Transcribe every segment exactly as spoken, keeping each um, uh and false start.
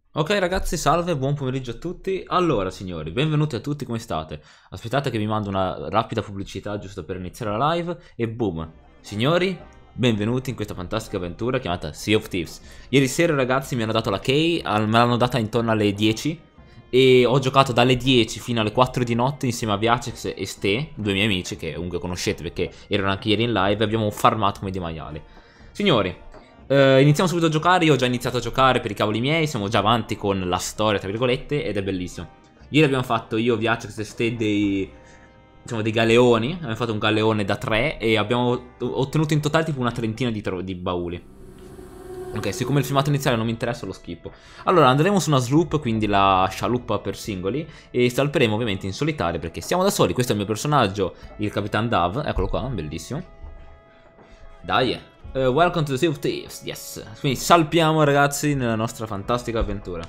Ok ragazzi, salve, buon pomeriggio a tutti. Allora signori, benvenuti a tutti, come state? Aspettate che vi mando una rapida pubblicità giusto per iniziare la live e boom. Signori, benvenuti in questa fantastica avventura chiamata Sea of Thieves. Ieri sera ragazzi mi hanno dato la key, al- me l'hanno data intorno alle dieci e ho giocato dalle dieci fino alle quattro di notte insieme a Viacex e Ste, due miei amici che comunque conoscete perché erano anche ieri in live e abbiamo farmato come dei maiali. Signori, Uh, iniziamo subito a giocare. Io ho già iniziato a giocare per i cavoli miei. Siamo già avanti con la storia, tra virgolette, ed è bellissimo. Ieri abbiamo fatto io, Viacex e Ste dei, diciamo, dei galeoni. Abbiamo fatto un galeone da tre e abbiamo ottenuto in totale tipo una trentina di, di bauli. Ok, siccome il filmato iniziale non mi interessa lo schippo. Allora andremo su una sloop, quindi la scialuppa per singoli, e salperemo ovviamente in solitario perché siamo da soli. Questo è il mio personaggio, il Capitan Dav. Eccolo qua, bellissimo. Dai. Uh, welcome to the Sea of Thieves, yes. Quindi salpiamo ragazzi nella nostra fantastica avventura.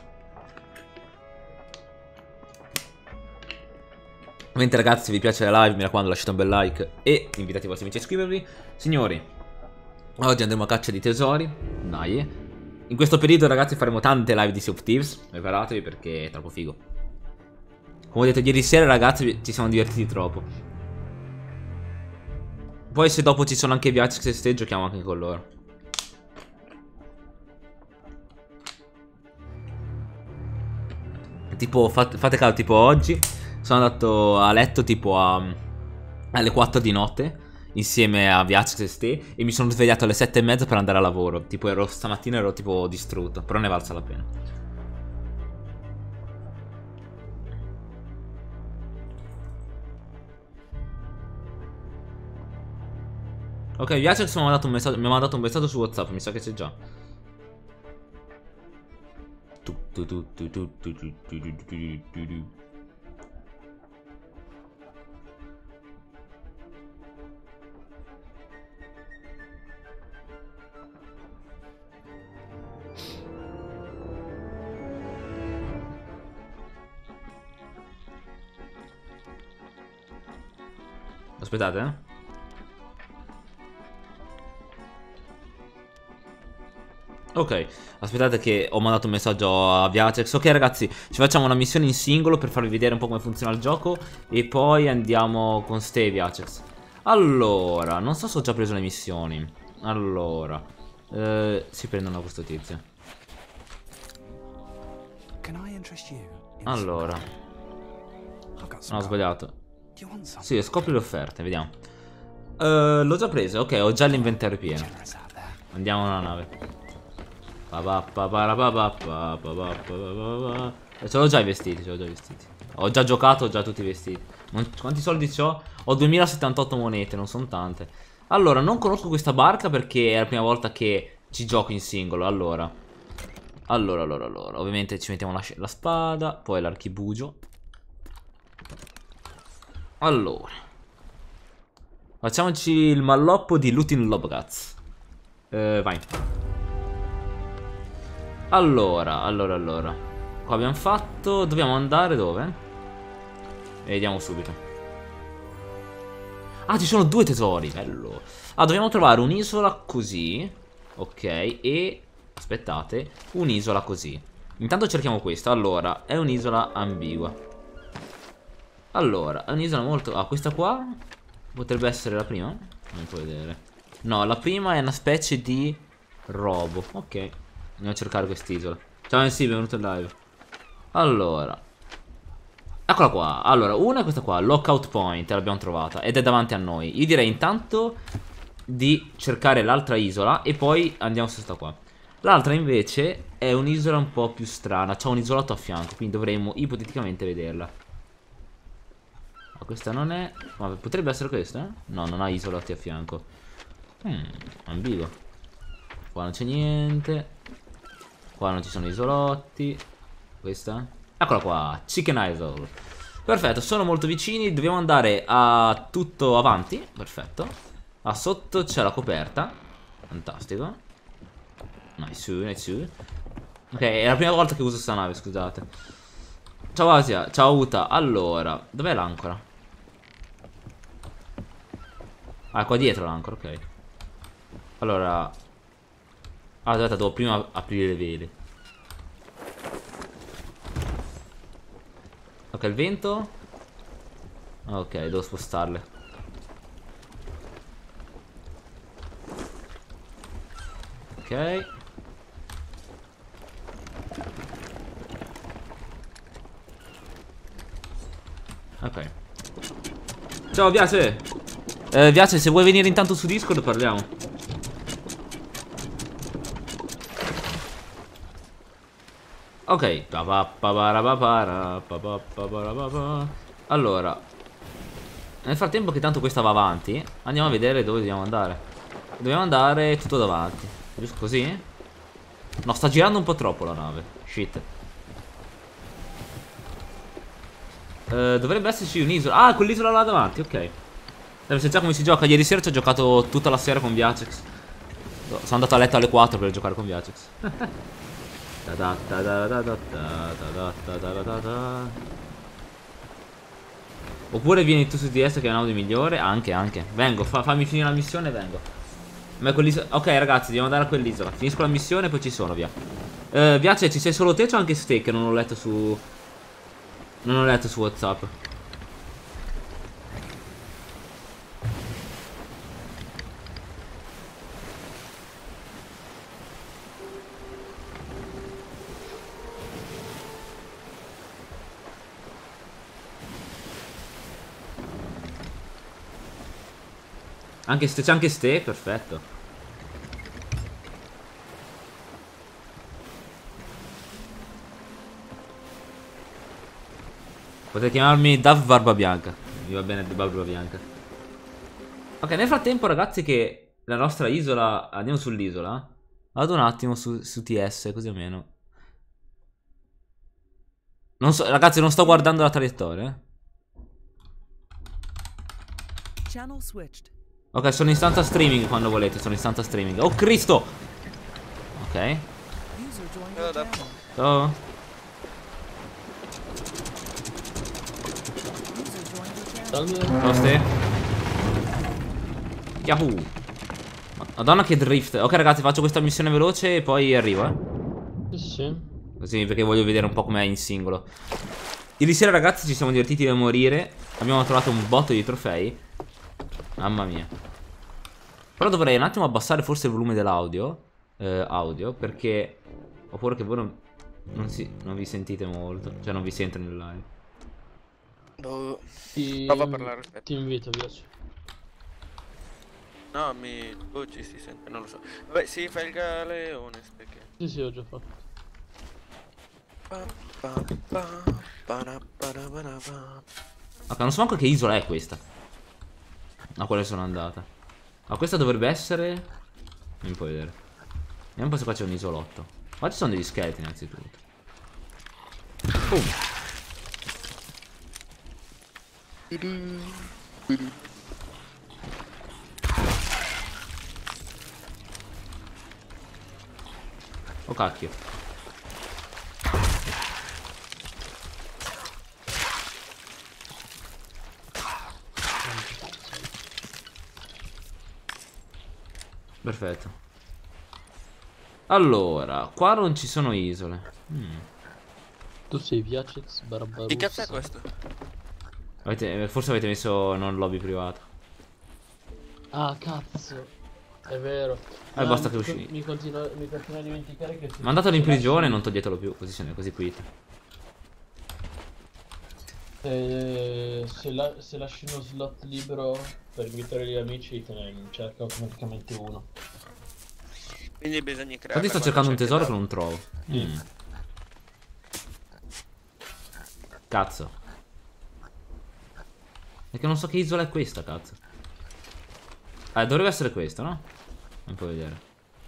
Ovviamente ragazzi, se vi piace la live, mi raccomando lasciate un bel like e invitate i vostri amici a iscrivervi. Signori, oggi andremo a caccia di tesori. Dai. In questo periodo ragazzi faremo tante live di Sea of Thieves. Preparatevi perché è troppo figo. Come ho detto ieri sera ragazzi, ci siamo divertiti troppo. Poi se dopo ci sono anche Viacex e Ste, giochiamo anche con loro. Tipo, fate, fate caso, tipo oggi sono andato a letto tipo a, alle quattro di notte insieme a Viacex e Ste e mi sono svegliato alle sette e mezza per andare a lavoro. Tipo ero, stamattina ero tipo distrutto, però ne è valsa la pena. Ok, Viacex mi ha mandato un messaggio, mi ha mandato un messaggio su WhatsApp, mi sa che c'è già. Aspettate, eh. Ok, aspettate che ho mandato un messaggio a Viacex. Ok ragazzi, ci facciamo una missione in singolo per farvi vedere un po' come funziona il gioco e poi andiamo con Ste e Viacex. Allora, non so se ho già preso le missioni. Allora, eh, si prendono questo tizio. Allora, no, ho sbagliato. Sì, scopri le offerte, vediamo. Uh, l'ho già preso, ok, ho già l'inventario pieno. Andiamo nella nave. Ce l'ho già i vestiti, ce l'ho già i vestiti. Ho già giocato, ho già tutti i vestiti. Non- Quanti soldi ho? Ho duemilasettantotto monete, non sono tante. Allora, non conosco questa barca perché è la prima volta che ci gioco in singolo. Allora, allora, allora, allora. Ovviamente ci mettiamo la, la spada, poi l'archibugio. Allora, facciamoci il malloppo di Lutin Lobgats. Eh, vai. Allora, allora, allora. Qua abbiamo fatto. Dobbiamo andare dove? Vediamo subito. Ah, ci sono due tesori. Bello. Ah, dobbiamo trovare un'isola così. Ok. E aspettate. Un'isola così. Intanto cerchiamo questa. Allora, è un'isola ambigua. Allora, è un'isola molto... Ah, questa qua potrebbe essere la prima? Non può vedere. No, la prima è una specie di robo. Ok. Andiamo a cercare quest'isola. Ciao N C, benvenuto in live. Allora, eccola qua. Allora, una è questa qua, Lockout Point, l'abbiamo trovata ed è davanti a noi. Io direi intanto di cercare l'altra isola e poi andiamo su questa qua. L'altra invece è un'isola un po' più strana, c'ha un isolato a fianco, quindi dovremmo ipoteticamente vederla. Ma questa non è... Ma potrebbe essere questa, eh? No, non ha isolati a fianco. Hmm, ambiguo. Qua non c'è niente. Qua non ci sono isolotti. Questa? Eccola qua, Chicken Isle. Perfetto, sono molto vicini. Dobbiamo andare a tutto avanti. Perfetto. Ah, sotto c'è la coperta. Fantastico. Nice, nice. Ok, è la prima volta che uso questa nave, scusate. Ciao Asia, ciao Uta. Allora, dov'è l'ancora? Ah, qua dietro l'ancora, ok. Allora... Ah, aspetta, devo prima aprire le vele. Ok, il vento. Ok, devo spostarle. Ok. Ok. Ciao Viace. Eh, Viace, se vuoi venire intanto su Discord parliamo. Ok. Allora, nel frattempo che tanto questa va avanti, andiamo a vedere dove dobbiamo andare. Dobbiamo andare tutto davanti. Giusto così? No, sta girando un po' troppo la nave. Shit. Uh, dovrebbe esserci un'isola. Ah, quell'isola là davanti, ok. Deve essere già come si gioca. Ieri sera ci ho giocato tutta la sera con Viacex. Sono andato a letto alle quattro per giocare con Viacex. Oppure vieni tu su T S che è un audio migliore. Anche, anche. Vengo, fa, fammi finire la missione e vengo. Ma quell'isola. Ok, ragazzi, dobbiamo andare a quell'isola. Finisco la missione e poi ci sono, via. Uh, Viace, ci sei solo te o c'è anche Ste che non ho letto su. Non ho letto su WhatsApp. Anche Ste, c'è anche Ste, perfetto. Potete chiamarmi Dav Barba Bianca. Mi va bene Barba Bianca. Ok, nel frattempo ragazzi che la nostra isola. Andiamo sull'isola. Vado un attimo su, su T S così almeno. Non so, ragazzi, non sto guardando la traiettoria. Ok, sono in stanza streaming quando volete. Sono in stanza streaming. Oh Cristo. Ok. Ciao. Ciao Ste. Yahoo. Madonna che drift. Ok ragazzi, faccio questa missione veloce e poi arrivo, eh. Sì, sì. Così, perché voglio vedere un po' com'è in singolo. Ieri sera ragazzi ci siamo divertiti da morire. Abbiamo trovato un botto di trofei. Mamma mia. Però dovrei un attimo abbassare forse il volume dell'audio. eh, Audio, perché ho paura che voi non, non, si, non vi sentite molto. Cioè non vi sento nel live. Boh. Ti, Prova a parlare, aspetta. ti invito, Viace. No, mi... Oh, ci si sente, non lo so. Vabbè, si fa il galeone, perché... Sì, sì, ho già fatto. Pa, pa, pa, para, para, para, pa. Ok, non so manco che isola è questa. A quale sono andata. Ma questa dovrebbe essere. Non puoi vedere. Vediamo un po' se qua c'è un isolotto. Qua ci sono degli scheletri innanzitutto. Boom. Oh cacchio. Perfetto. Allora, qua non ci sono isole. Hmm. Tu sei Viacex Barbarossa. Che cazzo è questo? Avete, forse avete messo non lobby privato. Ah, cazzo. È vero. Eh, No, basta mi che con- usci. Mi continua, mi continua a dimenticare che... se- Mandatelo in se prigione e lasci- non toglietelo più. Così se ne così quit. eh, se, la- se lasci uno slot libero per invitare gli amici, te ne cerca automaticamente uno. Quindi bisogna creare. Infatti sto cercando un tesoro che non trovo. Mm. Mm. Cazzo. Perché non so che isola è questa, cazzo. Eh, dovrebbe essere questa, no? Non puoi vedere.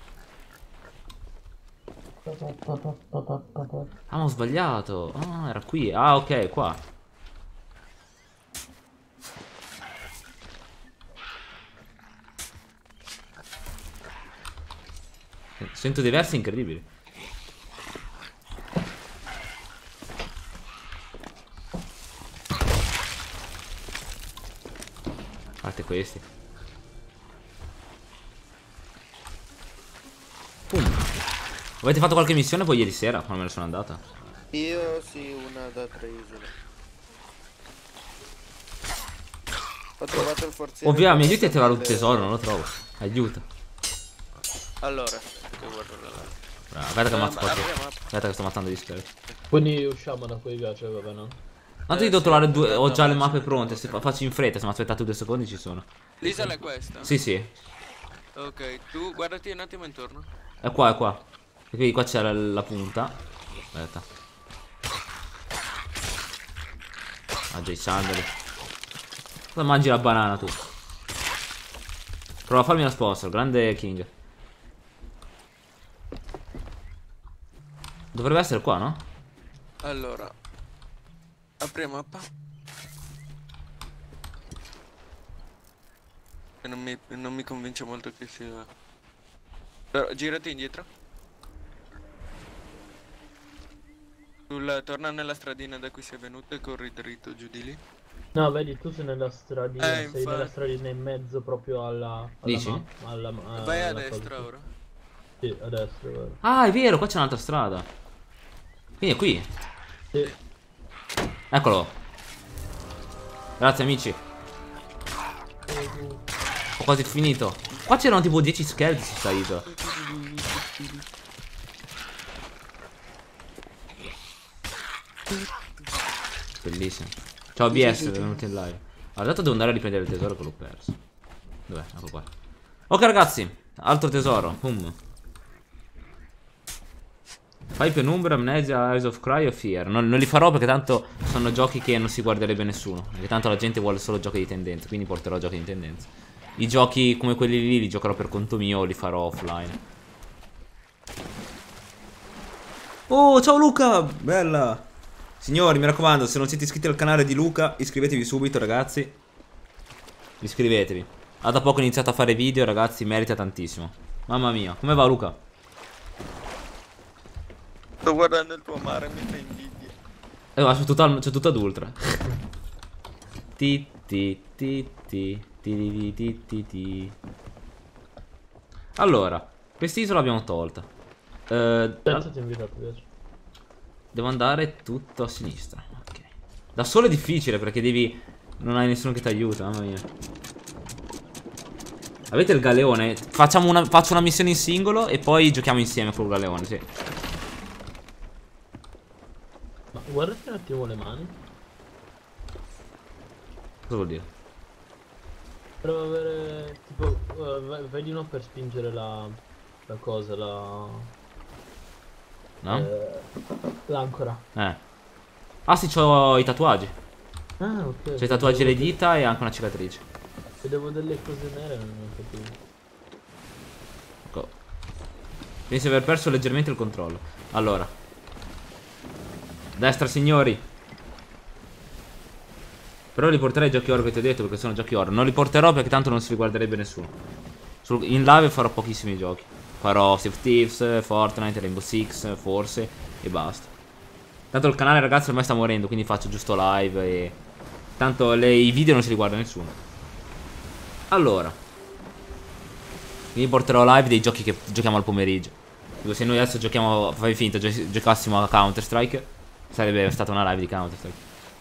Ah, ma ho sbagliato. Ah, era qui. Ah, ok, qua. Sento dei versi incredibili. A parte questi. Pum. Avete fatto qualche missione poi ieri sera, quando me ne sono andata? Io sì, una da tre isole. Ho trovato il forziere. Ovviamente, mi aiuti a delle- trovare un tesoro, non lo trovo. Aiuta. Allora, che guardo là. Bravo, aspetta che Eh, ammazzo ma- qualche. apri la mappa. Aspetta che sto ammazzando gli scheletri. Quindi usciamo da qui, cioè, vabbè, no? Tanto Eh, io devo sì, trovare due. Ho tanto già le adesso mappe mi pronte. Se trovo. fa- faccio in fretta, se mi aspettate due secondi ci sono. L'isola è questa? Sì, sì. Ok, tu guardati un attimo intorno. È qua, è qua. E quindi qua c'è la, la punta. Aspetta. Mangia i sandali. Cosa mangi la banana tu? Prova a farmi la sponsor, grande King. Dovrebbe essere qua, no? Allora, apri la mappa. E non mi, non mi convince molto che sia. Però girati indietro. Sul, torna nella stradina da cui sei venuto e corri dritto giù di lì. No, vedi, tu sei nella stradina, Eh, sei infatti. nella stradina in mezzo proprio alla... alla Dici? ma- alla, alla- Vai a alla destra cosa. ora. Sì, a destra, vero. Ah, è vero, qua c'è un'altra strada. Quindi è qui. Sì. Eccolo. Grazie amici. Ho quasi finito. Qua c'erano tipo dieci scheletri su sta isola. Bellissimo. Ciao B S, benvenuti in live. Allora, dato devo andare a riprendere il tesoro che l'ho perso. Dov'è? Ecco qua. Ok ragazzi, altro tesoro. Boom. Fai penumbra, amnesia, Eyes of Cry o Fear. Non, non li farò perché tanto sono giochi che non si guarderebbe nessuno. Perché tanto la gente vuole solo giochi di tendenza. Quindi porterò giochi di tendenza. I giochi come quelli lì li giocherò per conto mio o li farò offline. Oh, ciao Luca! Bella! Signori, mi raccomando, se non siete iscritti al canale di Luca, iscrivetevi subito, ragazzi. Iscrivetevi. Ha da poco iniziato a fare video, ragazzi, merita tantissimo. Mamma mia, come va Luca? Sto guardando il tuo mare, mi fa invidia. Eh, ma c'è tutto, c'è tutto ad ultra. Ti ti ti ti ti ti ti ti. Allora, quest'isola l'abbiamo tolta. Eh, Penso ti ho invitato adesso. devo andare tutto a sinistra. Ok. Da solo è difficile perché devi. Non hai nessuno che ti aiuta, mamma mia. Avete il galeone? Facciamo una, faccio una missione in singolo e poi giochiamo insieme col galeone, sì. Ma guardati un attimo le mani. Cosa vuol dire? Prova a avere... tipo... eh, v- vedi uno per spingere la... la cosa, la... No? eh, l'ancora. Eh. Ah sì, c'ho i tatuaggi. Ah, ok. C'ho i tatuaggi alle dita e anche una cicatrice. Vedevo delle cose nere, non capivo. Ecco. Penso di aver perso leggermente il controllo. Allora. Destra, signori. Però li porterei ai giochi oro che ti ho detto perché sono giochi oro. Non li porterò perché tanto non si riguarderebbe nessuno. Sul, in live farò pochissimi giochi. Farò Sea of Thieves, Fortnite, Rainbow Six, forse. E basta. Tanto il canale ragazzi ormai sta morendo. Quindi faccio giusto live e... Tanto le, i video non si riguarda nessuno. Allora. Quindi porterò live dei giochi che giochiamo al pomeriggio. Tipo, se noi adesso giochiamo, fai finta, gio giocassimo a Counter Strike, sarebbe stata una live di Counter Strike.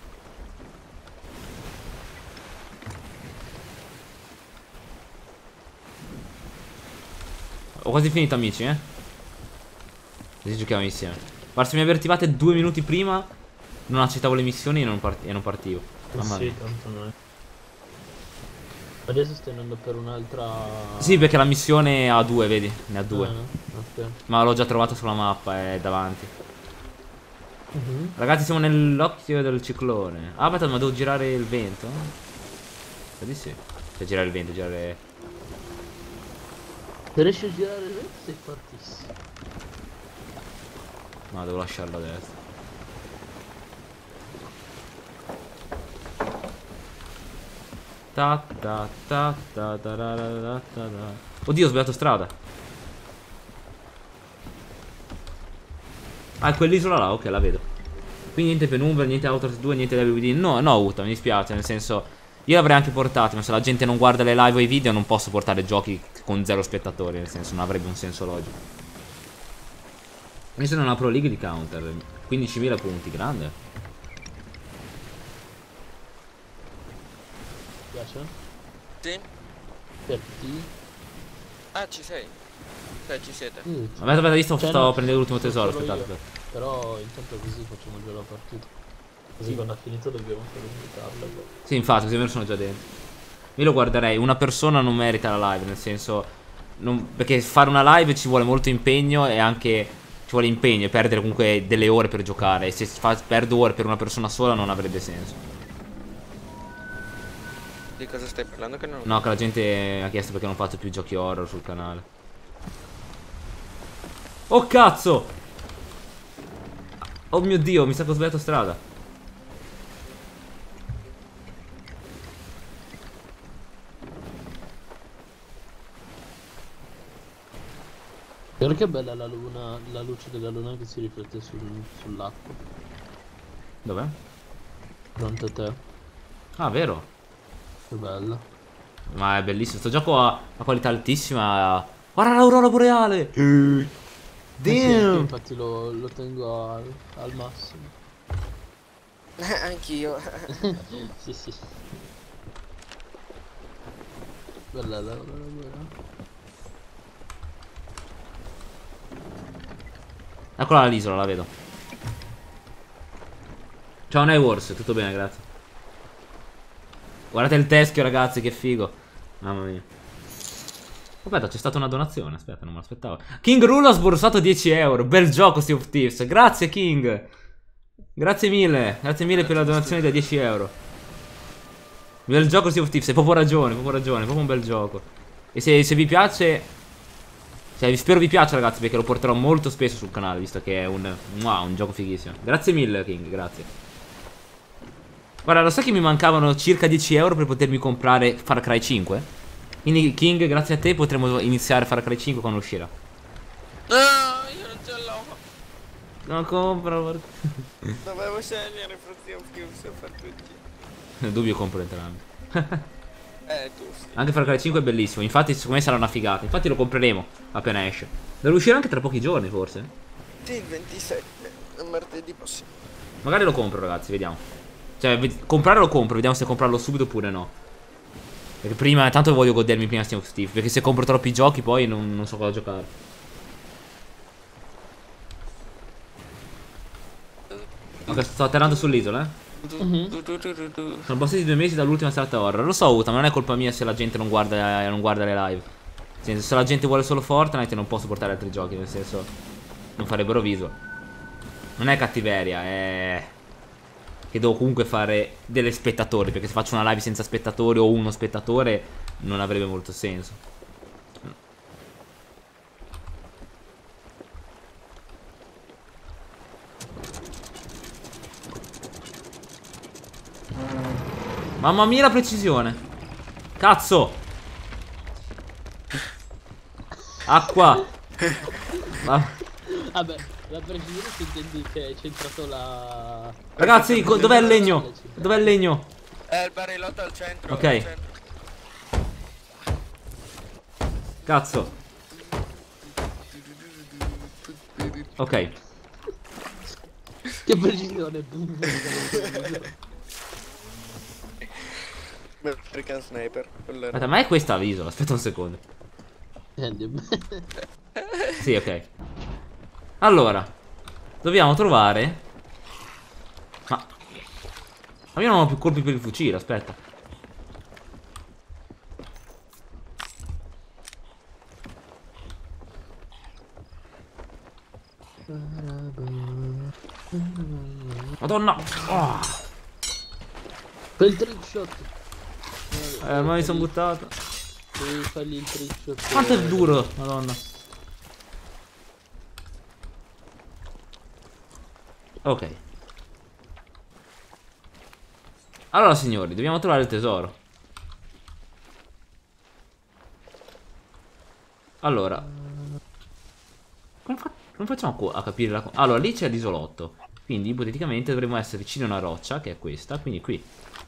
Ho quasi finito amici, eh. Così giochiamo insieme. Guarda, se mi avvertivate due minuti prima, non accettavo le missioni e non, part e non partivo. Mamma sì, mia. tanto non è. Adesso stai andando per un'altra... Sì, perché la missione ha due, vedi? Ne ha due. Ah, no? Ok. Ma l'ho già trovato sulla mappa, è davanti. Mhm. Ragazzi, siamo nell'occhio del ciclone. Ah, aspetta, ma devo girare il vento? Vedi sì. Cioè, girare il vento, girare... Se riesci a girare il vento sei fortissimo. No, devo lasciarlo a destra. Ta ta ta ta ta ta ta ta ta. Oddio, ho sbagliato strada. Ah, è quell'isola là, ok, la vedo. Quindi niente penumbra, niente Outer due, niente W D. No, no, Uta, mi dispiace, nel senso... Io l'avrei anche portato, ma se la gente non guarda le live o i video non posso portare giochi con zero spettatori, nel senso non avrebbe un senso logico. Io sono una Pro League di Counter, quindicimila punti, grande. piace? Sì? Per T? Ah, ci sei. Cioè, ci siete. Mm. Aspetta, aspetta, io sto, Cioè, sto no, prendendo l'ultimo sono tesoro, solo aspettate. io. aspetta. Però intanto così facciamo già la partita. Così quando ha finito dobbiamo solo invitarla. poi. Sì, infatti, così almeno sono già dentro. Io lo guarderei, una persona non merita la live, nel senso... non- perché fare una live ci vuole molto impegno e anche... ci vuole impegno e perdere comunque delle ore per giocare. E se fa, perdo ore per una persona sola non avrebbe senso. Di cosa stai parlando che non... No, che la gente ha chiesto perché non faccio più giochi horror sul canale. Oh cazzo! Oh mio dio, mi sa che ho sbagliato strada. Guarda che bella la luna, la luce della luna che si riflette sul- sull'acqua. Dov'è? Fronte a te. Ah, vero? Che bella. Ma è bellissimo, sto gioco ha una qualità altissima. Guarda l'aurora boreale! Eh sì, anche io Damn! infatti lo, lo tengo al, al massimo. Anch'io. Sì, sì. Bella la luna boreale. Eccola l'isola, la vedo. Ciao Neighbors, tutto bene, grazie. Guardate il teschio, ragazzi, che figo. Mamma mia. Aspetta, c'è stata una donazione. Aspetta, non me l'aspettavo. King Rule ha sborsato dieci euro. Bel gioco, Sea of Thieves. Grazie, King. Grazie mille. Grazie mille per la donazione da dieci euro. Bel gioco, Sea of Thieves. Hai proprio ragione, hai proprio ragione. È proprio un bel gioco. E se, se vi piace... Cioè, spero vi piaccia, ragazzi, perché lo porterò molto spesso sul canale, visto che è un, wow, un gioco fighissimo. Grazie mille, King, grazie. Guarda, lo sai che mi mancavano circa dieci euro per potermi comprare Far Cry cinque? Quindi, King, grazie a te potremo iniziare Far Cry cinque quando uscirà. No, io non ce l'ho. Non compro. Dovevo scegliere fra Sea of Thieves e Far Cry cinque. Dubbio compro entrambi. Eh, tu sì. Anche Far Cry cinque è bellissimo. Infatti, secondo me sarà una figata. Infatti, lo compreremo appena esce. Deve uscire anche tra pochi giorni, forse. Sì, il ventisette. È martedì prossimo. Magari lo compro, ragazzi, vediamo. Cioè, ved- comprare lo compro, vediamo se comprarlo subito oppure no. Perché prima, tanto voglio godermi prima Sea of Thieves. Perché se compro troppi giochi poi non, non so cosa giocare. Ok, sto atterrando sull'isola, eh. Sono passati due mesi dall'ultima serata horror. Lo so, Uta, ma non è colpa mia se la gente non guarda, non guarda le live. Nel senso, se la gente vuole solo Fortnite non posso portare altri giochi. Nel senso, non farebbero viso. Non è cattiveria, è... che devo comunque fare delle spettatori. Perché se faccio una live senza spettatori o uno spettatore non avrebbe molto senso. Mamma mia la precisione. Cazzo. Acqua. Ma... Vabbè, la precisione si intendi che hai centrato la... Ragazzi, co- dov'è il legno? Dov'è il legno? È il barilotto al centro. Ok. al centro. Cazzo. Ok. Che precisione. American Sniper. quello era. Aspetta, ma è questa l'isola? Aspetta un secondo. Sì, ok. Allora, dobbiamo trovare... Ma... Ma io non ho più colpi per il fucile, aspetta. Madonna. Oh. Fai il trick shot. Eh, ma mi sono buttato. Devi fargli il trick shot. Quanto è duro, madonna. Ok. Allora, signori, dobbiamo trovare il tesoro. Allora, come, fa come facciamo a capire la... Allora, lì c'è l'isolotto. Quindi, ipoteticamente, dovremmo essere vicino a una roccia, che è questa. Quindi qui.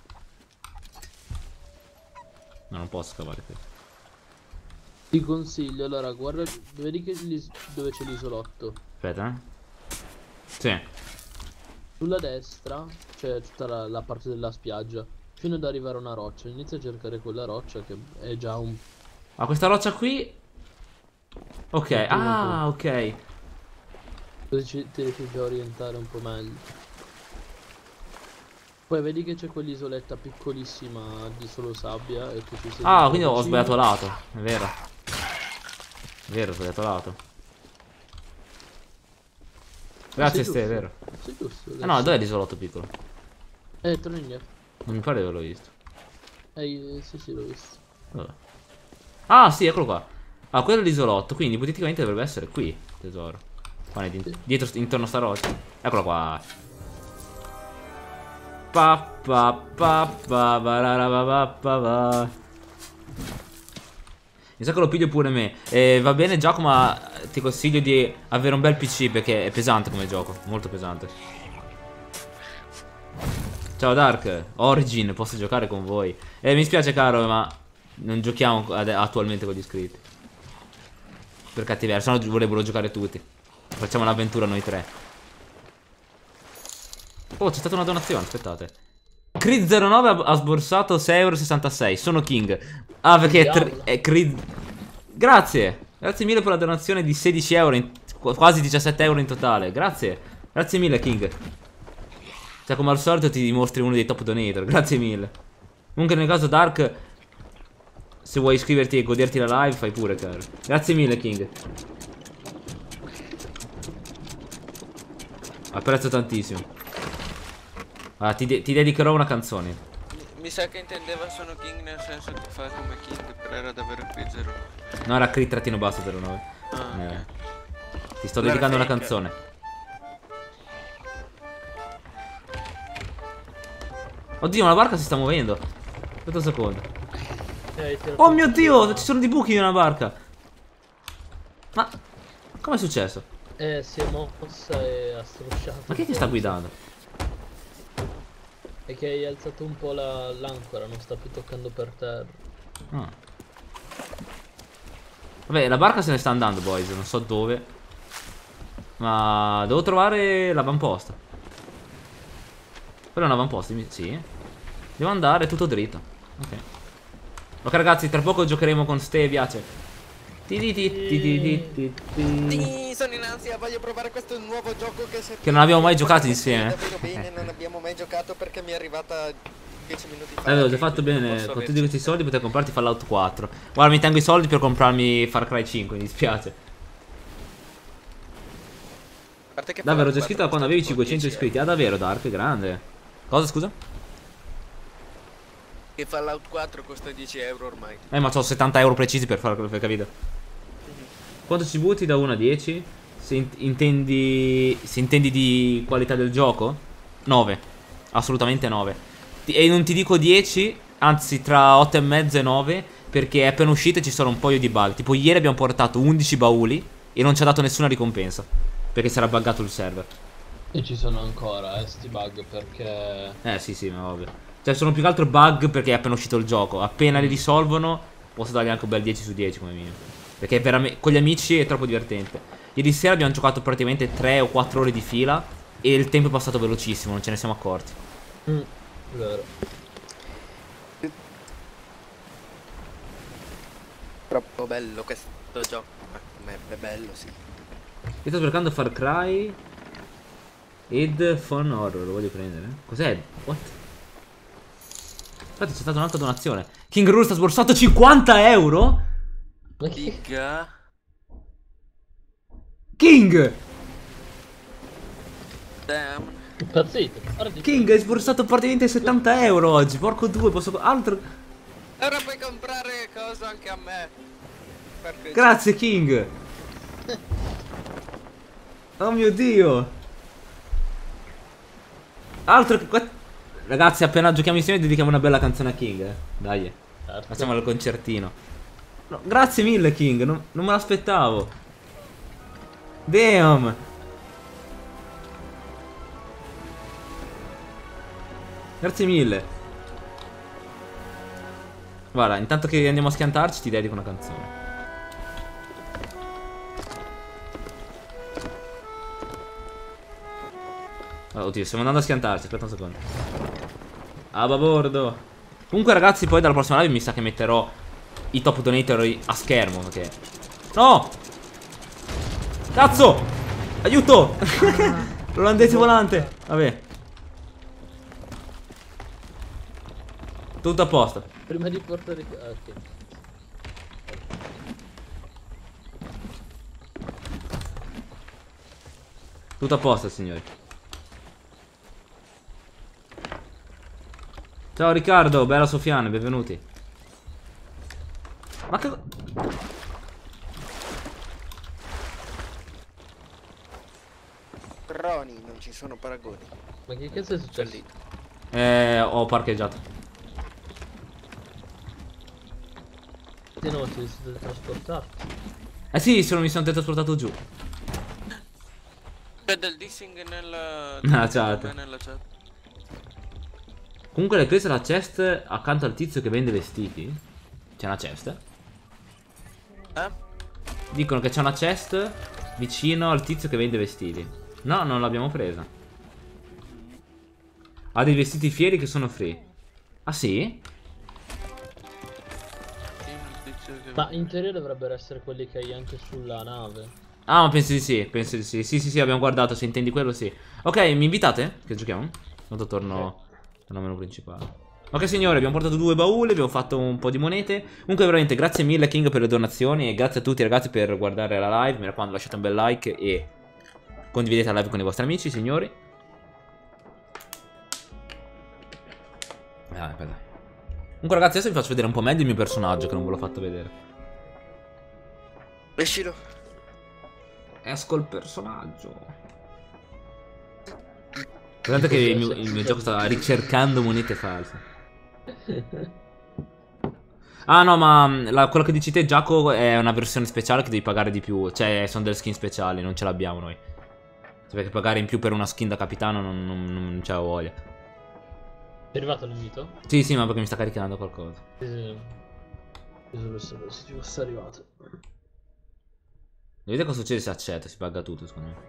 No, non posso scavare qui. Ti consiglio, allora, guarda, vedi che l'is- dove c'è l'isolotto. Aspetta, eh. Sì. Sulla destra c'è tutta la, la parte della spiaggia. fino ad arrivare a una roccia. Inizia a cercare quella roccia che è già un... Ah, questa roccia qui. Ok, Sì, ah, ok. Così ci, ti riesci già a orientare un po' meglio. Poi vedi che c'è quell'isoletta piccolissima di solo sabbia e che ci sei Ah, quindi ho vicino. sbagliato lato, è vero. È vero, ho sbagliato lato. Grazie Sì, Ste, è giusto. vero. Sì, giusto. Ah no, dov'è l'isolotto piccolo? Eh, torna indietro. Non mi pare di averlo visto. Eh, sì, sì, l'ho visto. Vabbè. Ah, sì, eccolo qua. Ah, quello è l'isolotto, quindi ipoteticamente dovrebbe essere qui, tesoro. Qua di- Sì. dietro, intorno a sta roccia. Eccolo qua. Pa pa pa pa pa pa pa. Mi sa che lo piglio pure me. E va bene Giacomo, ma ti consiglio di avere un bel P C perché è pesante come gioco, molto pesante. Ciao Dark, Origin, posso giocare con voi. Eh, mi spiace caro, ma non giochiamo attualmente con gli iscritti. Per cattiveria, se no vorrebbero giocare tutti. Facciamo un'avventura noi tre. Oh, c'è stata una donazione, aspettate. Creed zero nove ha, ha sborsato sei euro e sessantasei. Sono King. Ah, perché è, è Creed. Grazie. Grazie mille per la donazione di sedici euro. In, quasi diciassette euro in totale. Grazie. Grazie mille, King. Cioè, come al solito ti dimostri uno dei top donator. Grazie mille. Comunque, nel caso Dark, se vuoi iscriverti e goderti la live, fai pure, caro. Grazie mille, King. Apprezzo tantissimo. Ah, ti, de ti dedicherò una canzone. Mi, mi sa che intendeva sono King nel senso che fa come King, però era davvero Creed zero nove. No, era Creed trattino basso zero nove. Ah, Eh. ok. Ti sto Allora dedicando una fake. canzone. Oddio, ma la barca si sta muovendo. Aspetta un secondo. Eh, hai tirato Oh un mio po' Dio, di- ci sono dei buchi nella barca. Ma com'è successo? Eh, si è mossa e ha strusciato. Ma chi un ti po', sta non so. guidando? È che hai alzato un po' la- l'ancora, non sta più toccando per terra. Ah. Vabbè, la barca se ne sta andando, boys. Non so dove. Ma devo trovare l'avamposta. Quello è un avamposto, mi- sì. Devo andare tutto dritto. Ok. Ok ragazzi, tra poco giocheremo con Ste, piace. Ti ti ti ti ti ti ti ti. Sì, sono in ansia, voglio provare questo nuovo gioco che se Che non abbiamo mai giocato insieme. davvero bene, non abbiamo mai giocato perché mi è arrivata dieci minuti fa. Eh, avevo già fatto quindi bene. posso Con tutti averci. questi soldi potrei comprarti Fallout quattro. Guarda, mi tengo i soldi per comprarmi Far Cry cinque, mi dispiace. A parte che Davvero, ho Fallout già scritto da quando quattro avevi costa cinquecento tipo iscritti. Ah, davvero, Dark, grande. Cosa, scusa? dieci euro. Che Fallout quattro costa dieci euro ormai. Eh, ma ho settanta euro precisi per fare quello che capito. Quanto ci butti da uno a dieci? Se int- intendi. Se intendi di qualità del gioco? nove. Assolutamente nove. Ti- E non ti dico dieci, anzi tra otto e mezzo e nove. Perché è appena uscito e ci sono un paio di bug. Tipo ieri abbiamo portato undici bauli e non ci ha dato nessuna ricompensa. Perché si era buggato il server. E ci sono ancora, eh, sti bug perché... Eh sì sì, ma ovvio. Cioè sono più che altro bug perché è appena uscito il gioco. Appena li risolvono posso dargli anche un bel dieci su dieci come minimo. Perché è veramente con gli amici è troppo divertente. Ieri sera abbiamo giocato praticamente tre o quattro ore di fila e il tempo è passato velocissimo, non ce ne siamo accorti. Mm, vero. Troppo bello questo gioco. Ma è bello, sì. Io sto cercando Far Cry ed Phone Horror, lo voglio prendere. Cos'è? What? Infatti c'è stata un'altra donazione. King Rool sta sborsato cinquanta euro? Ma che... Figa. King! Damn. Impazzito. Guarda, King hai sborsato praticamente settanta euro oggi. Porco due, posso... Altro... Ora puoi comprare cosa anche a me. Perché Grazie King. Oh mio Dio. Altro che... qua- Ragazzi, appena giochiamo insieme dedichiamo una bella canzone a King, eh. Dai, certo. facciamo il concertino. No, grazie mille King, non, non me l'aspettavo. Damn. Grazie mille. Guarda, intanto che andiamo a schiantarci ti dedico una canzone. Oh, oddio, stiamo andando a schiantarci, aspetta un secondo. A babordo. Comunque ragazzi, poi dalla prossima live mi sa che metterò i top donator a schermo, perché... No! Cazzo! Aiuto! L'olandese volante! Vabbè. Tutto a posto. Prima di portare... Ah, ok. Tutto a posto, signori. Ciao Riccardo, bella Sofiane, benvenuti. Ma che... Roni, non ci sono paragoni. Ma che cazzo è successo? Eh, ho parcheggiato. Sì, no, ti siete trasportati. Eh sì, sono, mi sono teletrasportato giù. C'è del dissing nella... Nella chat. nella chat. Comunque l'hai presa la chest accanto al tizio che vende vestiti? C'è una chest? Eh? Dicono che c'è una chest vicino al tizio che vende vestiti. No, non l'abbiamo presa. Ha dei vestiti fieri che sono free. Ah sì? Ma in teoria dovrebbero essere quelli che hai anche sulla nave. Ah, ma penso di sì, penso di sì. Sì, sì, sì, abbiamo guardato, se intendi quello sì. Ok, mi invitate? Che giochiamo? Tanto torno, torno al menu principale. Ok signori, abbiamo portato due bauli, abbiamo fatto un po' di monete. Comunque veramente grazie mille King per le donazioni. E grazie a tutti ragazzi per guardare la live. Mi raccomando, lasciate un bel like e condividete la live con i vostri amici, signori. Ah, aspetta. Comunque ragazzi, adesso vi faccio vedere un po' meglio il mio personaggio, che non ve l'ho fatto vedere. Escilo. Esco il personaggio. Guardate che il mio, il mio gioco sta ricercando monete false. Ah no, ma la, quello che dici te, Giacomo, è una versione speciale che devi pagare di più. Cioè, sono delle skin speciali, non ce l'abbiamo noi. Perché pagare in più per una skin da capitano non, non, non c'è voglia. È arrivato l'invito? Sì, sì, ma perché mi sta caricando qualcosa. Sì, sì. Io solo sapevo se ci fosse arrivato. Vedete cosa succede se accetta, si paga tutto secondo me.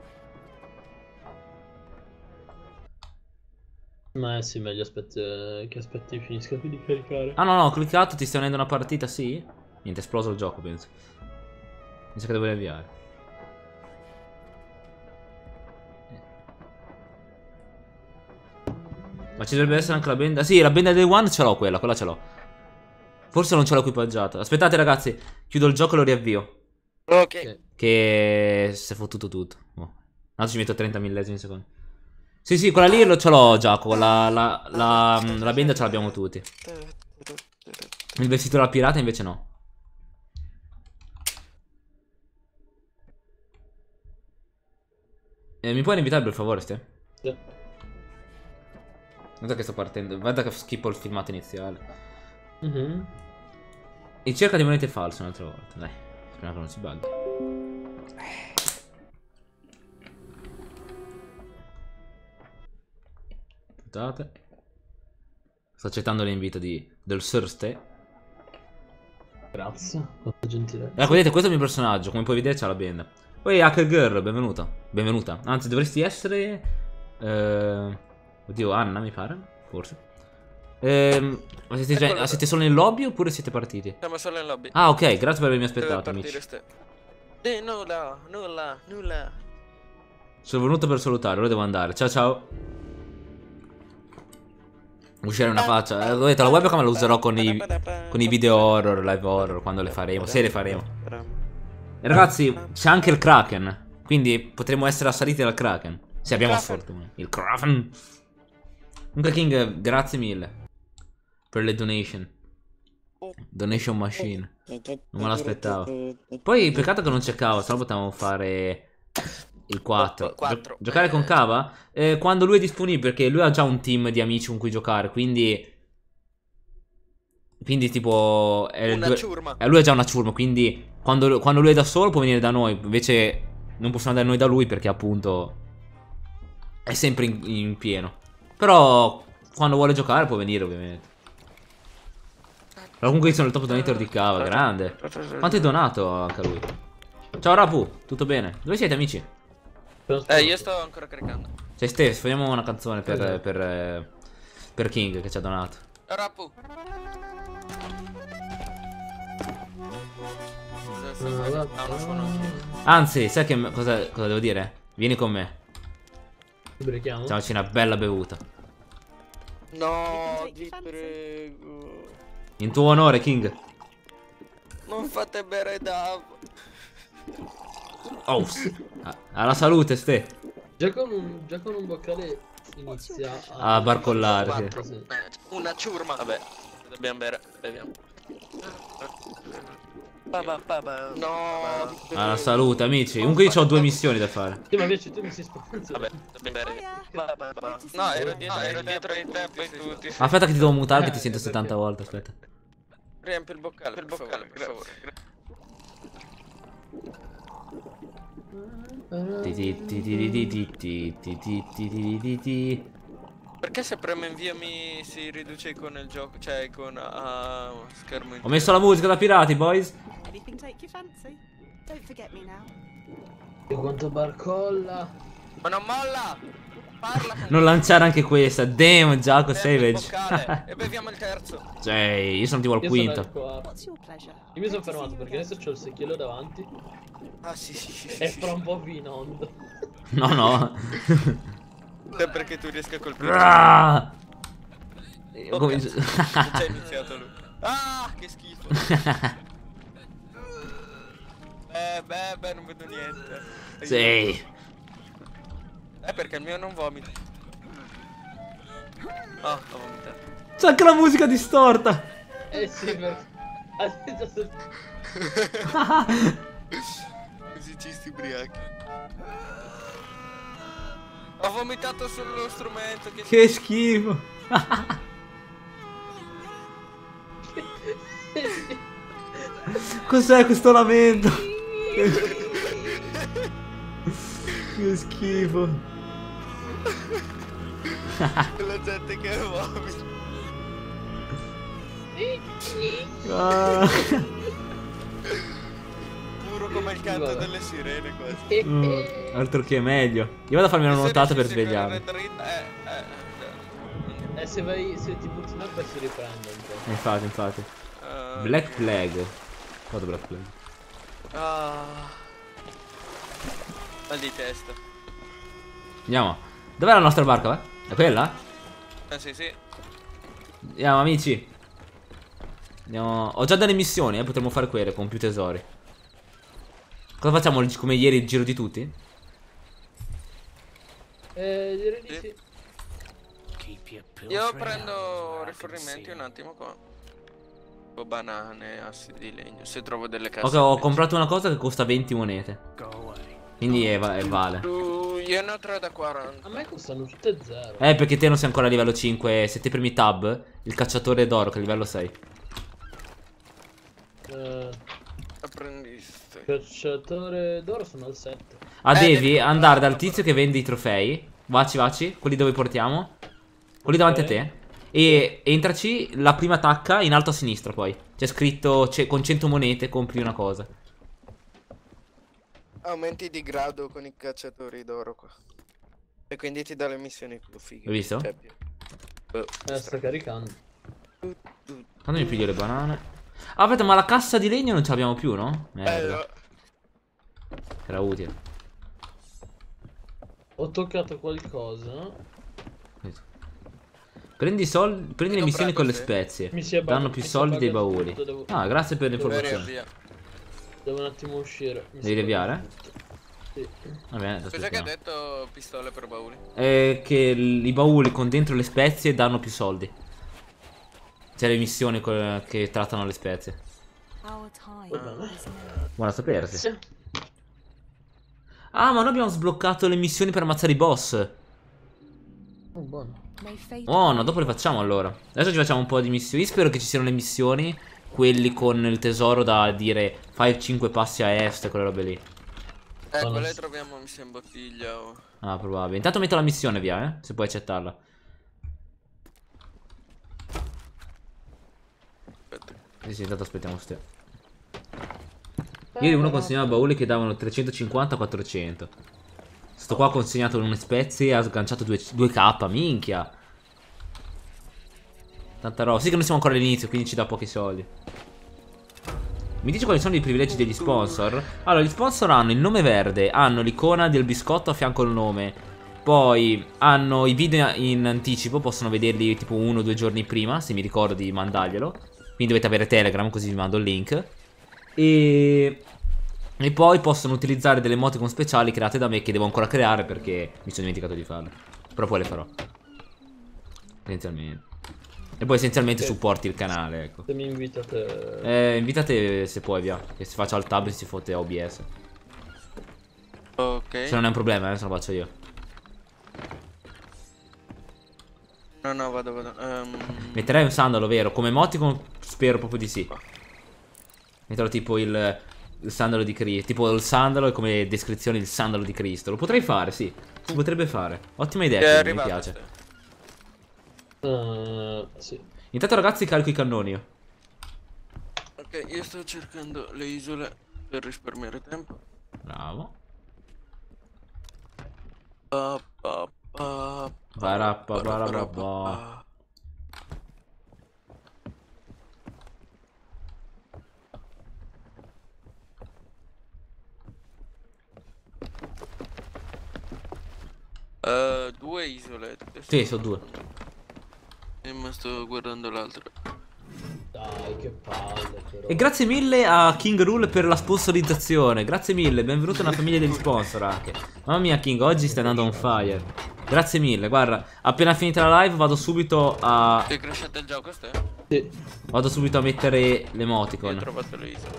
Ma eh sì, meglio aspetti eh, che aspetti finisca più di caricare. Ah no, no, ho cliccato, ti stai venendo una partita, sì? Niente, è esploso il gioco, penso. Mi sa che devo riavviare. Ma ci dovrebbe essere anche la benda. Sì, la benda del One ce l'ho quella, quella ce l'ho. Forse non ce l'ho equipaggiata. Aspettate ragazzi, chiudo il gioco e lo riavvio. Ok. Sì. Che si è fottuto tutto. Oh. Adesso ci metto trenta millesimi secondi. Sì, sì, quella lì lo ce l'ho già. La, la, la, la benda ce l'abbiamo tutti. Il vestito della pirata invece no. Eh, mi puoi invitare per favore, Ste? Sì. Guarda che sto partendo. Guarda che schippo il filmato iniziale. Mm-hmm. E cerca di monete false un'altra volta. Dai, speriamo che non si bugga. Aspettate. Sto accettando l'invito di del Sir Ste. Grazie, quanto gentile. Ecco, vedete, questo è il mio personaggio. Come puoi vedere c'ha la benda. Poi Hacker Girl, benvenuta. Benvenuta. Anzi, dovresti essere... Eh... Oddio, Anna mi pare. Forse. Ehm, ma siete, già, Eccolo. siete solo in lobby oppure siete partiti? Siamo solo in lobby. Ah, ok, grazie per avermi Deve aspettato, partire amici. ste. Eh, nulla, nulla, nulla. Sono venuto per salutare, ora devo andare. Ciao ciao. Uscire una faccia. Eh, vedete, la webcam la userò con i, con i video horror, live horror, quando le faremo, se le faremo. E ragazzi, c'è anche il Kraken. Quindi potremo essere assaliti dal Kraken. Se abbiamo Kraken. sfortuna. Il Kraken. Comunque King, grazie mille per le donation. Donation machine. Non me l'aspettavo. Poi peccato che non c'è Cava, se no potevamo fare il quattro. quattro. Gio giocare con Cava? Eh, quando lui è disponibile, perché lui ha già un team di amici con cui giocare, quindi... Quindi tipo... È Una due... ciurma. eh, lui è già una ciurma, quindi quando, quando lui è da solo può venire da noi. Invece non possiamo andare noi da lui perché appunto è sempre in, in pieno. Però quando vuole giocare può venire ovviamente. Però comunque io sono il top donator di Cava, grande. Quanto hai donato anche a lui? Ciao Rapu, tutto bene? Dove siete amici? Eh, io sto ancora caricando. Cioè Ste, facciamo una canzone per, per, eh, per King che ci ha donato. Rapu. Ah, non sono anch'io. Anzi, sai che cosa, cosa devo dire? Vieni con me. Ti brechiamo? Facciamoci una bella bevuta. No, vi prego. In tuo onore, King. Non fate bere d'acqua. Oh, ah, alla salute, ste. Già con un, già con un boccale inizia a... A barcollare, sì. Sì. Una ciurma. Vabbè, dobbiamo bere. Beviamo. No. Alla salute, amici. Comunque io ho due missioni da fare. Sì, ma invece tu mi sei spaventato. Vabbè, dobbiamo bere. No, ero dietro, ero dietro di te, poi tutti. Aspetta che ti devo mutare che ti sento settanta volte, aspetta. Riempi il boccale, per boccale, per favore. Ti ti ti ti ti ti ti ti ti ti ti ti ti. Perché se premo inviami si riduce con il gioco, cioè con a schermo Ho messo la musica da pirati, boys. Anything take your fancy? Don't forget me now. E quanto barcolla. Ma non molla! Parla con Non lanciare anche questa. Damn, Giacomo Riempi il Savage. boccale e beviamo il terzo. Cioè, io sono tipo al Io sono quinto. al quarto. What's your pleasure? Io mi sono fermato perché adesso c'ho il secchiello davanti Ah sì sì sì, e sì, fra un po' vi inondo. No, no. sempre che tu riesca a colpire. Ah! Oh, Come- cazzo, non c'è iniziato lui. Ah, che schifo. Eh, beh, beh, non vedo niente. Sì. Eh, perché il mio non vomita. Ah, ho vomitato. C'è anche la musica distorta. Eh sì, perché... Adesso... Musicisti ubriachi. Ho vomitato sullo strumento. Che, Che schifo. Cos'è questo lamento? Che schifo. la gente che vomita. Ah. Puro come il canto Vabbè. delle sirene quasi. Mm, altro che meglio. Io vado a farmi una nuotata per Se riuscissi a svegliarmi. correre dritta- Eh, eh, Eh, se vai, se ti butti in acqua si riprende un po'. Infatti, infatti. eh. Black Plague. Vado Black Plague. Ah. Mal di testa. Andiamo. Dov'è la nostra barca, va? È quella? Eh sì sì. Andiamo, amici. Andiamo. Ho già delle missioni, eh. Potremmo fare quelle con più tesori. Cosa facciamo il gi- come ieri il giro di tutti? Eh, direi di Sì. sì. Io prendo rifornimenti un attimo qua. O banane, assi di legno. Se trovo delle casse. Ok, ho comprato una cosa che costa venti monete. Quindi è, va- è vale. Tu, io ne ho tre da quaranta. A me costano tutte zero. Eh, perché te non sei ancora a livello cinque. Se ti premi tab, il cacciatore d'oro che è a livello sei. Eh, Apprendiste. cacciatore d'oro sono al sette. Ah, Eh, devi devi andare comprarlo, dal tizio che vende i trofei. Vaci, vaci. Quelli dove portiamo. Quelli davanti a Ok. te. E entraci la prima tacca in alto a sinistra poi. C'è scritto c'è- con cento monete compri una cosa. Aumenti di grado con i cacciatori d'oro qua. E quindi ti dà le missioni più fighe. Hai visto? Cioè, più- boh, Eh, sta caricando. Quando mi piglio le banane. Ah, aspetta, ma la cassa di legno non ce l'abbiamo più, no? Merda. Eh, Era utile. Ho toccato qualcosa. Prendi, i soldi, prendi Ti le missioni con le comprato, sì. spezie. Mi si è bug- Danno più mi si è soldi dei buggato bauli. tutto, devo- Ah, grazie per le devo- informazioni. via. Devo un attimo uscire. Mi Devi si è deviare? buggato tutto. Sì. Va bene, Cos'è che ha aspettiamo. detto pistole per bauli? Eh, che l- i bauli con dentro le spezie danno più soldi. C'è le missioni co- che trattano le spezie. Our time Va bene. is now. Buona a sapersi. Sì. Ah, ma noi abbiamo sbloccato le missioni per ammazzare i boss. Oh, buono. May fate Oh, no, dopo le facciamo allora. Adesso ci facciamo un po' di missioni. Io spero che ci siano le missioni, quelli con il tesoro da dire fai cinque passi a est, quelle robe lì. Eh, Sono- quelle troviamo missione in bottiglia o... Ah, probabile. Intanto metto la missione via, eh, se puoi accettarla. Aspetta. Sì, sì, intanto aspettiamo ste. Ieri uno consegnava bauli che davano trecentocinquanta a quattrocento. Sto qua ha consegnato una spezie e ha sganciato due k, minchia. Tanta roba. Sì che noi siamo ancora all'inizio, quindi ci dà pochi soldi. Mi dice quali sono i privilegi degli sponsor? Allora, gli sponsor hanno il nome verde, hanno l'icona del biscotto a fianco al nome. Poi hanno i video in anticipo, possono vederli tipo uno o due giorni prima, se mi ricordo di mandarglielo. Quindi dovete avere Telegram, così vi mando il link. E... E poi possono utilizzare delle emoticon speciali create da me, che devo ancora creare perché mi sono dimenticato di farle. Però poi le farò. Essenzialmente. E poi essenzialmente Okay. supporti il canale, ecco. Se mi invitate... Eh, invitate se puoi, via. Che si faccia al tab e si fotte O B S. Ok. Se non è un problema, eh, se lo faccio io. No, no, vado, vado. Um... Metterei un sandalo, vero? Come emoticon spero proprio di sì. Metterò tipo il, il sandalo di Cristo. Tipo il sandalo e come descrizione il sandalo di Cristo. Lo potrei fare, sì. Si potrebbe fare. Ottima idea, È quindi, mi arrivato, piace. Ste. Uh, sì. Intanto ragazzi carico i cannoni io. Ok, io sto cercando le isole per risparmiare tempo. Bravo. Pa, pa, pa, Barappa, pa, pa, barappa. pa. Eh, due isole. Sì, sono due. E ma sto guardando l'altra. Dai, che palle però. E grazie mille a King Rule per la sponsorizzazione. Grazie mille, benvenuto nella famiglia degli sponsor anche. Mamma mia King, oggi stai andando on fire. Grazie mille, guarda, appena finita la live vado subito a... Ti è crashato il gioco, Ste? Sì. Vado subito a mettere Io ho l'emoticon. trovato le isole.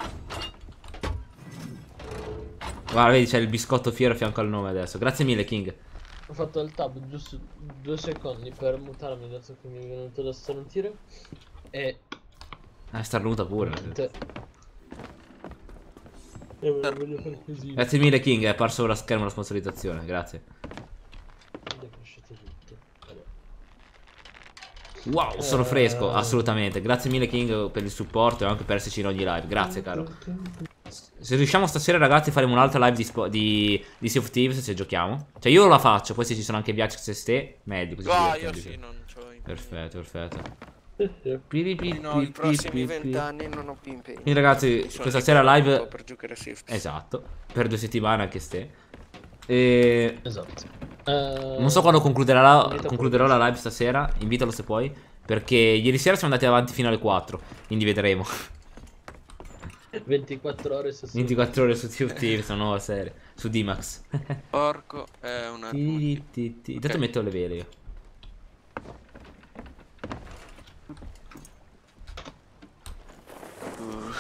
Guarda, vedi c'è il biscotto fiero a fianco al nome adesso. Grazie mille King. Ho fatto il tab giusto due secondi per mutarmi dato che mi è venuto da starnutire. E... Eh, starnuta pure. Te... E me lo voglio fare così. Grazie mille King, è apparso ora a schermo la sponsorizzazione, grazie. Ed è cresciuto tutto. Vabbè. Wow, sono fresco, assolutamente. Grazie mille King per il supporto e anche per esserci in ogni live. Grazie caro. Se riusciamo stasera ragazzi faremo un'altra live di, spo- di, di Sea of Thieves se giochiamo. Cioè io la faccio, poi se ci sono anche Viax e ste, meglio così. Ah, ci io divertiamo di sì, più. non c'ho impegni. Perfetto, perfetto. Sì, sì. No, i prossimi vent'anni non ho più impegni. Quindi ragazzi, Mi sono questa sera liberato live... per giocare a Swift. Esatto, per due settimane anche ste. E... Esatto. Eh, Non so quando concluderà la, invita concluderò pure. la live stasera, invitalo se puoi. Perché ieri sera siamo andati avanti fino alle quattro, quindi vedremo. ventiquattro ore su ventiquattro ore su Sea of Thieves, una nuova serie, su D-Max. Porco è una... Ti, ti, ti. Intanto Ok. metto le vele io. Uh.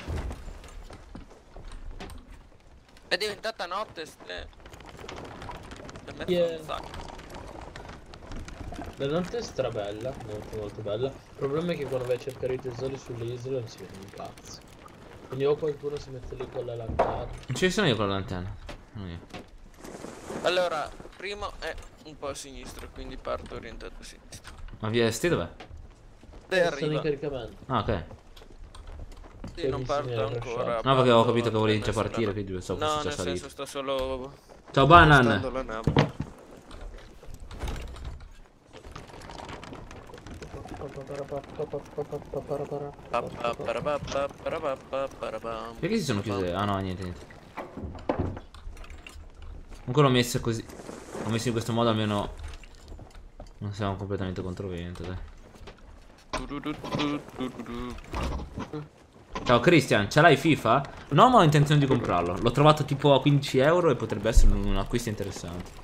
È diventata notte, Ste. Per me Yeah. fa un sacco. La notte è strabella, molto molto bella. Il problema è che quando vai a cercare i tesori sulle isole non si vede un cazzo. Quindi o qualcuno si mette lì con la lanterna. Non ci sono io con la lanterna. Non io. Allora, primo è un po' a sinistra, quindi parto orientato a sinistra. Ma via ste dov'è? E Sono in arriva. caricamento. Ah, ok. Sì, non parto Bellissimi ancora. No, perché ho parto capito che volevi appena già partire, sarà- quindi so No, fosse già nel salito. senso sto solo Ciao Banan. spostando la nave. Pa, pa, parabà, pa, parabà, pa, parabam. Perché si sono chiuse? Ah no, niente, niente. Comunque l'ho messo così. L'ho messo in questo modo almeno non siamo completamente controvento, dai. Ciao Christian, ce l'hai FIFA? No, ma ho intenzione di comprarlo. L'ho trovato tipo a quindici euro e potrebbe essere un acquisto interessante.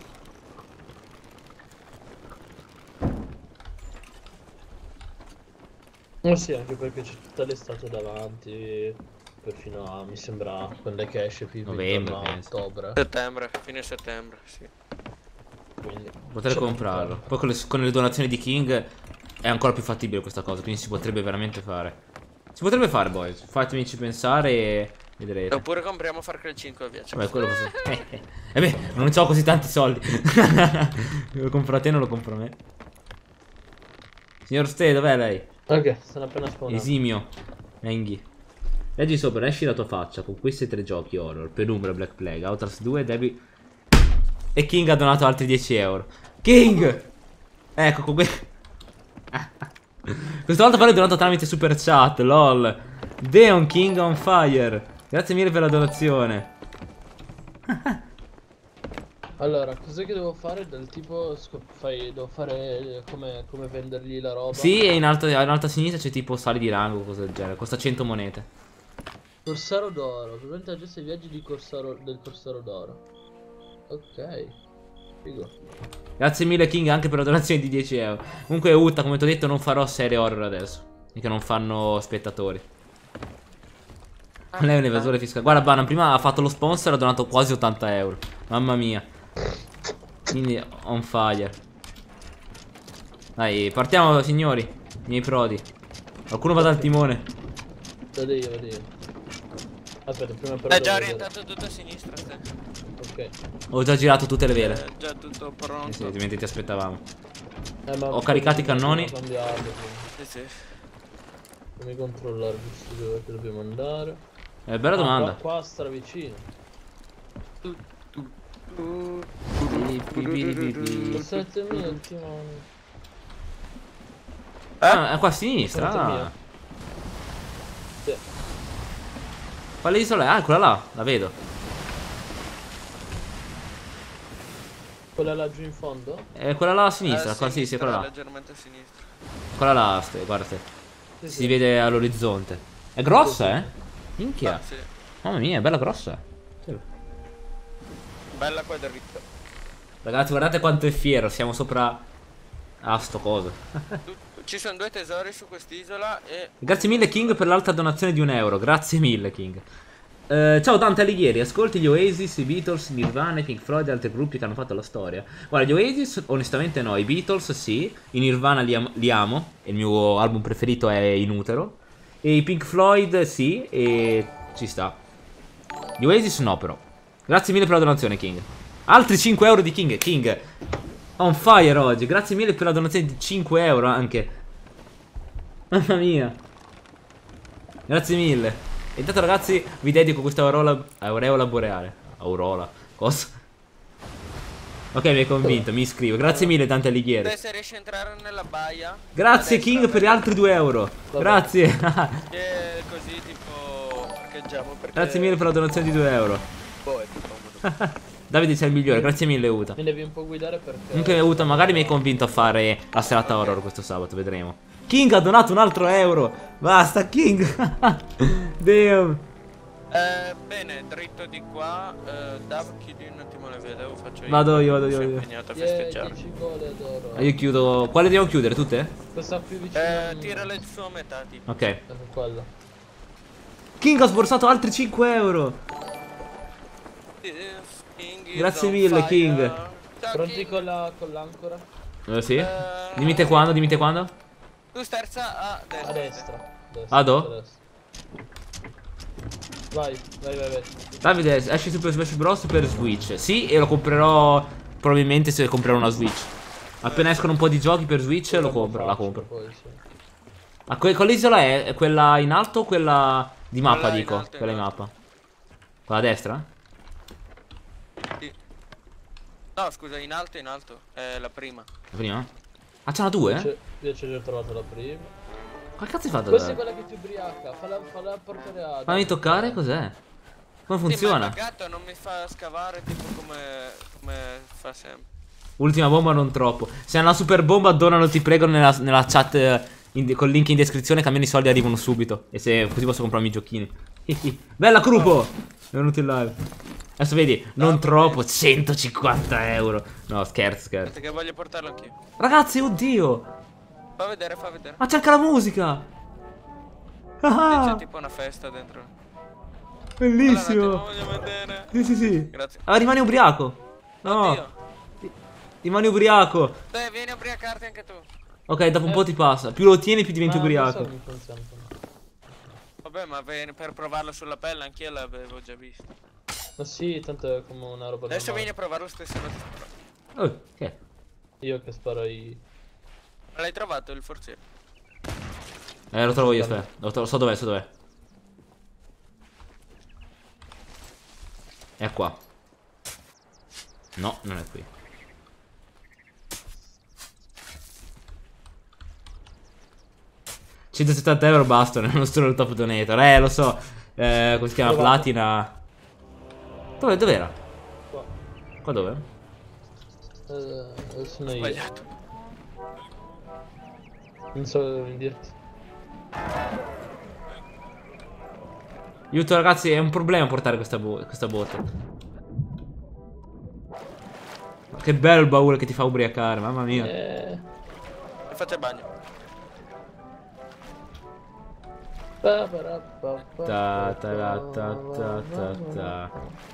Oh sì, anche perché c'è tutta l'estate davanti. Perfino a, mi sembra, quando è che esce FIFA Novembre, intorno a penso. ottobre. Settembre, fine settembre, sì. Quindi Potrei c'è comprarlo. ancora. Poi con le, con le donazioni di King è ancora più fattibile questa cosa. Quindi si potrebbe veramente fare. Si potrebbe fare, boys. Fatemici pensare e vedrete. Oppure compriamo Far Cry cinque a Viaggio. Vabbè, quello posso... Eh beh, non ho così tanti soldi. Lo compro a te, non lo compro a me. Signor Ste, dov'è lei? Ok, sono appena spawnato. Esimio Enghi. Leggi sopra, esci la tua faccia con questi tre giochi horror: Penumbra, Black Plague, Outlast due, Debbie. E King ha donato altri dieci euro. King! Ecco, con que... Questa volta però è donato tramite super chat, lol. Deon King on fire. Grazie mille per la donazione. Allora, cos'è che devo fare? Del tipo, scop- fai, devo fare come, come vendergli la roba. Sì, e in alto, in alto a sinistra c'è tipo sali di rango o cose del genere. Costa cento monete. Corsaro d'oro, preventa aggiusta i viaggi di Corsaro, del Corsaro d'oro. Ok. Figo. Grazie mille King anche per la donazione di dieci euro. Comunque Uta, come ti ho detto, non farò serie horror adesso. Perché non fanno spettatori. Lei è un evasore fiscale. Guarda Banan, prima ha fatto lo sponsor e ha donato quasi ottanta euro. Mamma mia. Quindi on fire. Dai, partiamo signori. Miei prodi. Qualcuno vada al timone. Vado io, vado io. Aspetta, prima però È già devo orientato tutto a sinistra te. vedere. Ok. Ho già girato tutte le vele. È già tutto pronto. Eh sì, altrimenti ti aspettavamo. Eh, ma Ho caricato i cannoni. dobbiamo cambiarlo, quindi. Sì, sì. Fammi controllare giusto dove che dobbiamo andare. Eh, bella Ah, domanda. Qua, qua stra vicino. settemila il timone. Ah, è qua a sinistra. Sette Ah. mila. Sì. Quale isola è? Ah, quella là, la vedo. Quella laggiù in fondo? È quella là a sinistra, A qua sì, sì, è quella là. leggermente a sinistra. Quella là, ste- guarda te. Sì, Si sì. vede all'orizzonte. È grossa, eh? Minchia. Ah, sì. Mamma mia, è bella grossa. Bella qua dritta. Ragazzi, guardate quanto è fiero, siamo sopra a sto coso. Ci sono due tesori su quest'isola e... Grazie mille King per l'alta donazione di un euro. Grazie mille King. Eh, ciao Dante Alighieri, ascolti gli Oasis, i Beatles, Nirvana, i Pink Floyd e altri gruppi che hanno fatto la storia. Guarda, gli Oasis onestamente no, i Beatles sì, i Nirvana li, am li amo, e il mio album preferito è In Utero. E i Pink Floyd sì, e ci sta. Gli Oasis no però. Grazie mille per la donazione King. Altri cinque euro di King, King on fire oggi, grazie mille per la donazione di cinque euro anche. Mamma mia. Grazie mille. E intanto ragazzi vi dedico questa aureola, aureola boreale. Aurora, cosa? Ok, mi hai convinto, mi iscrivo. Grazie mille Dante Alighieri. se riesci a entrare nella baia. Grazie a destra, King per gli altri due euro. Grazie. E così tipo parcheggiamo perché... Grazie mille per la donazione di due euro. Boh, è più comodo. Davide sei il migliore, grazie mille Uta. Mi devi un po' guidare perché... Comunque Uta magari mi hai convinto a fare la serata horror questo sabato, vedremo. King ha donato un altro euro. Basta King. Damn. Eh, bene, dritto di qua. Eh, Dav, chiudi un attimo le vele, lo faccio io. Vado io, vado io, Sono vado io. impegnato a Yeah, festeggiare. dieci gole d'oro. Ah, io chiudo. Quale devo chiudere? Tutte? Questa più vicino. Eh, tirale su a metà, tipo. Ok. Ecco quella. King ha sborsato altri cinque euro. King is Grazie on mille, fire. King. Ciao, Pronti King. con la con l'ancora? Eh, sì. Eh, Dimmi te quando, dimmi te quando. Tu sterza a destra. A destra. destra Vado? a destra. Vai, vai, vai, vai. Davide, esce Super Smash Bros per Switch. Sì, e lo comprerò probabilmente se comprerò una Switch. Appena escono un po' di giochi per Switch lo compro, la compro. Poi, sì. Ma que quale isola è? È quella in alto o quella di mappa, Quella in dico? alto, in Quella in alto. mappa. Quella a destra? Sì. No, scusa, in alto, in alto. È la prima. La prima? Ah, ce n'ha due? C'è- Io ci ho già trovato la prima. Quale cazzo hai fatto? Questa è da- quella che ti ubriaca. Falla, falla portare a. Fammi toccare, cos'è? Come Sì, ma funziona? il gatto non mi fa scavare tipo come, come fa sempre. Ultima bomba non troppo. Se è una super bomba donano ti prego nella, nella chat eh, in- col link in descrizione che almeno i soldi arrivano subito. E se così posso comprarmi i giochini. Bella Crupo! Benvenuto in live. Adesso vedi, non No, troppo, centocinquanta euro. No, scherzo, scherzo. Aspetta che voglio portarlo anch'io. Ragazzi, oddio! Fa vedere, fa vedere. Ma c'è anche la musica! Ah, C'è tipo una festa dentro. bellissimo! Allora, voglio vedere. Sì, sì, sì. Grazie. Ah, rimani ubriaco. No, Oddio. rimani ubriaco. Dai, vieni a ubriacarti anche tu. Ok, dopo un po' ti passa. Più lo tieni, più diventi Ma ubriaco. non so come funziona. Vabbè, ma vieni per provarlo sulla pelle, anch'io l'avevo già visto. Ma sì, tanto è come una roba Adesso normale. vieni a provare lo stesso. non ti sparo. Oh, ok. Io che sparo i. L'hai trovato il forziere? Eh, lo trovo io, aspetta. Lo trovo, so dov'è, so dov'è. È qua. No, non è qui. centosettanta euro bastano, non sono il top donator. Eh, lo so. Eh, come si chiama? Provato. Platina. Dove, dov'era? Qua. Qua dove? Eh, adesso noi... Sbagliato. Non so come dirti. Aiuto ragazzi, è un problema portare questa, bo questa botte. Ma che bello il baule che ti fa ubriacare, mamma mia. Eh... E fate bagno. pa, para, pa, pa, Ta, pa, ta, ta, ta, ta, ta.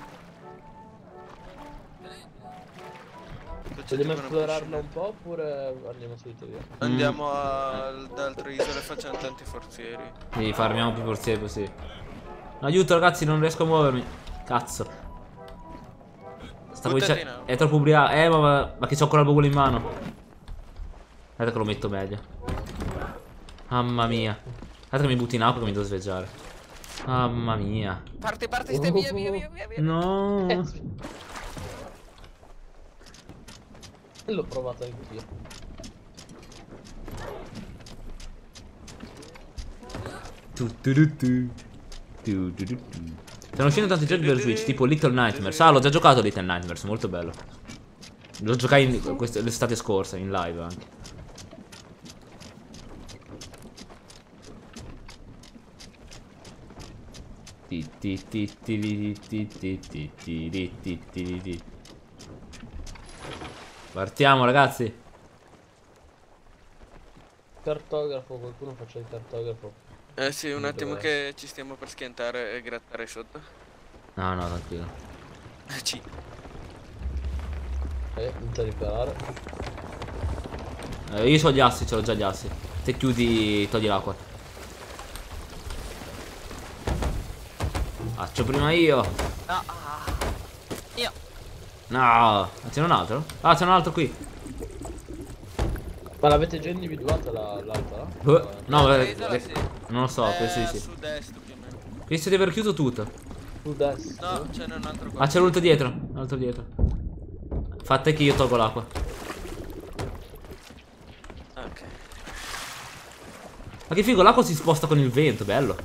Vogliamo esplorarla un po' oppure andiamo subito via? Andiamo al- ad altre isole, facciamo tanti forzieri. Sì, farmiamo più forzieri così. Aiuto ragazzi, non riesco a muovermi. Cazzo. Sta Buttati qui in acqua. è troppo ubriaco. Eh, ma, ma, ma che c'ho ancora il baule in mano. Guarda che lo metto meglio. Mamma mia. Guarda che mi butti in acqua che mi devo svegliare. Mamma mia. Parti, parti, stai via, via, via, via, via. No. L'ho provato anch'io. Tu, tu, tu, tu. Tu, tu, tu, tu. Stanno uscendo tanti giochi per Switch, tipo Little Nightmares. Ah, l'ho già giocato Little Nightmares, molto bello. Lo giocai l'estate scorsa, in live anche. Ti, ti, ti, ti, ti, ti, ti, ti, ti, ti, ti, ti, ti. Partiamo ragazzi. Cartografo, qualcuno faccia il cartografo. Eh sì, un Dove attimo è? che ci stiamo per schiantare e grattare sotto. No, no, tranquillo. Eh, Ci. Eh, non ti riparare. Eh, io ho gli assi, ce l'ho già gli assi. Se chiudi, togli l'acqua. Faccio prima io. No. ah. Io. No, ma c'è un altro? Ah, c'è un altro qui. Ma l'avete già individuata la- l'altra? là? Eh, No, Eh, eh, isola eh, sì. non lo so, Eh, penso di a sì. sud-est più o meno. Penso di aver chiuso tutto. Sul destro? No, ce n'è un altro qua. Ah, c'è l'altro dietro. L'altro dietro. Fate che io tolgo l'acqua. Ok. Ma che figo, l'acqua si sposta con il vento, bello.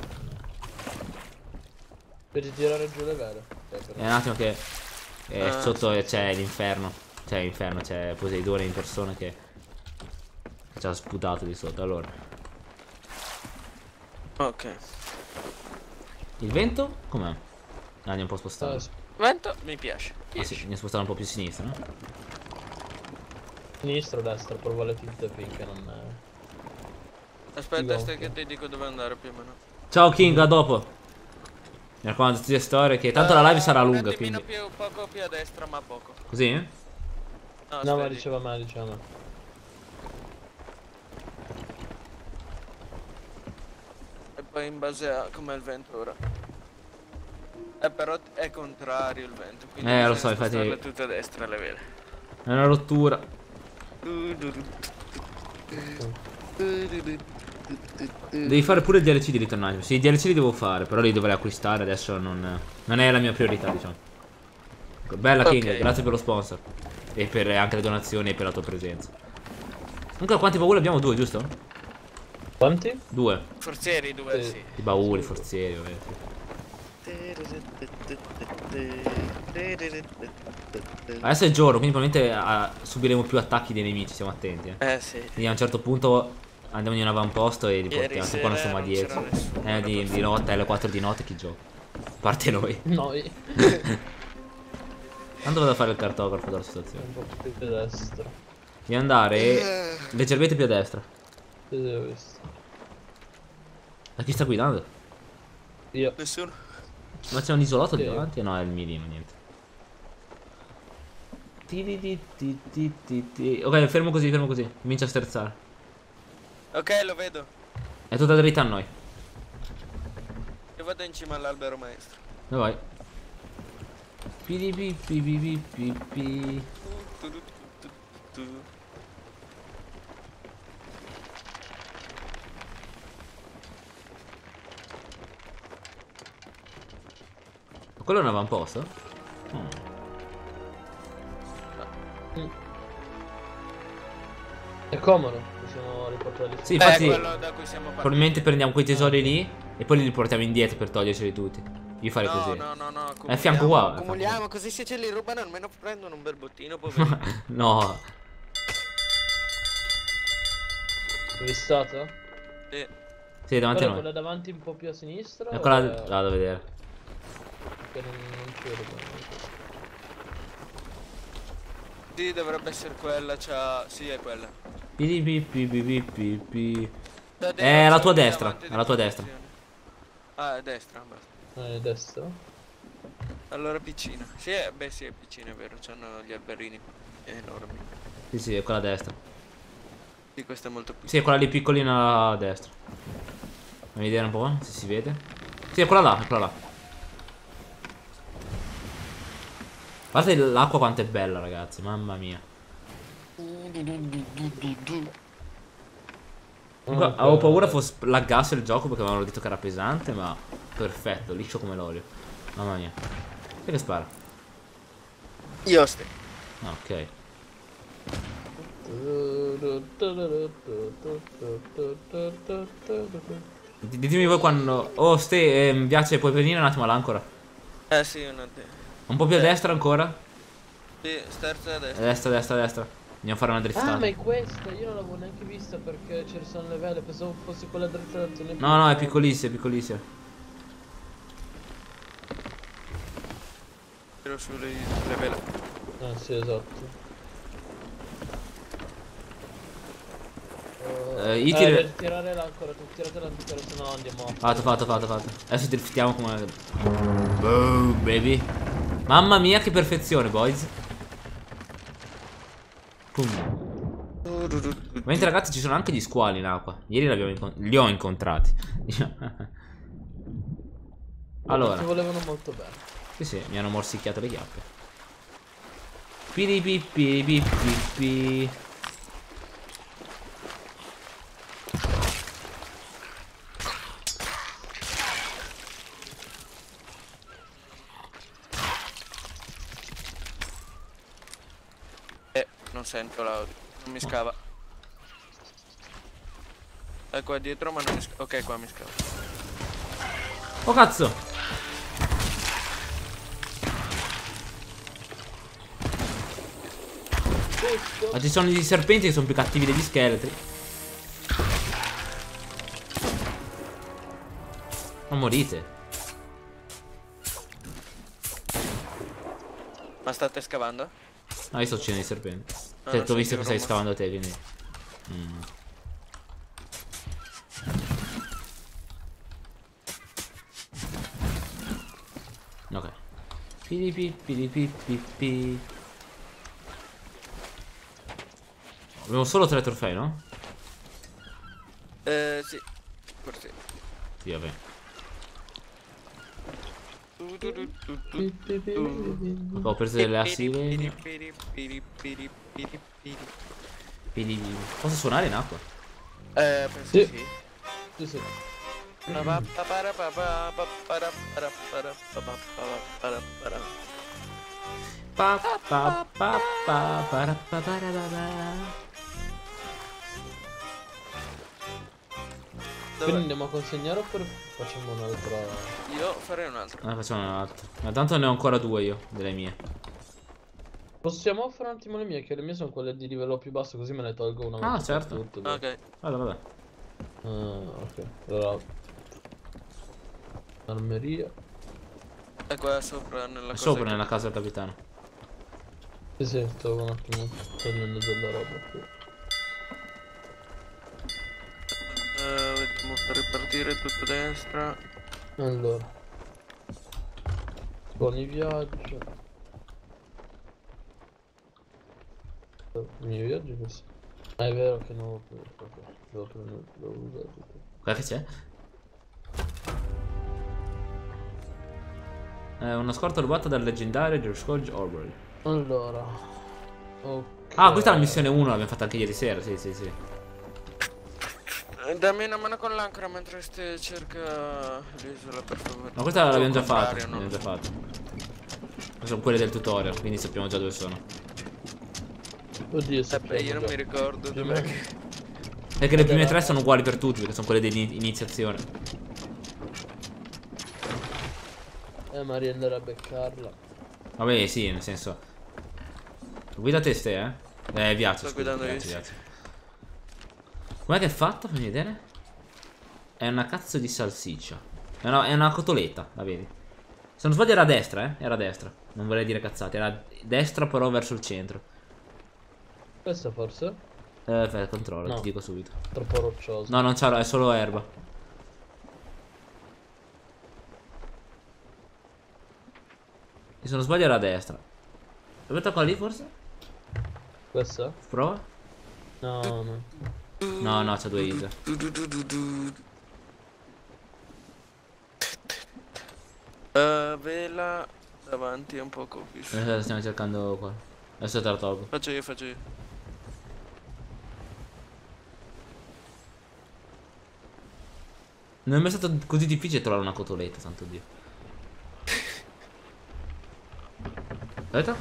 Per tirare giù le vele. Eh, però. È un attimo che eh, Ah, sotto c'è l'inferno. C'è l'inferno, c'è Poseidone in persona che ci ha sputato di sotto. Allora, Ok. il vento com'è? Ah, andiamo un po' a spostare. Ah, sì. Vento, mi piace. Ah, sì, andiamo a spostare un po' più a sinistra, no? Sinistra o destra, prova le tutte finché non è. Aspetta, Io stai anche. che ti dico dove andare più o meno. Ciao King, a dopo. Mi raccomando, tutte le storie che tanto la live sarà Eh, lunga, un attimino quindi. più, poco più a destra, ma poco. Così? eh? No, No, aspetta. ma diceva me, diceva me. E poi in base a com'è il vento ora. Eh, però è contrario il vento. Quindi Eh, lo bisogna so, infatti- spostarle tutte a destra le vele. È una rottura. Devi fare pure il D L C di Little Nightmares. Sì, i D L C li devo fare, però li dovrei acquistare. Adesso non, non è la mia priorità, diciamo. Bella King, Ok. grazie per lo sponsor. E per anche le donazioni e per la tua presenza. Comunque quanti bauli abbiamo? Due, giusto? Quanti? Due. Forzieri due, Sì. sì. I bauli, forzieri, ovviamente. Adesso è giorno, quindi probabilmente ah, subiremo più attacchi dei nemici, siamo attenti. Eh. Eh sì. Quindi a un certo punto andiamo in un avamposto e li Ieri portiamo. Se sera quando siamo a non dieci. c'era nessuno, Eh, di, di notte, alle quattro di notte chi gioca? A parte noi. Noi. Tanto vado a fare il cartografo della situazione. Un po' più a destra. Devi andare leggermente più a destra. Sì, sì, ho visto. Da chi sta guidando? Io. Nessuno. Ma c'è un isolato lì Sì. davanti? No, è il mirino, niente. Ti ti ti ti ti ti ti. Ok, fermo così, fermo così. Comincia a sterzare. Ok, lo vedo. È tutta dritta a noi. Io vado in cima all'albero maestro. Dove vai? Pi pi pi pi pi pi pi. Tu, tu, tu, tu, tu. Ma quello è un avamposto? Mm. È comodo. possiamo riportarli su. Sì, infatti, Eh, quello da cui siamo partiti. probabilmente prendiamo quei tesori lì e poi li riportiamo indietro per toglierceli tutti. Io farei No, così. no, no, no. È a fianco qua. è a fianco Accumuliamo, così se ce li rubano almeno prendono un bel bottino, poveri. qua. No. Dove è stata? Sì. Sì, davanti a Quella, noi. quella davanti un po' più a sinistra? Eccola, o là è- da vedere. Che non, non ci vedo bene. Sì, dovrebbe essere quella, c'ha... Sì, è quella. Pi, pi, pi, pi, pi, pi, pi. Da È alla c'è tua una destra, davanti di alla tua destra. posizione. Ah, è destra, basta. Ah, è destra? Allora piccina. Sì, è... beh sì, è piccina, è vero, c'hanno gli alberini enormi. Sì, sì, è quella a destra. Sì, questa è molto piccola. Sì, è quella lì piccolina a destra. Fammi vedere un po' se si vede. Sì, è quella là, è quella là. Guardate l'acqua quanto è bella, ragazzi, mamma mia. Comunque, Ok. avevo paura fosse laggasse il gioco perché avevano detto che era pesante, ma perfetto, liscio come l'olio. Mamma mia. Chi è che spara? Io ste. Ah, ok. D- Ditemi voi quando... Oh, Ste, ehm, Viace, puoi venire un attimo all'ancora? Eh sì, una te. Un po' più a destra ancora? Sì, sterza a A destra. destra, a destra, a destra. Andiamo a fare una driftata. Ah, ma è questa, io non l'avevo neanche vista perché ci sono le vele, pensavo fosse quella dritta da tenere. No, no, è piccolissima, è piccolissima. Tiro sulle le vele. Ah, sì, esatto. Eh, io Eh, tiro- per tirare l'ancora, tu tirate l'ancora, se no andiamo a... Fatto, fatto, fatto, fatto. Adesso driftiamo come... Boom, baby. Mamma mia, che perfezione, boys. Boom. Ovviamente, ragazzi, ci sono anche gli squali in acqua. Ieri li, abbiamo incont- li ho incontrati. Allora, Ti volevano molto bene. sì, sì, mi hanno morsicchiato le chiappe. Piripipiripippi. Eh, non sento l'audio. Non mi scava. È qua dietro ma non mi scava. Ok, qua mi scava. Oh cazzo! Questo? Ma ci sono gli serpenti che sono più cattivi degli scheletri. Ma morite. Ma state scavando? No, io sto uccidendo i serpenti. No, Cioè, non ti ho visto senti che stai rumore. scavando te, quindi. Mm. Ok. Piripipiripippi. Abbiamo solo tre trofei, no? Eh, sì. Forse. Sì, vabbè. Tu, tu, tu, tu, tu, tu. Ok, ho preso delle assi di legno. Piri, piri, piri, piri, piri. Piri- Posso suonare in acqua? Eh, penso Sì. sì. Sì, sì. Pa, pa, pa, para, pa, pa, pa, para, para, para, pa, pa, para, para, para. Pa pa pa pa para pa para pa pa. Quindi Dov'è? andiamo a consegnare oppure facciamo un'altra... Io farei un altro. Ah, facciamo un altro. Ma tanto ne ho ancora due io, delle mie. Possiamo fare un attimo le mie, che le mie sono quelle di livello più basso, così me ne tolgo una volta Ah, per certo. tutte, dai. Ok. Vada, vada. Ah, ok. Allora... Armeria. È qua sopra nella È cosa sopra che- nella casa del capitano. Sì, sì, stavo un attimo prendendo della roba qui. Eh, vediamo per ripartire tutto a destra. Allora. Buoni viaggi. I miei viaggi questo. Ah, è vero che non ho più. Ok, devo prendere, devo usare tutto. Cosa che c'è? È una scorta rubata dal leggendario George Scourge Orwell. Allora. Ok. Ah, questa è la missione uno, l'abbiamo fatta anche ieri sera, sì, sì, sì. Eh, Dammi una mano con l'ancora mentre ste cerca l'isola, per favore. Ma questa O l'abbiamo già al fatta, contrario, l'abbiamo no? già fatta. Queste sono quelle del tutorial, quindi sappiamo già dove sono. Oddio, Eh, sappiamo beh, io non già. mi ricordo Più o dov'è meno. che... Perché le prime tre sono uguali per tutti, perché sono quelle dell'iniziazione. Eh, ma riandare a beccarla. Vabbè, sì, nel senso. Guida te ste, eh? Eh, Viazio, Sto scusa, guidando io, Viazio, sì. Viazio. Com'è che è fatta? Fammi vedere. È una cazzo di salsiccia. È una, è una cotoletta, la vedi? Se non sbaglio era a destra, eh? Era a destra. Non vorrei dire cazzate, era a destra però verso il centro. Questa forse? Eh, fai il controllo, No. ti dico subito. Troppo rocciosa. No, non c'ha, è solo erba. E se non sbaglio era a destra. Aspetta qua lì forse? Questa? Prova? No, no. No, no, c'ha due hit. Uh, vela davanti è un poco più su. Eh, stiamo cercando qua. Adesso te la tolgo. Faccio io, faccio io. Non è mai stato così difficile trovare una cotoletta, santo Dio. Aspetta.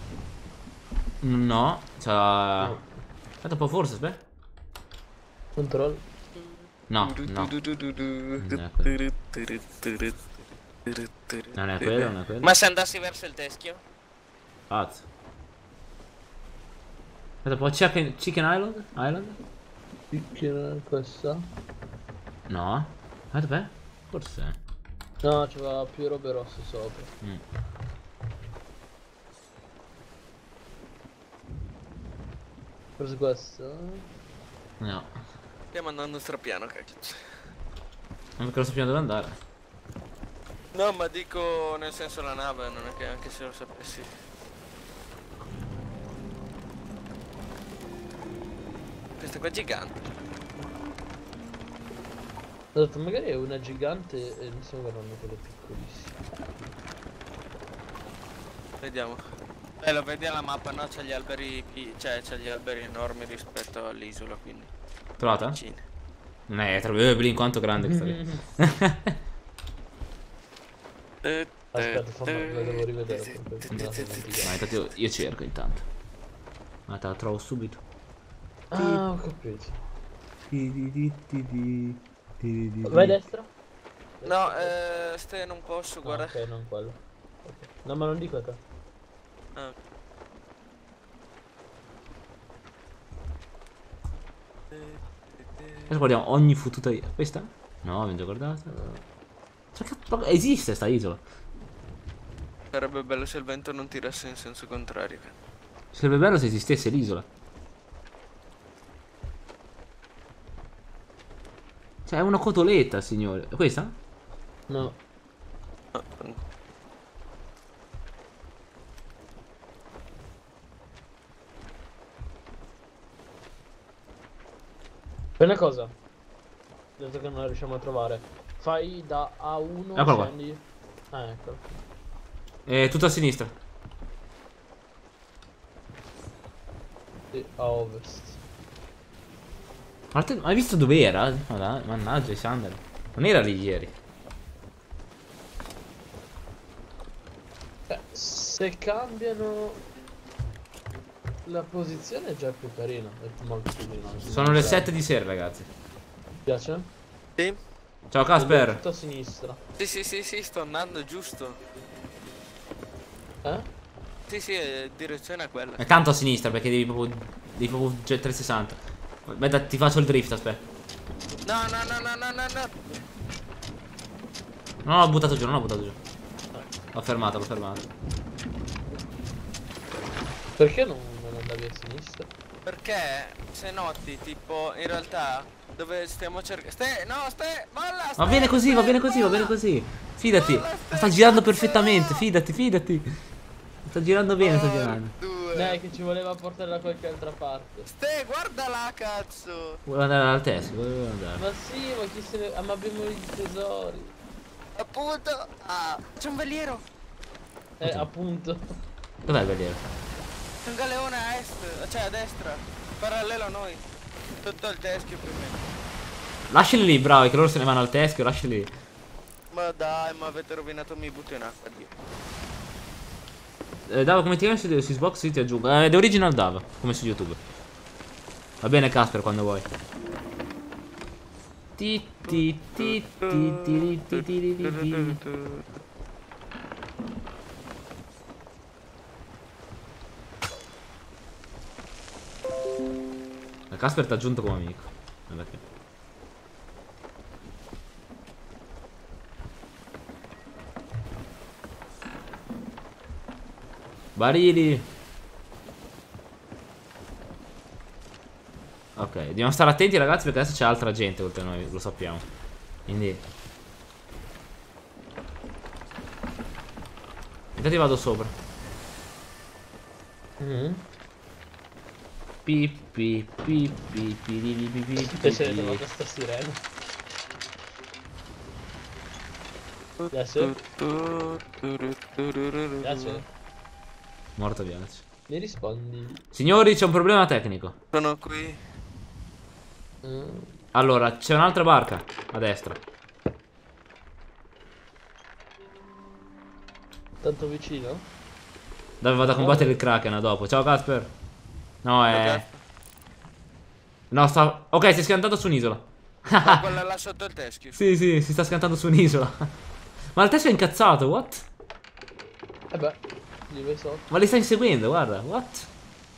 No, c'ha... No. Aspetta un po' forse, aspetta. Controllo. No, no. Non è quello, non è quello. Non è quello. Ma se andassi verso il teschio? Pazzo. Aspetta un po', Chicken, Chicken Island? Island? Picchia questa? No. Aspetta, beh. Forse. No, c'aveva più robe rosse sopra. Mm. Preso questa. No. Stiamo andando strapiano, cacchio. Non perché lo sappiamo dove andare. No, ma dico nel senso la nave, non è che anche se lo sapessi. Questa qua è gigante. Ho detto magari è una gigante e mi stiamo guardando quelle piccolissime. Vediamo. Eh, lo vedi alla mappa, no? C'è gli alberi, pi- cioè c'è gli alberi enormi rispetto all'isola, quindi. Trovata? Vicine. Non è traverbile in quanto grande che sta lì. Eh, Aspetta, fammi, lo devo rivedere perché è sembrato una Ma gigante. intanto io, io cerco intanto. Ma te la trovo subito. Ah, ho capito. Vai Vai a destra? No, eh, stai non posso, Ah, guarda. ok, non quello. Ok. No, ma non dico a te. Ah. Adesso guardiamo ogni fottuta i- Questa? No, abbiamo già guardato. Cioè, che- esiste sta isola. Sarebbe bello se il vento non tirasse in senso contrario. Sarebbe bello se esistesse l'isola. Cioè, è una cotoletta, signore. È questa? No. Ah, Fai una cosa. Dato che non la riusciamo a trovare. Fai da A uno, Eccolo qua. scendi. Ah, ecco. È tutto a sinistra. Sì, a ovest. Ma te- hai visto dove era? Madonna, mannaggia i sandali. Non era lì ieri. Eh, se cambiano la posizione è già più carina. È molto più carina. Sono le sette di sera, ragazzi. Ti piace? Sì? Ciao Casper. Tutto a sinistra. Sì, sì, sì, sì, sto andando giusto. Eh? Sì, sì, è direzione a quella. È tanto a sinistra perché devi proprio. Devi proprio cioè, trecentosessanta. Aspetta, ti faccio il drift, aspetta. No, no, no, no, no, no, no. No, l'ho buttato giù, non l'ho buttato giù. L'ho fermato, l'ho fermato. Perché non, non andavi a sinistra? Perché se noti, tipo, in realtà dove stiamo cercando. Ste, no, ste, molla, ste, Va bene così, va bene così, va bene così. Fidati. Sta girando perfettamente, fidati, fidati. Sta girando bene, sta girando. Due. Dai, che ci voleva portare da qualche altra parte. Ste, guarda là, cazzo. Vuole andare al test, vuole andare. Ma sì, ma chi se ne... Ah, ma abbiamo i tesori. Appunto. Ah, c'è un veliero. Eh, appunto. Dov'è il veliero? C'è un galeone a est, cioè a destra. Parallelo a noi. Tutto il teschio più o meno. Lasciali lì, bravi, che loro se ne vanno al teschio, lasciali lì. Ma dai, ma avete rovinato, mi butto in acqua, Dio. Eh, Dava, come ti chiami su, su Xbox? Sì, ti aggiungo. Eh, The Original Dava, come su YouTube. Va bene Casper, quando vuoi. Ti ti ti ti ti ti ti ti ti ti. La Casper ti ha aggiunto come amico. Guarda che. Barili. Ok, dobbiamo stare attenti ragazzi perché adesso c'è altra gente oltre a noi, lo sappiamo. Quindi intanto vado sopra. Mm-hmm. Pi pi pi pi pi pi pi pi pi Te sei pi. trovata sta sirena. Adesso. Adesso. Morto piace. Mi rispondi. Signori, c'è un problema tecnico. Sono qui. Mm. Allora, c'è un'altra barca a destra. Tanto vicino? Dove vado a combattere il Kraken dopo. Ciao Casper. No, è... No, sta... Ok, si è schiantato su un'isola. Ma quella là sotto il teschio. Sì, sì, si sta schiantando su un'isola. Ma il teschio è incazzato, what? Eh beh, li vai sotto. Ma li stai inseguendo, guarda, what?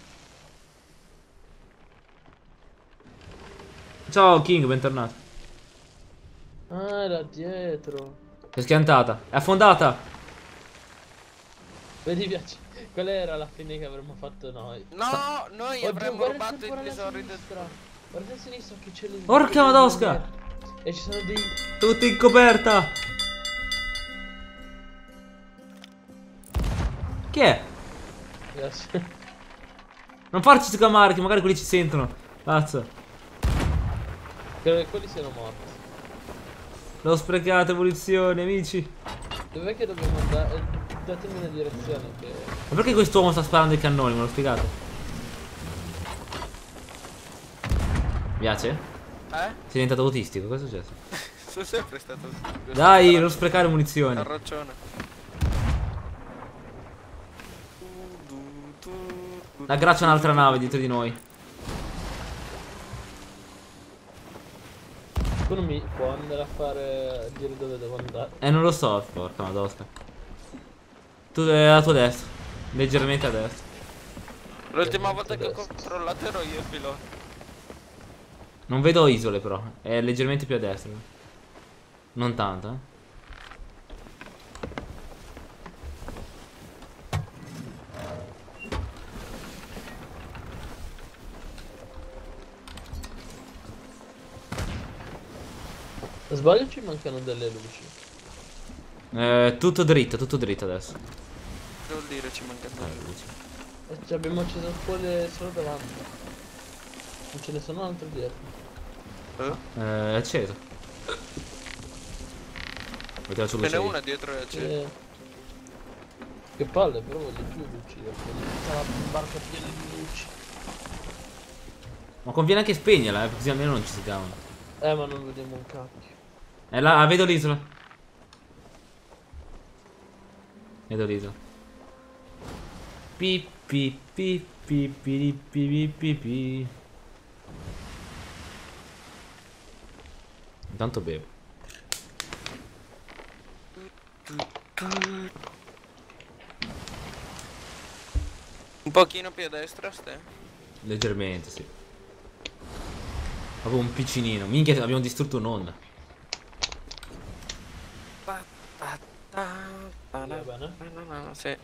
Ciao King, bentornato. Ah, era dietro. Si è schiantata, è affondata. Vedi, piace. Quella era la fine che avremmo fatto noi. No, noi Oddio, avremmo guarda rubato sempre i alla tesori del... sinistra. Guarda a sinistra che c'è le... Porca madosca. E ci sono dei... Tutti in coperta. Chi è? Yes. Non farci scamare che magari quelli ci sentono. Pazzo. Credo che quelli siano morti. L'ho sprecata munizioni, amici. Dov'è che dobbiamo andare? Eh, Datemi una direzione che... Ma perché quest'uomo sta sparando i cannoni? Me lo spiegate? Mi piace? Eh? Sei diventato autistico, cosa è successo? Sono sempre stato... Dai, non sprecare munizioni. Arroccione. Aggraccia un'altra nave dietro di noi. Tu non mi può andare a fare... a dire dove devo andare. Eh, non lo so, porca madosca. Tu è alla tua destra. Leggermente a destra. L'ultima volta che ho Adesso. controllato ero io il pilota. Non vedo isole però. È leggermente più a destra. Non tanto, eh. Sbaglio, ci mancano delle luci. Eh, tutto dritto, tutto dritto adesso. Che vuol dire ci manca Eh, tanto? luce. E ci abbiamo acceso quelle solo davanti. Non ce ne sono altre dietro. Eh? Eh, è acceso. Mettila sulla Ce n'è luce. una dietro e c'è. Eh, Che palle, però voglio più luci. Tutta la barca piena di luci. Ma conviene anche spegnerla, eh, così almeno non ci si cavano. Eh, ma non vediamo un cacchio. Eh là, ah, vedo l'isola. Vedo l'isola. Pi pi pi pi pi pi pi pi pi. Intanto bevo. Un pochino più a destra, ste. Leggermente, sì. Proprio un piccinino. Minchia, abbiamo distrutto un'onda. Va bene. Sì.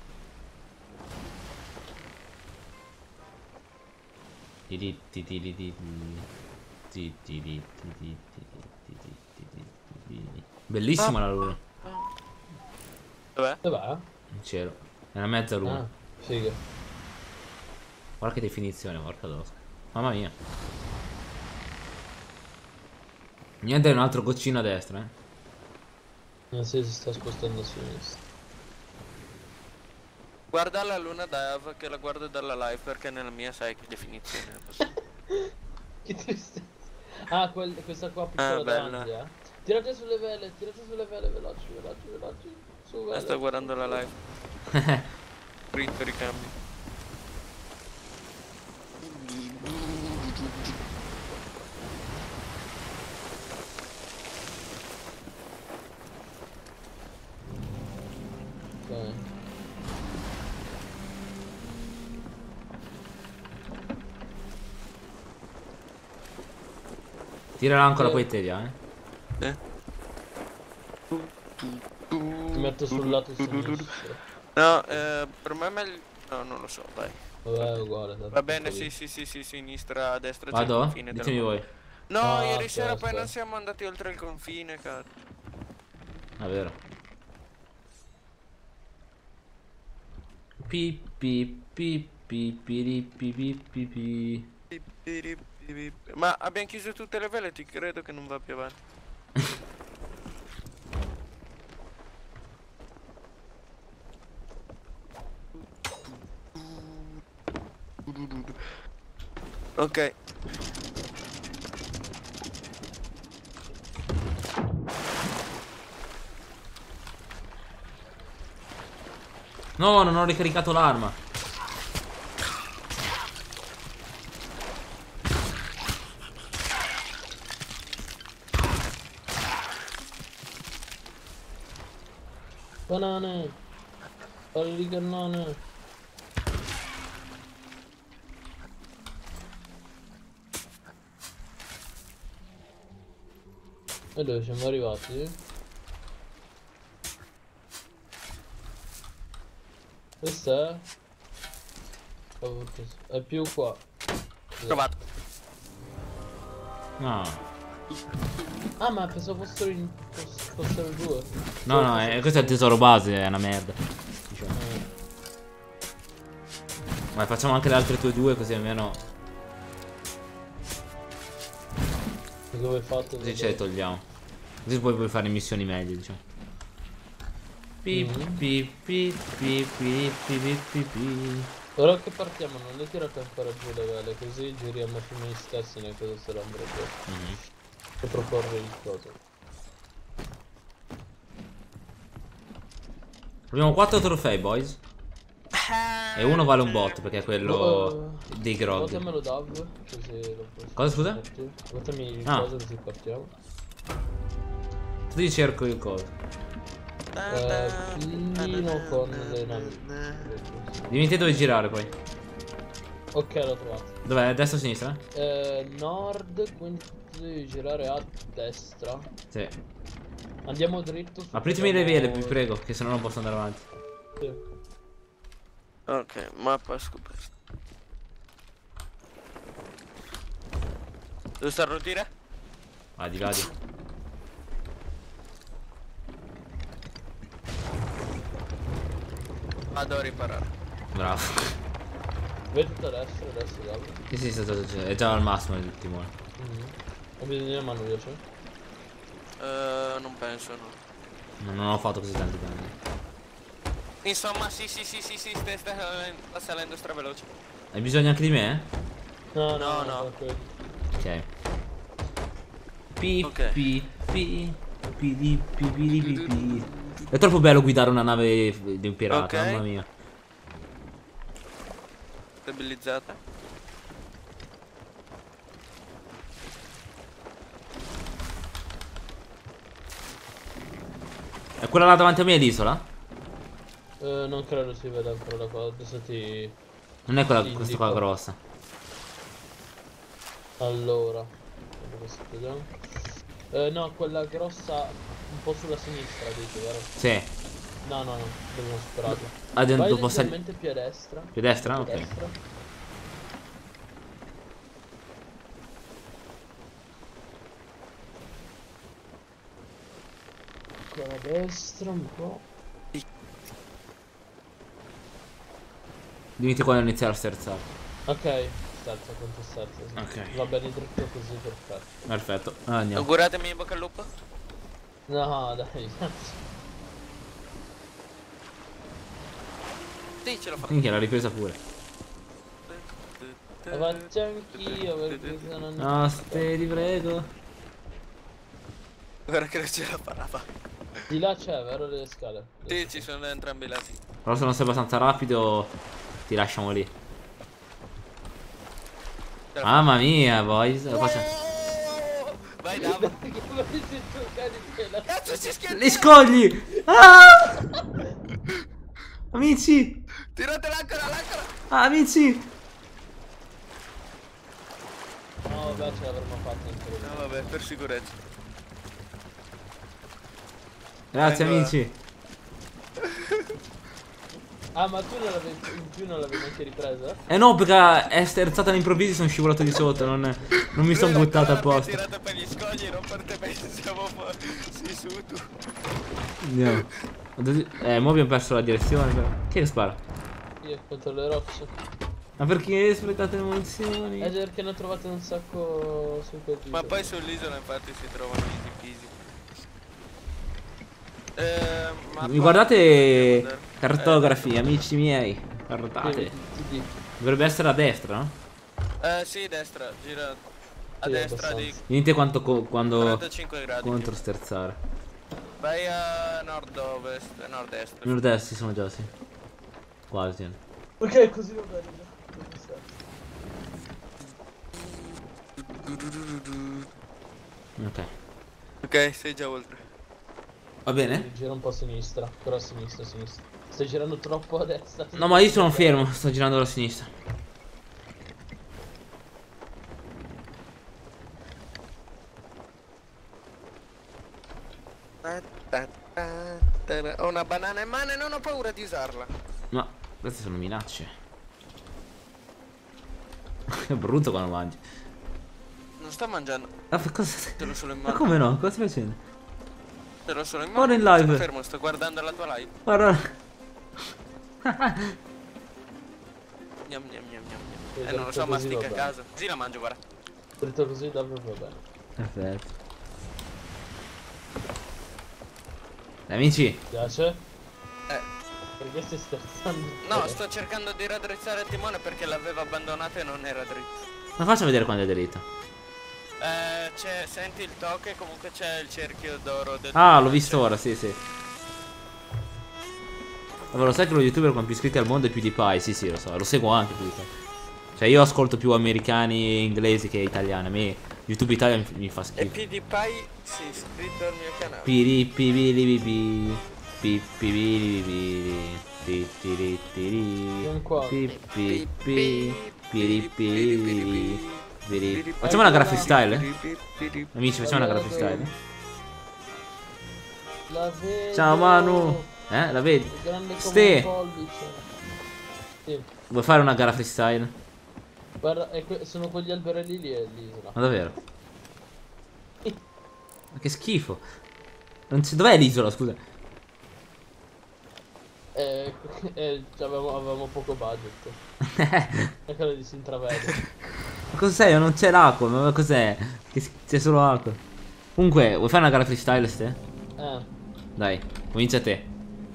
Bellissima la luna. Dov'è? Dove va? In cielo. È una mezza luna. Ah, figa. Guarda che definizione, porca d'osca. Mamma mia. Niente, è un altro goccino a destra, eh. Non si si sta spostando a sinistra. Guarda la luna da Eva che la guardo dalla live perché nella mia sai che definizione è possibile. Che tristezza. Ah, quel, questa qua piccola Ah, bella. davanti, eh. Tirate sulle vele, tirate sulle vele, veloci, veloci, veloci. Su, Eh, vele. sto guardando la live. Ritto ricambi. Tira l'ancora Eh. poi te via, eh. Eh. Ti metto sul lato sinistro. No, eh, per me è meglio. No, non lo so, dai. Vabbè, è uguale. tanto Va bene, piccolino. sì, sì, sì, sì, sinistra, destra c'è il Vado? confine. te lo Ditemi mando. voi. No, Ah, ieri sera aspetta. poi non siamo andati oltre il confine, cazzo. È vero. Pi pi pi pi pi pi pi pi pi. Ma abbiamo chiuso tutte le vele, ti credo che non va più avanti. Ok. No, non ho ricaricato l'arma. Banane. Palle di cannone. E dove siamo arrivati? Questo è? Oh, è più qua. Trovato. No. Ah, ma pensavo fossero in. foss- fossero due. No, no, eh, questo è il tesoro base, è una merda. Diciamo. Eh, Ma facciamo anche le altre tue due così almeno. e dove hai fatto? Così ce le togliamo. Così poi puoi fare missioni meglio, diciamo. Pi Mm. pi pi pi pi pi pi pi pi. Ora che partiamo non le tirate ancora giù le vele, così giriamo su noi stessi nel caso sarà un brevetto. Mhm. E proporre il coso. Abbiamo quattro trofei, boys. E uno vale un bot perché è quello Oh, dei grog. Votamelo Dav, così lo posso. Cosa, scusa? Votami il Ah. coso così partiamo. Tu ti cerco il coso. Eh, Pillino con le navi. Dimmi te dove girare poi. Ok, l'ho trovato. Dov'è? Destra o sinistra? Eh, nord, quindi devi girare a destra. Sì. Andiamo dritto su. Apritemi le vele, vi prego, che sennò non posso andare avanti. Sì. Ok, mappa scoperta. Dove sta a rotire? Vadi, vadi. Vado a riparare. Bravo. Vedi tutto a destra, adesso Dav. Sì, sì, sì, sì, sì, è già al massimo il timone. Mm. E bisogna mano c'è. Eh, non penso, no. Non, non ho fatto così tanti danni. Insomma, sì, sì, sì, sì, sì, sta, sta, sta salendo straveloce. Hai bisogno anche di me? No, No, no, no. no. quello. Ok. Pi Ok. pi pi pi di pi pi di pi pi. È troppo bello guidare una nave di un pirata, Ok. mamma mia. Stabilizzata. È quella là davanti a me l'isola? Eh, non credo si veda ancora la cosa. Adesso ti. Non è quella, Sì, questa dico. qua grossa. Allora. Dove si vediamo? Eh, no, quella grossa un po' sulla sinistra, dici, vero? Sì. No, no, no, abbiamo superato. Ah, Vai dopo sali- leggermente più a destra. Più a destra? Più Ok. a destra. Ancora a destra un po'. Dimmi quando iniziare a sterzare. Ok, sterza, quanto sterza. Sì. Ok. Va bene dritto così, perfetto. Perfetto. Ah, andiamo. Auguratemi in bocca al lupo. No, dai. Sì, ce l'ho fatta. Minchia, l'ha ripresa pure. Lo faccio anch'io perché sono. No, te ti prego. Guarda che non ce la farà. Di là c'è, vero, le scale? Sì, ci sono da entrambi i lati. Però se non sei abbastanza rapido, ti lasciamo lì. Ce la Mamma mia, boys. Lo faccio... Oh! Vai Dav. Cazzo ci schiaccia. Li scogli! Ah! Amici! Tirate l'ancora, l'ancora. Ah, amici! No, vabbè, ce l'avremmo fatta anche noi. No, vabbè, per sicurezza. Grazie Vengo- amici. Ah, ma tu non l'avevi in più non l'avevi neanche ripresa? Eh no, perché è sterzata all'improvviso e sono scivolato di sotto. Non, non mi sono Lui buttato ancora apposta. mi ha tirato per gli scogli, non per te, pensavo fossi su tu. Andiamo. Eh, mo abbiamo perso la direzione. Però. Chi è che spara? Io contro le rocce. Ma perché sprecate le munizioni? Eh, perché ne ho trovate un sacco su quel Ma video. poi sull'isola infatti si trovano easy peasy. Eh, ma Mi poi- guardate cartografi, amici miei. Guardate. Sì, ti dico. Dovrebbe essere a destra, no? Eh sì, destra, gira a Sì, destra di abbastanza. Venite quanto co- quando quarantacinque gradi. contro sterzare. Vai a nord-ovest, nord-est. Nord-est ci sono già, sì. Quasi. Ok, così va bene. Ok. Ok, sei già oltre. Va bene? Gira un po' a sinistra, però a sinistra, a sinistra. Stai girando troppo a destra. No, ma io sono fermo, sto girando alla sinistra. Ho una banana in mano e non ho paura di usarla. Ma queste sono minacce. È brutto quando mangi. Non sto mangiando, Ah, per cosa? te lo solo in Ma mano. come no? Cosa stai facendo? Te lo solo in mano. Ora in live. Sono fermo, sto guardando la tua live. Guarda. Gnam gnam gnam gnam gnam. Eh non lo so, Così mastica va a bene. casa. Così la mangio, guarda. Detto così davvero va bene. Perfetto. Amici, Ti piace? Eh, Perché stai scherzando? no, sto cercando di raddrizzare il timone perché l'aveva abbandonato e non era dritto. ma faccia vedere quando è dritto. Eh, c'è, senti il tocco e comunque c'è il cerchio d'oro del Ah, l'ho timone, visto c'è- ora, sì, sì. Allora, lo sai che lo youtuber con più iscritti al mondo è PewDiePie? Sì, sì, lo so, lo seguo anche PewDiePie. Cioè, io ascolto più americani e inglesi che italiani. A me YouTube Italia mi, mi fa E schifo. PewDiePie si è iscritto al mio canale. Piri piri piri pi piri piri pi piri piri Non qua. pi pi pi piri piri piri. Facciamo una gara freestyle? Amici, facciamo una gara freestyle? La vedo. Ciao Manu. Eh, la vedi? È grande come Ste. un pollice. Sì. Vuoi fare una gara freestyle? Guarda, è que- sono quegli alberelli lì e l'isola. Ma davvero? Ma che schifo. Non c'è- Dov'è l'isola, scusa? Eh, eh, cioè, avevamo, avevamo poco budget. E quello di si intravede. Ma cos'è? Non c'è l'acqua, ma cos'è? Che s- c'è solo acqua. Comunque, vuoi fare una gara freestyle, ste? Eh. Dai, comincia te.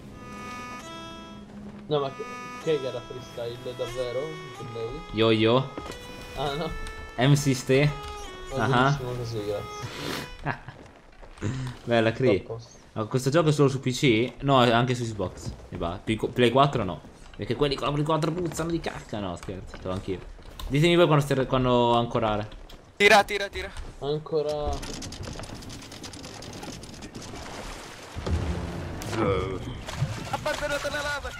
No, ma che, che gara freestyle davvero? Intendevi? Yo yo. Ah no. M C ste. Va Ah. benissimo così, grazie. Bella, Sto a Cree. posto. Ma questo gioco è solo su P C? No, anche su Xbox. E va. Play Play quattro no. Perché quelli con la Play quattro puzzano di cacca. No, scherzo, ce l'ho anch'io. Ditemi voi quando, stai- quando ancorare. Tira, tira, tira. Ancora. Abbandonate la lava.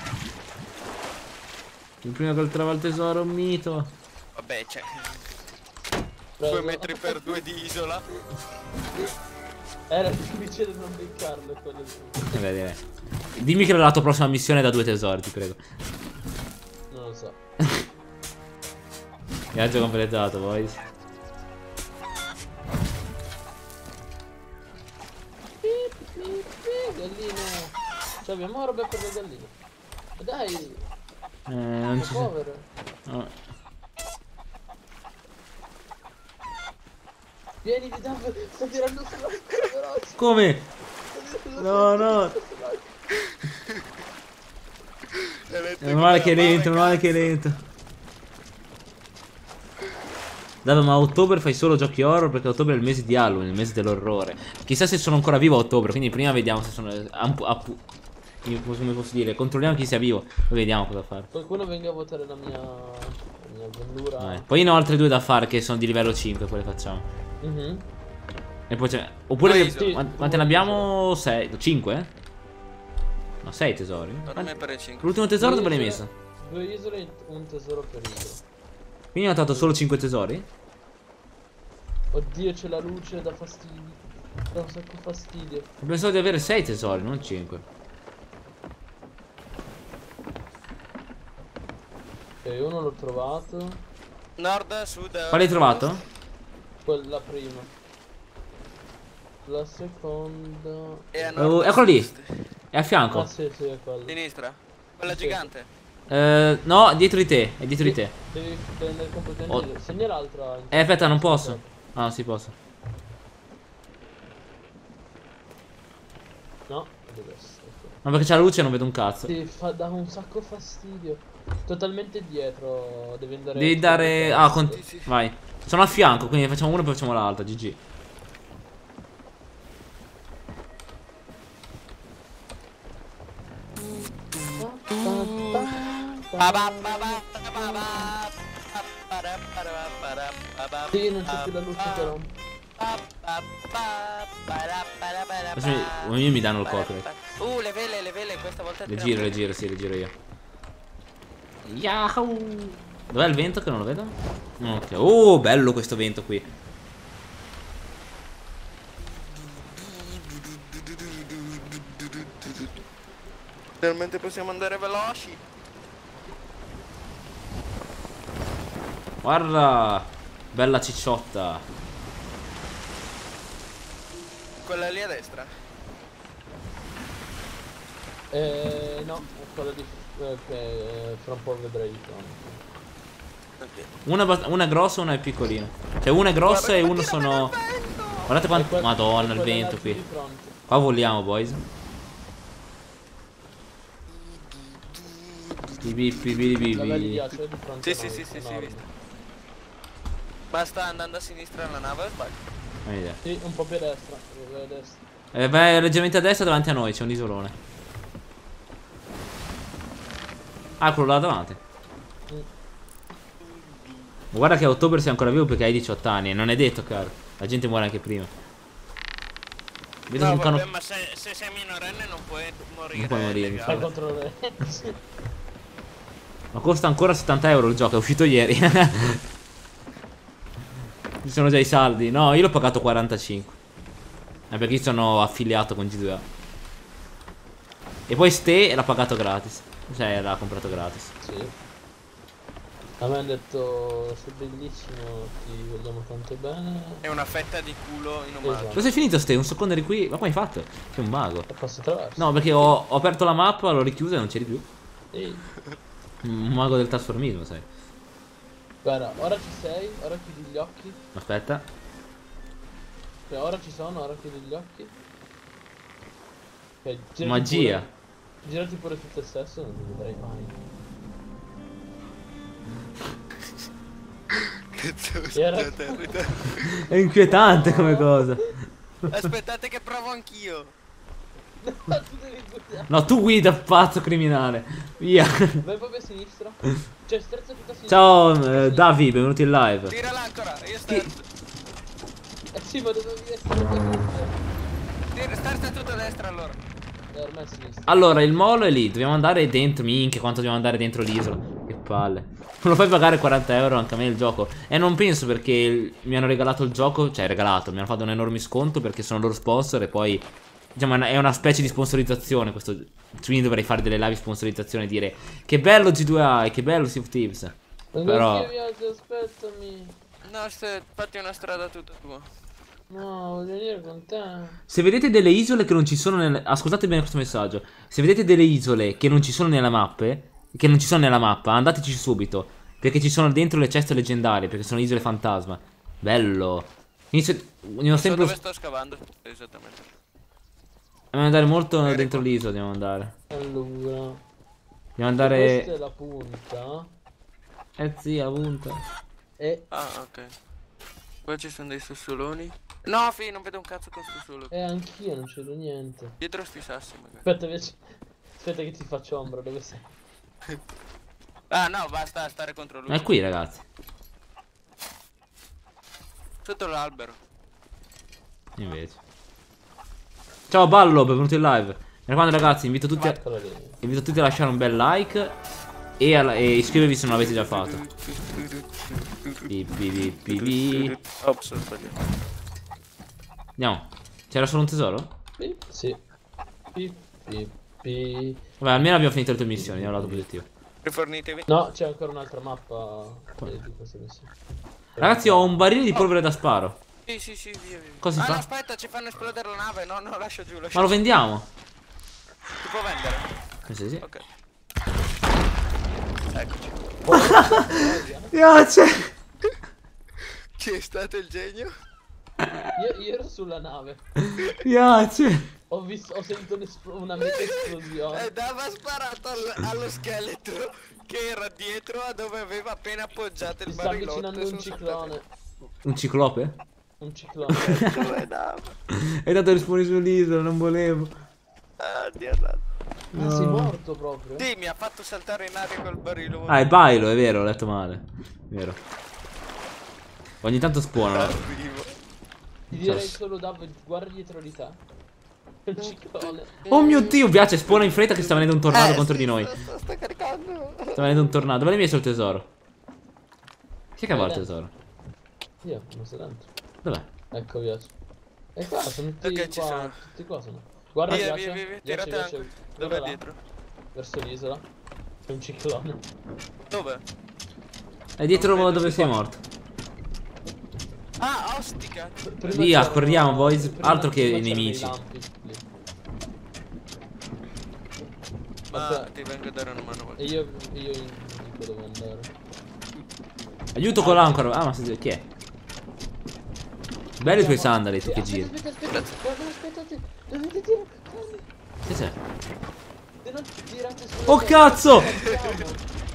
Il primo che trova il tesoro, un mito. Vabbè, c'è Preso. due metri per due di isola. Era difficile non beccarlo quello lì. Eh, beh, direi. Dimmi che la tua prossima missione è da due tesori, ti prego. Non lo so. Viaggio completato, boys. Galline. Cioè abbiamo roba per le galline. Ma dai, Eh, non che ci sono. povero. No. Vieni di Dumbledore, sta tirando sulla veloce. Come? Sta tirando No, sulla- no. sulla- Meno male che è lento, meno male che è lento. Dai, ma a ottobre fai solo giochi horror perché ottobre è il mese di Halloween, il mese dell'orrore. Chissà se sono ancora vivo a ottobre, quindi prima vediamo se sono... ampu- appu- come posso dire? Controlliamo chi sia vivo, poi vediamo cosa fare. Qualcuno venga a votare la mia, la mia avventura. Vai. Poi ne ho altre due da fare che sono di livello cinque, poi le facciamo. Mhm. E poi c'è... Oppure... Due ne- isole. quant- Quante ne abbiamo? sei? cinque? No, sei tesori. Per me per cinque. L'ultimo tesoro dove l'hai Due messo? isole- Due isole e un tesoro per isola. Quindi ho dato solo cinque tesori? Oddio, c'è la luce, da fastidio. Da un sacco fastidio. Pensavo di avere sei tesori, non cinque. Ok, uno l'ho trovato. Nord, sud. Quale hai trovato? Quella prima. La seconda. E a Oh, nord. eccolo lì. È a fianco. Ah sì, sì, è quella. Sinistra. Quella Sì. gigante. Eh, no, dietro di te. È dietro di te. Devi prendere completamente. Oh. Segna l'altra. Eh, aspetta, non posso. Ah, sì, posso. No, deve essere. Ma perché c'è la luce e non vedo un cazzo. Ti fa da un sacco fastidio. Totalmente dietro. Devi andare. Devi dare... Ah, con... Sì, sì. vai. Sono a fianco, quindi facciamo uno e poi facciamo l'altra. G G. Sì, non c'è più la luce però. Adesso mi, mi danno il copyright. Uh, le vele, le vele, questa volta Le tiriamo giro, le bene. giro, sì, le giro io. Yahoo! Dov'è il vento che non lo vedo? Ok. Oh, bello questo vento qui. Finalmente possiamo andare veloci. Guarda! Bella cicciotta. Quella lì a destra. Eh, no, è quella di. Ok, eh, fra un po' vedrei. Ok. Una, bast- una è grossa e una è piccolina. Cioè una è grossa Guarda e come uno tira sono... bene il vento! Guardate E quanto... que- Madonna e il quella vento là qui. di fronte. Qua vogliamo, boys. Bibi, bibi, bibi. La Velia c'è di fronte Sì, a sì, noi, sì, sì, sì, enorme. visto. Ma sta andando a sinistra la nave o sbaglio? Non ho idea. Sì, un po' più a destra. A destra. Eh, vai leggermente a destra davanti a noi, c'è un isolone. Ah, quello là davanti. Mm. Guarda che a ottobre sei ancora vivo perché hai diciotto anni. E non è detto, caro. La gente muore anche prima. Vedo No, un cano... vabbè, ma se, se sei minorenne non puoi morire. Non puoi morire, è legale. Fai contro le. Ma costa ancora settanta euro il gioco, è uscito ieri. Ci sono già i saldi. No, io l'ho pagato quarantacinque. Eh, perché io sono affiliato con G due A. E poi Ste l'ha pagato gratis. Cioè, l'ha comprato gratis. Sì. A me hanno detto sei bellissimo, ti vogliamo tanto bene. È una fetta di culo in omaggio. Esatto. Cosa hai finito, Ste? Un secondo eri qui? Ma come hai fatto? Sei un mago. E passo attraverso. No, perché ho, ho aperto la mappa, l'ho richiusa e non c'eri più. Ehi. Un mago del trasformismo, sai. Guarda, ora ci sei, ora chiudi gli occhi. Aspetta. Cioè, ora ci sono, ora chiudi gli occhi. Ok, girati Magia. pure- girati pure su te stesso, non ti vedrai mai. Era- È inquietante come cosa. Aspettate che provo anch'io. No, tu devi guardare. No, tu guida, pazzo criminale. Via. Vai proprio a sinistra. Cioè, sterza tutta a sinistra. Ciao, eh, Davi, benvenuto in live. Tirala ancora, io sterzo. Eh sì, ma dovevi essere proprio a sinistra. Tira, sterza tutta a destra allora. Eh, ormai a sinistra. Allora, il molo è lì. Dobbiamo andare dentro. Minchia, quanto dobbiamo andare dentro l'isola. Che palle. Non lo fai pagare quaranta euro anche a me il gioco. E non penso perché il- mi hanno regalato il gioco. Cioè, regalato. Mi hanno fatto un enorme sconto perché sono loro sponsor. E poi, diciamo, è una- è una specie di sponsorizzazione. Questo. Quindi dovrei fare delle live di sponsorizzazione e dire che bello G due A e che bello Sea of Thieves. Però- Anche io, viaggio, aspettami. No, ste, fatti una strada tutta tua. No, voglio venire con te. Se vedete delle isole che non ci sono nel... Ascoltate bene questo messaggio. Se vedete delle isole che non ci sono nella mappe, che non ci sono nella mappa, andateci subito. Perché ci sono dentro le ceste leggendarie, perché sono isole fantasma. Bello. Inizio... Io ho Non so sempre... dove sto scavando esattamente. Dobbiamo andare molto Magari dentro qua. l'isola, dobbiamo andare. Allora. Dobbiamo Questa andare... è la punta. Eh zia, punta. E, Ah, ok. Qua ci sono dei sassoloni. No, fi, non vedo un cazzo con sassoloni. e anch'io non c'ero niente. Dietro sti sassi magari. Aspetta, invece. Aspetta che ti faccio ombra, dove sei? Ah no, basta stare contro lui. Ma è qui, ragazzi. Sotto l'albero. Invece. Ciao Ballo, benvenuto in live. Mi raccomando ragazzi, invito tutti a... Eccolo lì. Invito tutti a lasciare un bel like. E, alla, e iscrivervi se non l'avete già fatto. Pi, pi, pi, pi, pi. Ops, ho sbagliato. Andiamo. C'era solo un tesoro? Pi, sì. Pi, pi, pi. Vabbè, almeno abbiamo finito le tue missioni, è un lato positivo. Rifornitevi. No, c'è ancora un'altra mappa eh, di queste missioni. Ragazzi, ho un barile di polvere da sparo. Sì, sì, sì, via, via. Cosa si ah, fa? no, aspetta, ci fanno esplodere la nave. No, no, lascia giù, lascia Ma lo giù. vendiamo? Si può vendere? Eh, sì, sì. Ok. Eccoci. Piace. Chi è stato il genio? Io, io ero sulla nave. Piace. Ho visto, ho sentito un'espl- una mega esplosione. E dava sparato al- allo scheletro che era dietro a dove aveva appena appoggiato il Si sta barilotto. avvicinando un sono ciclone. Un ciclope? Un ciclone. saltato. Dove dava? Hai dato risponi sull'isola, non volevo. Ah, Dio no. Ma sei morto proprio? Sì, mi ha fatto saltare in aria col barilotto. Ah, è Bailo, è vero, ho letto male. Vero. Ogni tanto spawnano. Arrivo. Ti direi solo Dav, guarda dietro di te. Un ciclone. Oh mio Dio, piace, spawna in fretta che sta venendo un tornado Eh, contro sì, di noi. Sto, sto, sto caricando. Sta venendo un tornado. Dove l'hai messo il tesoro? Chi è che aveva il Eh, tesoro? Io, non sei dentro. Dov'è? Ecco, via. E qua, sono tutti Ok, ci qua. sono. Tutti qua sono. Guarda, Via, Ghiaccio, via, via, via, Ghiaccio, tirate Ghiaccio, anche. guarda Dove è là, dietro? verso l'isola. C'è un ciclone. Dove? È dietro Non vedo. dove sei morto. Ah, ostica. Prima Via, c'erano- corriamo, boys. prima- Altro che prima i c'erano nemici. lampi lì. Ma Vabbè. ti vengo a dare una mano. E io, io indico dove andare. Aiuto con l'ancora. Ah, ma se- chi è? Belli i tuoi sandali, tu che Aspetta, giri. Aspetta, aspetta, guarda, aspetta, aspetta. Dovete tirare. Che c'è? Tirate su. Oh, cazzo! Andiamo.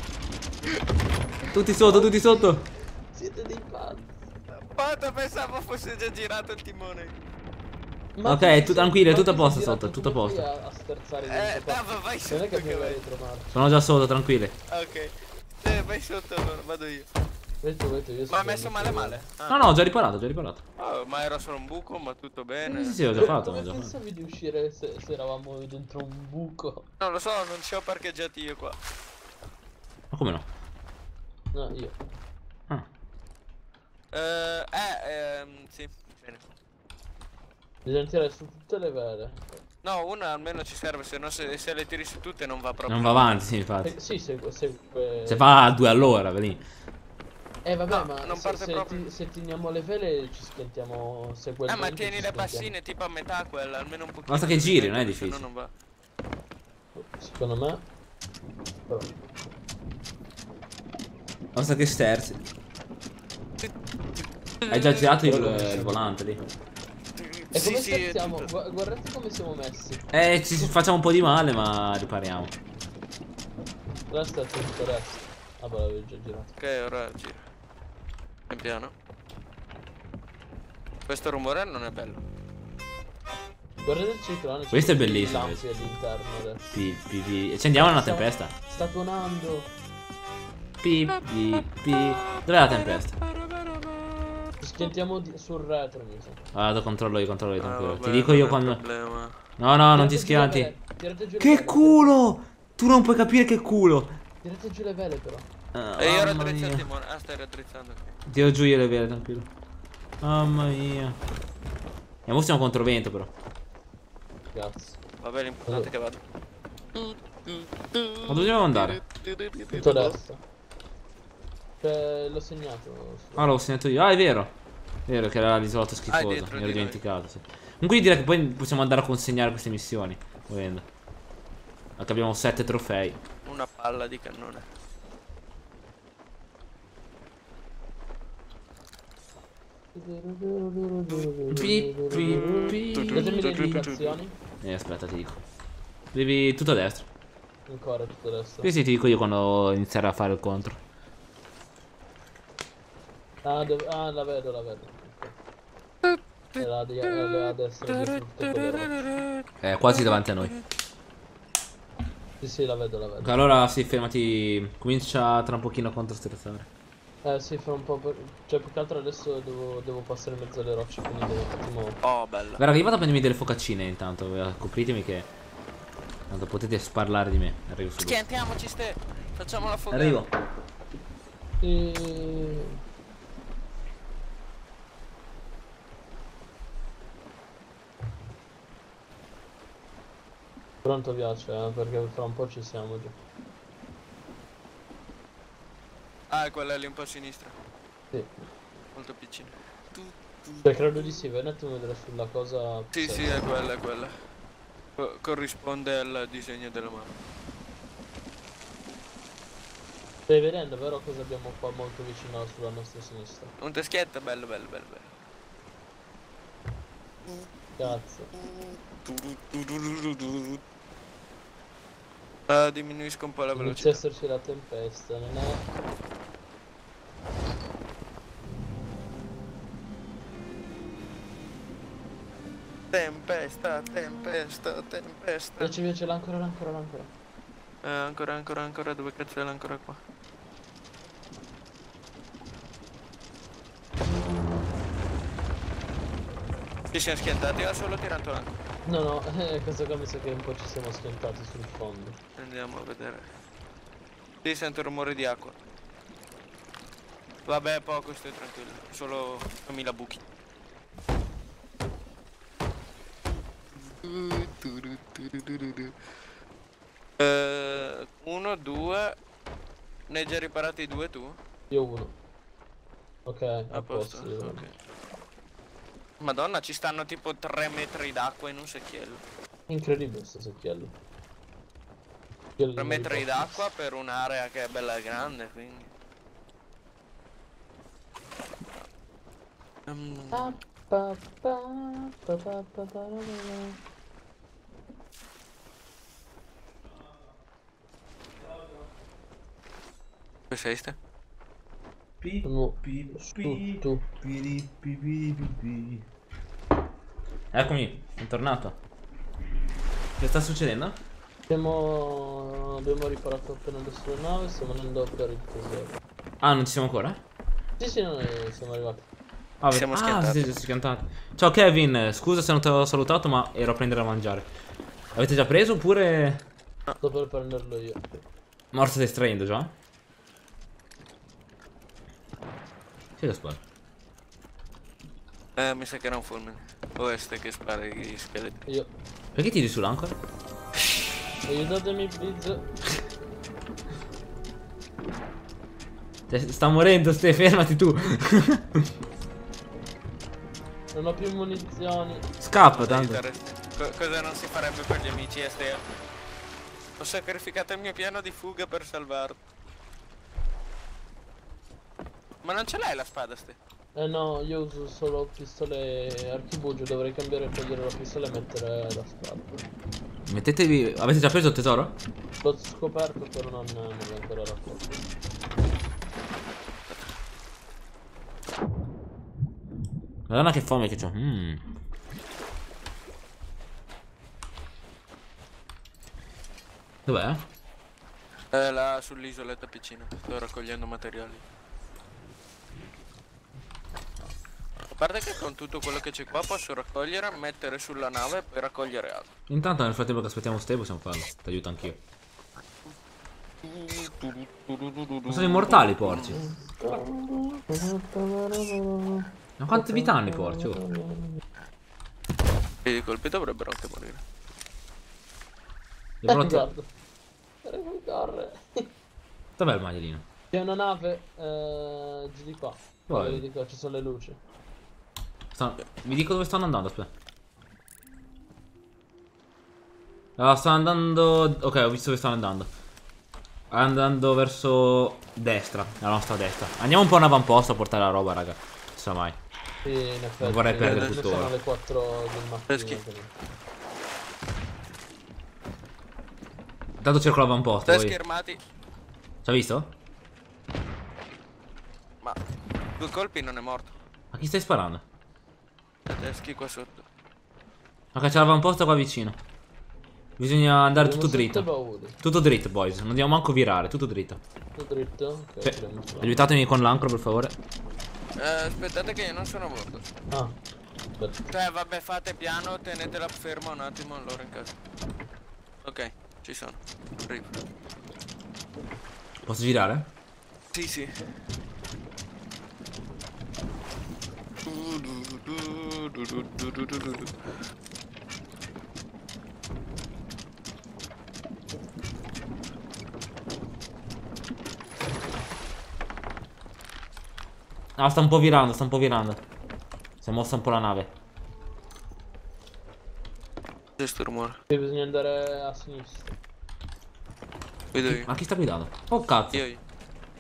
Tutti sotto, tutti sotto. Siete dei pazzi. Quanto pensavo fosse già girato il timone. Ma Ok, tu sei- tu- tranquillo, è ma tutto a ti posto sei sotto, è girato tutto a tu posto. qui A, a sterzare Eh, dentro qua. Dava, vai Non sotto è che che mi vai vai. retromarcia. Sono già sotto, tranquilli. Ok. Eh, vai sotto allora, vado io. Vedo, vedo, io Ma sono ha messo male venuto- male? Ah. No, no, ho già riparato, ho già riparato. Oh, ma era solo un buco, ma tutto bene. Sì, sì, ho già Come- fatto, ho Come già fatto. pensavi di uscire se, se eravamo dentro un buco? Non lo so, non ci ho parcheggiati io qua. Ma come no? No, io. Ah. Eh, eh, ehm, sì. Bene. Bisogna tirare su tutte le vele. No, una almeno ci serve, se no se, se le tiri su tutte non va proprio. Non va avanti, sì, infatti. Eh, sì, segue, segue... Se fa a due all'ora, vedi. Eh vabbè, No, ma non se, parte se, proprio. ti- se teniamo le vele ci schiantiamo Eh, seguendo. ma tieni le bassine tipo a metà quella, almeno un pochino. Basta che giri, non è se difficile. no non va. Secondo me. Però. Basta che sterzi. Hai già girato il, il volante lì. E Sì, come sì, scherziamo? tutto- Gu- guardate come siamo messi. Eh, ci facciamo un po' di male, ma ripariamo. Resta tutto resto. Ah, beh, l'avevo già girato. Ok, ora gira. Pian piano. Questo rumore non è bello. Guardate il ciclone. c'è Questo è tutti i bellissimo, lampi all'interno adesso. Pi, pi, pi. E ci andiamo nella Stiamo- tempesta. Sta tuonando. Pi, pi, pi. Dov'è la tempesta? Ci schiantiamo di- sul retro, mi sa. Vado, controllo io, controllo io, Ah, tranquillo. vabbè, Ti dico non io è quando... problema. No, no, non ti Tirate giù le schianti. vele, tirate giù le Che vele, culo! Tu non puoi capire che culo. Tirate giù le vele, però. Ah, E io mamma raddrizzo il mia. timone. Ah, stai raddrizzando. Ok. Tiro giù io le vele, tranquillo. Mamma mia. E ora siamo contro vento, però. Cazzo. Vabbè, l'importante è che vado. Ma dove dobbiamo andare? Tutto a destra. Cioè, l'ho segnato. Ah, l'ho segnato io. Ah, è vero. È vero che era l'isolotto Ah, è schifoso. dietro Mi di ero noi. dimenticato, sì. Comunque direi che poi possiamo andare a consegnare queste missioni. Volendo. Anche abbiamo sette trofei. Una palla di cannone. Pi, pi, pi. Datemi le indicazioni. Eh, aspetta, ti dico. Devi tutto a destra. Ancora tutto a destra. Sì, sì, ti dico io quando iniziare a fare il contro. Ah, dove- ah, la vedo, la vedo. Ok. È là di- è là a destra. dietro tutte quelle rocce. È quasi davanti a noi. Sì, sì, la vedo, la vedo. Ok, allora sì, fermati. Comincia tra un pochino a controsterzare. Eh, sì, fra un po' per... Cioè, più che altro adesso devo, devo passare in mezzo alle rocce, quindi devo un attimo... Oh, bella. Guarda che io vado a prendermi delle focaccine intanto. eh, Copritemi che... Tanto potete sparlare di me. Arrivo subito. Schiantiamoci ste. Facciamo la fogata. Arrivo. E... Pronto piace, eh, perché fra un po' ci siamo già. Ah, è quella lì un po' a sinistra. Sì. Molto piccina. Tu, tu. Cioè, credo di sì, vai un attimo a vedere sulla cosa. Sì, se- sì, è quella, è quella. Co- corrisponde al disegno della mano. Stai vedendo però cosa abbiamo qua molto vicino sulla nostra sinistra? Un teschietto, bello, bello, bello, bello. Cazzo. Ah, diminuisco un po' la Inizia a velocità. esserci la tempesta, non è? Tempesta, tempesta, tempesta. Invece invece l'ancora, l'ancora, l'ancora. Eh, ancora, ancora, ancora, dove cazzo è l'ancora qua? Ci siamo schiantati o ha solo tirato l'ancora? No, no, eh, questo qua mi sa che un po' ci siamo schiantati sul fondo. Andiamo a vedere. Sì, sento il rumore di acqua. Vabbè, poco, stai tranquillo. Solo duemila buchi. Eh, uno, due. Ne hai già riparati due tu? Io uno. Ok, A a posto, posto. io uno. ok. Madonna, ci stanno tipo tre metri d'acqua in un secchiello. Incredibile sto secchiello. Secchiello tre di metri Harry Potter. d'acqua per un'area che è bella grande, quindi. Mm, Pa, pa, pa, pa, pa, pa, pa, ra, ra. Dove sei ste? Pi, Sono pi, su, pi, tu. pi, pi, pi, pi, pi, pi. Eccomi, sono tornato. Che sta succedendo? Abbiamo... abbiamo riparato appena le sue navi, stiamo andando per il tesoro. Ah, non ci siamo ancora? Sì, sì, noi siamo arrivati. Ah, Siamo ah, schiantati. siete già schiantati. Ciao Kevin, scusa se non ti ho salutato, ma ero a prendere a mangiare. Avete già preso oppure... Sto per prenderlo io. Ma ora state estraendo già? Sì, lo sparo. Eh, mi sa che era un fulmine. O este che spara gli scheletri. Io. Perché tiri sull'ancora? Aiutatemi, please. Cioè, sta morendo, ste, fermati tu. Non ho più munizioni. Scappa, tanto. Aiutaresti. Co- cosa non si farebbe per gli amici, este? Ho sacrificato il mio piano di fuga per salvarlo. Ma non ce l'hai la spada, ste? Eh no, io uso solo pistole archibugio, dovrei cambiare e togliere la pistola e mettere la spada. Mettetevi... Avete già preso il tesoro? L'ho scoperto però non, non è ancora la foto. Madonna che fame che c'ho. Mm. Dov'è? Eh, là sull'isoletta piccina. Sto raccogliendo materiali. A parte che con tutto quello che c'è qua posso raccogliere, mettere sulla nave e poi raccogliere altro. Intanto nel frattempo che aspettiamo ste possiamo farlo. Ti aiuto anch'io. Ma sono immortali i porci. Ma quante vita hanno i porci? Oh. E i colpi dovrebbero anche morire. Li avrò tro- Guarda. Guarda come corre. Dov'è il maialino? C'è una nave eh, giù di qua. Dove? Vedi di qua, ci sono le luci. Sta- Mi dico dove stanno andando, aspetta. Ah, stanno andando... Ok, ho visto dove stanno andando. Andando verso destra, la nostra destra. Andiamo un po' in avamposto a portare la roba, raga. Non sa mai. Sì, in effetti. Non vorrei perdere eh, tutto sono ora. le quattro del Peschi. mattino. quindi. Intanto cerco l'avamposto. Tre Poi... schermati. Ci ha visto? Ma due colpi non è morto. A chi stai sparando? Teschi qua sotto. Ok, c'è l'avamposto qua vicino. Bisogna andare Abbiamo tutto sette dritto. bauli. Tutto dritto, boys. Non dobbiamo manco virare, tutto dritto. Tutto dritto? Ok, Sì. tiriamo su. Aiutatemi con l'ancro, per favore. Eh, aspettate che io non sono a bordo. Ah, aspetta. Cioè, vabbè, fate piano, tenetela ferma un attimo, allora in casa. Ok, ci sono. Arrivo. Posso girare? Sì, sì. Ah, sta un po' virando, sta un po' virando. Si è mossa un po' la nave. C'è sto rumore. Sì, bisogna andare a sinistra. Vedo io. Ma chi sta guidando? Oh cazzo. Io, io.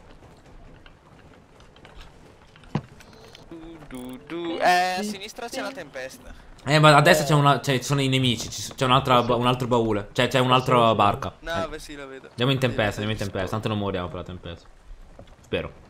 Du, du, du. Eh, a sinistra c'è la tempesta. Eh, ma a destra Eh. c'è una. Cioè, ci sono i nemici. ci- C'è un'altra. Sì. Un altro baule. Cioè, c'è Sì, un'altra sì. barca. Eh, Nave, sì, la vedo. Andiamo in tempesta, Vedo, andiamo in vedo, tempesta. Tanto non moriamo per la tempesta. Spero.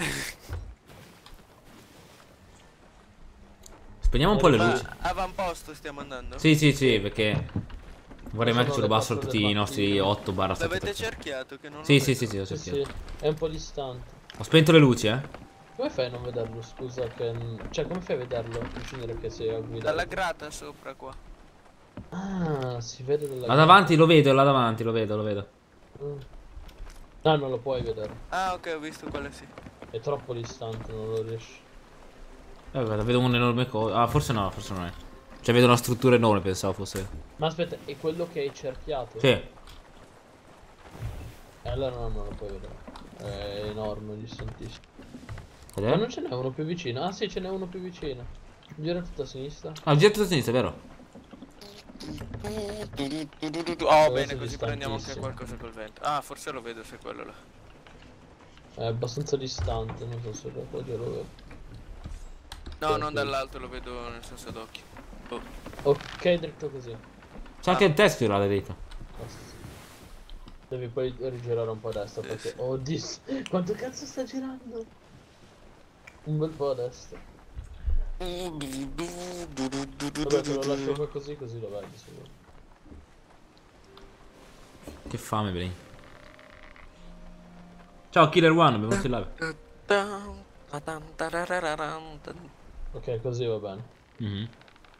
Spegniamo un po' le Ma- luci. Ma avamposto stiamo andando? Sì, sì, sì, perché. Vorrei mai che ci Sono le rubassero quattro tutti del i nostri mattino. otto barra sette L'avete persone. cerchiato che non lo Sì, sì, vedo. sì, sì, ho Sì, cercato. sì, è un po' distante. Ho spento le luci, eh. Come fai a non vederlo? Scusa, che. Cioè, come fai a vederlo? A prescindere che sei a guidare. Dalla grata sopra qua. Ah, si vede dalla Là davanti lo vedo, là davanti lo vedo, lo vedo. Mm. No, non lo puoi vedere. Ah, ok, ho visto quale sì. È troppo distante, non lo riesci. Eh, guarda, vedo un'enorme cosa. Ah, forse no, forse non è. Cioè, vedo una struttura enorme, pensavo fosse. Ma aspetta, è quello che hai cerchiato? Sì. E allora no, non lo puoi vedere. È enorme, distantissimo. Ed Ma è? non ce n'è uno più vicino? Ah sì, ce n'è uno più vicino. Gira tutto a sinistra. Ah, ho girato a sinistra, vero? Oh, Questo bene, è così prendiamo anche distantissimo. qualcosa col vento. Ah, forse lo vedo se è quello là. È abbastanza distante, non so se lo già lo vedo. No, Ok. non dall'alto, lo vedo nel senso d'occhio. Oh. Ok, dritto così. C'è anche il teschio là, dritto. Basta. Devi poi rigirare un po' a destra Sì, perché... sì. Oh, dis... Quanto cazzo sta girando? Un bel po' a destra. Vabbè, te lo lascio qua così, così lo vedi sicuro. Che fame, Brain. Ciao, Killer One, benvenuto in live. Ok, così va bene. Mhm.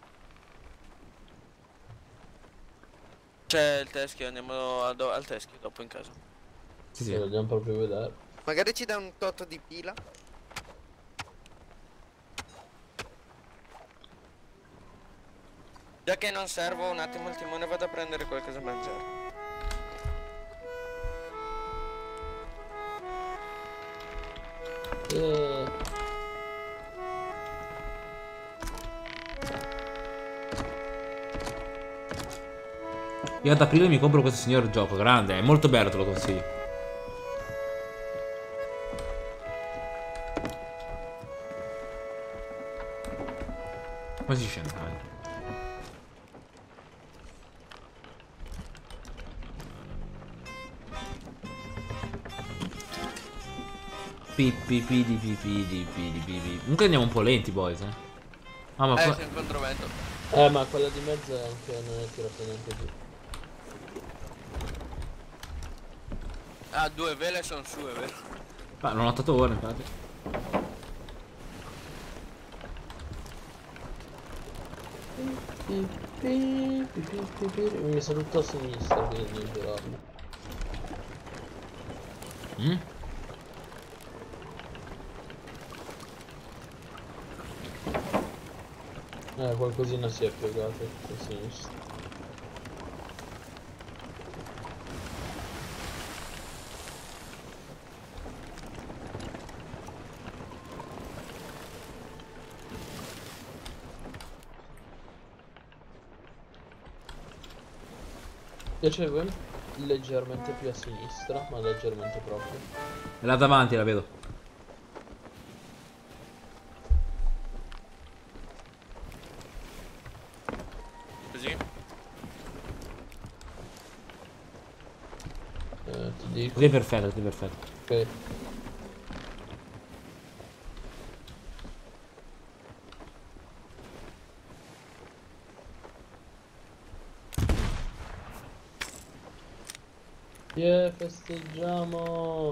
C'è il teschio, andiamo a do- al teschio dopo in casa. Sì, Se sì. vogliamo proprio vedere. Magari ci dà un tot di pila. Già che non servo un attimo il timone, vado a prendere qualcosa da mangiare. Eh, Io ad aprile mi compro questo signor gioco, grande, è molto bello, te lo consiglio. Come si scende? Dai. Pi pi pi di pi pi di pi di pi pi. Comunque andiamo un po' lenti, boys, eh. Ah, ma Eh, qua... c'è un controvento. eh, ma quella di mezzo è anche non è tirata neanche giù. Ah, due vele sono su, è vero. Ah, l'ho notato ora, infatti. Mi sa tutto a sinistra, quindi devo girarlo. Mm? Eh, qualcosina si è piegato a sinistra. Piaceva leggermente più a sinistra, ma leggermente proprio. È là davanti, la vedo. Così. Eh, ti dico. Così è perfetto, così è perfetto. Ok. Yeah, festeggiamo!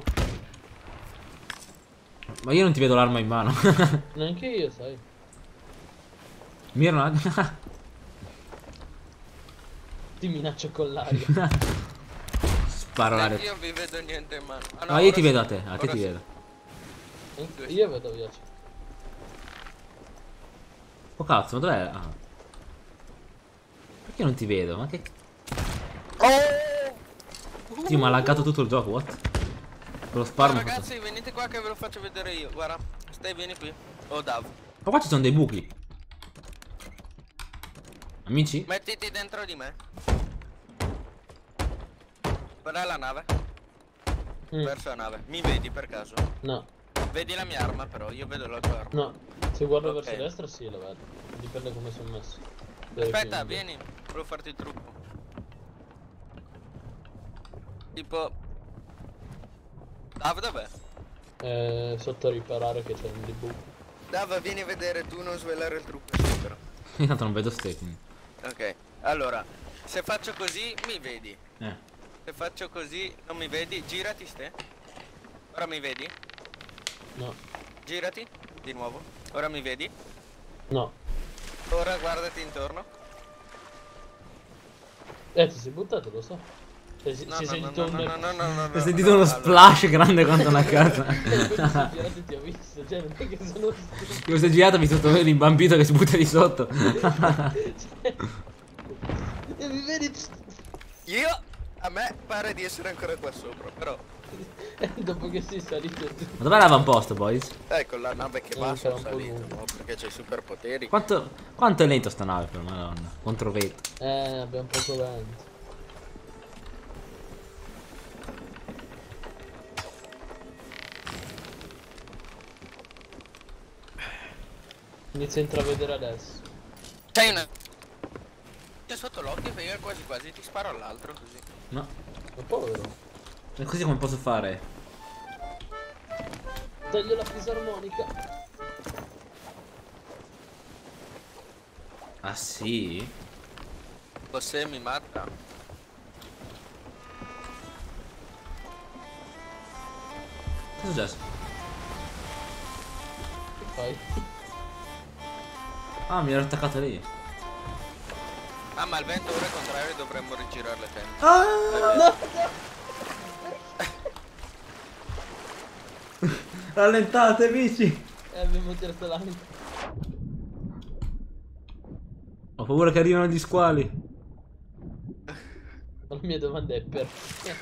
Ma io non ti vedo l'arma in mano. Neanche io, sai. Miro un attimo. Ti minaccio con l'aria. sparo l'aria. Io vi vedo niente in mano. Ah, No, io ora ti sì. vedo a te, a te Ora ti sì. vedo. Eh, Io vedo via. Oh cazzo, ma dov'è? Ah. Perché non ti vedo? Ma che... Oh! Sì, ma ha laggato tutto il gioco, what? Con lo sparo Ma mi ha fatto- ragazzi, venite qua che ve lo faccio vedere io. Guarda, stai, vieni qui. Oh, Dav. Ma qua ci sono dei buchi. Amici? Mettiti dentro di me. Guarda la nave. Mm, Verso la nave. Mi vedi per caso? No, Vedi la mia arma però, io vedo la tua arma. no. Se guardo Ok. verso destra sì la vedo. Dipende come sono messo. Vedere Aspetta, qui. vieni, volevo farti il trucco. Tipo... Dav, dov'è? Eh, sotto a riparare che c'è un debug. Dav, vieni a vedere, tu non svelare il trucco sopra. Io tanto non vedo ste, quindi. Ok, allora, se faccio così mi vedi. Eh. Se faccio così non mi vedi, girati ste. Ora mi vedi? No, Girati, di nuovo. Ora mi vedi? no. Ora guardati intorno. Eh, ti sei buttato, lo so. Sei, No, sei no, no, sentito no, un... no, no, no, no, Ho no, sentito no, uno allora. splash grande quanto una casa. Poi ti sei girato e ti ho visto, cioè non è che sono stupido. Io sono girato e mi sono trovato l'imbambito che si butta di sotto. E mi vedi... Io, a me pare di essere ancora qua sopra, però... Dopo che sei salito tu. Ma dov'è l'avamposto, boys? Ecco la nave che Eh, va, sarà sono un po' salito, lungo. no? Perché c'hai superpoteri. Quanto, quanto è lento sta nave per madonna? Contro vento. Eh, abbiamo poco vento. Inizio a intravedere adesso. C'hai una... C'è sotto l'occhio perché quasi quasi ti sparo all'altro così. No. Ma povero. E così come posso fare? Taglio la fisarmonica. Ah sì? José mi mata. Cosa è successo? Che fai? Ah, mi ero attaccato lì. Ah, ma il vento ora è contrario, dovremmo rigirare le tende. Ah! Rallentate, amici! Eh, abbiamo tirato l'anima. Ho paura che arrivino gli squali. La mia domanda è perché?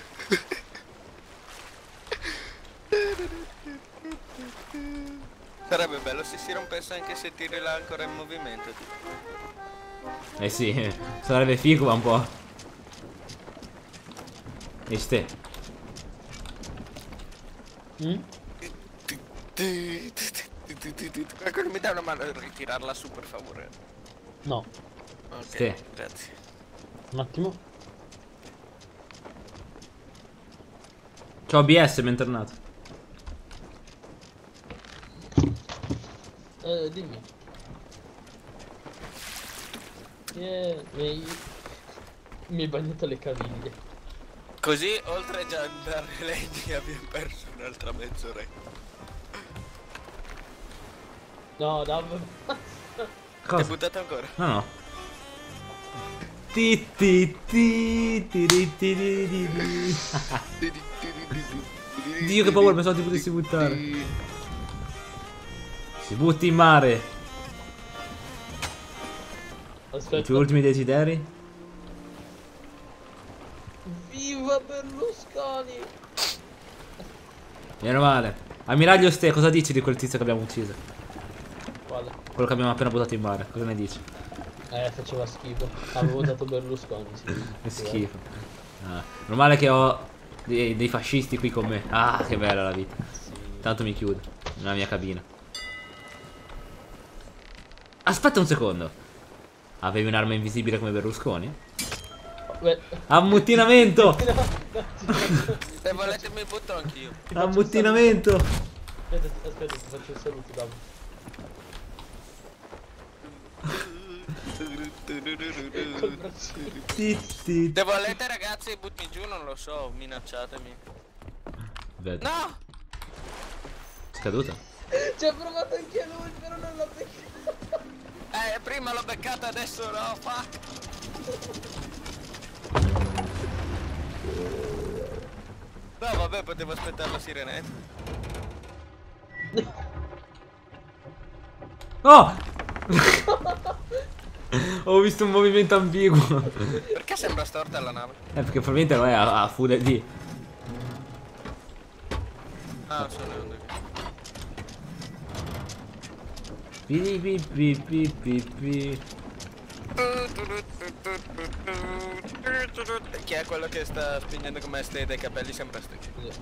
Sarebbe bello se si rompesse anche se tiri l'ancora in movimento. Tipo. Eh sì, sarebbe figo ma un po'. E ste. Mm? Qualcuno mi dà una mano a ritirarla su per favore. No, Ok, Sì. grazie. un attimo. C'ho O B S, bentornato. Eh, dimmi. Yeah, mi... mi hai bagnato le caviglie. Così, oltre già a andare legni, abbiamo perso un'altra mezz'oretta. No, Dav. Ti hai Cosa? buttato ancora? No, no. Ti ti ti ti ti ti ti ti. Dio che paura, pensavo ti potessi buttare. Si butti in mare. I Aspetta. tuoi ultimi desideri? Viva Berlusconi! Meno male. Ammiraglio Ste, cosa dici di quel tizio che abbiamo ucciso? Quale? Quello che abbiamo appena buttato in mare, cosa ne dici? Eh, faceva schifo. Avevo votato Berlusconi, sì. Che schifo. Ah, normale che ho dei, dei fascisti qui con me. Ah, che bella la vita. Tanto mi chiudo nella mia cabina. Aspetta un secondo. Avevi un'arma invisibile come Berlusconi? Beh, Ammutinamento! no, no, ti Se volete mi butto anch'io. Ammutinamento! Aspetta, aspetta, ti faccio il saluto, Dav. Col braccino. Ti, ti. Se volete ragazzi butti giù, non lo so, minacciatemi. Vedo. No! Scaduta? Ci ha provato anche lui, però non l'ha beccato. Eh, prima l'ho beccata, adesso no, fa. No, vabbè, potevo aspettare la sirenetta. Oh! Ho visto un movimento ambiguo. Perché sembra storta la nave? Eh, perché probabilmente non è a, a full D. Ah, sono le onde. Pi pi pi pi pi pi. Chi è quello che sta spingendo come Ste dai capelli sempre Ste?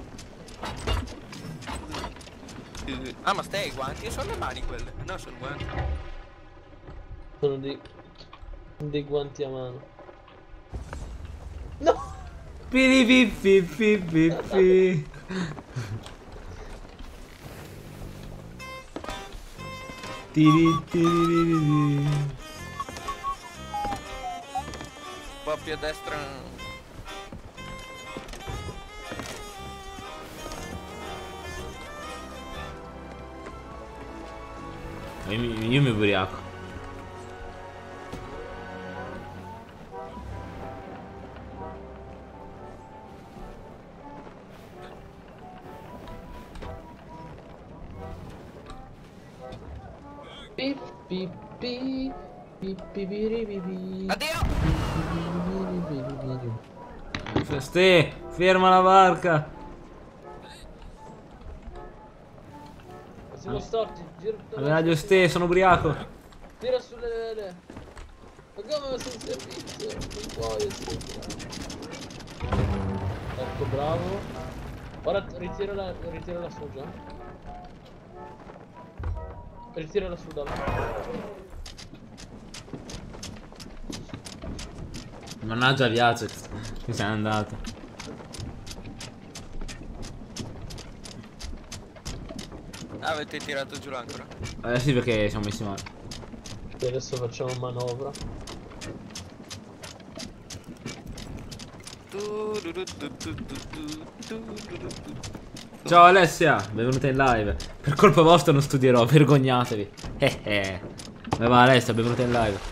Ah, ma Ste hai i guanti? Sono le mani quelle. No, sono guanti. Sono dei, dei guanti a mano. No! Pi pi pi pi pi pi. Tiri tiri tiri. Un po' più a destra. Io mi, io mi ubriaco. Pi pi pi pi pi pi pi pi. Addio! Ste, ferma la barca. Siamo storti, gira. Radio Ste, sono ubriaco. Tira sulle vele. Ma come sei in servizio? Non puoi essere. Ecco, bravo. Ora ritira la, ritira la su già. Ritira la su da là. Mannaggia Viacex, mi sei andato. Avete tirato giù l'ancora? Eh sì, perché siamo messi male. E adesso facciamo manovra. Ciao Alessia, benvenuta in live. Per colpa vostra non studierò, vergognatevi. Eh eh. Dove va Alessia, benvenuta in live.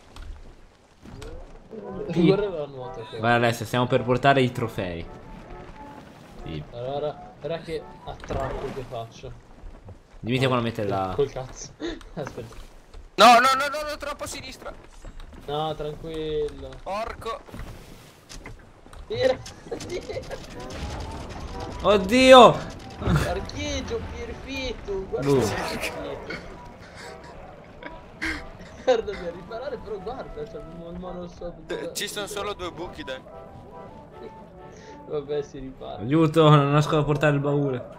Guarda la nuota qua. Vai Alessia, stiamo per portare i trofei. Sì. Allora, guarda che attracco che faccio. Dimmi te quando mettere la... Col cazzo. Aspetta. No, no, no, no, no, troppo a sinistra. No, tranquillo. Porco. Tira. Tira. Oddio! Archeggio, Pierfito. Guarda Uh. Pierfito. Guarda a riparare, però guarda, c'è il mono sotto. Ci sono solo due buchi, dai. Vabbè, si ripara. Aiuto, non riesco a portare il baule.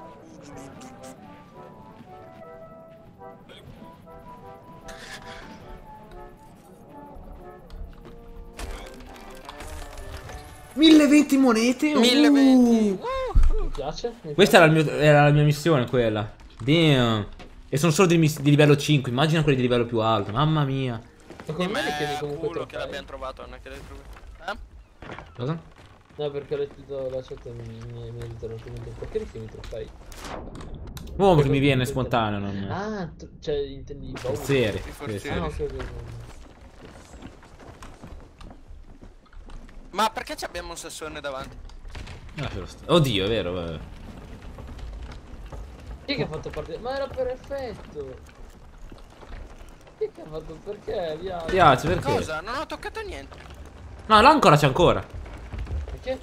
mille e venti monete? mille e venti. Uh. Mi piace? Mi Questa era, il mio- era la mia missione, quella. Damn. E sono solo di, mis- di livello cinque. Immagina quelli di livello più alto. Mamma mia. Ma come me li chiedi Ma comunque culo che trofei? l'abbiamo trovato, non è che l'hai trovato. Eh? Cosa? No, perché ho letto la chat e mi, mi, mi ha interrotto. Perché li chiami trofei? Uomo che mi viene spontaneo, non... Ah, tu- cioè intendi i bauli. Serie. I forzieri. Ah, ok, ok, ok. Ma perché ci abbiamo un sassone davanti? Lascialo stare. Oddio, è vero. Vabbè. Chi è che ha fatto partire? Ma era per effetto. Chi è che ha fatto perché? Via. Piace, perché? Cosa? Non ho toccato niente. No, l'ancora c'è ancora. Perché?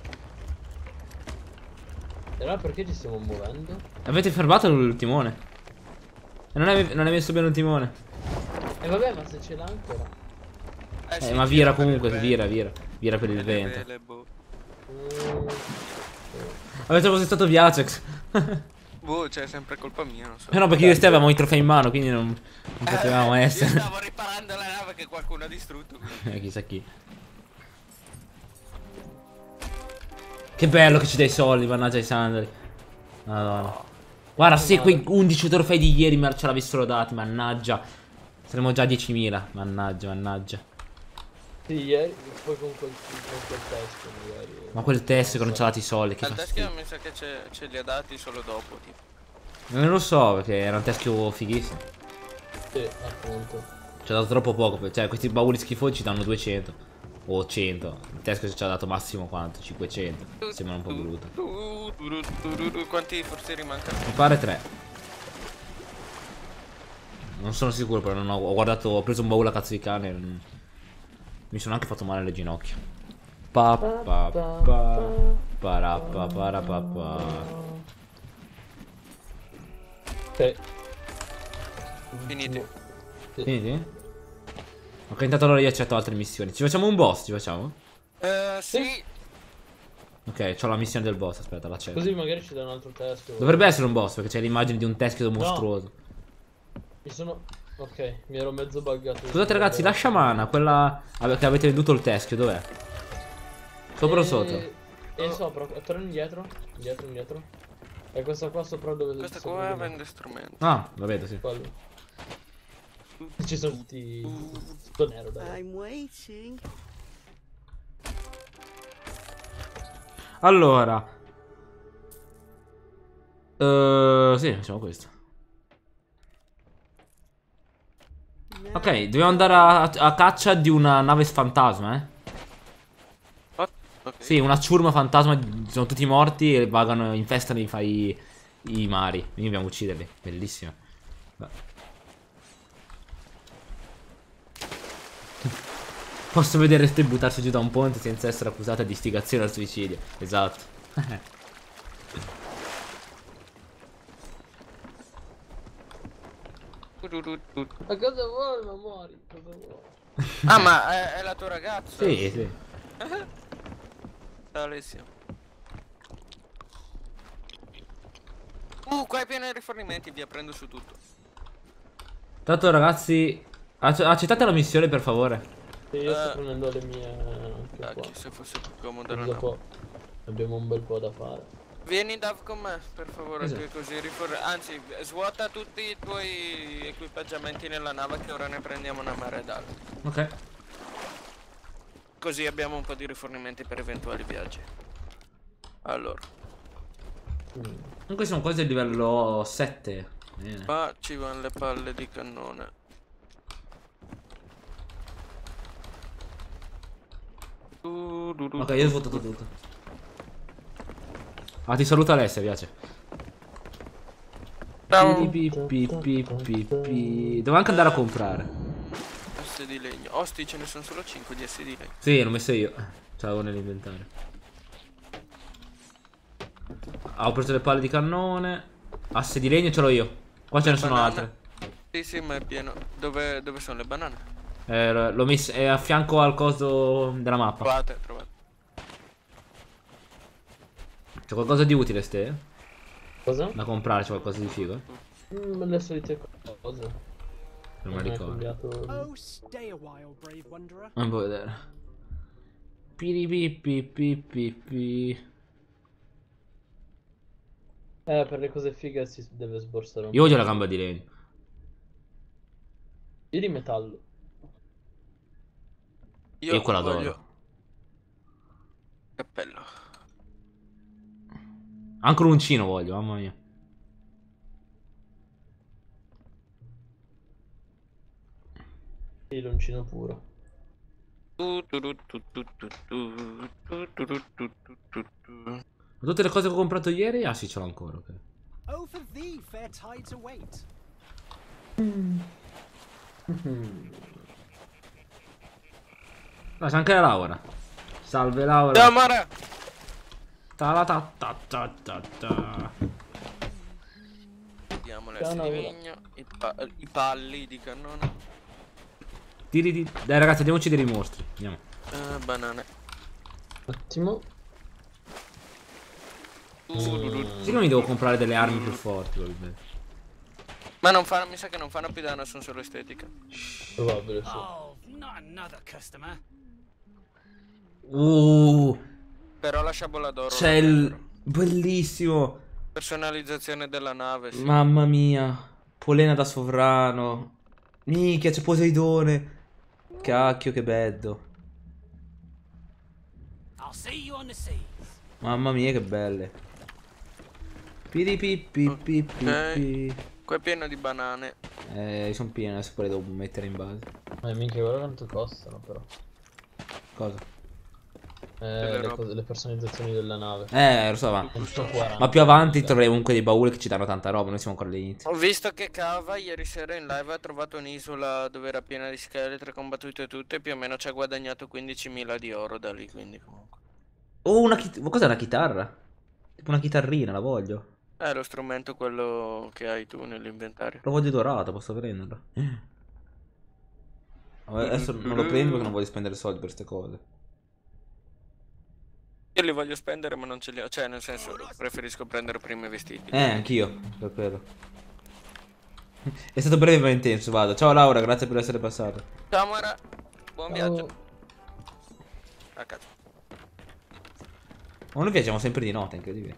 E allora perché ci stiamo muovendo? Avete fermato il timone. E non hai, non hai messo bene il timone. E vabbè, ma se ce l'ha ancora. Eh, sì, ma gira vira per comunque, il vira, vira. Vira per il vento. vento. Le- le- boh. Mm, Avete fosse stato Viacex. Boh, c'è sempre colpa mia, non so. Eh no, perché io e te avevamo i trofei in mano, quindi non, non potevamo Eh, essere. Io stavo riparando la nave che qualcuno ha distrutto. quindi. Eh, chissà chi. Che bello che ci dai soldi, mannaggia i sandali. Madonna. Guarda, se quei undici trofei di ieri me ce l'avessero dati, mannaggia. Saremmo già a diecimila. Mannaggia, mannaggia. sì, ieri, poi con quel, con quel testo ieri. Ma quel test che non ci ha dati i soldi, che Al test fastidio. mi sa che ce, ce li ha dati solo dopo, tipo. Non lo so, perché era un teschio fighissimo. Sì, appunto. Ci ha dato troppo poco, cioè questi bauli schifosi ci danno duecento. O cento. Il teschio ci ha dato massimo quanto? cinquecento. Sembra un po' brutto. Quanti forse rimancano? Mi pare tre. Non sono sicuro, però non ho, ho guardato, ho preso un baule a cazzo di cane e non- mi sono anche fatto male alle ginocchia. Pa pa pa para pa para pa pa. Ok. Finiti. Finiti? Ok, intanto allora io accetto altre missioni. Ci facciamo un boss, ci facciamo? Eh, sì. Ok, c'ho la missione del boss, aspetta, l'accetto. Così magari ci dà un altro teschio. Dovrebbe essere un boss, perché c'è l'immagine di un teschio mostruoso. Mi sono... Ok, mi ero mezzo buggato. Scusate ragazzi, la sciamana, quella che avete venduto il teschio, dov'è? Sopra o sotto? E eh, sopra, torna indietro. Indietro, indietro. E questa qua sopra dove... Questa sopra qua dove- vende strumenti. Ah, la vedo, sì. Quello. Ci sono tutti... tutto nero, dai. I'm waiting. Allora. Uh, sì, facciamo questo. Ok, dobbiamo andare a, a caccia di una nave fantasma, eh? Ok. Sì, una ciurma fantasma, sono tutti morti e vagano, infestano i, fai, i mari. Quindi dobbiamo ucciderli, bellissima. Beh. Posso vedere te buttarsi giù da un ponte senza essere accusata di istigazione al suicidio. Esatto. Ma cosa vuoi, ma muori? Cosa vuoi? Ah, ma è, è la tua ragazza? Sì, sì. Ciao Alessio. Uh, qua è pieno di rifornimenti, vi prendo su tutto. Tanto ragazzi, acc- accettate la missione per favore. Sì, io sto Eh. prendendo le mie anche qua. Cacchio, se fosse più comodo la Dopo nave. abbiamo un bel po' da fare. Vieni Dav con me, per favore, Esatto. che così riforni. Anzi, svuota tutti i tuoi equipaggiamenti nella nave che ora ne prendiamo una mare d'altro. Ok. Così abbiamo un po' di rifornimenti per eventuali viaggi. Allora, Mm. Comunque sono cose di livello sette. Bene. qua ci vanno le palle di cannone. Ok, io ho svuotato tutto. Ah, ti saluta Alessia, piace. Ciao. Pi, pi, pi, pi, pi, pi. Devo anche andare a comprare. Assi di legno. Osti, ce ne sono solo cinque di assi di legno. Sì, l'ho messo io. Ce l'avevo nell'inventario. Ah, ho preso le palle di cannone. Asse di legno ce l'ho io. Qua ce ne sono Banane. altre. Sì, sì, ma è pieno. Dove, dove sono le banane? Eh, l'ho messo è a fianco al coso della mappa. Trovate, trovate. C'è qualcosa di utile, Ste? Cosa? Da comprare, c'è qualcosa di figo? Mm, le solite cose. Non me Non lo è ricordo. cambiato. Oh, stay a while, brave wanderer. Non può vedere. Piripipipipipi. Eh, per le cose fighe si deve sborsare un Io voglio la gamba di legno. Io di metallo. Io Io quella voglio d'oro. cappello. Anche un uncino voglio, mamma mia. Sì, l'uncino puro. Tu, tu, tu, tu, tu, tu, tu, tu, tu, tu, tu, tu, tu. Ma tutte le cose che ho comprato ieri? Ah sì, ce l'ho ancora, ok. Oh, for thee, fair tides await. Ah, c'è anche la Laura. Salve Laura. Ciao Mara! Ta la ta ta ta ta ta. Vediamo le Ciao, assi di Laura. legno, i, pa- i palli di cannone, Tiri di... Dai ragazzi, andiamo a uccidere i mostri. Andiamo. eh, banane. Attimo. Sì che mi devo comprare delle armi più forti, probabilmente. Ma non fanno, mi sa che non fanno più danno, sono solo estetica. Probabile, sì. Oh, not another customer. Uh, Però la sciabola d'oro c'è la il... prendo. Bellissimo. Personalizzazione della nave, sì. Mamma mia. Polena da sovrano. Minchia, c'è Poseidone. Cacchio, che bello. I'll see you on the seas. Mamma mia, che belle. Piripipipipipi. Qua è pieno di banane. Eh, sono piene, adesso poi le devo mettere in base. Ma minchia, guarda quanto costano però. Cosa? Eh, le, cose- le personalizzazioni della nave. Eh, lo so, ma... Non so quaranta. Ma più avanti troveremo comunque dei bauli che ci danno tanta roba. Noi siamo ancora all'inizio. Ho visto che Cava ieri sera in live ha trovato un'isola dove era piena di scheletri, combattute tutte, e più o meno ci ha guadagnato quindicimila di oro da lì, quindi comunque. Oh, una chitarra. Cos'è una chitarra? Tipo una chitarrina, la voglio. È lo strumento quello che hai tu nell'inventario. La voglio dorata, posso prenderla. Vabbè, adesso non lo prendo perché non voglio spendere soldi per queste cose. Io li voglio spendere ma non ce li ho, cioè nel senso preferisco prendere prima i vestiti. Eh, anch'io, per quello. È stato breve ma intenso, vado. Ciao Laura, grazie per essere passata. Ciao Mara, buon Ciao. viaggio. A casa. Ma noi viaggiamo sempre di notte, incredibile.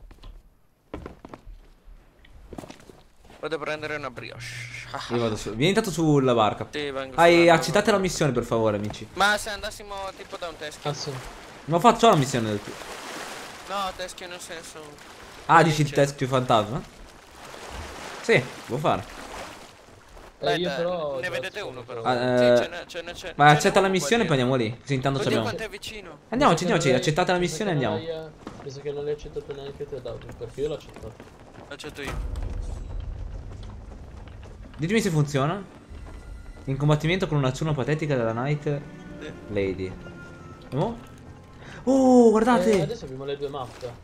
Vado a prendere una brioche. Io vado su. Vieni intanto sulla barca. Sì, vengo Hai sulla- accettato la missione, per favore, amici. Ma se andassimo tipo da un teschio. Ah sì. Ma ho fatto già la missione del tuo. No, teschio nel senso. Ah, dici il C'è- teschio fantasma? Sì, può fare. Eh, Beh, io dai, però... ne vedete uno però. Ah, Sì, eh, ce n'è, ce n'è, ce n'è. Ma ce n'è accetta la uno missione e poi qua andiamo lì. Così intanto dietro. ci Oddio abbiamo. quanto è vicino. Andiamoci, Mi sa che andiamoci. non Accettate la l'hai- mi sa missione e che andiamo. non l'hai- Mi sa che non l'hai accettato neanche te, Davide, perché io l'ho accettato. Accetto io. Ditemi se funziona. In combattimento con una ciurma patetica della Night Sì. Lady. Oh, oh guardate. Eh, adesso abbiamo le due mappe.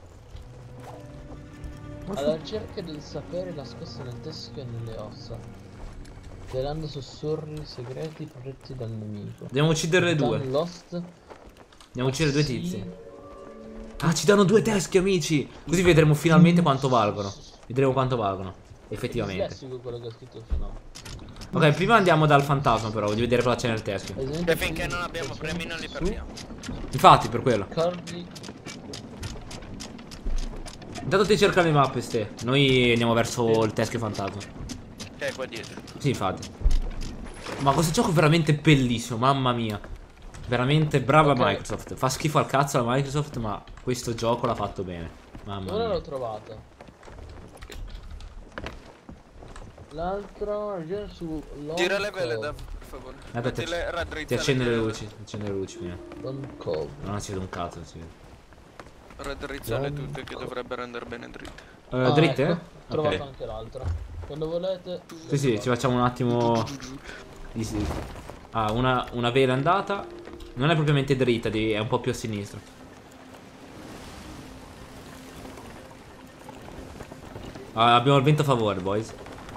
Alla ricerca del sapere nascosto nel teschio e nelle ossa, svelando sussurri segreti protetti dal nemico. Dobbiamo uccidere le due. Captain Lost. Andiamo a uccidere due Sì. tizi. Ah, ci danno due teschi, amici. Così vedremo finalmente quanto valgono. Vedremo quanto valgono. Effettivamente. Dislessico quello che ho scritto su no. Ok, prima andiamo dal fantasma però. Voglio vedere cosa c'è nel teschio. Ad esempio, E finché non abbiamo premi non li su perdiamo. Infatti, per quello. Cardi. Intanto ti cerca le mappe, ste. Noi andiamo verso il teschio fantasma. Che è qua dietro. Sì, infatti. Ma questo gioco è veramente bellissimo, mamma mia. Veramente brava Ok. Microsoft. Fa schifo al cazzo la Microsoft, ma questo gioco l'ha fatto bene. Mamma Ora l'ho mia. trovato. L'altro è su Long Gira le vele, Cove. Dav, per favore. Aspetta, ti, Mettile raddrizzate ti accende le vele. luci. Ti accende le luci prima. Long Cove. Non si vede un cazzo, non si vede. Raddrizzale Long tutte che Cove. dovrebbero andare bene dritte. Eh, Ah, dritte? ecco, ho trovato Ok. anche l'altra. Quando volete. Sì, sì, ci facciamo un attimo. Easy. Ah, una, una vela andata. Non è propriamente dritta, di- è un po' più a sinistra. Ah, abbiamo il vento a favore, boys.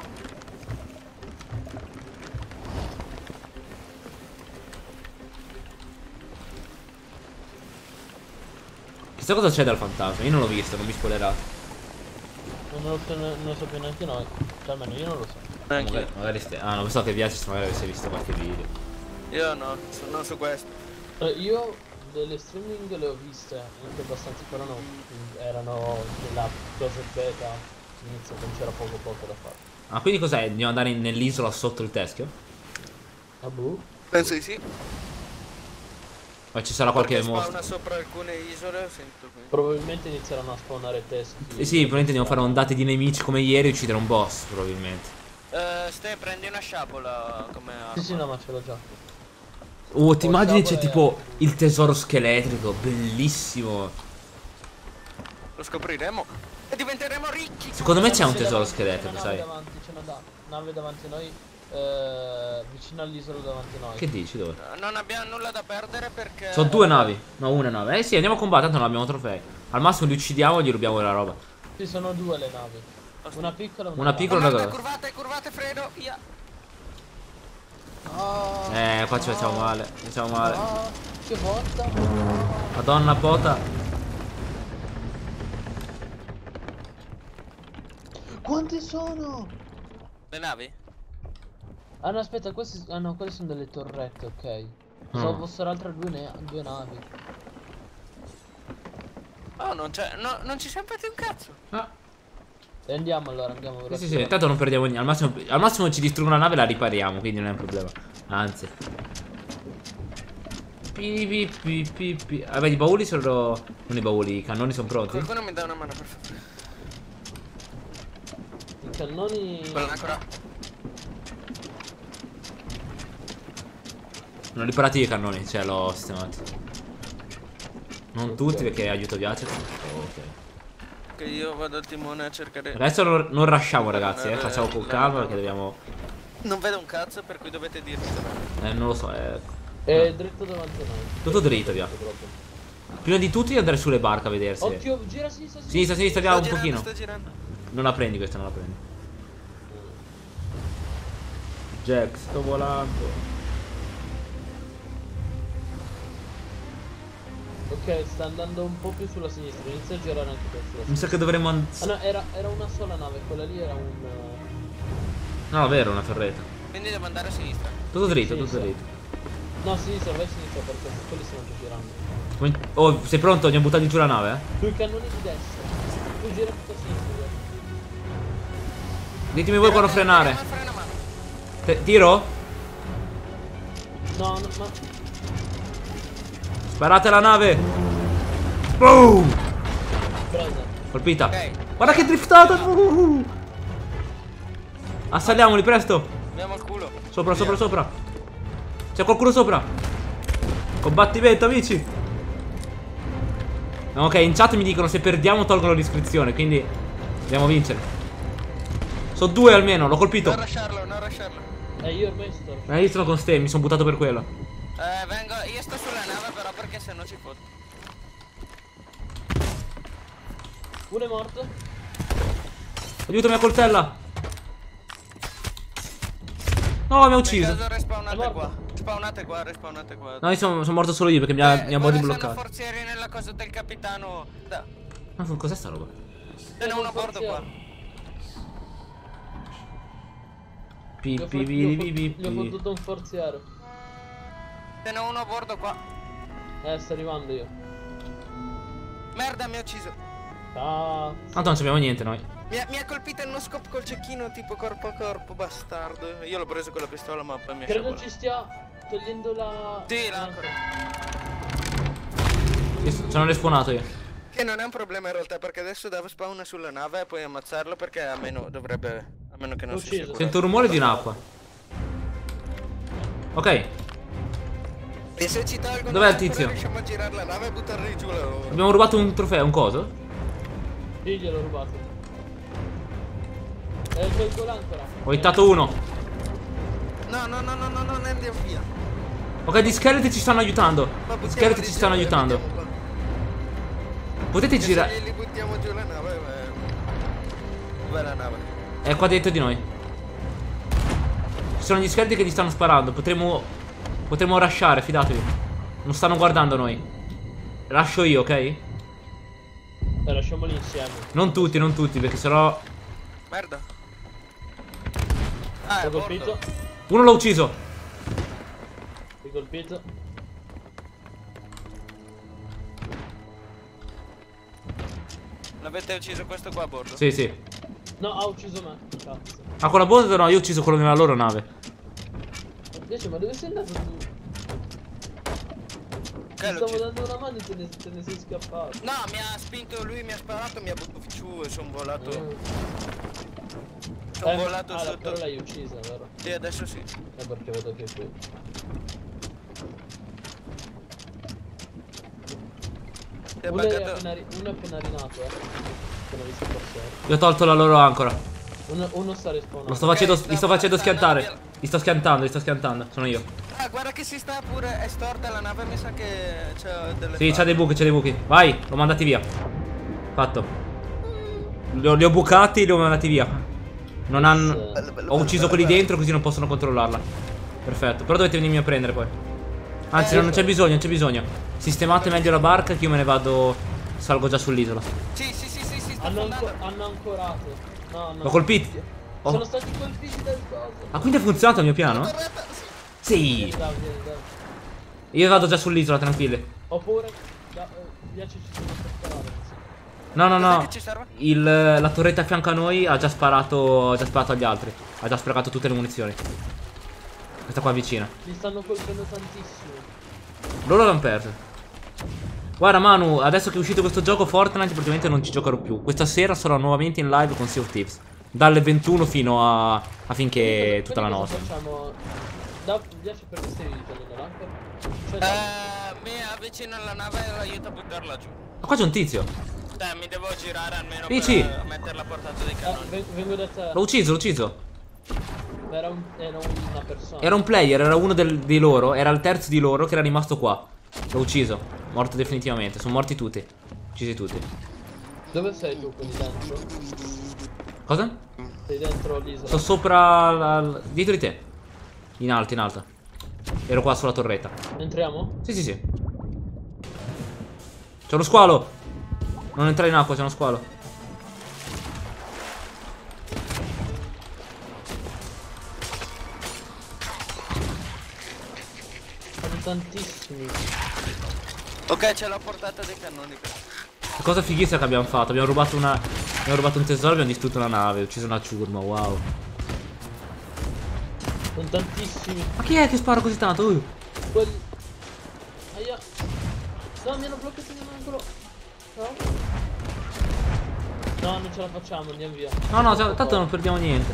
Chissà cosa c'è dal fantasma, io non l'ho visto, non mi spoilerate. Non lo, so, non lo sappiamo neanche noi. Cioè, almeno io non lo so. Neanche Magari, magari ste- Ah, non so che viaggio, magari avessi visto qualche video. io. Io no, so- non su questo. Eh, io delle streaming le ho viste anche abbastanza, però non erano della cosa beta. Inizio non c'era poco poco da fare. Ah, quindi cos'è? Andiamo ad andare in- nell'isola sotto il teschio? Ah boh. Penso di sì. O ci sarà qualche Perché mostro? spawna sopra alcune isole, sento qui. Probabilmente inizieranno a spawnare teschi. Eh sì, probabilmente andiamo a fare ondate di nemici come ieri e uccidere un boss, probabilmente. Eh, Ste, prendi una sciabola come arma. Sì, sì, no, ma ce l'ho già. Oh, ti Oh, immagini c'è cavolo, tipo è- il tesoro scheletrico, bellissimo. Lo scopriremo e diventeremo ricchi. Secondo me c'è un C'è tesoro davanti, scheletrico, c'è una sai? nave davanti, c'è una da- nave davanti a noi. eh, vicino all'isola davanti a noi. Che dici, dove? Non abbiamo nulla da perdere perché... Sono due navi, no una nave. Eh sì, andiamo a combattere, tanto non abbiamo trofei. Al massimo li uccidiamo e gli rubiamo la roba. Sì, sono due le navi. Una piccola e una Una grande. piccola- Oh, merda, cosa? curvate, curvate, Fredo, via. Ah, Eh, qua ci facciamo male, ci facciamo male. ah, che botta. Madonna pota. Quanti sono? Le navi? Ah no, aspetta, questi. Ah no, quelle sono delle torrette, ok. Pensavo Ah. fossero altre due, ne- due navi. Oh, non c'è... No, non ci siamo fatti un cazzo. Ah, E andiamo allora, andiamo sì, verso sì, sì, intanto non perdiamo niente. Al massimo, al massimo ci distruggono la nave e la ripariamo, quindi non è un problema. Anzi. Pi, pi, pi, pi, pi. Vabbè, i bauli sono... Non i bauli, i cannoni sono pronti? Qualcuno mi dà una mano, per favore. I cannoni. Quella ancora. Non riparati i cannoni, cioè l'ho sistemati. Non tutti perché aiuto Viace. Ok. Che io vado al timone a cercare. Adesso non, non rushiamo ragazzi, eh, facciamo con calma perché dobbiamo... Non vedo un cazzo, per cui dovete dirmi dov'è. Eh, non lo so, è... È dritto davanti a noi. Tutto dritto, via. Prima di tutti andare sulle barche a vedersi. Occhio, gira a sinistra, Sinistra, sinistra, via Sto un girando, pochino. sto girando. Non la prendi questa, non la prendi. Jack, sto volando. Ok, sta andando un po' più sulla sinistra, inizia a girare anche per sulla Mi sinistra. sa che dovremmo... Ah no, era, era una sola nave, quella lì era un... No, è vero, una torretta. Quindi devo andare a sinistra. Tutto dritto, tutto Sinistra. dritto. No, a sinistra, vai a sinistra perché quelli stanno già girando. Come- Oh, sei pronto? Andiamo buttati giù la nave, eh? Sui cannoni di destra. Tu gira tutto a sinistra, guarda. Ditemi voi quando frenare. Frena, frena, mano. Te- tiro? No, no, ma... Sparate alla nave. Boom! Presa. Colpita. Ok. Guarda che driftata. Uh. Assaliamoli, presto. Abbiamo il culo. Sopra, Via. sopra, sopra. C'è qualcuno sopra. Combattimento, amici. Ok, in chat mi dicono se perdiamo tolgono l'iscrizione, quindi dobbiamo vincere. Sono due almeno, l'ho colpito. Non lasciarlo, non lasciarlo. Eh, io ormai sto... Eh, io sono con ste, mi sono buttato per quello. Eh, vengo, io sto sulla nave però perché se no ci foto. Uno è morto. Aiutami a coltella. No, mi ha ucciso. Per caso respawnate È morto. qua. Spawnate qua, respawnate qua. No, io sono, sono morto solo io perché mi ha, mi ha body guarda, sono bloccato. forzieri nella cosa del capitano. Da. Ma cos'è sta roba? Ce n'è uno a bordo qua. Pi, Gli ho, pi, fot- pi, gli ho pi, pi, fot- gli ho pi. fottuto un forziere. Ce n'è uno a bordo qua. Eh, sto arrivando io. Merda, mi ha ucciso. Ah, Tanto non sappiamo niente noi. Mi ha, mi ha colpito in uno scope col cecchino tipo corpo a corpo, bastardo. Io l'ho preso con la pistola ma poi mi ha credo sciacquato. ci stia togliendo la... Sì, l'ancora. Io so- sono respawnato io. Che non è un problema in realtà perché adesso devo spawnare sulla nave e poi ammazzarlo perché a meno dovrebbe... A meno che non si Ucciso. sia Sento un rumore di un'acqua. Ok, E se ci tolgono Dov'è il l'ancora, tizio? riusciamo a girare la nave e buttarli giù la loro. abbiamo rubato un trofeo, un coso? Sì, gliel'ho rubato. Eh, colgo l'ancora. Ho hittato uno. No, no, no, no, no, no, ne andiamo via. Ok, gli scheletri ci stanno aiutando. Ma Gli buttiamoli scheletri ci giù stanno e aiutando. mettiamo qua. Potete Che girare. se li buttiamo giù la nave, beh... Dov'è la nave? È qua dentro di noi. Ci sono gli scheletri che gli stanno sparando. Potremmo. Potremmo rushare, fidatevi. Non stanno guardando noi. Lascio io, ok? Eh, lasciamoli insieme. Non tutti, non tutti, perché sennò. Merda. Ah, è L'ho a bordo. colpito. Uno l'ho ucciso. L'ho colpito. L'avete ucciso questo qua a bordo? Sì, sì. No, ha ucciso me. Cazzo. Ah, con la bomba no, io ho ucciso quello nella loro nave. Invece, ma dove sei andato tu? Che Ti l'ho stavo ucciso? dando una mano e te ne, te ne sei scappato. No, mi ha spinto lui, mi ha sparato, mi ha buttato giù e sono volato. Eh. Sono Eh, volato ah, sotto. però l'hai uccisa, vero? Sì, adesso sì. Eh, perché vedo che è qui. Si è Uno è, buggato. appena, ri- uno è appena rinato, eh. Appena visto passare. Io ho tolto la loro ancora. Uno, uno sta respawnando. Lo sto facendo. sta- Li sto facendo sta schiantare. andando Li sto schiantando, li sto schiantando. Sono io. Ah, guarda che si sta pure, è storta la nave, mi sa che c'ha delle Sì, c'ha falle. dei buchi, c'ha dei buchi. Vai, l'ho mandati via. Fatto. Li ho, li ho bucati, li ho mandati via. Non hanno. Bello, bello, Ho bello, ucciso bello, quelli bello. dentro così non possono controllarla. Perfetto. Però dovete venirmi a prendere poi. Anzi, Eh, no, non c'è bisogno, non c'è bisogno. Sistemate meglio la barca che io me ne vado. Salgo già sull'isola. Sì, sì, sì, sì, sì, sta Hanno, affondando. anco- hanno ancorato. No, no. L'ho colpiti. Oh. Sono stati colpiti dal coso. Ah, quindi ha funzionato il mio piano? Torretta, sì. Sì. Vieni, dai, vieni, dai. Io vado già sull'isola, tranquilli. Ho paura. Da, eh, Piace ci sono per sparare. No, no, Cos'è no. che ci serve? Il, la torretta a fianco a noi ha già sparato. Ha già sparato agli altri. Ha già sprecato tutte le munizioni. Questa qua vicina. Li stanno colpendo tantissimo. Loro l'hanno perso. Guarda Manu, adesso che è uscito questo gioco Fortnite praticamente non ci giocherò più. Questa sera sarò nuovamente in live con Sea of Thieves. Dalle ventuno fino a, a finché Quindi tutta la cosa notte. facciamo? No, mi piace perché stai togliendo l'acqua? Cioè, Eh, mi avvicino alla nave e l'aiuto a buttarla giù. Ma qua c'è un tizio. Cioè, mi devo girare almeno Pici. per eh, metterla a portata dei ah, cannoni. ven- vengo da te. L'ho ucciso, l'ho ucciso. Era, un, era una persona. Era un player, era uno del- di loro. Era il terzo di loro che era rimasto qua. L'ho ucciso. Morto definitivamente. Sono morti tutti. Uccisi tutti. Dove sei tu quindi dentro? Cosa? Sei dentro l'isola? Sto sopra la- la- dietro di te. In alto, in alto. Ero qua sulla torretta. Entriamo? Sì, sì, sì. C'è uno squalo. Non entrare in acqua, c'è uno squalo. Sono tantissimi. Ok, c'è la portata dei cannoni. La cosa fighissima che abbiamo fatto. Abbiamo rubato una. Abbiamo rubato un tesoro e abbiamo distrutto una nave. Ucciso una ciurma, wow. Sono tantissimi. Ma chi è che spara così tanto? Uh. Quelli. Aia. No, mi hanno bloccato in un angolo. No. No, non ce la facciamo, andiamo via. No, no, cioè, tanto non perdiamo niente.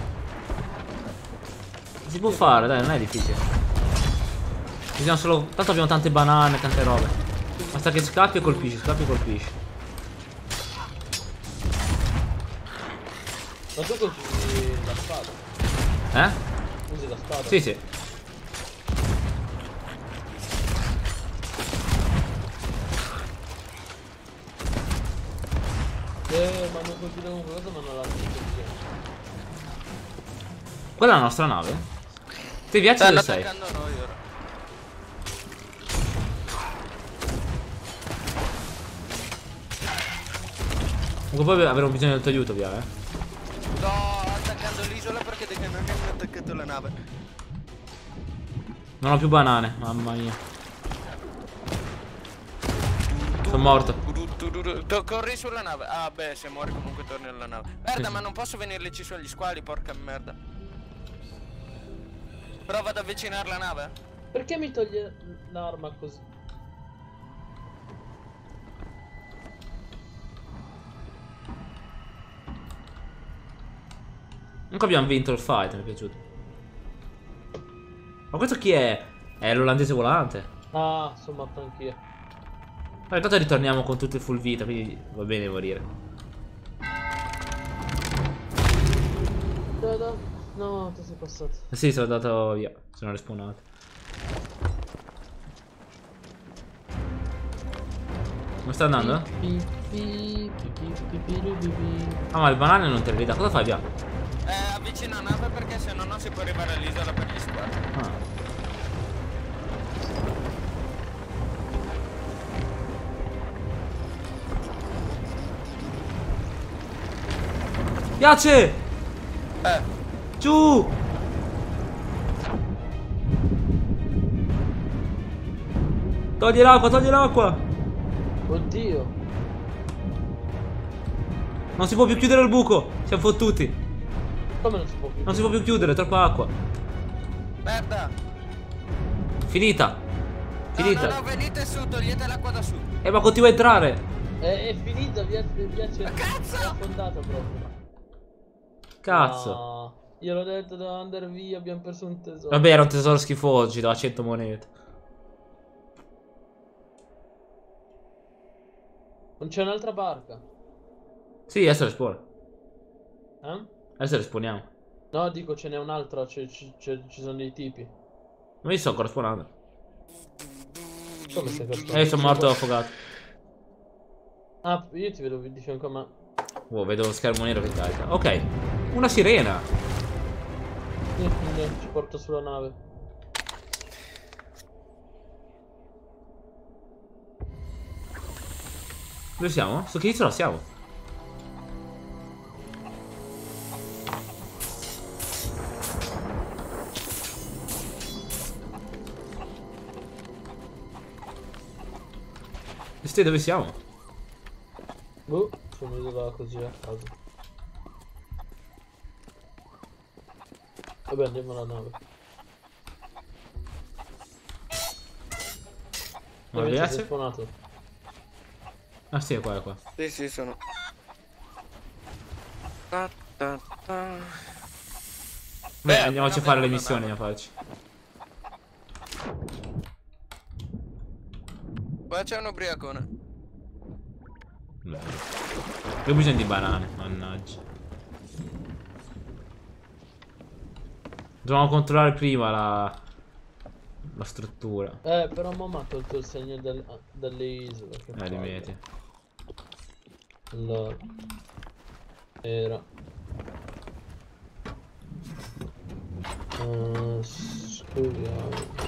Si può fare, dai, non è difficile. Bisogna solo. Tanto abbiamo tante banane, tante robe. Basta che scappi e colpisci, scappi e colpisci. Ma tu usi la spada? Eh? Usi la spada? Sì, sì. Eh, ma non colpito con qualcosa, ma non l'ha detto. Quella è la nostra nave? Ti piace Stanno dove sei? attaccando noi ora. Comunque poi avremo bisogno del tuo aiuto, via, eh. Sto attaccando l'isola perché dei cannoni hanno attaccato la nave. Non ho più banane, mamma mia. Sono morto. Tu corri sulla nave. Ah beh, se muori comunque torni alla nave. Merda, ma non posso venirlici sugli squali, porca merda. Prova ad avvicinare la nave. Perché mi toglie l'arma così? Comunque abbiamo vinto il fight, mi è piaciuto. Ma questo chi è? È l'olandese volante. Ah, sono morto anch'io. Ma intanto ritorniamo con tutto il full vita, quindi va bene morire. Da, da. No, tu sei passato. Eh sì, sono andato via. Sono respawnato. Come sta andando? Pi, pi, pi, pi, pi, pi, pi, pi, pi. Ah, ma il banane non te le ridà. Cosa fai, via? Eh, avvicina la nave perché se no non si può arrivare all'isola per gli squali. Ah. Piace! Eh, Giù! Togli l'acqua, togli l'acqua! Oddio. Non si può più chiudere il buco! Siamo fottuti! Come non si può più? Non si può più chiudere, troppa acqua! merda. Finita! Finita! No, no, no, venite su, togliete l'acqua da su. Eh, ma continua a entrare! È, è finita, via, via c'è. Cazzo! È affondata proprio. Cazzo! No, io l'ho detto da andare via, abbiamo perso un tesoro. Vabbè, era un tesoro schifoso, ci dava cento monete. Non c'è un'altra barca? Sì, adesso respawna. Eh? Adesso respawniamo. No, dico ce n'è un'altra, c'è- c'è- c'è- ci sono dei tipi. Ma io sto ancora spawnando. Come stai facendo? Eh, sono morto affogato. Ah, io ti vedo di fianco a me. Wow, vedo lo schermo nero che carica. Ok, una sirena. Io quindi ci porto sulla nave. Dove siamo? Su che isola siamo? E ste dove siamo? Boh, sono isola così a caso. Vabbè, andiamo alla nave. Ma Invece piace? sei spawnato. Ah sì, è qua, è qua. Sì, sì, sono. Ta, ta, ta. Beh, Eh, andiamoci a abbiamo fare le una missioni, nave. a farci. Qua c'è un ubriacone. Bello. Io ho bisogno di banane, mannaggia. Dobbiamo controllare prima la... la struttura. Eh, però mamma ha tolto il segno del... delle isole. Che Eh, palle. rimeti. Allora. Era. Uh, scusiamo.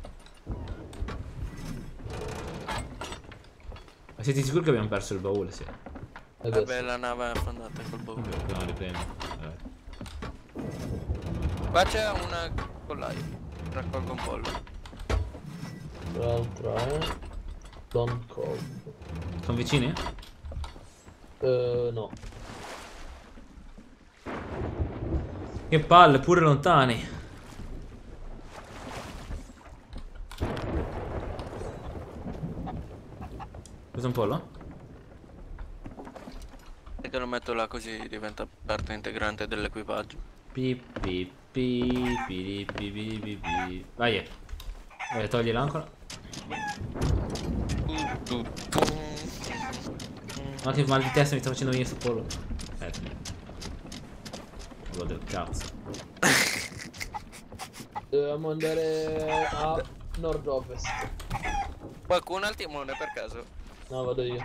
Ma siete sicuri che abbiamo perso il baule? Sì. Eh beh, Vabbè, sì. la nave è affondata col baule. Vabbè, dobbiamo riprendere. Vabbè. Qua c'è una pollaia. Raccolgo un pollo. L'altra è Don't Cove. Sono vicini? Eh, no. Che palle, pure lontani. Preso un pollo? E che lo metto là così diventa parte integrante dell'equipaggio. Pi pi pi pi pi pi pi pi. Vai. eh. Vai, togli l'ancora. Ma che mal di testa mi sta facendo venire sto pollo. Eh. Pollo del cazzo. Dobbiamo andare a nord-ovest. Qualcuno al timone per caso? No, vado io.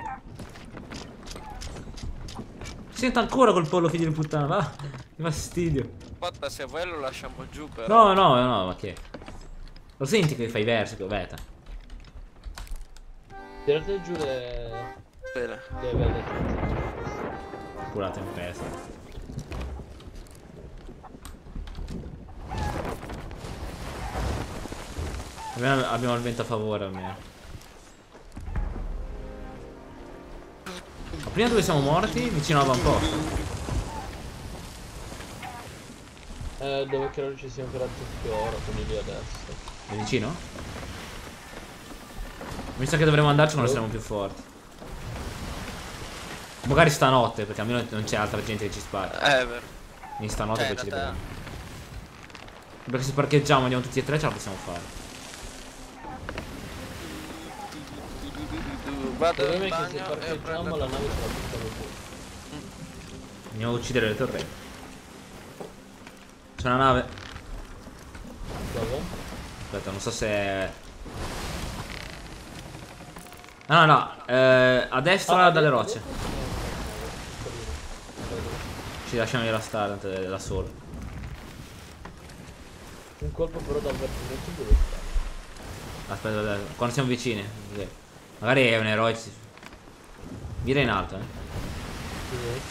Sento ancora col pollo, figlio di puttana, va. Che fastidio. Potta, se vuoi lo lasciamo giù però. No, no, no, ma che. Lo senti che fai verso, che veta. Tirate giù le... Bene. le vele. Pura tempesta. Abbiamo, abbiamo il vento a favore almeno. Ma prima dove siamo morti? Vicino all'avamposto. Eh, dove credo ci sia ancora tutto ora, quindi lì adesso. È vicino? Mi sa che dovremmo andarci quando saremo più forti. Magari stanotte, perché almeno non c'è altra gente che ci spara. Eh, è vero. In stanotte Cioè, poi ci in realtà- riprendiamo. Perché se parcheggiamo e andiamo tutti e tre ce la possiamo fare. Vado Il problema in è che se bagno e parcheggiamo prendo... la nave ce la buttano giù. Andiamo a uccidere le torrette. C'è una nave. Dove? Aspetta, non so se... Ah, no, no, eh, a destra Ah, dalle dietro, rocce. dietro? Ci lasciamo da stare, tanto è da solo. Un colpo però da avvertimento dove sta? Aspetta, aspetta, quando siamo vicini. Così. Magari è un eroe. si- Mira in alto, eh. Sì.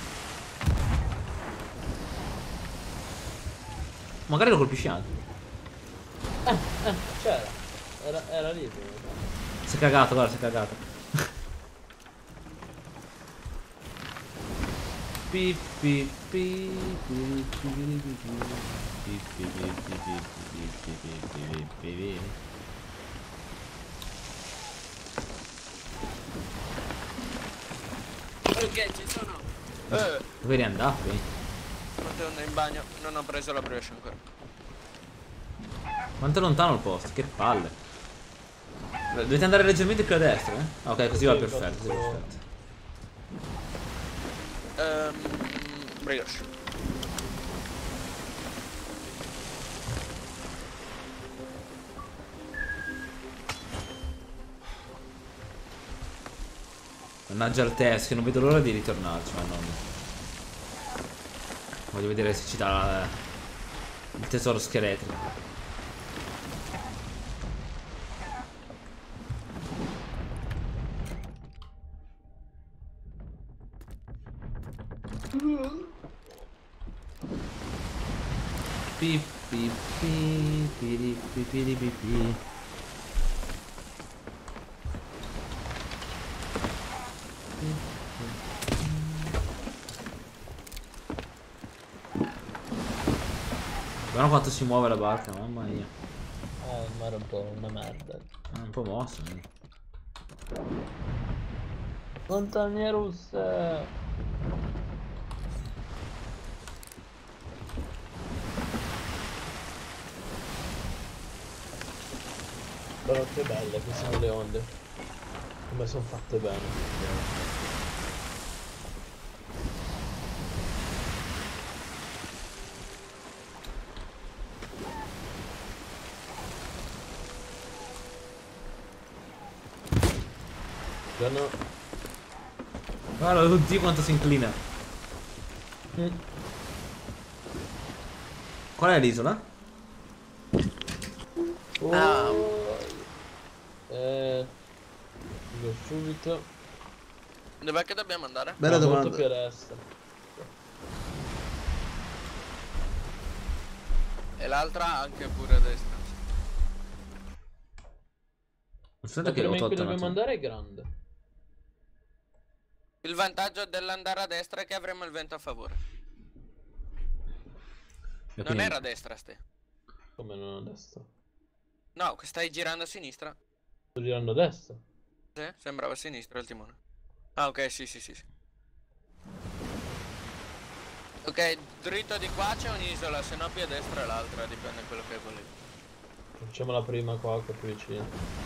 Magari lo colpisci anche. Eh, eh, c'era. Era, era lì. dove- Si è cagato, guarda, si è cagato. Pi, pi, pi, pi, pi, pi, pi, pi, pi, pi, pi, pi, pi, pi, pi, pi, pi, pi. Ok, ci sono. Eh, Dove eri andato qui? torno in bagno. Non ho preso la brioche ancora. Quanto è lontano il posto? Che palle. Dovete andare leggermente più a destra, eh? Ok, così va Sì, perfetto, così va infatti, perfetto. Ehm... brioche. Mannaggia il test, che non vedo l'ora di ritornarci, ma non... Voglio vedere se ci dà la- il tesoro scheletrico. Pi pi pi pi pi pi pi pi. Guarda quanto si muove la barca, mamma mia. Eh, il mare è un po' una merda. È un po' mosso. eh. Montagne russe. Però che belle che sono le onde. Come sono fatte bene. No. Guarda tutti quanto si inclina. Mm. Qual è l'isola? Oh. Ah. Eh, dico subito. Dov'è che dobbiamo andare? Bella Ah, domanda. molto più a destra. E l'altra anche pure a destra. Aspetta La che l'ho prima in cui tolto un dobbiamo attimo. andare è grande. Il vantaggio dell'andare a destra è che avremo il vento a favore. E Non quindi- era a destra, ste. Come non a destra? No, che stai girando a sinistra. Sto girando a destra. Sì, sembrava a sinistra il timone. Ah, ok, sì, sì, sì, sì. Ok, dritto di qua c'è un'isola, se no più a destra l'altra, dipende da quello che volevi. Facciamo la prima qua che è più vicino.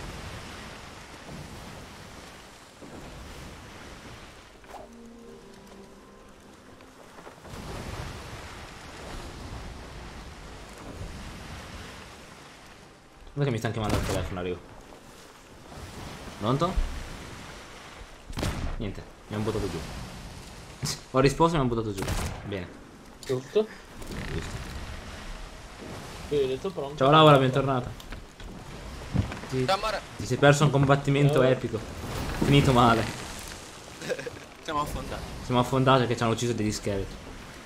Guarda che mi stanno chiamando al telefono, arrivo. Pronto? Niente, mi hanno buttato giù. Ho risposto e mi hanno buttato giù. Bene, Giusto? giusto. Quindi ho detto pronto. Ciao Laura, bentornata. Ti, Ciao amore, ti sei perso un combattimento Ciao. epico. Finito male. siamo affondati. Siamo affondati perché ci hanno ucciso degli scheletri.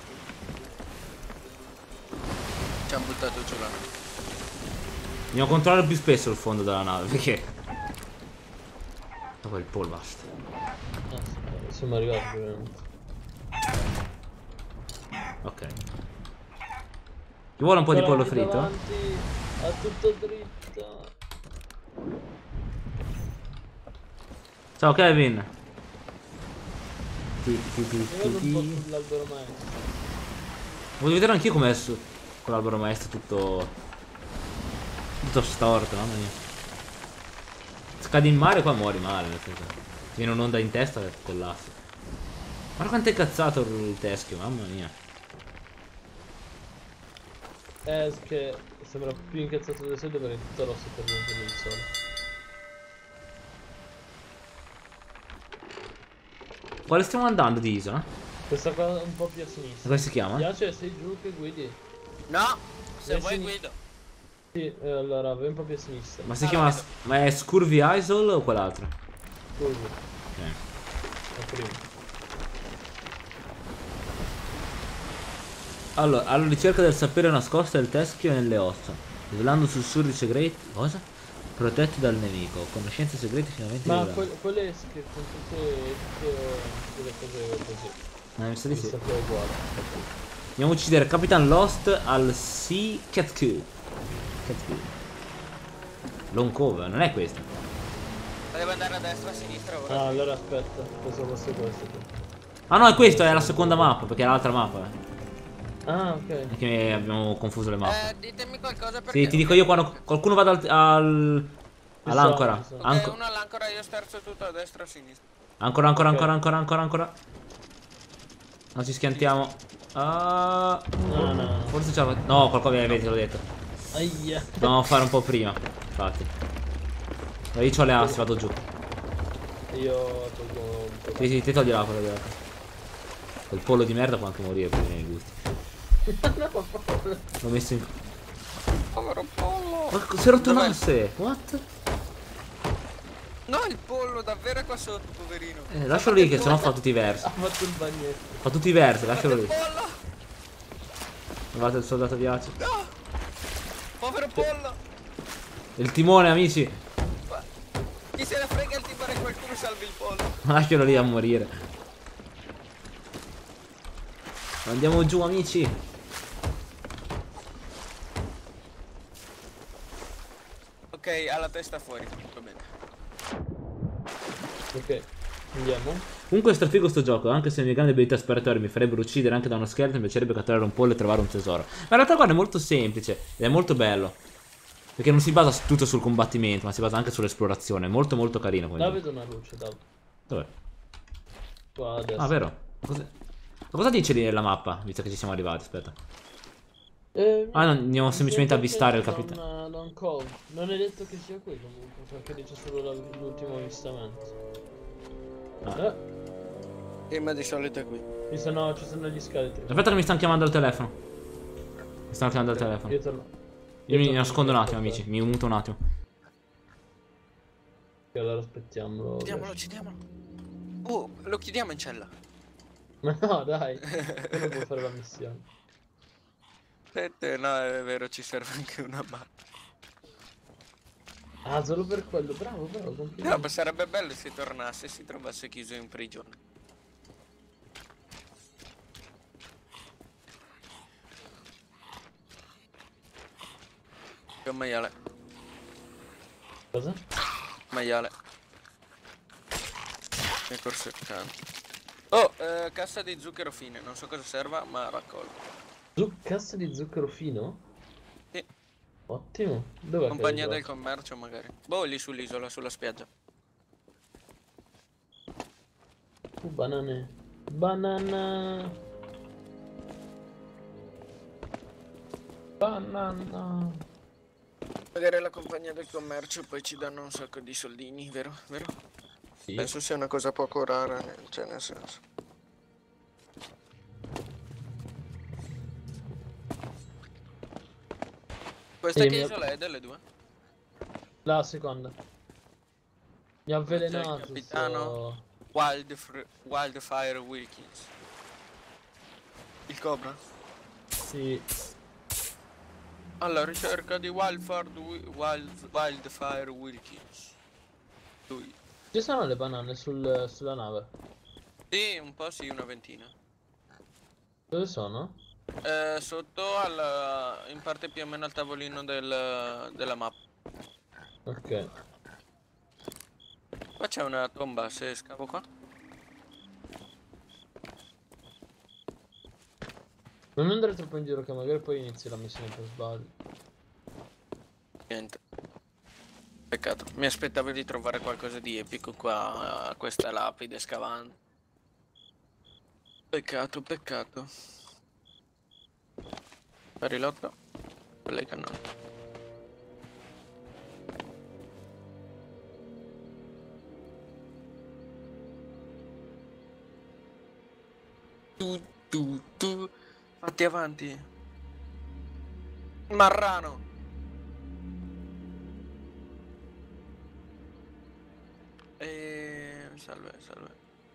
Ci hanno buttato giù la nave. Dobbiamo controllare più spesso il fondo della nave perché... Dopo il pollo basta. Ah, sì, siamo arrivati veramente. Ok. Ci vuole un po' di pollo Ancora lì fritto? davanti, a tutto dritto. Ciao Kevin. Ti, ti, ti, Mi vedo ti, un po' ti. sull'albero maestro. Voglio vedere anch'io com'è su con l'albero maestro tutto... Tutto storto, mamma mia. Scadi in mare qua muori male, nel senso. Ti viene un'onda in testa e collassi. Guarda quanto è cazzato il teschio, mamma mia. Eh, che sembra più incazzato del solito perché è tutto rosso per niente del sole. Quale stiamo andando di isola? Questa qua un po' più a E sinistra. come si chiama? Piace, sei giù che guidi. No, se Eh, vuoi sì. guido. Sì, eh, allora vai un po' più a sinistra. Ma si Ah, chiama... vedo. Ma è Scurvy Isle o quell'altro? Curvi, Ok. la prima. Allora, alla ricerca del sapere nascosto del teschio nelle ossa, rivelando sussurri segreti, cosa? Protetti dal nemico, conoscenze segrete finalmente Ma rivelate. que quelle che sono tutte, tutte, tutte le cose così. Eh, mi sa di Mi sì. sa che è uguale. Andiamo a uccidere Capitan Lost al Sea Catcoo. Catcoo. Long Cove, non è questa. Ma devo andare a destra o a sinistra ora? Ah, allora aspetta, pensavo fosse questo. qui. Ah no, è questa, è la seconda mappa, perché è l'altra mappa. Eh. Ah, ok. Perché abbiamo confuso le mappe. Eh, ditemi qualcosa perché... Sì, ti dico io quando qualcuno vada al... al all'ancora. Ci sono, ci sono. Ok, Anco- uno all'ancora, io sterzo tutto a destra o a sinistra. ancora, ancora, Ok. ancora, ancora, ancora, ancora. Non ci schiantiamo. Ah, No, no, no. forse ce la fa- No, qualcosa vedi, te l'ho detto. Aia. Dobbiamo fare un po' prima. Infatti. Ma io ho le assi, vado giù. Io tolgo un po'. Sì, sì, te togli l'acqua, togli l'acqua. Quel pollo di merda può anche morire per i miei gusti. L'ho messo in... Povero pollo! Ma si è rotto un Dov'è? asse! What? No, il pollo davvero è qua sotto, poverino. Eh, lascialo lì che sennò fa tutti i versi. Ha fatto il bagnetto. Fa tutti i versi, lascialo lì. Pollo! Guardate il soldato di accio. No! Povero pollo! Il timone, amici. Ma- Chi se ne frega il timore, qualcuno salvi il pollo. Lascialo lì a morire. Andiamo giù, amici. Ok, ha la testa fuori, tutto bene. Ok, andiamo. Comunque è strafigo sto gioco, anche se le mie grandi abilità spiratorie mi farebbero uccidere anche da uno scheletro, mi piacerebbe catturare un pollo e trovare un tesoro. Ma in realtà guarda è molto semplice ed è molto bello. Perché non si basa su- tutto sul combattimento, ma si basa anche sull'esplorazione. Molto molto carino come Là gioco. vedo una luce, dai. Dov'è? Qua adesso. Ah, vero? Cosa... cosa dice lì la mappa, visto che ci siamo arrivati? Aspetta. Eh, Ah, no, andiamo mi semplicemente a sembra avvistare il che capitano. Da un, da un cove. Non è detto che sia qui comunque, perché dice solo la- l'ultimo avvistamento. Ah. Eh, Eh, ma di solito è qui. ci sono, ci sono gli scheletri. Aspetta che mi stanno chiamando al telefono. Mi stanno chiamando al telefono. Io torno. Io mi torno nascondo un qui, attimo, aspetta. amici. Mi muto un attimo. E allora aspettiamolo. Chiediamolo, chiediamolo. Oh, lo chiediamo in cella. Ma no, dai. Non può fare la missione. Aspetta, no, è vero, ci serve anche una mappa. Ah, solo per quello. Bravo, bravo, No, complimenti. ma sarebbe bello se tornasse e si trovasse chiuso in prigione. Che maiale, Cosa? maiale. Mi è corso il cane. Oh, eh, cassa di zucchero fine, non so cosa serva, ma raccolgo. Zu- cassa di zucchero fino? Sì. Ottimo. Dov'è che Compagnia hai del trovato? commercio magari. Boh, lì sull'isola, sulla spiaggia. Uh, banane. Banana. Banana. Magari la compagnia del commercio poi ci danno un sacco di soldini, vero? Vero? Sì. Penso sia una cosa poco rara, nel- cioè nel senso. Questa Sì, che mi ha- isola è delle due? La seconda. Mi ha avvelenato. capitano. sto- Wildfr- Wildfire Wilkins. Il cobra? Sì. Alla ricerca di Wildfire, Wi- Wild, Wildfire Wilkins. Lui. Ci sono le banane sul- sulla nave. Sì, un po' sì, una ventina. Dove sono? Eh, sotto al, in parte più o meno al tavolino del, della mappa. Ok. Qua c'è una tomba, se scavo qua. Non andare troppo in giro che magari poi inizi la missione per sbaglio. Niente. Peccato. Mi aspettavo di trovare qualcosa di epico qua a questa lapide scavando. Peccato, peccato. Parilotto. Quella è cannone. Tu, tu, tu. Fatti avanti. Marrano. E... salve, salve.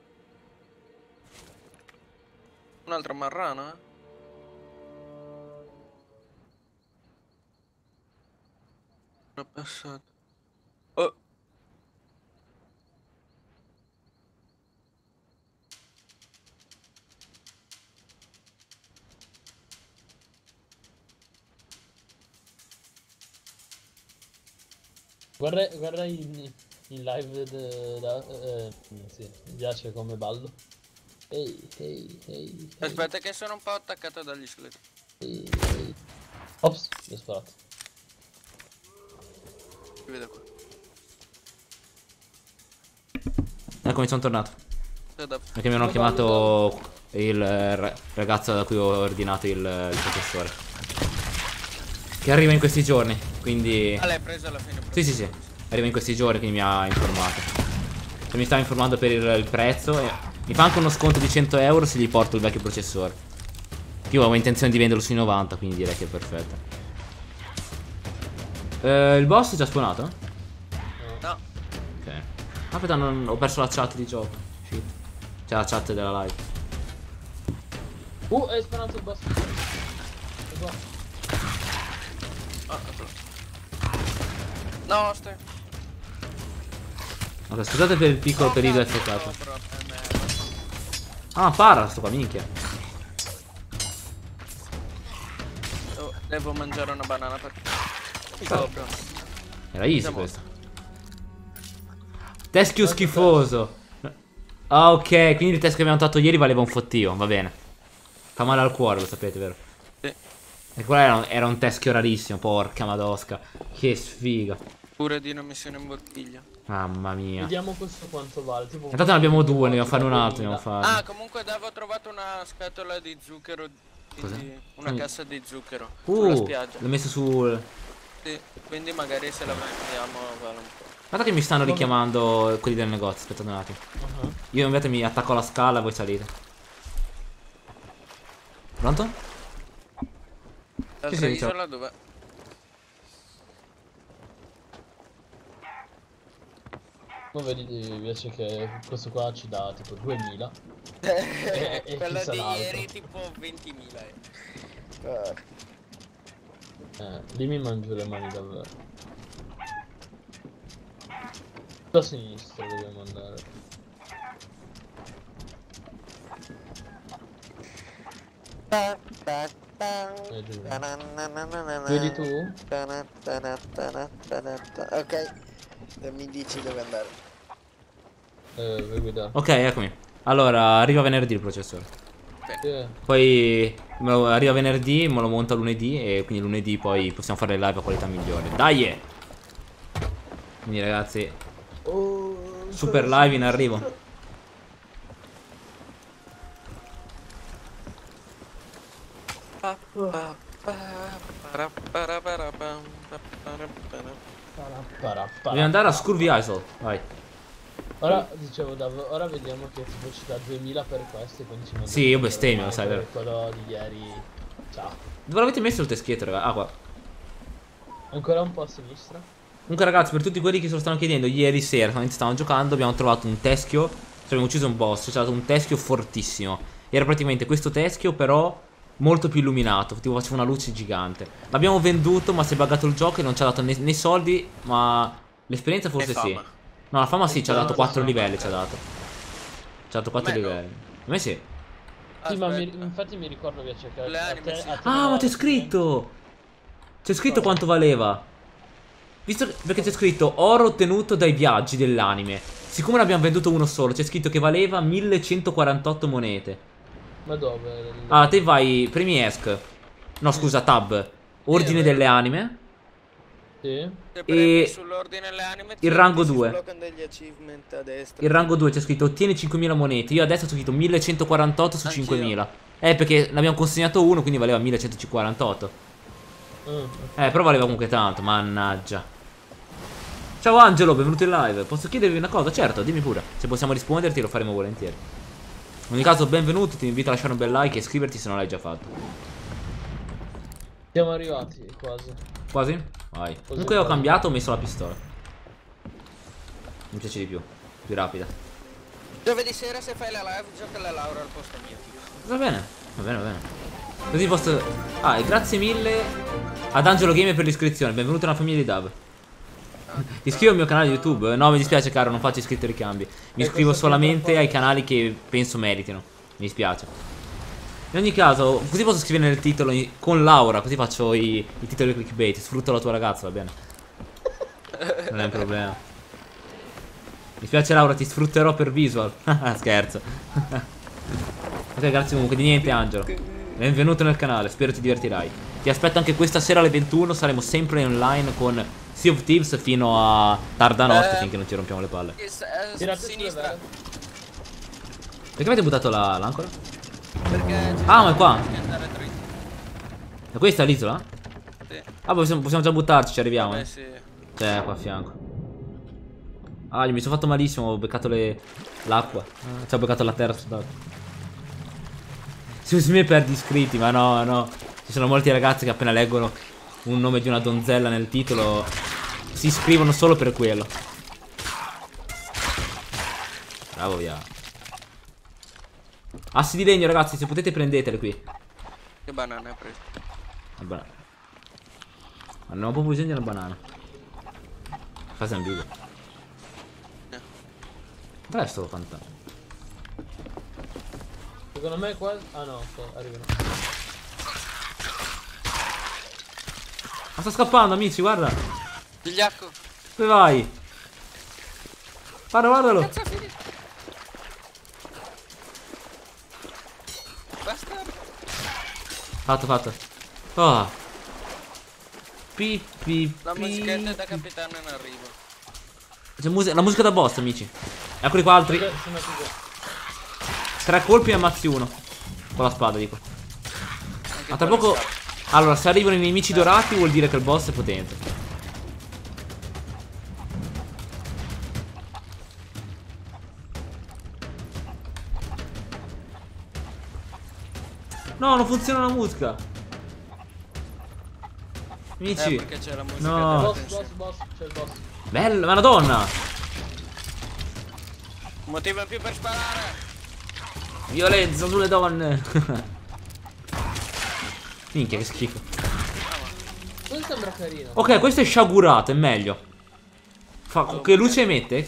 Un altro marrano, eh? Una passata. Oh. Guarda, guarda in, in live de- da, eh, sì, mi piace come ballo. Ehi, ehi, ehi, ehi, Aspetta che sono un po' attaccato dagli scheletri. ehi, ehi. Ops, mi ho sparato. Ti vedo qua. Eccomi, sono tornato. A dopo. Perché mi hanno chiamato il eh, ra- ragazzo da cui ho ordinato il, il professore. Che arriva in questi giorni, quindi... Ah, l'hai preso alla fine. Sì, sì, sì. Arriva in questi giorni, quindi mi ha informato. Cioè, mi sta informando per il, il prezzo e mi fa anche uno sconto di cento euro se gli porto il vecchio processore. Io avevo intenzione di venderlo sui novanta, quindi direi che è perfetto. Eh, il boss è già spawnato? No. Ok. Aspetta, non, ho perso la chat di gioco. Shit. C'è la chat della live. Uh, hai sparato il boss. È qua. Ah, eccolo. No, stai. Ok, scusate per il piccolo periodo cazzo, effettuato. no, bro, è merda. Ah, para sto qua, minchia. Oh, devo mangiare una banana per... Oh, bro. Era easy Siamo- questo. Teschio schifoso. Ah, ok, quindi il teschio che abbiamo tratto ieri valeva un fottio, va bene. Fa male al cuore, lo sapete, vero? Sì. E quello era un, era un teschio rarissimo, porca madosca. Che sfiga. Pure di una missione in bottiglia. Mamma mia. Vediamo questo quanto vale. Tipo, Intanto ne abbiamo due, ne devo fare un altro, ne devo fare. Ah, comunque Davo ho trovato una scatola di zucchero. Cos'è? Di, una Mm. cassa di zucchero. Sulla Uh, spiaggia. l'ho messo sul... Sì, quindi magari se la vendiamo vale un po'. Guarda che mi stanno richiamando quelli del negozio, aspettate un attimo. Uh-huh. Io invece mi attacco alla scala e voi salite. Pronto? L'altra sì, isola dov'è? Ma vedi invece che questo qua ci dà tipo duemila. e, e Quella chissà di l'altro. ieri tipo ventimila. Eh. Eh, lì mi mangio le mani davvero. A sinistra dobbiamo andare. Eh, giù. Vedi tu? Ok, mi dici dove andare. Eh, vuoi guidare? Ok, eccomi. Allora, arriva venerdì il processore. Sì. Poi me lo- arriva venerdì, me lo monta lunedì e quindi lunedì poi possiamo fare le live a qualità migliore. Dai! Quindi ragazzi, Oh, super live in arrivo. Dobbiamo andare a Scurvy Isle. Vai. Ora dicevo Dav, ora vediamo che tipo ci dà duemila per questi, quindi ci mandiamo Sì, io per bestemmio, ormai sai, per vero? quello di ieri. Ciao. Dove l'avete messo il teschietto, raga? Ah, qua. Ancora un po' a sinistra. Comunque ragazzi, per tutti quelli che se lo stanno chiedendo, ieri sera quando stavamo giocando abbiamo trovato un teschio. Cioè abbiamo ucciso un boss, c'è stato un teschio fortissimo. Era praticamente questo teschio però molto più illuminato, tipo faceva una luce gigante. L'abbiamo venduto ma si è buggato il gioco e non ci ha dato né, né soldi, ma l'esperienza forse E sì. fama. No, la fama sì, ci ha dato Fama, quattro sì. livelli, ci ha dato. Ci ha dato quattro A me no. livelli. A me sì. Sì, ma mi- Aspetta. infatti mi ricordo che c'è che Le a anime, te, sì. a te Ah, ma no, c'è scritto! C'è scritto Cosa? quanto valeva. Visto che- perché c'è scritto oro ottenuto dai viaggi dell'anime. Siccome ne abbiamo venduto uno solo, c'è scritto che valeva millecentoquarantotto monete. Ma dove? Ah, te vai, premi esc. No, scusa, tab. Ordine Eh, delle anime. Sì. Se premi E sull'ordine delle anime, il ti- rango ti si due. sbloccano degli achievement a destra. Il rango due c'è scritto ottieni cinquemila monete. Io adesso ho scritto millecentoquarantotto su Anch'io. cinquemila. Eh, perché ne abbiamo consegnato uno, quindi valeva millecentoquarantotto. Mm. Eh, però valeva comunque tanto, mannaggia. Ciao Angelo, benvenuto in live. Posso chiedervi una cosa? Certo, dimmi pure. Se possiamo risponderti lo faremo volentieri. In ogni caso, benvenuto, ti invito a lasciare un bel like e iscriverti se non l'hai già fatto. Siamo arrivati quasi. Quasi? Vai. Comunque ho cambiato, ho messo la pistola. Mi piace di più. Più rapida. Giovedì sera se fai la live gioca la Laura al posto mio. Va bene, va bene, va bene. Così posso... Ah, e grazie mille ad Angelo Gamer per l'iscrizione. Benvenuto nella famiglia di Dab. Ti iscrivo al mio canale YouTube? No, mi dispiace caro, non faccio iscritti e ricambi. Mi E iscrivo questo solamente sempre ai canali che penso meritino. Mi dispiace. In ogni caso, così posso scrivere nel titolo i- con Laura, così faccio i, i titoli clickbait. Sfrutto la tua ragazza, va bene. Non è un problema. Mi spiace Laura, ti sfrutterò per visual. Scherzo. Ok, grazie comunque, di niente Angelo. Benvenuto nel canale, spero ti divertirai. Ti aspetto anche questa sera alle ventuno, saremo sempre online con Sea of Thieves fino a tarda notte, Eh. finché non ci rompiamo le palle. Che s- eh, Tirate sulle sinistra. vele. Perché avete buttato la- l'ancora? Perché Ah, ma è qua. devi andare dritto. E questa è l'isola? Sì. Ah, possiamo, possiamo già buttarci, ci arriviamo. Vabbè, Eh. sì. Cioè, qua a fianco. Ah, io mi sono fatto malissimo, ho beccato le... l'acqua. Cioè, ho beccato la terra scusate. Se mi perdi iscritti, ma no, no. Ci sono molti ragazzi che appena leggono un nome di una donzella nel titolo si iscrivono solo per quello. Bravo, via. Assi di legno, ragazzi, se potete prendetele qui. Che banana hai preso? Una banana. Ma non ho proprio bisogno di una banana. Fa sempre video. Eh. Dai, sto fantastico. Secondo me qua. Ah no, ok, arrivano. Ma sta scappando, amici, guarda. Vigliacco. Dove vai? Guarda, guardalo. Cazzo è finito? Basta. Fatto, fatto. Ah. Pi, pi, La pi, musichetta da pi. capitano in arrivo. C'è musica, la musica da boss, amici. Eccoli qua altri. Sono andati via. Tre colpi e ammazzi uno. Con la spada, dico. Anche Ma tra quello poco. scappa. Allora, se arrivano i nemici dorati, vuol dire che il boss è potente. No, non funziona la musica. Eh, Amici. perché c'è la musica No. della Boss, tensione. boss, boss, c'è il boss. Bella, ma la donna. Motivo in più per sparare. Violenza sulle donne. Minchia, che schifo. Questo sembra carino. Ok, questo è sciagurato, è meglio. Fa, che luce emette?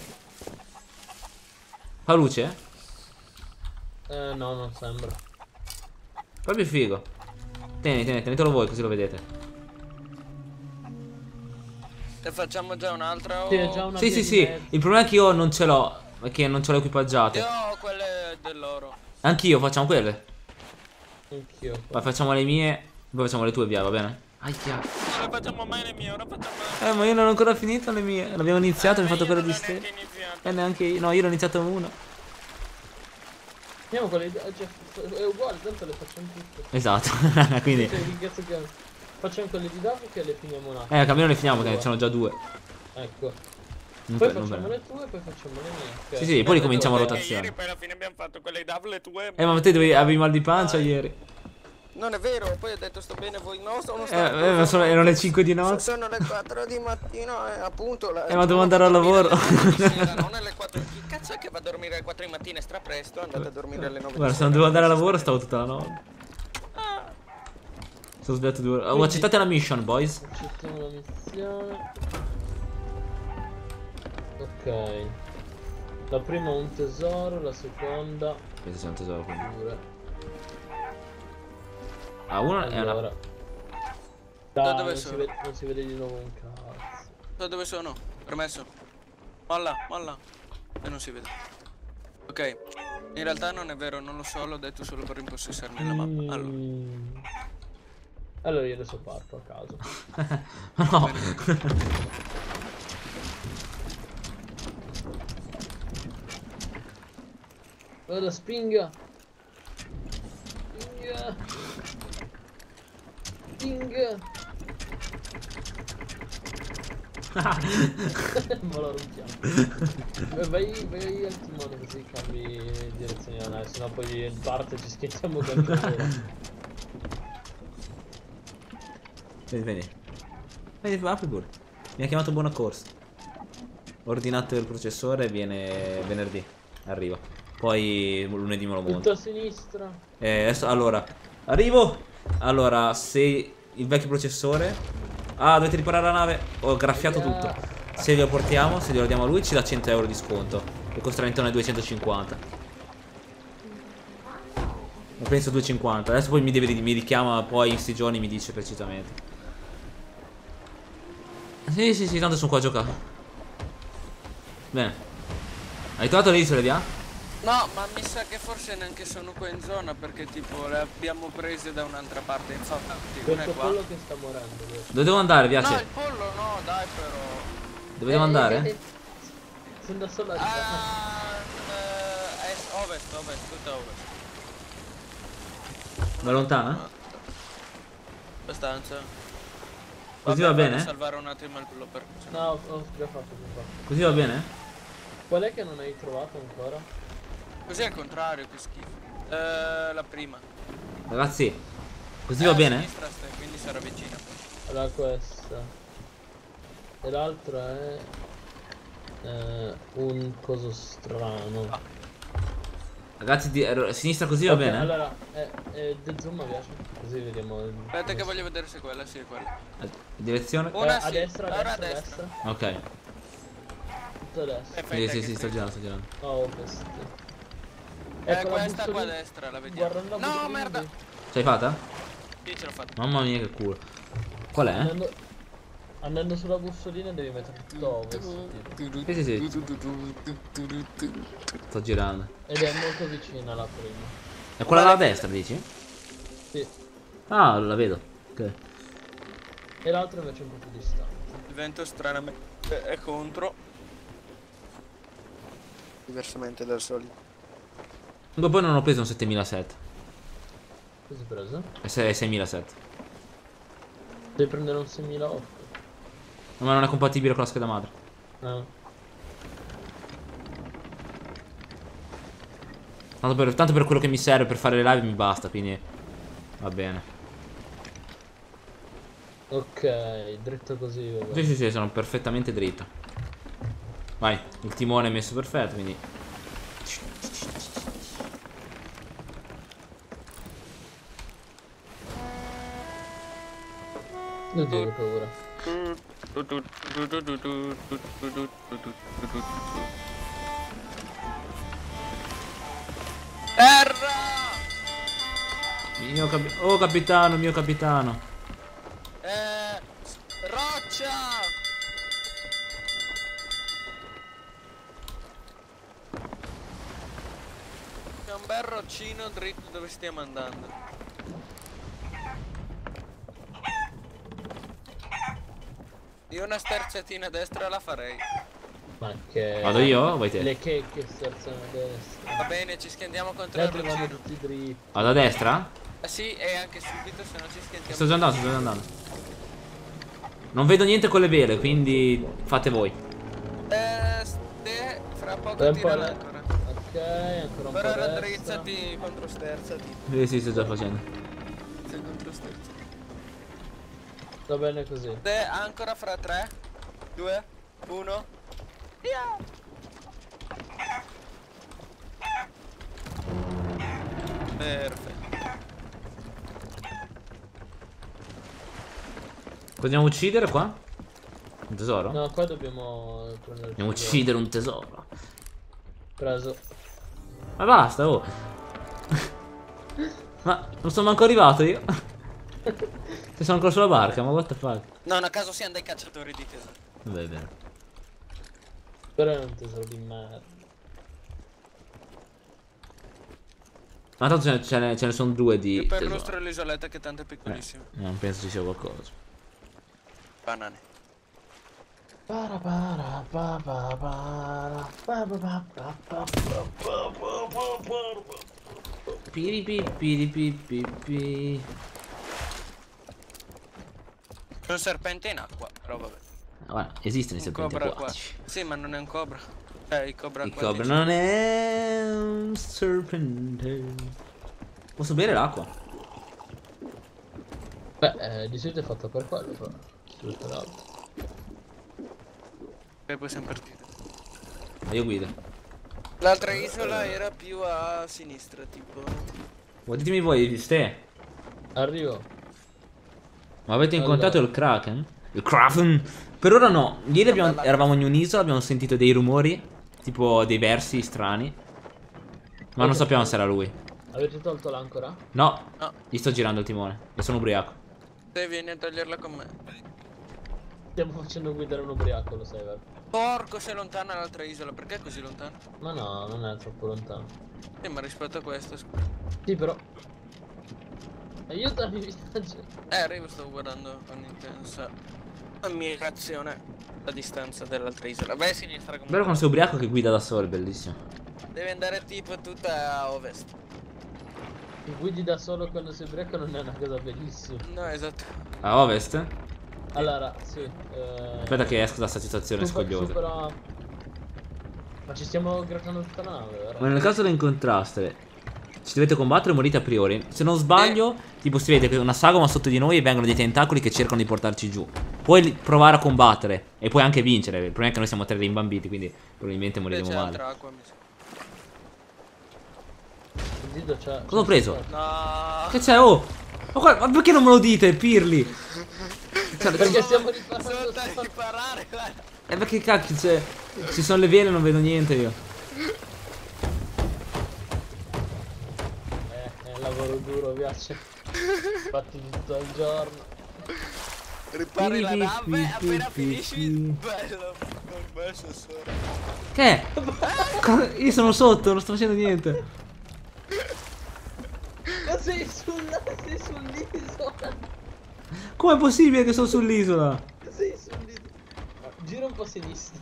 Fa luce? Eh, no, non sembra. Proprio figo. Tieni, tieni, tenetelo voi così lo vedete. E facciamo già un'altra o... Sì, è già una Sì, via sì, di sì. mezzo. Il problema è che io non ce l'ho. Perché non ce l'ho equipaggiate. Io ho quelle dell'oro. Anch'io, facciamo quelle. Anch'io. Poi facciamo le mie. Poi facciamo le tue via, va bene? Aia. Non le facciamo mai le mie, ora facciamo le Eh, ma io non ho ancora finito le mie. L'abbiamo iniziato, abbiamo fatto quelle di ste. iniziato. E neanche io. No, io l'ho iniziato una. Andiamo con le idee, cioè, è uguale, tanto le facciamo tutte. Esatto. Quindi. Cioè, che cazzo che- Facciamo quelle di Davico e le finiamo un attimo. Eh, almeno le finiamo, che ne sono già due. Ecco. Non Poi per- non facciamo bene. le tue, poi facciamo le mie. ok? Sì, sì, poi Eh, ricominciamo a perché- rotazione. Ieri poi alla fine abbiamo fatto quelle di Davle tue. Eh, ma te dovevi, avevi mal di pancia ieri. Non è vero, poi ho detto sto bene voi no, sono Eh, stato. eh, ma sono, erano le cinque di So- notte. Sono le quattro di mattina e appunto la, Eh, ma devo andare al lavoro. non alle quattro. Chi cazzo è che va a dormire alle quattro di mattina? È stra presto, andate a dormire alle nove. Guarda, se non devo andare al lavoro stavo tutta la notte. Sono svegliato due ore. Oh, accettate la mission, boys. Accettiamo la missione. Ok. La prima un tesoro, la seconda Questo sia un tesoro, quindi. pure. Ah, uno è una. Allora. Da Dai, dove non si, sono? vede, non si vede di nuovo un cazzo. Da dove sono? Permesso. Molla, molla. E non si vede. Ok. In realtà non è vero, non lo so, l'ho detto solo per impossessarmi la mappa. Allora. Mm. Allora io adesso parto a caso. Ma no. Guarda, spinga. Spinga. Spinga. Ma lo rompiamo. Vai, vai al timone così cambi direzione alla nave, sennò poi in parte ci schiacciamo con il Vedi, vedi. Vedi, apri pure. Mi ha chiamato buona corsa. Ordinato il processore, viene venerdì. Arriva. Poi lunedì me lo monto. Tutto a sinistra. Eh, adesso, allora, arrivo. Allora, se il vecchio processore. Ah, dovete riparare la nave. Ho graffiato Yeah. tutto. Se glielo portiamo, se glielo diamo a lui, ci dà cento euro di sconto. Che costerà intorno ai duecentocinquanta. Ma penso duecentocinquanta. Adesso poi mi, deve, mi richiama. Poi in sti giorni mi dice precisamente. Sì, sì, sì, tanto sono qua a giocare. Bene. Hai trovato le isole, via? No, ma mi sa che forse neanche sono qua in zona perché tipo le abbiamo prese da un'altra parte. Infatti, non è Questo qua. quello che sta morendo. vero? Dove devo andare, via? No, C'è. il pollo no, dai però. Dove devo andare? Eh, eh, eh, sono da sola. Ah, eh, est, ovest, ovest, tutta ovest. Ma è lontana? Abbastanza. Così Vabbè, va vado bene? a salvare un attimo il pollo per. No, ho ho già fatto, ho già fatto. Così va bene? Qual è che non hai trovato ancora? Così al contrario, che schifo. Eh, la prima. Ragazzi, così Eh, va a bene? sinistra stai, quindi sarà vicina. Allora questa. E l'altra è eh, un coso strano. Ragazzi, di, a sinistra così va Ok, bene? Allora, eh, eh, de zoom mi piace. Così vediamo. il- Aspetta che come voglio vedere se quella sì è quella. Eh, Direzione? si- Una Eh, a sì, destra, a ora a destra, a destra. destra. Ok. Tutto a destra. Eh, fai Sì, te sì, che sì, sto prendi. girando, sto girando. A ovest. Eh, Ecco la questa qua a bussolina. destra, la vediamo. Guarda la No, bussolina merda! di- Ce l'hai fatta? Sì, ce l'ho fatta. Mamma mia, che culo. Qual è? Andando, andando sulla bussolina devi mettere tutto a ovest. tipo. Sì, sì, sì. Sto girando. Ed è molto vicina la prima. È quella là a destra, dici? Sì. Ah, la vedo. Ok. E l'altro invece è un po' più distante. Il vento stranamente è contro. Diversamente dal solito. Comunque poi non ho preso un settemilasette. Cosa hai preso? È sei- seimilasette. Devi prendere un seimilaotto. Ma non è compatibile con la scheda madre. Ah. Tanto per, tanto per quello che mi serve per fare le live mi basta, quindi va bene. Ok, dritto così. Vabbè. Sì, sì, sì, sono perfettamente dritto. Vai, il timone è messo perfetto, quindi... Oddio, che paura. Terra! Mio capi... Oh capitano, mio capitano. Eh, roccia! C'è un bel roccino dritto dove stiamo andando. Io una sterzatina a destra la farei. Ma che... Vado io o vai te? Le checche sterzano a destra. Va bene, ci schiantiamo contro Le il altre vanno roccino. tutti dritti. Vado a destra? Eh sì, e anche subito, se no ci schiantiamo. Sto già andando, sto già andando. Non vedo niente con le vele, quindi fate voi. Eh, ste, fra poco Vai un po' tira là. l'ancora. Ok, ancora un po' Però a destra. raddrizzati contro sterzati. Sì, sì, sto già facendo. Sei contro sterzati. Va bene così. Ste, ancora fra tre, due, uno. Via! Perfetto. Possiamo uccidere qua? Un tesoro? No, qua dobbiamo prendere il Andiamo a tesoro. uccidere un tesoro. Preso. Ma basta, oh. Ma non sono manco arrivato io. Se sono ancora sulla barca, ma what the fuck? Non a caso siamo dei cacciatori di tesori. Vabbè, è vero. Però è un tesoro di merda. Ma tanto ce ne, ce ne- ce ne sono due di Più per tesoro. lustro l'isoletta che tanto è piccolissima. Eh, non penso ci sia qualcosa. Banane. Para para pa pa para pa pa pa pa pa pa pa pa pa pa. Piripi, piripi, pipi. C'è un serpente in acqua, però vabbè. Guarda, esistono i Un serpenti cobra qua. acquatici. Sì, ma non è un cobra. Eh, il cobra Il acquatici. cobra non è un serpente. Posso bere l'acqua? Beh, eh, di solito è fatto per quello, però. Tutto l'altro. E poi siamo partiti. Ma io guido. L'altra isola era più a sinistra, tipo. Oh, ditemi voi, ste. Arrivo. Ma avete Allora. incontrato il Kraken? Il Kraken? Per ora no. Ieri abbiamo- eravamo in un'isola, abbiamo sentito dei rumori, tipo dei versi strani. Ma non Ok. sappiamo se era lui. Avete tolto l'ancora? No, No, gli sto girando il timone. E sono ubriaco. te vieni a toglierla con me. Stiamo facendo guidare un ubriaco, lo sai, vero? Porco, sei lontana l'altra isola, perché è così lontano? Ma no, non è troppo lontano. Sì, ma rispetto a questo, scusa. Sì, però. Aiutami, viaggio. Eh, arrivo, stavo guardando con intensa ammirazione la distanza dell'altra isola. Vai a sinistra Bello comunque. quando sei ubriaco che guida da solo, è bellissimo. Devi andare tipo tutta a ovest. Ti guidi da solo quando sei ubriaco non è una cosa bellissima. No, esatto. A ovest? Allora, sì. Eh... Aspetta che esco da sta situazione super- scogliosa. supera- Ma ci stiamo grattando tutta la nave, vero? Ma nel caso da incontraste, ci dovete combattere o morite a priori. Se non sbaglio, tipo si vede che una sagoma sotto di noi e vengono dei tentacoli che cercano di portarci giù. Puoi li- provare a combattere e puoi anche vincere. Il problema è che noi siamo tre rimbambiti, quindi probabilmente moriremo C'è male. altra acqua, mi sa. Il Dido c'è. Cosa ho preso? No. Che c'è? Oh! Ma, guarda, ma perché non me lo dite, Pirli? Cioè, Perché stiamo riparando Sono da solo. riparare, guarda. eh, perché cacchio c'è? Ci sono le vele e non vedo niente io. Eh, è un lavoro duro, piace. Fatti tutto il giorno. Ripari la Pi, pi, nave, pi, appena pi, finisci. pi. Bello. Un bel sensore. Che è? Co- Io sono sotto, non sto facendo niente. Ma sei sulla. sei sull'isola. Com'è possibile che sono sull'isola? Sì, sono lì. Gira un po' a sinistra.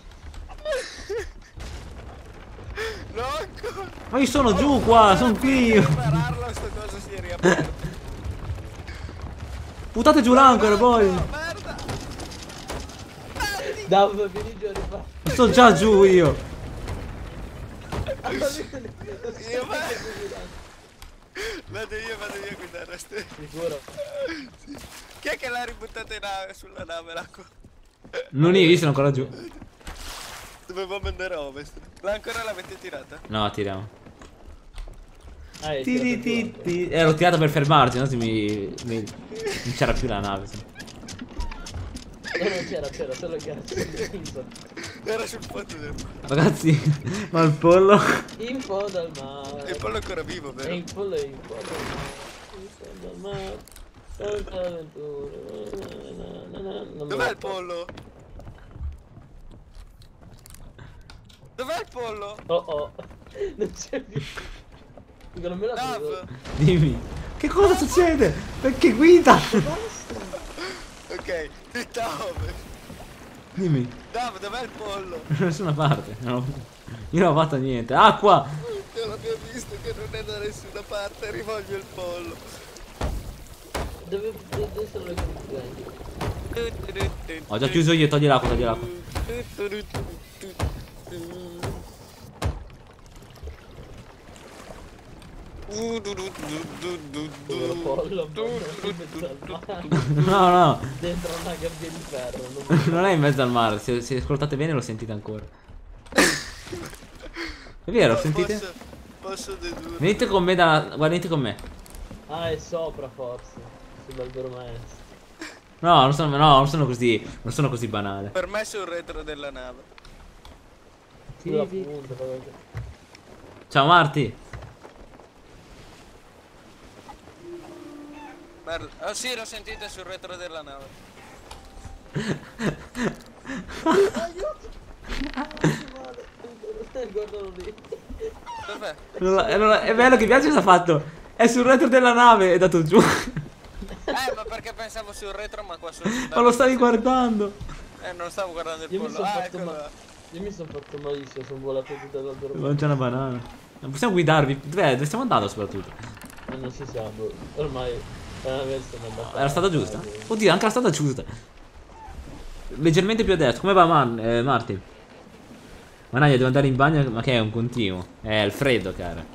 No, ancora. Ma io sono giù qua, sono qui io. Impararlo, sto cosa si è riaperto. Buttate giù l'ancora poi. No, merda. Dav, vieni giù a rifare. Sto già giù io. Io vado. Vado io, vado io a guidare ste. Sicuro? Sì. Chi è che l'ha ributtata in nave, sulla nave l'acqua? Non io, io sono ancora giù. Dovevamo andare a ovest. L'ancora l'avete tirata? No, tiriamo. Ah, è Ti, ti, tirato ti, giù ti. Eh, l'ho tirata per fermarti, no? Se mi, mi... non c'era più la nave. Sì. anche. No, non c'era, c'era, solo il cazzo. Era sul fondo del mare. Ragazzi, ma il pollo. In fondo al mare. Il pollo è ancora vivo, E vero? il pollo è in fondo al mare. In fondo al mare. Tante avventure. Na, na, na, na. Non me Dov'è lo il pollo? Dov'è il pollo? Oh oh. Non c'è più. Dico, non me la Dav! vedo. Dimmi. Che cosa succede? Perché guida? Ok, ti dove? Dimmi. Dav, dov'è il pollo? Da nessuna parte. No. Io non ho fatto niente. Acqua! Io l'abbiamo visto che non è da nessuna parte, rivoglio il pollo. Dove, dove sono le concorrenti? Ho già chiuso io, togli l'acqua, togli l'acqua. Povero pollo, in mezzo al mare. No, no. Dentro una gabbia di ferro. Non Non è in mezzo al mare. Se, se ascoltate bene lo sentite ancora. È vero, sentite? Posso, posso dedurre. Venite con me da... Guarda, venite con me. Ah, è sopra forse. Sull'albero maestro. No, non sono, no, non sono così. Non sono così banale. Per me sul retro della nave. Sulla punta, proprio. Ciao Marti. Merda. Oh sì, lo sentite sul retro della nave. Guardalo lì. Dov'è? Non la- non la- è bello che piace cosa ha fatto. È sul retro della nave, è dato giù. Eh, ma perché pensavo sul retro, ma qua sotto. Ma lo stavi guardando. Eh, non stavo guardando il Io mi pollo. sono Ah, fatto ecco ma- là. Io mi sono fatto malissimo, sono volato tutto dall'albero Non c'è una banana. Non possiamo guidarvi. Dov'è? Dove stiamo andando soprattutto? Ma non si sa, boh. Ormai è una versione andata. Era la strada giusta? Oddio, anche la strada giusta. Leggermente più a destra. Come va Man eh, Marti? Managlia, devo andare in bagno, ma che è un continuo? È il freddo, cara.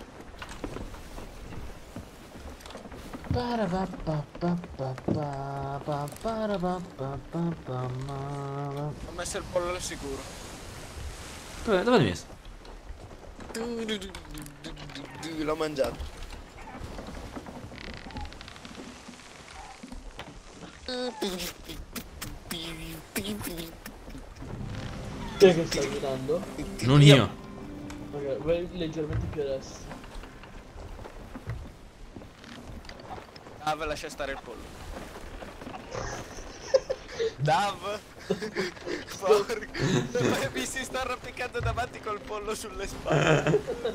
Ho messo il pollo al sicuro. Dove, dove l'hai messo? L'ho mangiato. Chi è che sta guidando? Non io. Ok, vai leggermente più a destra. Dav, lascia stare il pollo. Dav! Porco! Mi si sta arrampicando davanti col pollo sulle spalle.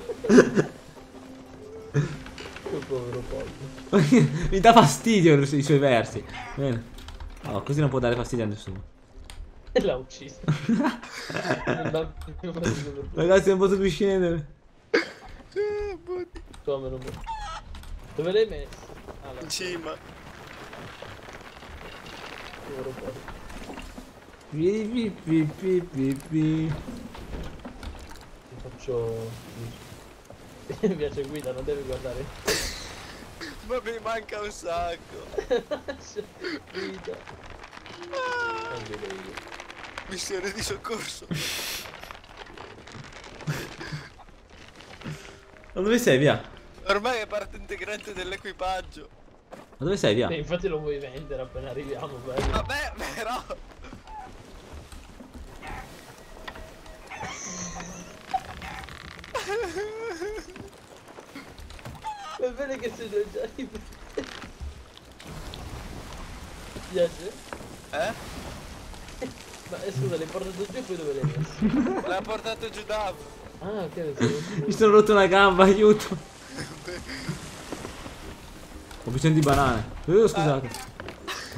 Che povero pollo. Mi dà fastidio i su- i suoi versi. Bene. No, così non può dare fastidio a nessuno. E l'ha ucciso. Non dà più fastidio per te. Ragazzi, non posso più scendere. Come non può. Dove l'hai messo? Ah, là. In cima. Povero pollo. Pi, pi, pi, pi, pi, pi. Ti faccio... Mi piace guida, non devi guardare. Ma mi manca un sacco. Guida. Ah, Non vedo io. missione di soccorso. Ma dove sei, via? Ormai è parte integrante dell'equipaggio. Ma dove sei, via? E infatti lo vuoi vendere appena arriviamo, bello. Vabbè, però. Va bene che sei già arrivato. Ti piace? Eh? Ma eh, scusa, l'hai portato giù e poi dove l'hai messo? L'ha portato giù Dav. Ah, ok, sei Mi sono rotto una gamba, aiuto. Ho bisogno di banane. Uh, scusate.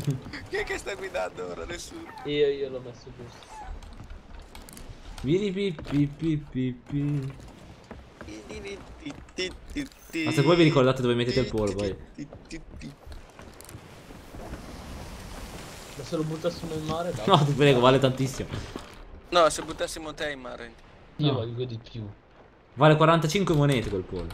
Chi è che sta guidando ora? Nessuno. Io, io l'ho messo giusto. Vidi pi pi pi pi pi. Ma se voi vi ricordate dove mettete il pollo poi. Ma se lo buttassimo in mare, dai. No, ti prego, vale tantissimo. No, se buttassimo te in mare. Io No. valgo di più. Vale quarantacinque monete quel pollo.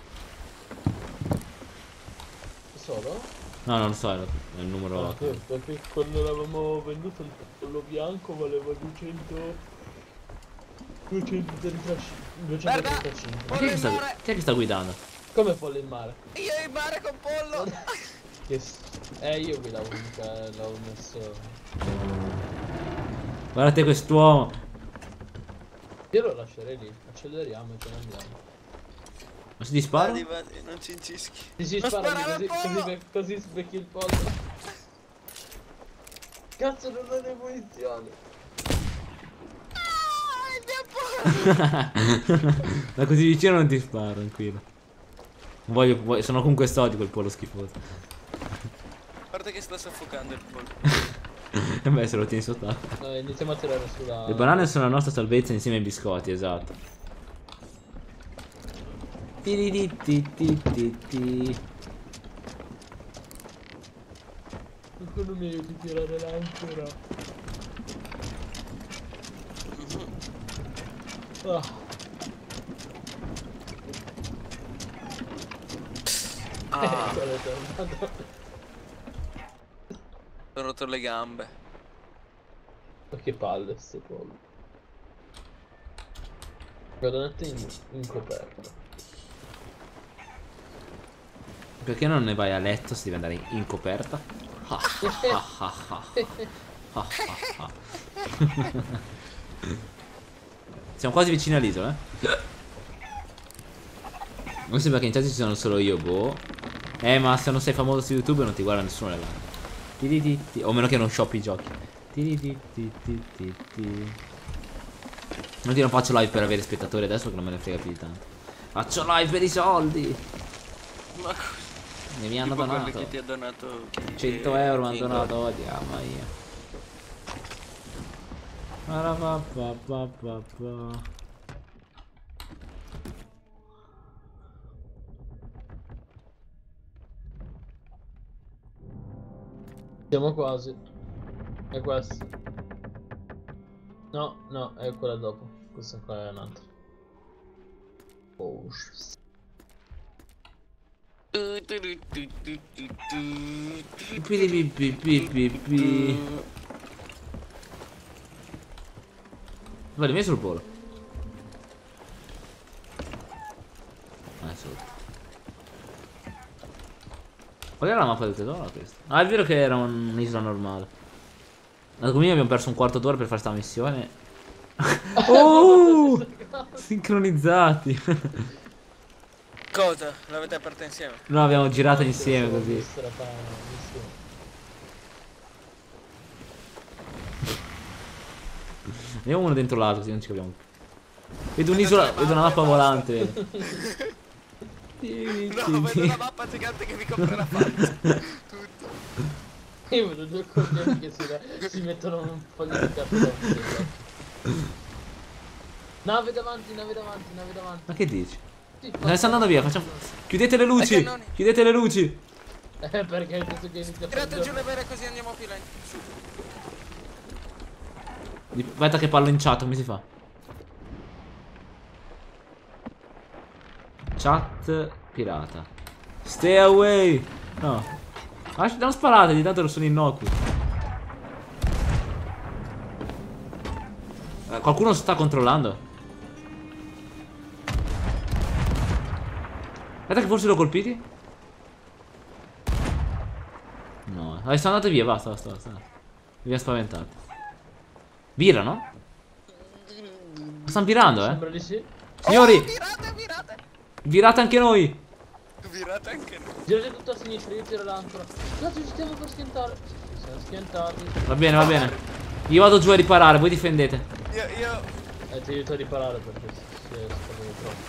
Solo? No, non lo so, era il numero. Ah, sì, perché quando l'avevamo venduto il pollo bianco valeva duecento... duecentotrentacinque. Guarda! Ma chi Pollo è che in sta, mare! chi è che sta guidando? Come pollo in mare? Io in mare con pollo! Che s- Eh, io guidavo mica, l'avevo messo... Guardate quest'uomo. Io lo lascerei lì, acceleriamo e ce ne andiamo. Ma si dispara? Vadi, vadi, non ci incischi. Sì, sì, Non sparami sparare così, al pollo! così, così sbecchi il pollo. Cazzo, non ho le munizioni. Da così vicino non ti sparo, tranquillo. Voglio, voglio, sono con quest'odio quel pollo schifoso. Guarda che sta soffocando il pollo. E beh, se lo tieni sott'acqua. No, iniziamo a tirare sulla... Le banane sono la nostra salvezza insieme ai biscotti, esatto. Ti-di-di-ti-ti-ti-ti. Qualcuno mi aiuti a tirare l'ancora. Ah. Ah, Quello è tornato. ho rotto le gambe. Ma che palle sto pollo. Guardate in, in coperta. Perché non ne vai a letto se devi andare in coperta? Ah, ah, ah, ah. Ah, ah, ah. Siamo quasi vicini all'isola, eh? Non sembra che in chat ci sono solo io, boh. Eh, ma se non sei famoso su YouTube non ti guarda nessuno le live. Ti-di-di-ti. O meno che non shoppi i giochi. Ti-di-di-ti-ti-ti. Non ti non faccio live per avere spettatori adesso che non me ne frega più di tanto. Faccio live per i soldi. Ma cosa? Ne mi hanno Tipo quelli donato che ti ha donato cento euro mi hanno donato oggi, mamma mia. Parapapapapapa. Siamo quasi. È questo. No, no, è quella dopo. Questa qua è un'altra. Oh, sh- Pi-pi-pi-pi-pi-pi. Vai, messo sul polo. Ah, è sotto. Qual era la mappa del tesoro questa? Ah, è vero che era un'isola normale. Ma come abbiamo perso un quarto d'ora per fare sta missione. Oh! Sincronizzati. Cosa? L'avete aperta insieme? No, abbiamo girato insieme così. Questa era fa- missione. Andiamo uno dentro l'altro così non ci capiamo. Vedo un'isola, vedo una mappa volante. No, vedo una mappa gigante che mi copre la faccia. Tutto. Io vedo due coglioni che si, si mettono un foglio di cartone. Nave davanti, nave davanti, nave davanti. Ma che dici? Sì, Eh, sta andando via, facciamo. Chiudete le luci! Ai cannoni. Chiudete le luci! Eh, perché adesso che inizia a Tirate fare giù le vere così andiamo più là in su. Aspetta che parlo in chat, come si fa? Chat pirata. Stay away! No. Ah, non sparate, di tanto sono innocui. Eh, qualcuno sta controllando? Aspetta che forse l'ho colpiti? No, eh, sono andati via, basta, basta, basta. Vi ha spaventati. Vira, no? Stanno virando, eh? Sembra di sì. Signori, Oh, virate, virate. virate anche noi. Virate anche noi. Girate tutto a sinistra, io tiro l'ancora. Cazzo, ci stiamo per schiantare. Ci siamo schiantati. Va bene, va bene. Io vado giù a riparare, voi difendete. Io, io... Eh, ti aiuto a riparare perché si si è spaventato troppo.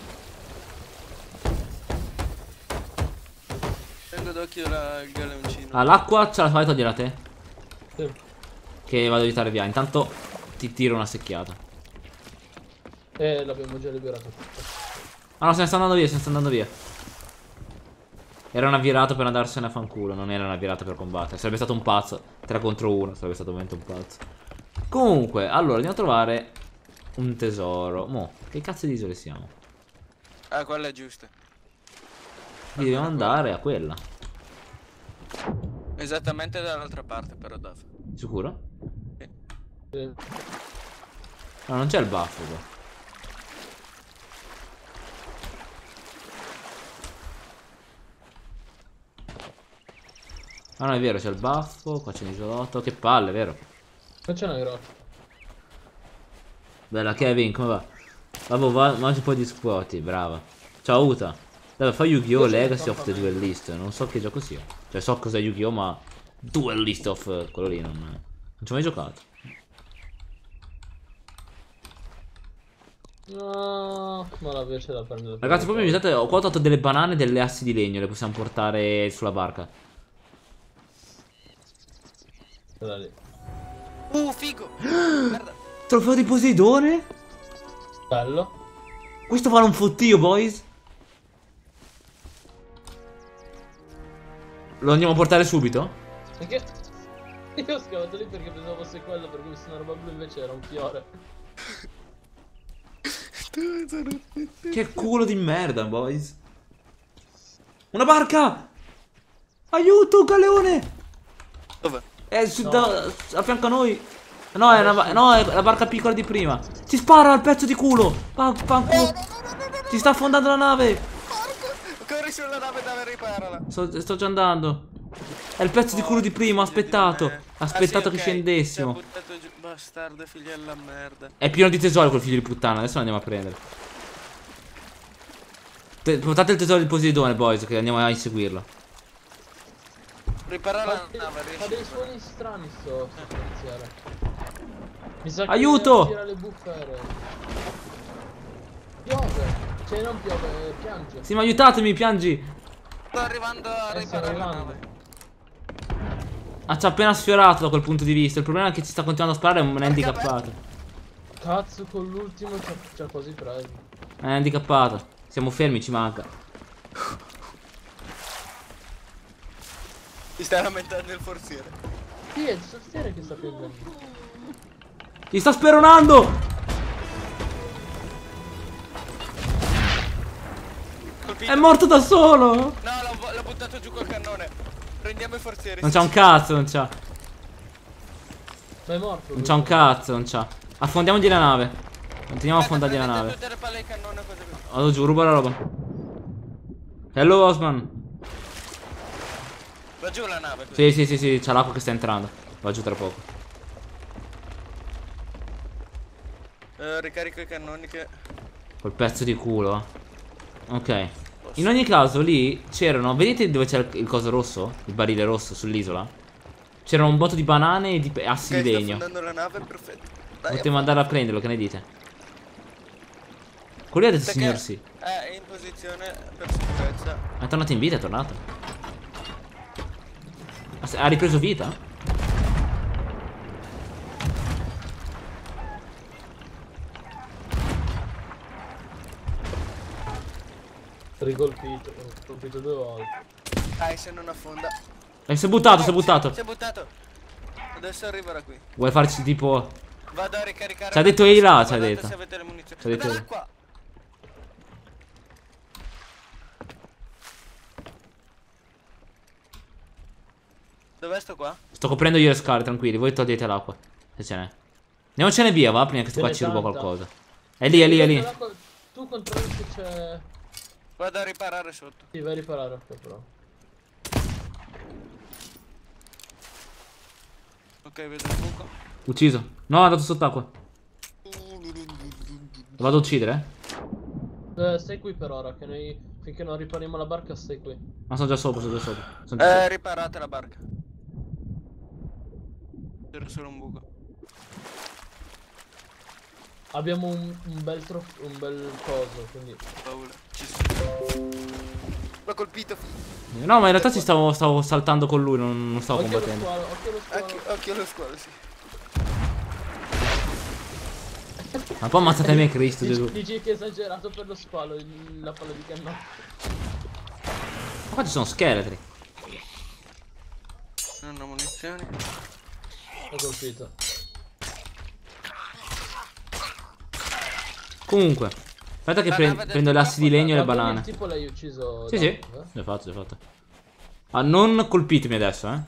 Tengo d'occhio la- il galeoncino. Ah, l'acqua ce la fai togliere a te? Sì. Che vado a evitare via. Intanto ti tiro una secchiata. Eh, l'abbiamo già liberato. Ah no, se ne sta andando via, se ne sta andando via. Era una virata per andarsene a fanculo, non era una virata per combattere. Sarebbe stato un pazzo. tre contro uno, sarebbe stato veramente un pazzo. Comunque, allora, andiamo a trovare un tesoro. Mo, che cazzo di isole siamo? Ah, quella è giusta. Quindi dobbiamo andare a quella. Esattamente dall'altra parte, però, Daf. Sicuro? Sì. No, non c'è il baffo qua. Ah no, è vero, c'è il baffo, qua c'è l'isolotto. Che palle, vero? Non c'è una grotta. Bella Kevin, come va? Vabbè, va, mangi un po' di squati, brava. Ciao Uta. Dai, fa Yu-Gi-Oh! Io sono Legacy of the completamente- Duelist. Non so che gioco sia. Cioè, so cos'è Yu-Gi-Oh! Ma Duelist of eh, quello lì non, non ci ho mai giocato. No, ma la invece da prendere. Ragazzi, poi mi aiutate, ho quotato delle banane e delle assi di legno, le possiamo portare sulla barca. Quella lì. Uh, figo! Merda. Trofeo di Poseidone? Bello. Questo vale un fottio, boys. Lo andiamo a portare subito? Perché? Io ho scavato lì perché pensavo fosse quello, perché mi sono roba blu invece era un fiore. Che culo di merda, boys. Una barca! Aiuto, galeone! Dove? È su, No. da, a fianco a noi. No, è, una, ba- no, è la barca piccola di prima. Ci spara al pezzo di culo. Pa, fanculo. Ci sta affondando la nave. Corri sulla nave da riparala. Sto, sto già andando. È il pezzo di culo di prima. Ho aspettato. Ha aspettato che scendessimo. Ci ha buttato giù. Bastardo, figlio della merda. È pieno di tesori quel figlio di puttana. Adesso lo andiamo a prendere. Te- portate il tesoro di Poseidone, boys, che andiamo a inseguirlo. Ripara la Fa, nave, fa riesci? dei suoni strani sto stanziere. Mi sa che Aiuto! tira le bufere. Piove. Cioè non piove, piange. Sì, ma aiutatemi, piangi. Sto arrivando a Eh, sto riparare la arrivando. nave. Ah, ci ha appena sfiorato da quel punto di vista. Il problema è che ci sta continuando a sparare e è un Porca handicappato. Cazzo, con l'ultimo ci ha- ci ha quasi preso. È handicappato. Siamo fermi, ci manca. Ti stai lamentando il forziere. Sì, è il sostiene che sta prendendo. Ti sta speronando! Colpito. È morto da solo! No, l'ho l'ho buttato giù col cannone. Prendiamo i forzieri. Non sì, c'ha un sì. cazzo, non c'ha. Ma è morto. Non lui. c'ha un cazzo, non c'ha. Affondiamogli la nave. Continuiamo a Aspetta, affondargli la prendete nave. tutte le palle di cannone, cose così. Vado giù, ruba la roba. Hello Osman. Va giù la nave. Così. Sì, sì, sì, sì, c'ha l'acqua che sta entrando. Va giù tra poco. Eh, ricarico i cannoni che... Quel pezzo di culo. Ok. In ogni caso lì c'erano. Vedete dove c'è il, il coso rosso? Il barile rosso sull'isola? C'erano un botto di banane e di pe- assi Ok, di sto legno. affondando la nave, perfetto. Dai, Potremmo andare a prenderlo, che ne dite? Quello è detto Perché signor sì. è in posizione per sicurezza. È tornato in vita, è tornato. Ha se- Ha ripreso vita? Ricolpito. Ho colpito due volte. Dai, se non affonda. Eh, si è buttato, si è buttato. Si è buttato. Adesso arriverà qui. Vuoi farci tipo. Vado a ricaricare. Ci ha detto ehi là, ci ha Guardate detto. se avete le munizioni. Ci ha detto Guarda ehi. l'acqua. Dov'è sto qua? Sto coprendo io le scale, tranquilli. Voi togliete l'acqua. Se ce n'è. Andiamocene via, va? Prima che sto Ce qua n'è ci ruba tanta. qualcosa. È lì, è lì, è lì. Tu controlli se c'è. Vado a riparare sotto. Sì, vai a riparare ok, però. Ok, vedo il buco. Ucciso. No, è andato sott'acqua. Lo vado a uccidere? Eh, stai qui per ora, che noi finché non ripariamo la barca stai qui. Ma sono già sopra, sono già sopra. Sono già Eh, sopra. riparate la barca. C'era solo un buco. Abbiamo un, un bel trof- un bel coso, quindi Paura. Ci sono. L'ho colpito. No, ma in realtà ci stavo, stavo saltando con lui, non, non stavo Occhio allo combattendo. squalo, occhio allo squalo. Occhio, occhio allo squalo, sì. Ma poi ammazzate me, Cristo Dici, Gesù. dici che è esagerato per lo squalo il- la palla di cannone. Ma qua ci sono scheletri. Non ho munizioni. Ho colpito. Comunque, aspetta che La pre- nave del prendo le assi di capo, legno e le Ma quindi banane. il tipo l'hai ucciso. Sì, da- sì. eh? L'ho fatto, l'ho fatto. Ah, non colpitemi adesso, eh.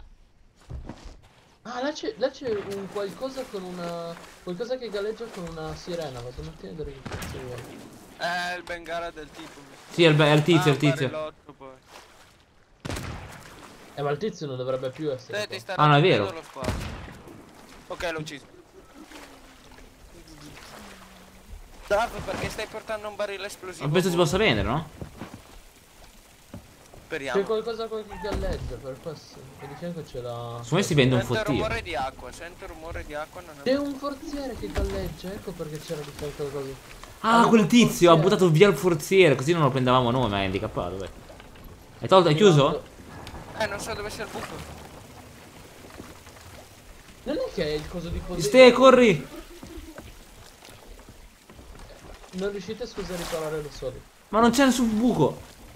Ah, là c'è, là c'è un qualcosa con una. Qualcosa che galleggia con una sirena. Vado un attimo a vedere che cazzo vuole. È il bengala del tipo. Sì, è il, è il tizio, Ah, il tizio. barilotto, poi. Eh, ma il tizio non dovrebbe più essere. Te, qua. ti sta Ah, no, è vero. raggiungendo lo squalo. Ok, l'ho ucciso. Dav, perché stai portando un barile esplosivo? Ma penso si possa vendere, no? Speriamo. C'è qualcosa con che galleggia per questo. E di fianco c'è la. Secondo me si vende un Sento fottio. rumore di acqua, sento rumore di acqua, non è... C'è un forziere che galleggia, ecco perché c'era di fianco così. Ah, Ah, quel un tizio ha forziere. buttato via il forziere, così non lo prendevamo noi, ma è handicappato, beh. Hai tolto, hai chiuso? Eh, non so dove sia il buco. Non è che è il coso di Poseidone. Ste, corri! Non riuscite scusa a riparare da soli. Ma non c'è nessun buco.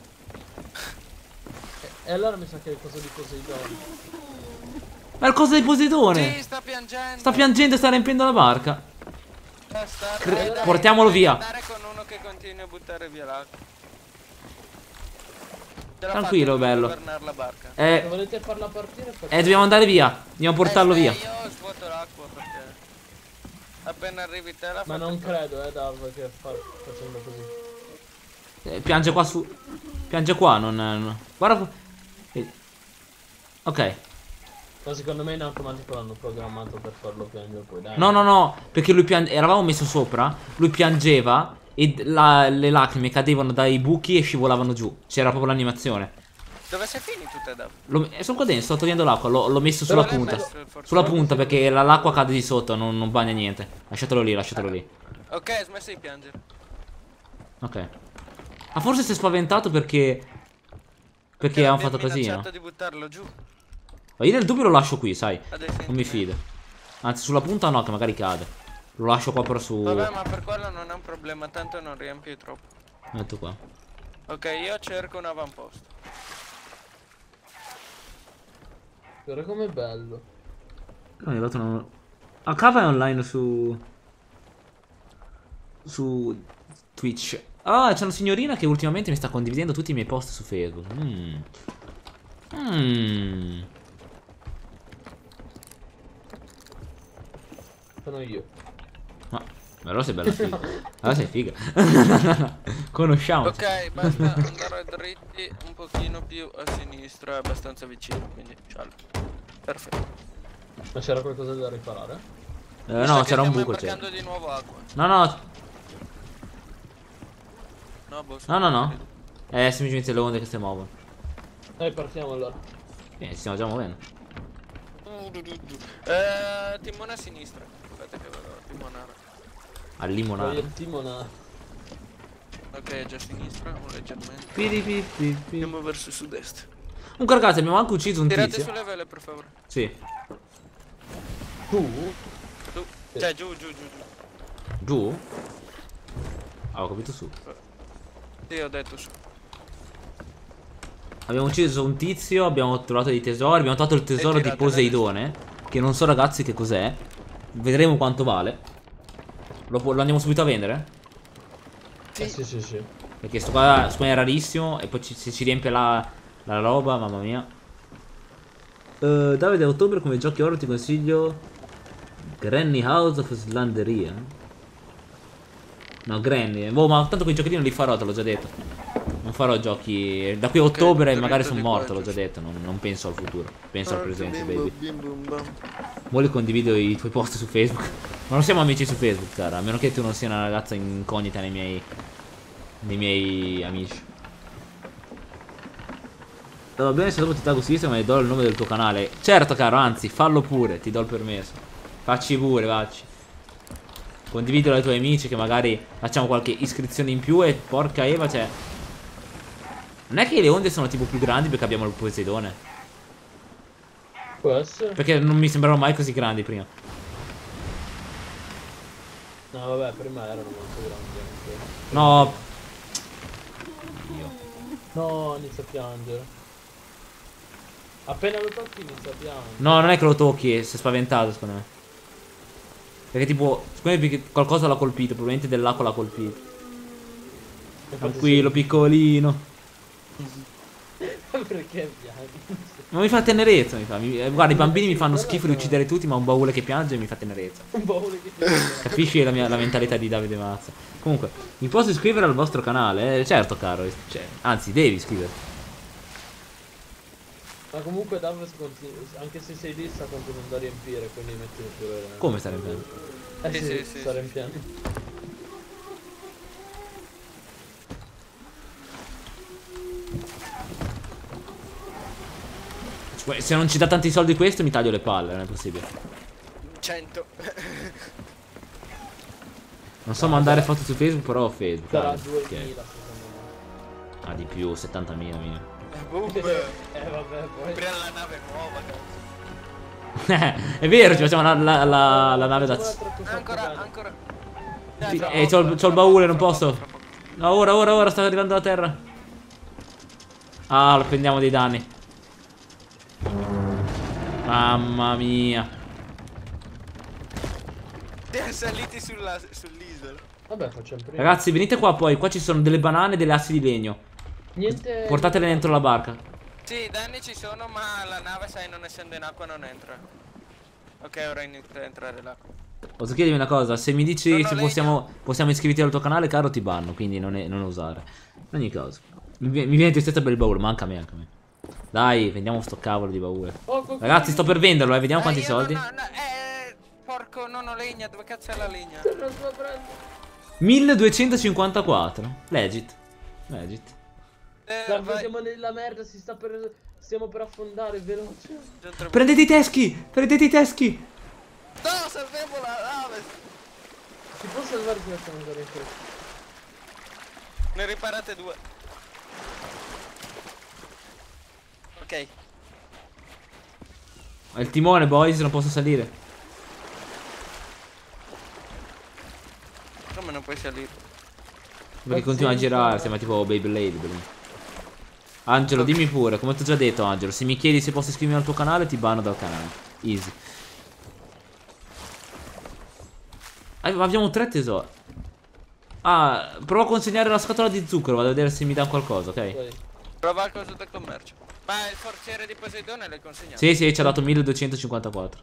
E allora mi sa che è il coso di Poseidone. Ma è il coso di Poseidone. Sì, sta piangendo. Sta piangendo e sta riempiendo la barca. Sta, sta, Cre- dai, dai, portiamolo devi via. andare con uno che continui a buttare via l'acqua. Ce l'ha Tranquillo, fatta, bello. governare la barca. Se Eh, volete farla partire faccio... eh, dobbiamo andare via. Dobbiamo portarlo Eh, via. Io svuoto l'acqua perché appena arrivi te la Ma fate non fare. credo, eh, Dav, che fa... facendo così. Eh, piange qua su. Piange qua, non. non- Guarda. eh. Ok. Ma secondo me in automatico l'hanno programmato per farlo piangere poi, dai. No, no, no. Perché lui piange. Eravamo messo sopra. Lui piangeva. E la- le lacrime cadevano dai buchi e scivolavano giù. C'era proprio l'animazione. Dove sei finito te, Dav? L'ho- eh, sono qua dentro, sto togliendo l'acqua. L'ho l'ho messo sulla Però l'hai punta. messo il forziere. Sulla punta perché la- l'acqua cade di sotto, non, non bagna niente. Lasciatelo lì, lasciatelo lì. Ok, hai smesso di piangere. Ok. Ma forse si è spaventato perché. Perché Ti hanno abbiamo fatto casino. minacciato di buttarlo giù. Ma io nel dubbio lo lascio qui, sai. Adesso Non mi fido. Anzi, sulla punta no, che magari cade. Lo lascio qua però su. Vabbè, ma per quello non è un problema, tanto non riempie troppo. Metto qua. Ok, io cerco un avamposto. Guarda com'è bello. No, è arrivato una. Ah, Cava è online su. Su Twitch. Ah, c'è una signorina che ultimamente mi sta condividendo tutti i miei post su Facebook. Mmm. Mmm. Sono io. Ma allora sei bella figa. Allora sei figa. Conosciamo. Ok, basta andare dritti un pochino più a sinistra, abbastanza vicino, quindi ciao. Perfetto. Ma c'era qualcosa da riparare? Eh, Mi sa no, che c'era un stiamo buco. C'era. imbarcando di nuovo acqua. No, no. No, boh, No, no, no. È semplicemente le onde che si muovono. Dai, partiamo allora. Eh, ci stiamo già muovendo. Eh, timone a sinistra. Aspetta che vado a timonare. Al Voglio limonare. il timone. Ok, è già a sinistra, o leggermente. Piri, piri, piri, piri. Andiamo verso sud-est. Comunque ragazzi, abbiamo anche ucciso un Tirate tizio. sulle vele, per favore. Sì. Tu? Tu. Cioè, giù, giù, giù, giù. Giù? Ah, ho capito su. Sì, ho detto su. Abbiamo ucciso un tizio, abbiamo trovato dei tesori, abbiamo trovato il tesoro di tirate Poseidone. Che non so ragazzi che cos'è. Vedremo quanto vale. Lo, pu- lo andiamo subito a vendere? Eh, sì, sì, sì. Perché sto qua, sto qua è rarissimo. E poi ci, se ci riempie la, la roba, mamma mia. Uh, Davide, a ottobre come giochi oro ti consiglio Granny House of Slanderia. No, Granny. Boh, ma tanto quei giochi lì non li farò, te l'ho già detto. Non farò giochi. Da qui a ottobre dritto magari di sono qua, morto, l'ho già giusto. detto. Non, non penso al futuro. Penso al presente, Bim, baby. bim, bum, bam. Mo li condivido i tuoi post su Facebook. Ma non siamo amici su Facebook, cara. A meno che tu non sia una ragazza incognita nei miei. Nei miei amici. Va bene se dopo ti taggo su Instagram e do il nome del tuo canale. Certo, caro, anzi, fallo pure, ti do il permesso. Facci pure, facci. Condividilo ai tuoi amici che magari facciamo qualche iscrizione in più e porca Eva, cioè. Non è che le onde sono tipo più grandi perché abbiamo il Poseidone? Può essere? Perché non mi sembrano mai così grandi prima. No, vabbè, prima erano molto grandi anche. No. Dio. No, inizia a piangere. Appena lo tocchi inizia a piangere. No, non è che lo tocchi, si è spaventato secondo me. Perché tipo, secondo me perché qualcosa l'ha colpito, probabilmente dell'acqua l'ha colpito. Tranquillo, piccolino. Perché piangi? Ma mi fa tenerezza, mi fa. Mi- eh, guarda, i bambini mi fanno schifo di uccidere tutti, ma un baule che piange mi fa tenerezza. Un baule che piange. Capisci la, mia, la mentalità di Davide Mazza. Comunque, mi posso iscrivere al vostro canale? Eh, certo, caro. Cioè, anzi, devi iscriverti. Ma comunque Davos continua, anche se sei lì sta continuando a riempire, quindi metti pure. Come sta riempiendo? Eh sì, Sì, sì, sì, sì, sta sì. riempiendo. Cioè, se non ci dà tanti soldi questo, mi taglio le palle, non è possibile. cento. Non so mandare foto su Facebook, però ho Facebook. Sarà ah, duemila ok. secondo me. Ah, di più, settantamila mia. Boom. Eh vabbè, poi. Prima la nave nuova, cazzo. È vero, ci facciamo la, la, la, la nave da... Facciamo l'altra cosa Ancora, bene. ancora. Sì, tra eh, poco, c'ho il- c'ho il tra baule, poco, non tra posso. poco, tra poco. No, ora, ora, ora, sta arrivando la terra. Ah, lo prendiamo dei danni. Mamma mia. Siamo saliti sulla- sull'isola. Vabbè, facciamo prima. Ragazzi, venite qua poi. Qua ci sono delle banane e delle assi di legno. Niente. Portatele dentro la barca. Sì, danni ci sono, ma la nave, sai, non essendo in acqua non entra. Ok, ora inizia a entrare l'acqua. Posso chiedermi una cosa? Se mi dici Non ho se legno. possiamo, possiamo iscriverti al tuo canale, caro, ti banno. Quindi non, è, non usare. In ogni caso. Mi, vi- mi viene tristezza per il baule. Manca a me, anche a me. Dai, vendiamo sto cavolo di baule. Oh, qualcuno- Ragazzi, sto per venderlo, eh. Vediamo Eh, quanti io soldi. non ho- no, eh, porco, non ho legna, dove cazzo è la legna? Non so prendere. milleduecentocinquantaquattro. Legit. Legit. Eh, Dai, vai. siamo nella merda, si sta per. Stiamo per affondare, veloce. Sono tre- Prendete i teschi! Prendete i teschi! No, salviamo la nave! Si può salvare se lasciamo andare in fretta? Ne riparate due. Ok. Ho il timone, boys, non posso salire. Come non puoi salire? Perché continua a girare, sembra tipo Beyblade. Bellissimo. Angelo, dimmi pure, come ti ho già detto, Angelo, se mi chiedi se posso iscrivermi al tuo canale, ti banno dal canale. Easy. Ah, abbiamo tre tesori. Ah, provo a consegnare la scatola di zucchero, vado a vedere se mi dà qualcosa, ok? Poi. Prova il coso del commercio. Ma il forziere di Poseidone l'hai consegnato? Sì, sì, ci ha dato milleduecentocinquantaquattro.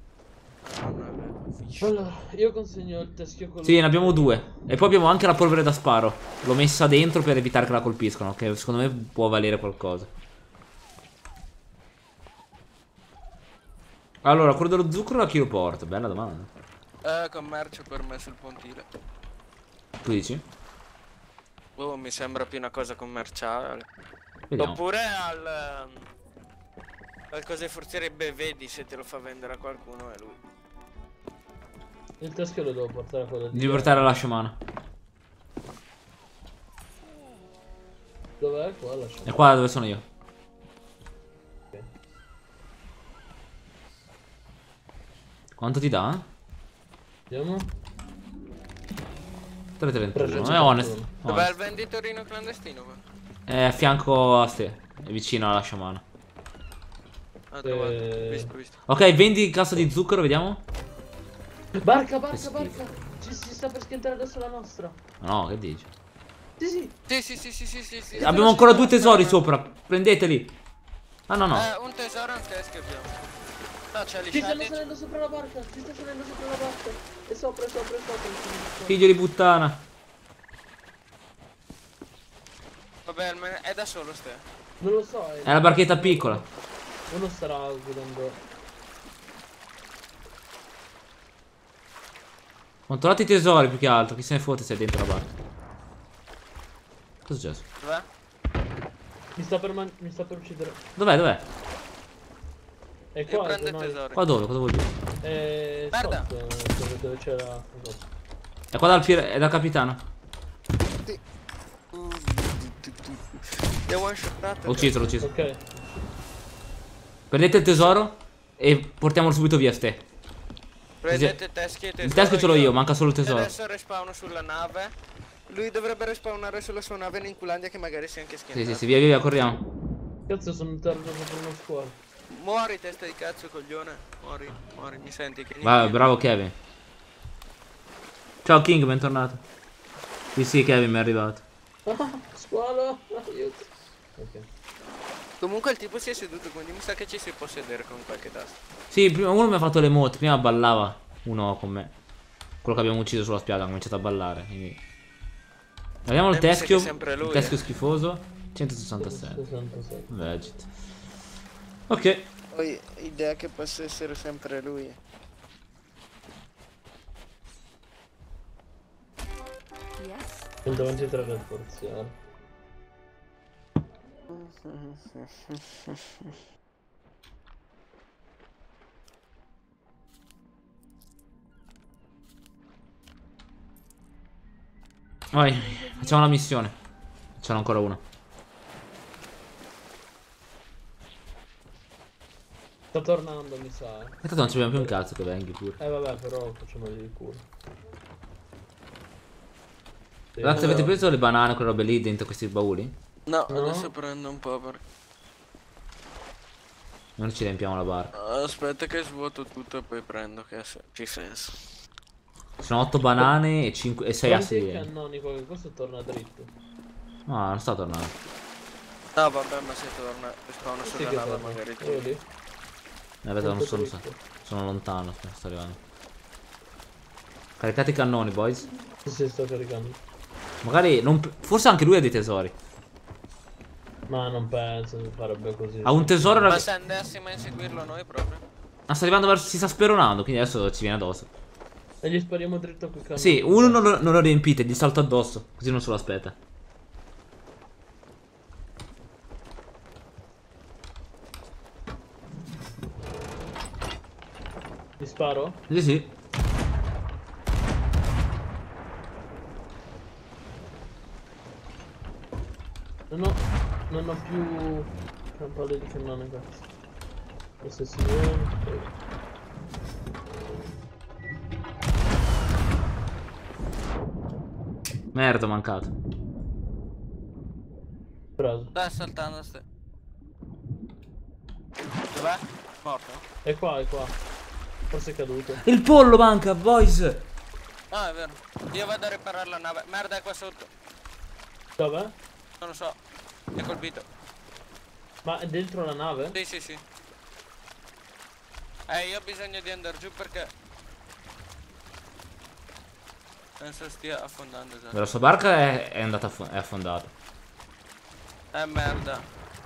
Allora, io consegno il teschio con Sì, ne abbiamo due. E poi abbiamo anche la polvere da sparo. L'ho messa dentro per evitare che la colpiscano, che secondo me può valere qualcosa. Allora, quello dello zucchero a chi lo porta? Bella domanda. Eh, commercio per me sul pontile. Tu dici? Oh, mi sembra più una cosa commerciale. Vediamo. Oppure al... ehm, al cosa forziere, beh, vedi se te lo fa vendere a qualcuno è lui. Il teschio lo devo portare a quello di. Devi portare la sciamana. Dov'è? Qua lascia. È qua dove sono io. Ok. Quanto ti dà? Vediamo. trecentotrentuno. È honest. Dov'è honest. il venditorino clandestino? qua? È a fianco a te. È vicino alla sciamana. Ah, trovato. Eh. Visto, visto. Ok, vendi cassa di zucchero, vediamo. Barca, barca, schifo. barca. Ci si sta per schiantare adesso la nostra. No, che dici? Sì, sì. Sì, sì, sì, sì, sì, sì, sì. Abbiamo ancora due tesori sopra. Prendeteli. Ah, no, no. Eh, un tesoro e un teschio abbiamo. No, c'è Ci lì stanno scendi. salendo sopra la barca. Ci sta salendo sopra la barca. E sopra, e sopra, e sopra. Figlio di puttana. Vabbè, almeno è da solo ste. Non lo so. È la barchetta piccola. Uno starà guidando. Controllate i tesori più che altro. Chi se ne fotte se è dentro la barca. Cosa è successo? Dov'è? Mi sta per man- mi sta per uccidere. Dov'è, dov'è? È Io qua, prendo da i noi. tesori. Qua dove? Cosa vuol dire? È Guarda. sotto, dove, dove c'è la. È qua dal, pir- è dal capitano. Li ho one shotato. Ho ucciso, l'ho ucciso. Ok. Prendete il tesoro e portiamolo subito via, ste. Prendete teschi e tesoro. Il teschio ce l'ho io, manca solo il E tesoro. adesso respawno sulla nave. Lui dovrebbe respawnare sulla sua nave in Inculandia che magari si è anche Sì, schiantato. sì, sì, via, via, via, corriamo. Cazzo, sono in terzo per uno squalo. Muori testa di cazzo coglione. Muori, muori, mi senti che Vai, bravo Kevin. Ciao King, bentornato. Sì, sì, Kevin mi è arrivato. Ah, squalo, aiuto. Ok. Comunque il tipo si è seduto, quindi mi sa che ci si può sedere con qualche tasto. Sì, prima uno mi ha fatto le emote, prima ballava uno con me. Quello che abbiamo ucciso sulla spiaggia ha cominciato a ballare, quindi... Vediamo il Eh, mi sa che teschio. è sempre lui, Il teschio eh. schifoso. centosessantasette. sessantasei. Vegeta. Ok. Poi idea che possa essere sempre lui. Yes. centoventitré del forziere. Vai, facciamo la missione. C'è ancora una. Sta tornando, mi sa. Eh, E tanto non ci abbiamo più un cazzo che venghi pure. eh vabbè, però facciamogli il culo. Sì, Ragazzi, però- avete preso le banane, quelle robe lì dentro questi bauli? No, No. adesso prendo un po' per... Non ci riempiamo la barca. Aspetta che svuoto tutto e poi prendo, che ha se- ci senso. Ci sono otto banane e, cinque, e sei assi Quanti di legno. cannoni qua, che questo torna dritto. No, non sta tornando. No vabbè, ma se torna, spawno Sì, sulla che nave torna. magari Quello tu. lì. Eh, vedo, non sono, Tutto dritto. sono lontano. Aspetta, sto arrivando. Caricate i cannoni, boys. Sì, sì, sto caricando. Magari, non, forse anche lui ha dei tesori. Ma non penso che farebbe così. Ha un tesoro. Ma rag- se andassimo a inseguirlo noi proprio? Ah, sta arrivando verso. Si sta speronando, quindi adesso ci viene addosso. E gli spariamo dritto qui cannoni. Sì, uno non lo, non lo riempite, gli salto addosso. Così non se lo aspetta. Gli sparo? Sì, sì. Non ho, non ho più campalle di cannone, cazzo. Questo è signore. Merda, ho mancato. Preso. Sta saltando ste. Dov'è? Morto? È qua, è qua. Forse è caduto. Il pollo manca, boys. Ah, è vero. Io vado a riparare la nave. Merda, è qua sotto. Dov'è? Non lo so. Mi ha colpito. Ma è dentro la nave? Sì, sì, sì. Eh, io ho bisogno di andare giù perché penso stia affondando già. La sua barca è, è andata affo- è affondata. Eh, merda.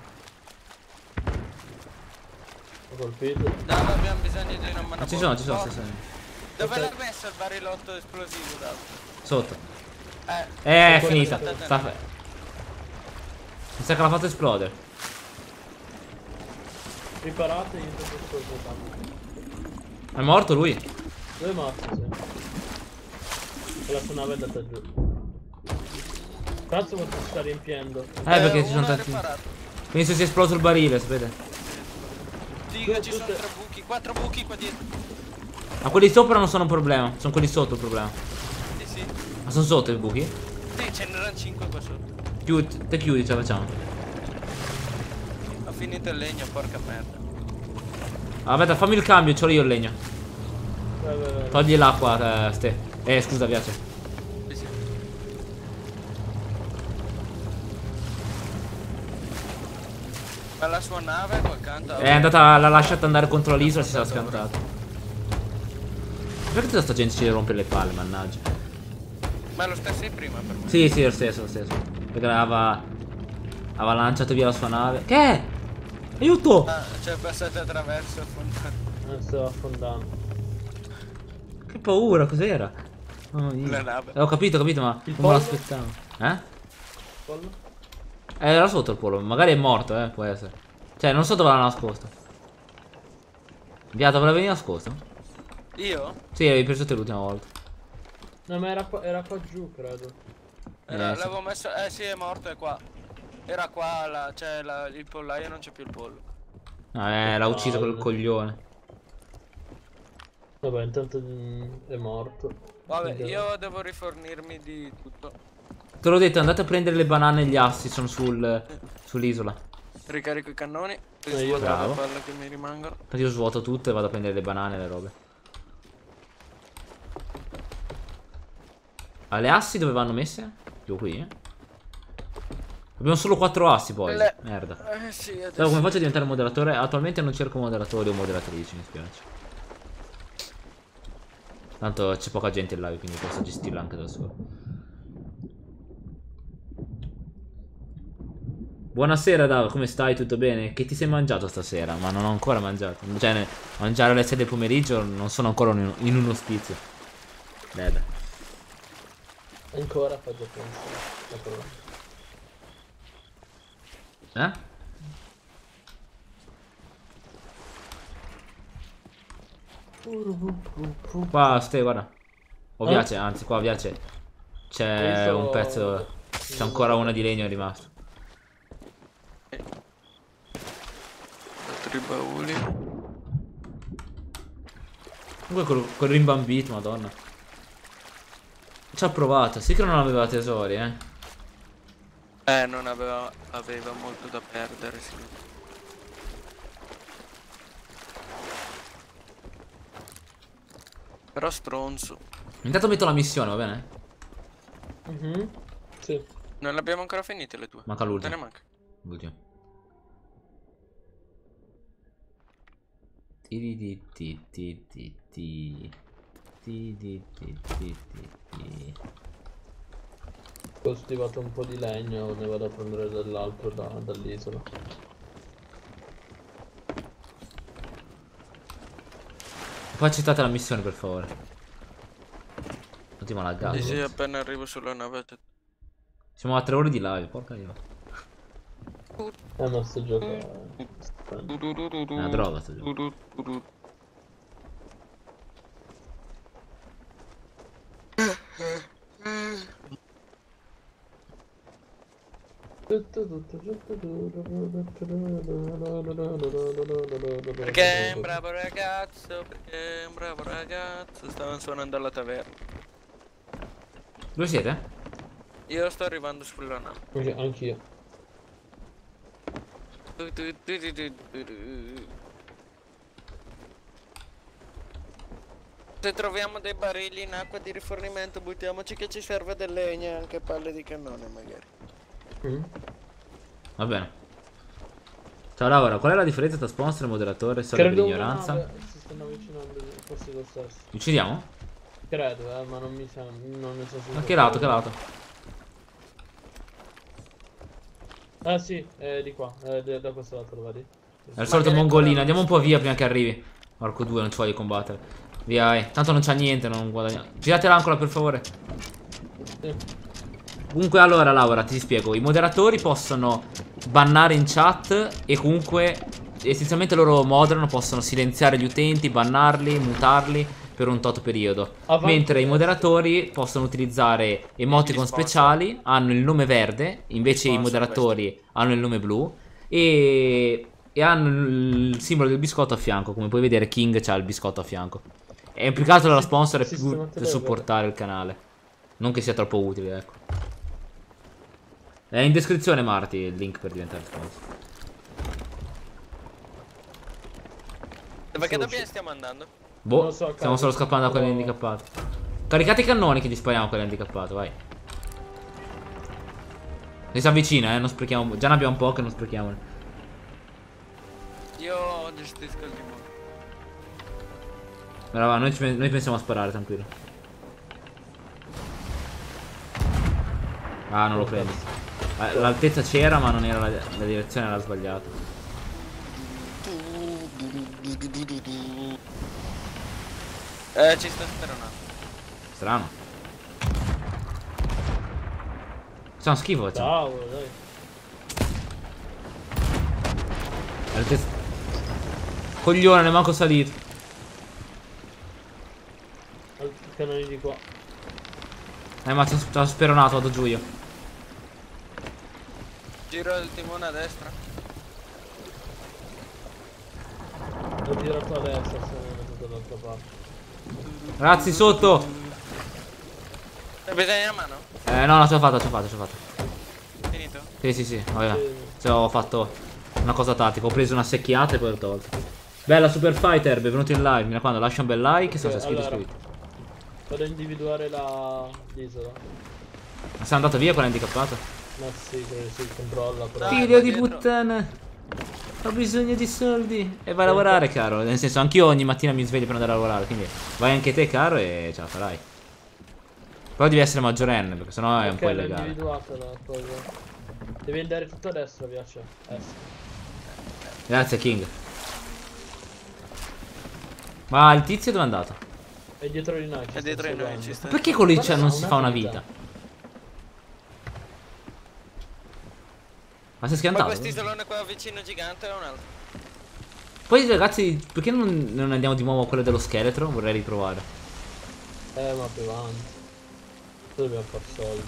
Ho colpito. Dava, abbiamo bisogno di una mano. Ci sono, ci sono, Oh, sì, sì. Dove Ok. l'ha messo il barilotto esplosivo, Dava? Sotto. Eh, Eh, è Poi finita. aspettate, Sta no. fe- Mi sa che l'ha fatto esplodere. Riparate io sto ascoltando. È morto lui? Dove è morto, sì. E la sua nave è andata giù. Cazzo quanto si sta riempiendo. Eh, perché ci sono uno è tanti. riparato. Quindi se si è esploso il barile, sapete? Diga, ci sono Tutte- tre buchi, quattro buchi qua dietro. Ma quelli sopra non sono un problema. Sono quelli sotto il problema. Sì, sì. Ma sono sotto i buchi? Sì, ce n'erano cinque qua sotto. Chiudi, te chiudi, ce la facciamo. Ho finito il legno, porca merda. Aspetta, fammi il cambio, c'ho io il legno. Vai, vai, vai. Togli l'acqua, eh, ste. Eh, scusa, piace. Sì, sì. Ma la sua nave è qua accanto? È andata, l'ha lasciata andare contro l'isola e si sarà scantato. Perché tutta sta gente ci rompe le palle, mannaggia. Ma è lo stesso di prima per me. Sì, sì, lo stesso, lo stesso. Perché aveva, aveva lanciato via la sua nave. Che è? Aiuto! Ah, cioè passate attraverso affondando. Eh, sto affondando. Che paura, cos'era? Mamma mia. La nave. Eh, ho capito, ho capito, ma Il non me pollo? l'aspettavo. Eh? Pollo? Eh, era sotto il pollo, magari è morto, eh, può essere. Cioè, non so dove l'ha nascosto. Via, dove l'avevi nascosto? Io? Sì, l'avevi preso te l'ultima volta. No, ma era qua, era qua giù, credo. Era- Eh, sì. L'avevo messo. Eh sì, è morto, è qua. Era qua, la, c'è la- il pollaio, non c'è più il pollo. Ah, eh, l'ha ucciso quel coglione. Vabbè, intanto mm, è morto. Vabbè, Quindi- io devo rifornirmi di tutto. Te l'ho detto, andate a prendere le banane e gli assi, sono sul, sull'isola. Ricarico i cannoni. io Risvuoto le bravo. palle che mi rimangono. Infatti io svuoto tutto e vado a prendere le banane e le robe. Ah, le assi dove vanno messe? Più qui, eh? Abbiamo solo quattro assi poi. Le- Merda. Eh sì, adesso. Allora, come faccio a diventare moderatore? Attualmente non cerco moderatori o moderatrici, mi spiace. Tanto c'è poca gente in live, quindi posso gestirla anche da solo. Buonasera Dav, come stai? Tutto bene? Che ti sei mangiato stasera? Ma non ho ancora mangiato. Cioè, ne- mangiare alle sei del pomeriggio non sono ancora in, in un ospizio. Beh, Ancora faccio pensare. eh? Qua, Ste, guarda. O Eh? piace, anzi, qua piace. C'è Questo- un pezzo. C'è ancora una di legno è rimasto. Altri bauli. Comunque quel, quel rimbambito, madonna. Ci ha provato, sì che non aveva tesori, eh. Eh, non aveva, aveva molto da perdere, sì. Però stronzo. Intanto metto la missione, va bene? Mhm. Sì. Non le abbiamo ancora finite le tue. Manca Te l'ultima. ne manca. L'ultimo. Ti ti ti ti ti ti ti ti ti ti ti. Ho coltivato un po' di legno, ne vado a prendere dell'altro da, dall'isola. Poi accettate la missione per favore. Ultima laggato. Sì, sì, appena arrivo sulla nave. te- Siamo a tre ore di live, porca io. Eh, ma sto gioco è stupendo. È una droga sto gioco. Perché è un bravo ragazzo, perché è un bravo ragazzo. Stavano suonando alla taverna. Dove siete? Io sto arrivando sulla nave. Anche- Anch'io. Se troviamo dei barili in acqua di rifornimento, buttiamoci che ci serve del legno e anche palle di cannone magari. Mm. Va bene. Ciao Laura, qual è la differenza tra sponsor e moderatore? Solo per Credo una ignoranza. nave si stanno avvicinando, forse lo stesso. Li uccidiamo? Credo, eh, ma non mi sa, non ne so A sicuro. che lato, che lato? Ah sì, è di qua, è da da questo lato lo vedi? È il solito mongolino, andiamo un po' via prima che arrivi. Porco due, non ci voglio combattere. Via, eh. Tanto non c'ha niente, non guadagniamo. Girate l'ancola per favore. Sì. Comunque allora Laura, ti spiego. I moderatori possono bannare in chat e comunque essenzialmente loro moderano, possono silenziare gli utenti, bannarli, mutarli per un tot periodo. Avanti. Mentre i moderatori possono utilizzare emoticon Gli sponsor. speciali, hanno il nome verde, invece Gli i sponsor moderatori hanno il nome blu e, e hanno il simbolo del biscotto a fianco. Come puoi vedere King c'ha il biscotto a fianco. E più che altro la sponsor è più Sistemate per bene. supportare il canale. Non che sia troppo utile, ecco. È in descrizione Marti il link per diventare sponsor. Dove che Solo dobbiamo ci- stiamo andando? Boh, Non lo so, stiamo cavolo. solo scappando da quelli No. handicappati. Caricate i cannoni che gli spariamo a quelli handicappati, vai. Si avvicina, eh, non sprechiamo. Già ne abbiamo poche, non sprechiamole. Io gestisco il limone. Brava, noi, ci- noi pensiamo a sparare, tranquillo. Ah, non lo prendi. Ah, l'altezza c'era, ma non era la, la direzione era sbagliata. Eh, ci sta speronando. Strano. Sono schifo, facciamo. Cavolo, dai. L'altezza. Coglione, ne manco salito. Altri cannoni di qua. Eh, ma ci ho speronato, vado giù io. Giro il timone a destra. Ho girato a destra, sono andato dall'altra parte. Ragazzi, sotto. Hai bisogno a mano? Eh, no, no, ce l'ho fatta, ce l'ho fatta, ce l'ho fatta. Finito? Sì, sì, sì, vabbè. Sì. Cioè, ho fatto una cosa tattica. Ho preso una secchiata e poi l'ho tolta. Bella Super Fighter, benvenuto in live. Mi raccomando, lascia un bel like se non sei iscritto allora. iscritto. Vado a individuare la l'isola. Ma sei andato via quella handicappata? Ma sì, credo si controlla però. Dai, Figlio qua di dietro. puttana. Ho bisogno di soldi. E vai a lavorare, caro. Nel senso, anch'io ogni mattina mi sveglio per andare a lavorare. Quindi vai anche te, caro, e ce la farai. Però devi essere maggiorenne, perché sennò è un Ok, po' l'ho illegale. individuata la cosa. Devi andare tutto a destra, piace. Destra. Grazie, King. Ma il tizio dove è andato? È dietro di noi. ci È sta dietro di noi, seguendo. ci sta. Perché quello lì Guarda, c'è- non ha si una fa una vita. vita? Ma sei Ma schiantato? quest'isolone qua vicino gigante è un altro. Poi ragazzi, perché non, non andiamo di nuovo a quello dello scheletro? Vorrei riprovare. Eh, ma più avanti. Dobbiamo far soldi.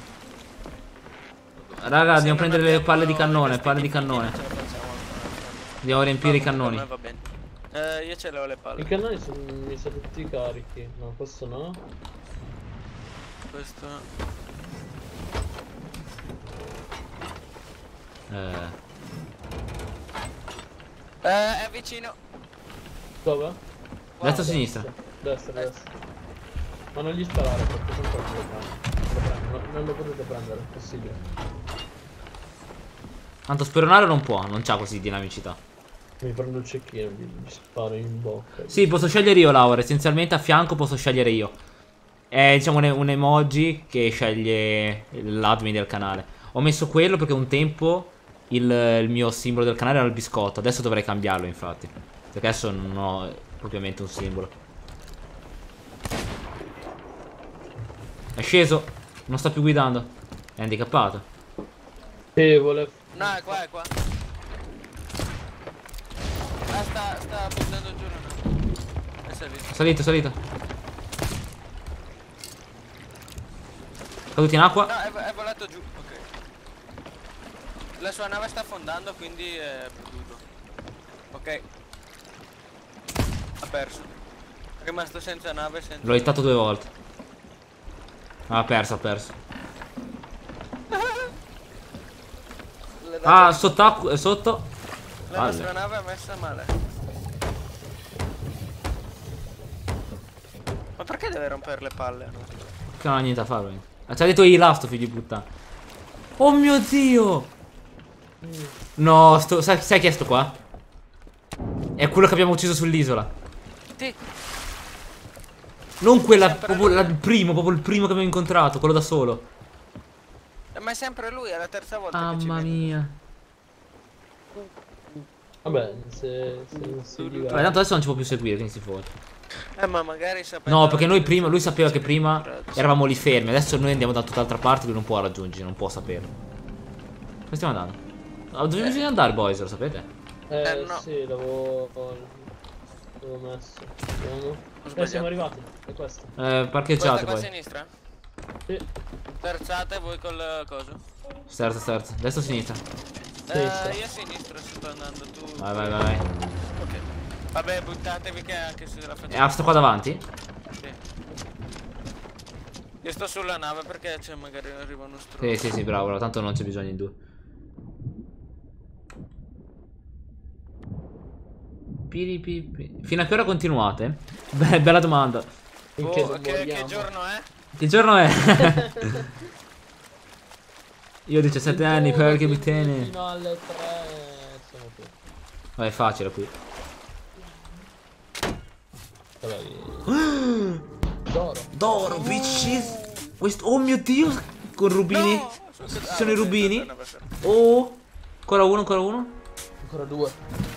Raga, Se dobbiamo non prendere le abbiamo palle di i cannone, vestiti palle di finiti, cannone. ce la facciamo ancora. Dobbiamo riempire i No, comunque cannoni. a me va bene. Eh, io ce l'ho le palle. I cannoni sono mi sono tutti carichi. No, questo no. Questo. Eh, Eh, è vicino. Dove? destra o sinistra? Destra, destra. Ma non gli sparare perché sono troppo lontano. Non, non lo potete prendere, è possibile. Tanto speronare non può, non c'ha così dinamicità. Mi prendo il cecchino, gli, gli sparo in bocca. Sì, posso scegliere io, Laura. Essenzialmente a fianco posso scegliere io. È diciamo un, un emoji che sceglie l'admin del canale. Ho messo quello perché un tempo il, il mio simbolo del canale era il biscotto. Adesso dovrei cambiarlo, infatti. Perché adesso non ho propriamente un simbolo. È sceso. Non sta più guidando. È handicappato. Sì, vuole... No, è qua, è qua. Ah, sta, sta buttando giù una. È salito. Salito, salito. Caduti in acqua. No, è, è volato giù, ok. La sua nave sta affondando, quindi è perduto. Ok. Ha perso. È rimasto senza nave, senza... L'ho hittato due volte. Ah, ha perso, ha perso. Le Ah, nave- sott'acqua, sotto. La Palle. nostra nave è messa male. Ma perché deve rompere le palle? Che non ha niente da fare. veramente. Ah, ci ha detto Ilaf, sto figlio di puttana. Oh mio dio. No, sto, sai, sai chi è sto qua? È quello che abbiamo ucciso sull'isola. Sì. Non quella, Sempre proprio lui. la- il primo, proprio il primo che abbiamo incontrato, quello da solo. Eh, Ma è sempre lui, è la terza volta che ci Mamma viene. mia. Vabbè, se, se non si Vabbè, diverte. tanto adesso non ci può più seguire, quindi si fotte. Eh ma magari sapeva. No, perché noi prima, lui sapeva che prima eravamo lì fermi. Adesso noi andiamo da tutt'altra parte, lui non può raggiungere, non può saperlo. Dove stiamo andando? Ah, dove bisogna andare, boys, lo sapete? Eh, Eh, no. sì, l'avevo... l'avevo messo. Vediamo. Eh, sbagliato. siamo arrivati. È questo. Eh, Questa parcheggiate qua a poi. sinistra? Sì. Terzate voi col coso? Sterza, sterza. Destra o sinistra? Sinistra. Eh, io a sinistra sto andando, tu. Vai, vai, vai, vai. Ok. Vabbè, buttatevi che anche se la E facciamo. ah, sto qua davanti? Sì. Io sto sulla nave perché c'è magari arriva uno stronzo. Sì, sì, sì, bravo, bravo, tanto non c'è bisogno di due. Piri, pi, pi. Fino a che ora continuate? Beh, bella domanda. Finché Oh, non che, che moriamo. giorno è? Che giorno è? Io ho diciassette anni, Fino perché mi tieni? Fino alle tre siamo qui. Vai, è facile qui. Bravi. D'oro. D'oro, bitches. Questo, oh mio dio, con rubini. No! Ci Ah, sono i ok, rubini. aspetta, aspetta. Oh, ancora uno, ancora uno. Ancora due.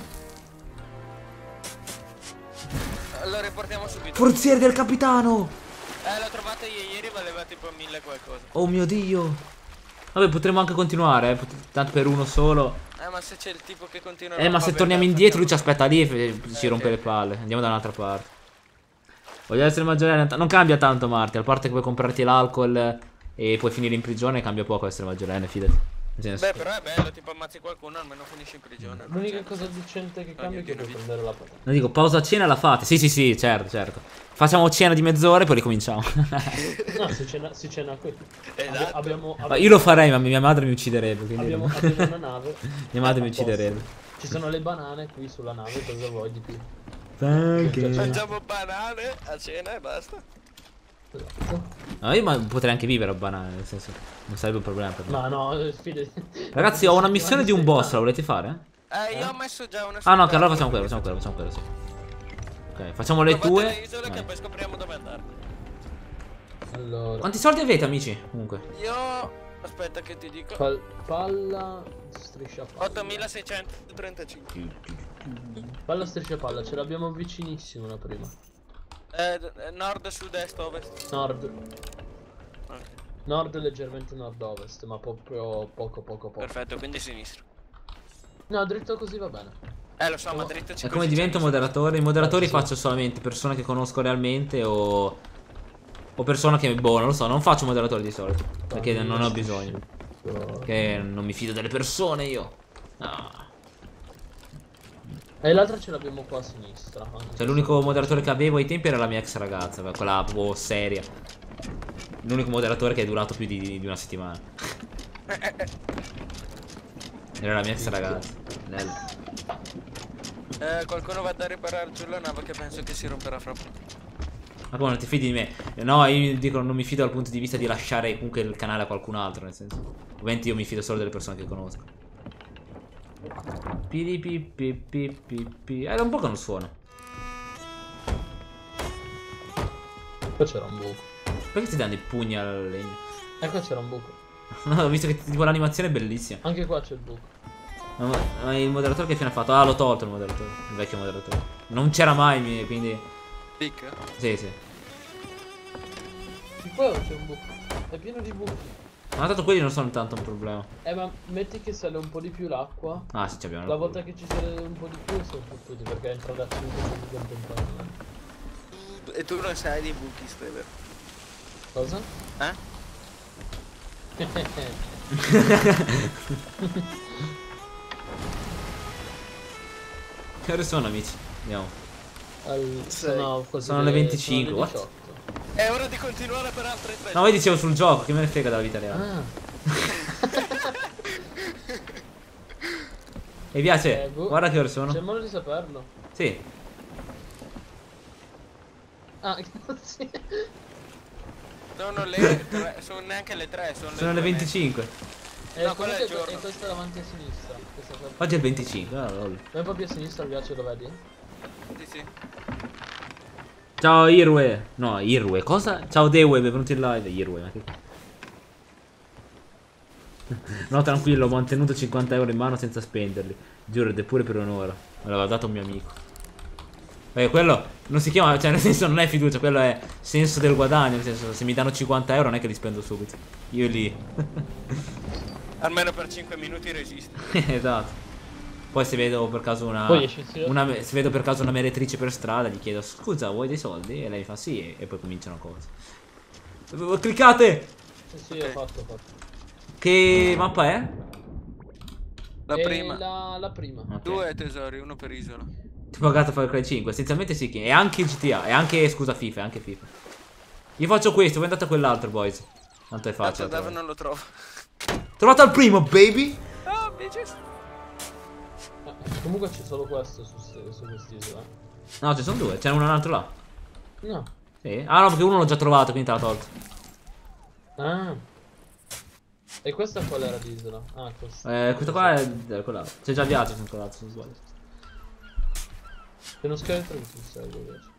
Lo riportiamo subito. Forziere del capitano. Eh, l'ho trovato io ieri, valeva tipo mille qualcosa. Oh mio dio. Vabbè, potremmo anche continuare, eh. pot- Tanto per uno solo. Eh, ma se c'è il tipo che continua a Eh, ma se vabbè, torniamo dai, indietro, lui ci facciamo- aspetta lì e ci Eh, rompe sì. le palle. Andiamo da un'altra parte. Voglio essere maggiorenne. Non cambia tanto, Marti. A parte che puoi comprarti l'alcol e puoi finire in prigione, cambia poco essere maggiorenne, fidati. Nel senso, Beh, però è bello, tipo ammazzi qualcuno, almeno finisci in prigione. L'unica Cioè, cosa decente che cambia è che Ogni puoi vita. prendere la patata. non dico, pausa cena la fate? Sì, sì, sì, certo, certo. Facciamo cena di mezz'ora e poi ricominciamo. No, si cena, si cena qui. Abbi- Esatto. abbiamo, Ma abbiamo, io lo farei, ma mia madre mi ucciderebbe. Quindi... abbiamo, abbiamo una nave. Mia madre mi A posto. ucciderebbe. Ci sono le banane qui sulla nave, cosa vuoi di più? Anche. Mangiamo banane a cena e basta. Esatto. No, io ma potrei anche vivere a banane, nel senso, non sarebbe un problema per me. Ma no, eh, fidati. Ragazzi, ho una missione di un boss, la volete fare? Eh, io ho messo già una Ah no, che sfida, allora facciamo quello, facciamo quello, facciamo quello, sì. Ok, facciamo le Provate tue. le isole Vai. che poi scopriamo dove andare. Allora, Quanti soldi avete, amici? Comunque. Io... Aspetta che ti dico. pal- palla, striscia palla. ottomilaseicentotrentacinque. Palla, striscia palla, ce l'abbiamo vicinissimo la prima. Eh, d- eh, nord, sud, est, ovest. Nord, Ok, nord leggermente nord-ovest, ma proprio poco poco poco. perfetto, quindi sinistra. No, dritto così va bene. Eh, lo so, ma dritto ci E come divento moderatore? I moderatori Sì. faccio solamente persone che conosco realmente o... O persone che... Boh, non lo so, non faccio moderatori di solito. Perché non ho bisogno. Perché non mi fido delle persone io. No. E l'altra ce l'abbiamo qua a sinistra. anche Cioè se- l'unico moderatore che avevo ai tempi era la mia ex ragazza, quella proprio seria. L'unico moderatore che è durato più di, di una settimana. Era la mia ex ragazza. Bello. Eh, qualcuno va a riparare giù la nave che penso che si romperà fra poco. Ma come non ti fidi di me? No, io dico non mi fido dal punto di vista di lasciare comunque il canale a qualcun altro, nel senso. Ovviamente io mi fido solo delle persone che conosco. Piripipipipipi. Eh, da un po' che non suona. Qua c'era un buco. Perché ti danno i pugni al legno? E qua c'era un buco. No, ho visto che tipo l'animazione è bellissima. Anche qua c'è il buco. Ma, ma il moderatore che fine ha fatto? Ah, l'ho tolto il moderatore. Il vecchio moderatore. Non c'era mai, mi- quindi... Dic? Sì, sì. Di qua c'è un buco. È pieno di buchi. Ma tanto quelli non sono tanto un problema. Eh, ma metti che sale un po' di più l'acqua. Ah, sì, ci abbiamo. La volta che ci sale un po' di più sono fottuti perché entra da cinque secondi contemporanei. E tu non sai di buchi, Stever. Cosa? Eh? Che ore sono, amici? Andiamo. Al- Sei. sono così Sono le le- venticinque, sono le what? diciotto. È ora di continuare per altre tre. No, io dicevo sul gioco, che me ne frega della vita reale. Ah, Mi piace? eh, boh. Guarda che ore sono. C'è modo di saperlo. Sì. Ah, sì. Sono le tre, sono neanche le tre, sono le Sono le due venticinque. E No, quello è il comunque giorno. e questa davanti a sinistra. Questa qua. Oggi è il venticinque. Ah, lol. Vai un po' più a sinistra, il ghiaccio lo vedi? mesi. Sì, sì. Ciao Irwe. No, Irwe. Cosa? Ciao Dewe, benvenuto in live. Irwe, ma che... No, tranquillo, ho mantenuto cinquanta euro in mano senza spenderli. Giuro, ed è pure per un'ora. Me l'aveva dato un mio amico. Perché quello non si chiama, cioè nel senso non è fiducia, quello è senso del guadagno. Nel senso, se mi danno cinquanta euro non è che li spendo subito. Io lì. Almeno per cinque minuti resiste. Esatto. Poi se vedo per caso una, Poi esci, sì. una me- se vedo per caso una meretrice per strada, gli chiedo scusa, vuoi dei soldi? E lei mi fa sì, e, e poi cominciano cose. Cliccate! Sì, sì, Ok. ho fatto, ho fatto. Che mappa è? La E prima. La, la prima. Ok. Due tesori, uno per isola. Ti ho pagato Far Cry cinque, essenzialmente sì, che- e anche G T A, e anche, scusa, FIFA, e anche FIFA. Io faccio questo, voi andate a quell'altro, boys. Tanto è Tanto facile. Dave trovare. non lo trovo. Trovato al primo, baby! Ah, bitches. Eh, comunque c'è solo questo su, ste- su quest'isola. No, ci sono due, c'è uno un altro là. No. Sì. Ah no, perché uno l'ho già trovato, quindi te l'ha tolto. Ah. E questa qual era l'isola? Ah, questa. Eh, questo qua è eh, quella. C'è già il viaggio, sono quell'altro, se non sbaglio. C'è uno scheletro che ti serve invece.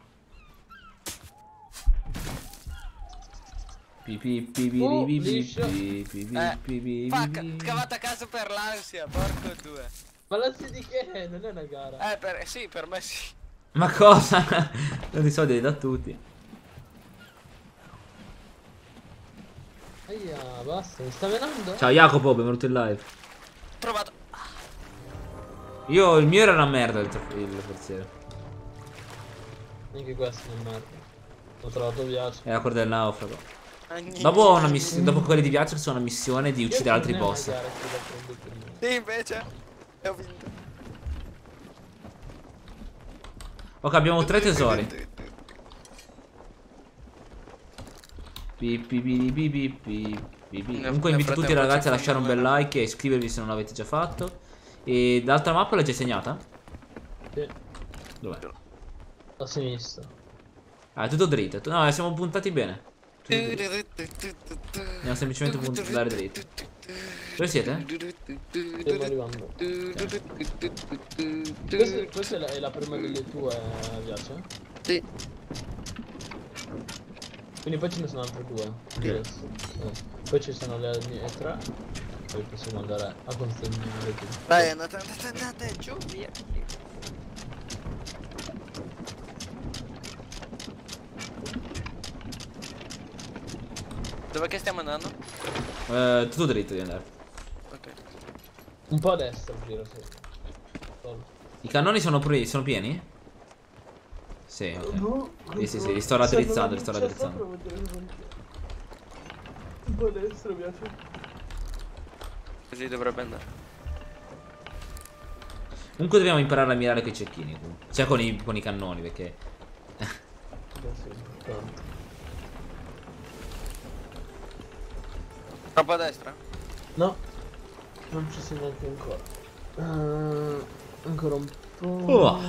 Pi pi pi pi Oh, pi pi liscio. pi pi pi Eh, pi pi Fuck, pi. scavata a caso per l'ansia, porco due. Ma l'ansia di che? Non è una gara. Eh, per, sì, per me sì. Ma cosa? Non di soldi li da tutti. Aia, basta, mi sta venendo? Ciao Jacopo, benvenuto in live. Trovato. Io il mio era una merda il, il forziere. Anche questo non merda. Ho trovato viaggio. Era quello del naufrago. Dopo, una miss- dopo quelli di viaggio sono una missione di uccidere altri Non è una boss. gara che la prendo prima. Sì, invece. E ho vinto. Ok, abbiamo tre tesori. Pi, pi, pi, pi, pi, pi, pi, pi. Nel- Comunque nel invito tutti i frattempo ragazzi a ci lasciare un bel fanno- like e iscrivervi se non l'avete già fatto. E l'altra mappa l'hai già segnata? Sì, Dov'è? a sinistra. Ah, è tutto dritto. Tu- No, siamo puntati bene. Tutto dritto. Andiamo semplicemente a puntare dritto. Dove siete? Stiamo arrivando. Questa, questa è, la, è la prima delle tue, piace? Sì. Quindi poi ce ne sono altre due. Adesso. Eh. Poi ci sono le mie tre. Poi possiamo andare a constantare tutto. Dai, andate, andate, andate, giù, via. Dove che stiamo andando? Eh, tutto dritto devi andare. Ok. Un po' a destra giro, sì. Solo. I cannoni sono, pri- sono pieni? Sì, ok. Sì, sì, sì, li sto raddrizzando, li sto raddrizzando. Un po' a destra piace. Così dovrebbe andare. Comunque dobbiamo imparare a mirare coi cecchini. Cioè con i, con i cannoni, perché... Questo è importante. Troppo a destra? No, non ci sei neanche ancora. Uh, ancora un po'. Oh.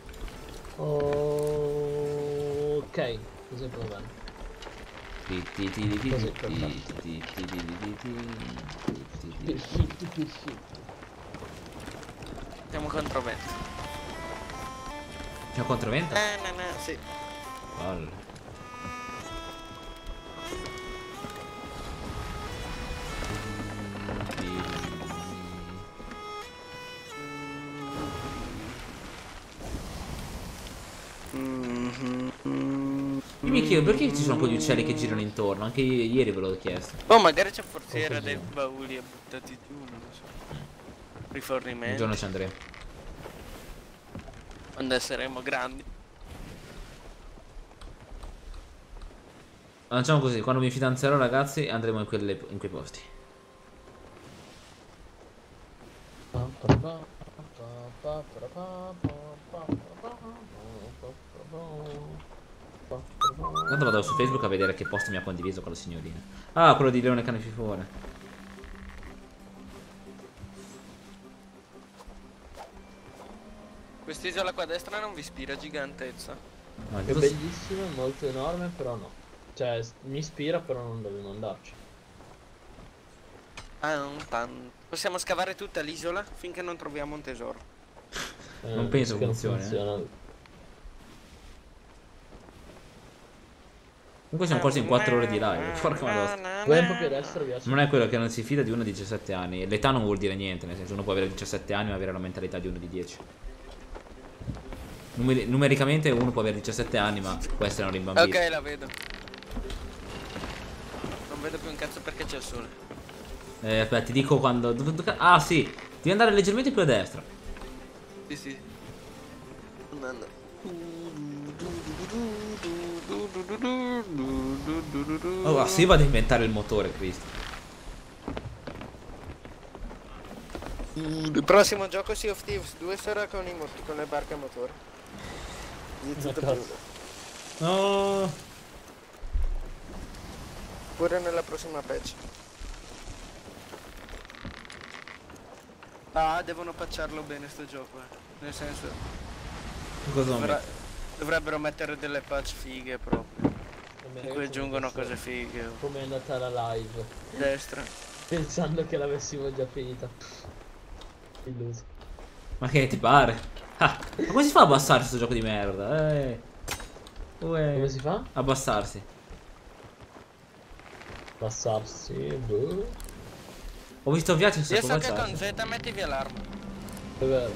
Ok, così va bene. Ti, ti, ti, ti, ti, Così, ti, perfetto. ti, ti, ti, ti, ti, ti, ti. Siamo contro vento. Siamo contro vento? Eh, no, no, sì. Bello. Io mi chiedo perché ci sono quegli uccelli che girano intorno. Anche i- ieri ve l'ho chiesto. Oh, magari c'è forziera Oh, così. dei bauli e buttati giù, non lo so. Un Rifornimenti. giorno ci andremo. Quando saremo grandi. Facciamo così, quando mi fidanzerò ragazzi andremo in, quelle, in quei posti. Intanto vado su Facebook a vedere che post mi ha condiviso con la signorina. Ah, quello di Leone Carnififore. Quest'isola qua a destra non vi ispira gigantezza. No, È cosa- bellissimo, è molto enorme, però no. Cioè, s- mi ispira, però non dobbiamo andarci. Ah, un pan. Possiamo scavare tutta l'isola finché non troviamo un tesoro. Eh, Non penso che non funzioni, eh. funziona. Comunque siamo quasi in quattro ore di live. Porca madonna. Vai un po' più a destra, piace. Non è quello che non si fida di uno di diciassette anni. L'età non vuol dire niente, nel senso uno può avere diciassette anni ma avere la mentalità di uno di dieci. Numeri- numericamente uno può avere diciassette anni ma può essere un rimbambito. Ok, la vedo. Non vedo più un cazzo perché c'è il sole. Eh, aspetta, ti dico quando... dove- dove- Ah sì, devi andare leggermente più a destra. Sì, sì. Andando. Oh, sì, vado a inventare il motore, Cristo. Il prossimo gioco Sea of Thieves due sarà con, i mot- con le barche a motore. Di Ma tutto cazzo. più. No. Pure nella prossima patch. Ah, devono patcharlo bene sto gioco, eh. Nel senso, Cosa non dovra- metto? dovrebbero mettere delle patch fighe proprio. In cui aggiungono cose fighe. oh. Come è andata la live? Destra. Pensando che l'avessimo già finita. Illuso. Ma che ti pare? Ah, ma come si fa a abbassare questo gioco di merda? Eh. Uè. Come si fa? Abbassarsi. Passarsi, boh. Ho visto viaggi Io senza so che con abbassarsi. Z metti via l'arma. È vero.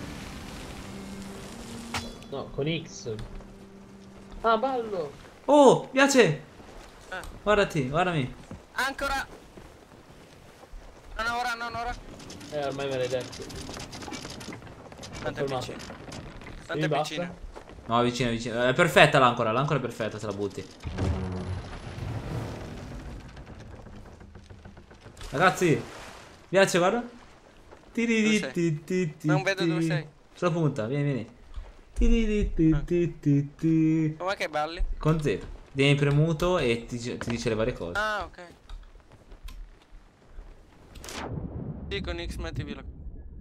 No, con X. Ah, ballo! Oh, piace! Ah. Guardati, guardami. Ancora! Non ora, non ora. Eh, ormai me l'hai detto. Tanto è fermato. vicino. Tanto Mi è basta? vicino. No, vicino, vicino. È perfetta l'ancora, l'ancora è perfetta se la butti. Ragazzi, piace, guarda. Tiri, Dove ti, ti, ti, Non vedo dove ti. sei. Sulla punta, vieni, vieni. Tiri, ti, Ah. ti, ti, ti. Com'è che balli? Con Z. Vieni premuto e ti, ti dice le varie cose. Ah, ok. Sì, con X mettevi la...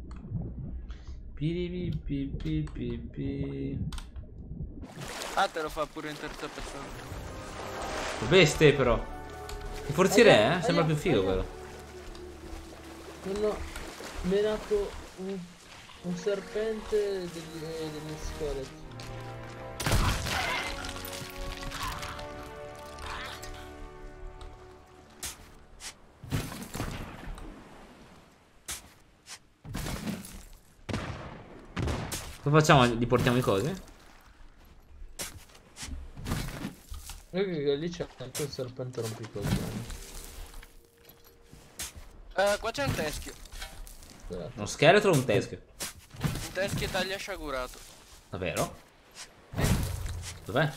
Pi, pi, pi, pi, pi, pi. Ah, te lo fa pure in terza persona. Bestie però. Che forziere Aia, è? Sembra aia, più figo aia. quello. Non ho menato un, un serpente degli, degli scheletri. Cosa facciamo? Gli portiamo i cosi? Guarda che lì c'è anche un serpente rompicoglioni. Eh, qua c'è un teschio. Uno scheletro o un teschio? Un teschio taglia sciagurato. Davvero? Dov'è?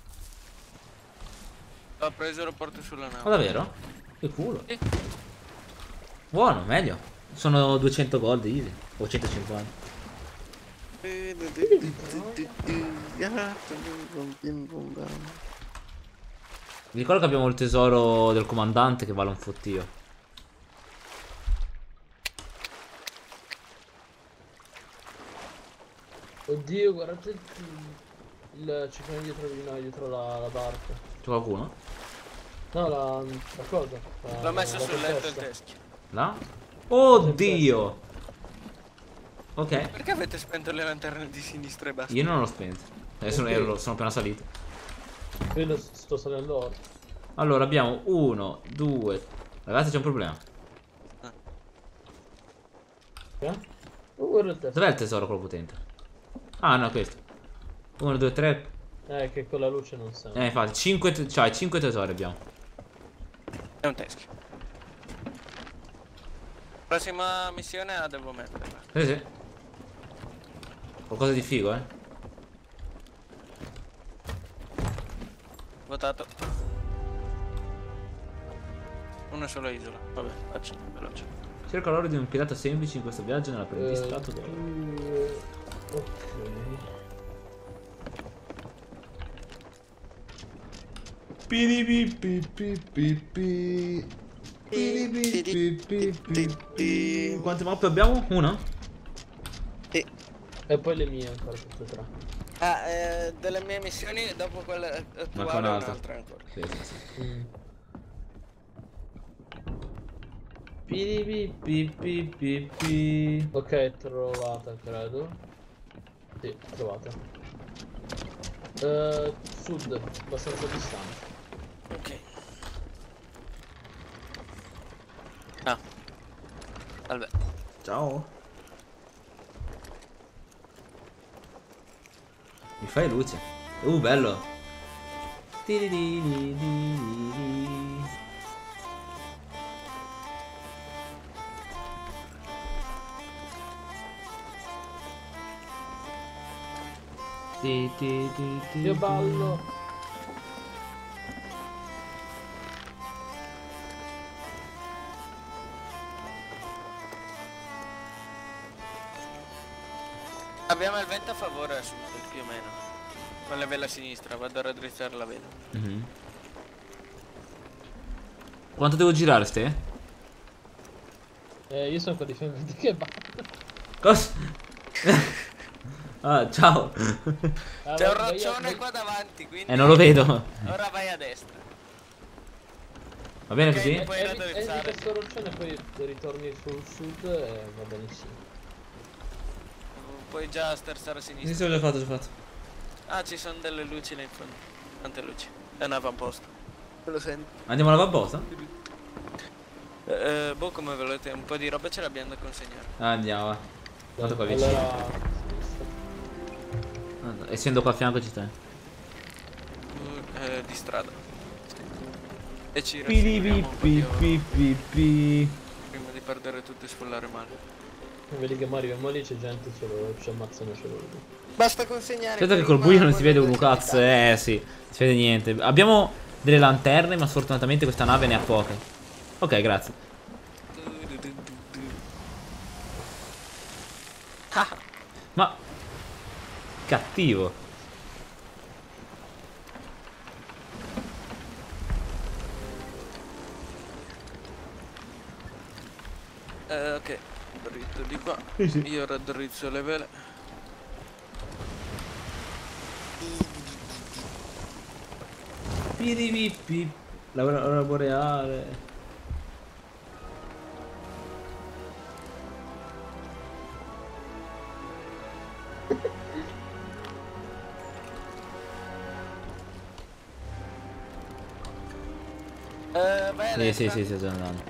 L'ho preso e lo porto sulla Ma nave. davvero? Che culo. Sì. Buono, meglio. Sono duecento gold easy. O centocinquanta. Vi ricordo che abbiamo il tesoro del comandante che vale un fottio. Oddio, guardate il, il ciclone dietro di noi, dietro la, la barca. C'è qualcuno? No, la, la cosa. la- L'ho messo la sul letto il tempesta. teschio. Là? Oddio! Ok. Perché avete spento le lanterne di sinistra e basta? Io non l'ho spento. Adesso Ok. ero- sono appena salito. Io lo- sto salendo ora. Allora abbiamo uno, due. Ragazzi, c'è un problema. Eh? Oh, guarda il testo. Dov'è il tesoro quello potente? Ah, no, questo. uno, due, tre. Eh, che con la luce non sembra. Eh, infatti, cinque, cioè, cinque tesori abbiamo. È un teschio. Prossima missione la devo metterla. Sì, sì. Qualcosa di figo, eh. Votato. Una sola isola. Vabbè, faccio veloce. Cerca l'oro di un pirata semplice in questo viaggio nell'apprendistato Eh, d'oro. due... Ok. Quante mappe abbiamo? Una? E poi le mie ancora tutte e tre. Ah, eh, delle mie missioni dopo quella attuale Manca un'altra. un'altra ancora. Sì, sì, sì. Mm. Pi, pi, pi, pi, pi, pi. Ok, trovata credo. Sì, trovata. Eh, sud, abbastanza distante. Ok. Ah. Vabbè. Ciao. Mi fai luce. Uh, bello. Tiriririririri. Ti, ti, ti, ti, Io ti. ballo. Abbiamo il vento a favore a sud, più o meno. Con la vela a sinistra, vado a raddrizzare la vela. Mhm. Quanto devo girare, ste? Eh, io sono con i fermenti che ballo. Cosa? Ah, ciao. Ah, C'è un vai- vai a- roccione vai- qua davanti, quindi... Eh, non lo vedo. Ora vai a destra. Va bene Ok, così? poi Evita raddrizzare. questo roccione, poi ritorni sul sud e va benissimo. Puoi già sterzare a sinistra. Sì, l'ho fatto, l'ho fatto. Ah, ci sono delle luci là in fondo. Tante luci. È un avamposto. Lo senti? Andiamo alla babbosa? Eh, boh, come volete, un po' di roba ce l'abbiamo da consegnare. Ah, andiamo, va. Tanto qua vicino. Allora, Ah, essendo qua a fianco ci stai. Uh, eh, di strada. E ci Pi, rassicuriamo un po' pi, di pi, pi, pi. prima di perdere tutto e sfollare male. vedi che arriviamo lì, c'è gente, ce lo, ci ammazzano, ce lo Basta consegnare. Aspetta che col buio non si vede un cazzo. Eh sì, non si vede niente. Abbiamo delle lanterne, ma sfortunatamente questa nave ne ha poche. Ok, grazie. Ma cattivo. Eh, ok, dritto di qua. Sì, sì. Io raddrizzo le vele. Piripippi. L'aurora boreale. Eh, vai a Sì, destra. sì, sì, sì, sto andando.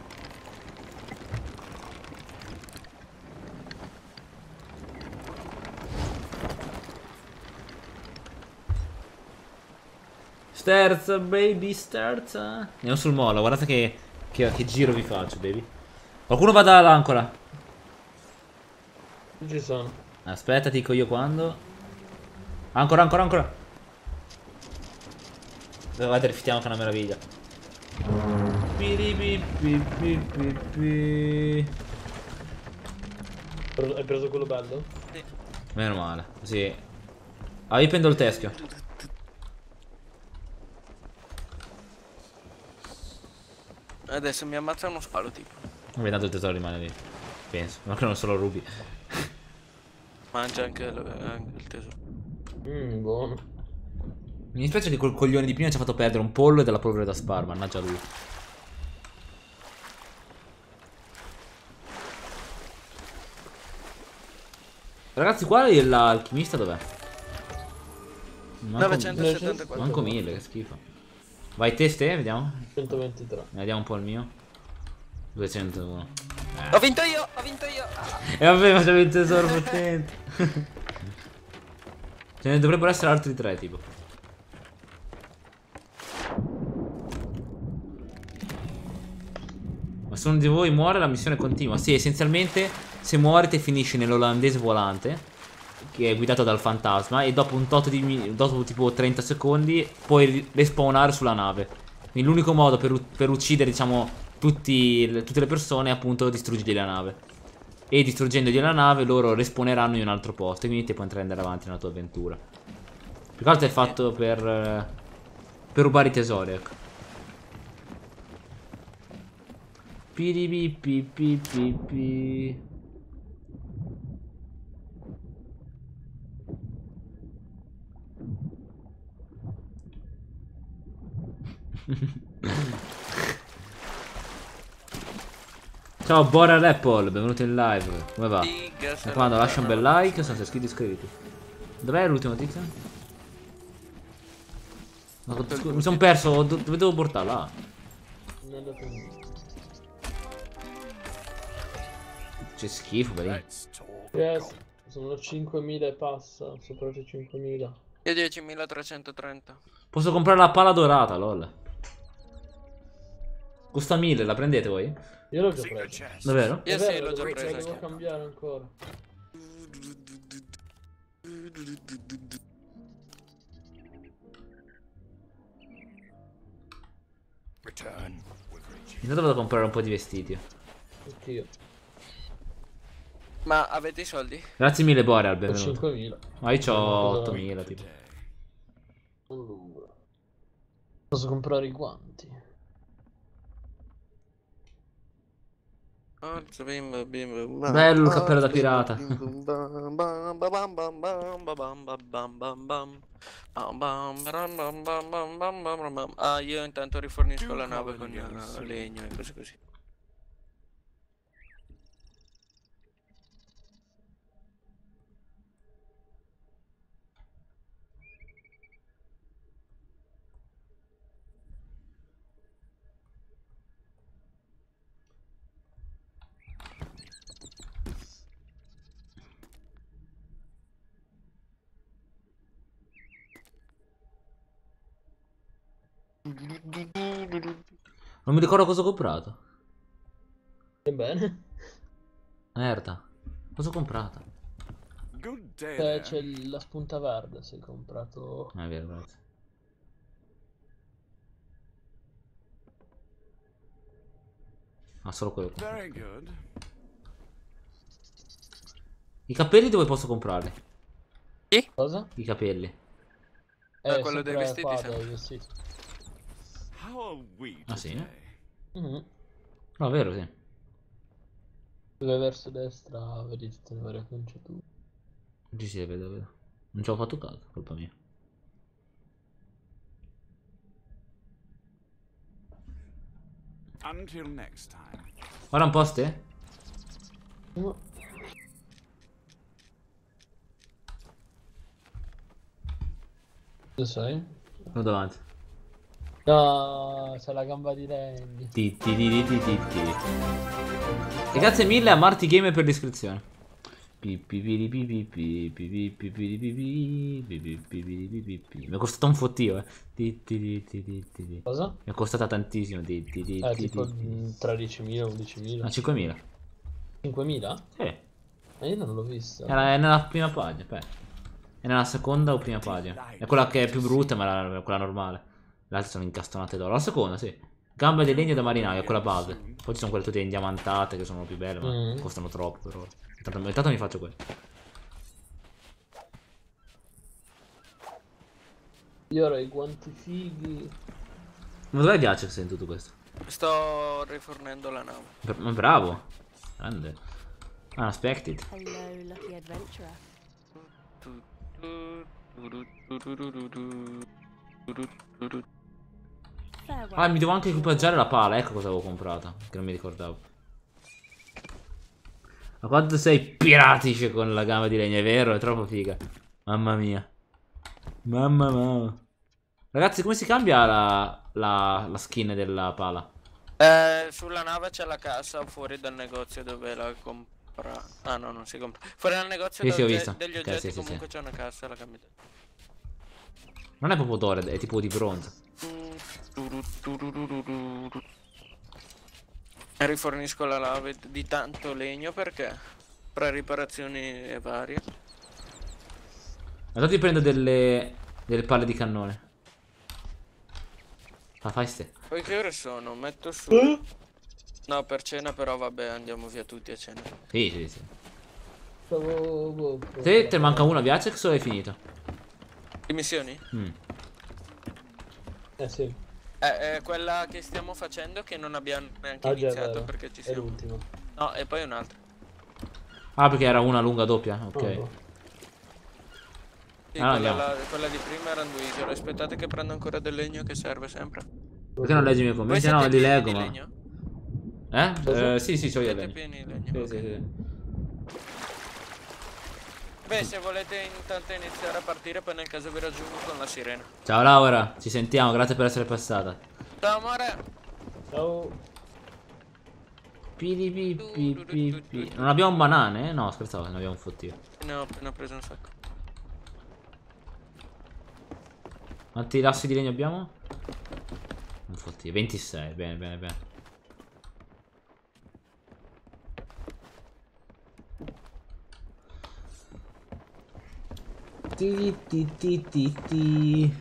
Sterza, baby, sterza. Andiamo sul molo, guardate che, che, che giro vi faccio, baby. Qualcuno vada all'ancora. Qui ci sono. Aspetta, ti dico io quando. Ancora, ancora, ancora. Guardate, rifitiamo che è una meraviglia. Piripipipipippi. Pre- Hai preso quello bello? Meno male, sì. Ah, io prendo il teschio. Adesso mi ammazza uno spalo tipo. Vabbè, tanto il tesoro rimane lì. Penso. Ma che non solo rubi. Mangia anche, lo- anche il tesoro. Mmm, buono. Mi dispiace che quel coglione di prima ci ha fatto perdere un pollo e della polvere da spar, mannaggia lui. Ragazzi, qua l'alchimista dov'è? Manco, novecentosettantaquattro. manco mille, che schifo. Vai te, ste, vediamo. centoventitré. Vediamo un po' il mio. duecentouno. Ho vinto io, ho vinto io. E vabbè, ma c'avevi il tesoro potente. Ce ne dovrebbero essere altri tre, tipo. Ma se uno di voi muore la missione continua. Sì, essenzialmente se muorite finisci nell'olandese volante, che è guidato dal fantasma, e dopo un tot di mi- dopo tipo trenta secondi puoi respawnare sulla nave. Quindi l'unico modo per, u- per uccidere, diciamo, tutti, tutte le persone è appunto distruggere la nave. E distruggendogli la nave loro respawneranno in un altro posto, e quindi ti puoi andare avanti nella tua avventura. Più che altro è fatto per, eh, per rubare i tesori, ecco. Piripipipipipi. Ciao Bora Apple, benvenuto in live. Come va? Mi Figa, se raccomando, lo lascia un bel fanno. like, se non sei iscritti iscriviti. Dov'è l'ultimo tizio? Ma scusa, mi sono perso, do- dove devo portarla? Ah. Nella tenda. C'è schifo, bello. Let's talk. Yes. Sono cinquemila e passa. Sopra i cinquemila. Io diecimilatrecentotrenta. Posso comprare la pala dorata, lol. Costa mille, la prendete voi? Io l'ho già See the preso. chest. Davvero? Io È sì, vero, l'ho già devo, preso. devo cambiare ancora. Return with riches. Intanto vado a comprare un po' di vestiti. Anch'io. Ma avete i soldi? Grazie mille Boreal, Ho benvenuto. cinquemila. Ma io ho Cosa- ottomila tipo. Allora. Posso comprare i guanti. Alza, bimba, bimba, bam. Bello il cappello da Alza, bimba, pirata. bimba, bam, bam, bam, bam, bam, bam, bam, bam, bam, bam. Bam, bam, bam, bam, bam, bam, bam, bam, bam. Ah, io intanto rifornisco la nave con il legno e cose così. Non mi ricordo cosa ho comprato. Ebbene. Merda. Cosa ho comprato? Good day Eh, there. c'è il- la spunta verde se hai comprato. Ah, è vero, grazie. Ah, solo quello. Very good. I capelli dove posso comprarli? Cosa? I capelli. Eh, quello dei sempre vestiti, qua, sempre. dei vestiti. How are we Ah, sì? today? Mhm. No, vero, sì. Dove verso destra vedi tutte le varie acconciature. Ci si vede, vedo. Non ci ho fatto caso, colpa mia. Until next time. Ora un po' a ste? No. Dove sei? Sono davanti. No, c'è la gamba di Randy. Ti, ti, ti, ti, ti, ti, ti. E grazie mille a Marty Gamer per l'iscrizione. Mi è costato un fottio, eh. Cosa? Mi è costata tantissimo. Eh, tipo tredicimila, undicimila. Ah, cinquemila. cinquemila? Sì. Ma io non l'ho vista. Era, è nella prima pagina, beh. È nella seconda o prima pagina. È quella che è più brutta, ma è quella normale. Le altre sono incastonate d'oro. La seconda, sì. Gambe di legno da marinaio, è quella base. Poi ci sono quelle tutte indiamantate che sono più belle, ma Mm. costano troppo per ora. Intanto, intanto mi faccio quello. Io ero i guanti fighi. Ma dove piace che sei in tutto questo? Sto rifornendo la nave. Bra- Ma bravo. Grande. Unexpected. Hello, lucky adventurer. Farewell. Ah, mi devo anche equipaggiare la pala. Ecco cosa avevo comprato. Che non mi ricordavo. Ma quanto sei piratice con la gamba di legno, è vero? È troppo figa. Mamma mia. Mamma mia. Ragazzi, come si cambia la, la, la skin della pala? Eh, sulla nave c'è la cassa fuori dal negozio dove la compra. Ah no, non si compra. Fuori dal negozio Sì, sì, ho ogge- visto. degli Ok, oggetti sì, sì, comunque sì. c'è una cassa, la cambiate. Non è proprio d'oro, è tipo di bronzo. E rifornisco la nave di tanto legno perché per riparazioni varie. Allora ti prendo delle, delle palle di cannone. Ah, fai ste. Poi che ore sono? Metto su. No, per cena però vabbè, andiamo via tutti a cena. Sì, sì, sì. Stavo... boh, Te, te manca una Viacex o hai finito? Le missioni? Mm. Eh sì. Eh, eh, quella che stiamo facendo che non abbiamo neanche Ah, già, è iniziato vero. perché ci È siamo. l'ultimo. No, e poi un'altra. Ah, perché era una lunga doppia? Ok. Oh, Sì, Ah, quella, andiamo. la- quella di prima erano due isole. Aspettate che prendo ancora del legno che serve sempre. Perché non leggi i miei Voi commenti? siete No, li pieni leggo, di ma... legno? Eh? Cosa? Eh, sì, sì, so io Siete legno. pieni di legno. Sì, ok. sì, sì. Beh, se volete intanto iniziare a partire, poi nel caso vi raggiungo con la sirena. Ciao Laura, ci sentiamo, grazie per essere passata. Ciao amore! ciao. Pi, pi, pi, pi, pi. Non abbiamo banane? No, scherzavo, non abbiamo un fottio. Ne ho appena preso un sacco. Quanti lassi di legno abbiamo? Un fottio, ventisei, bene, bene, bene. Ti, ti, ti, ti, ti.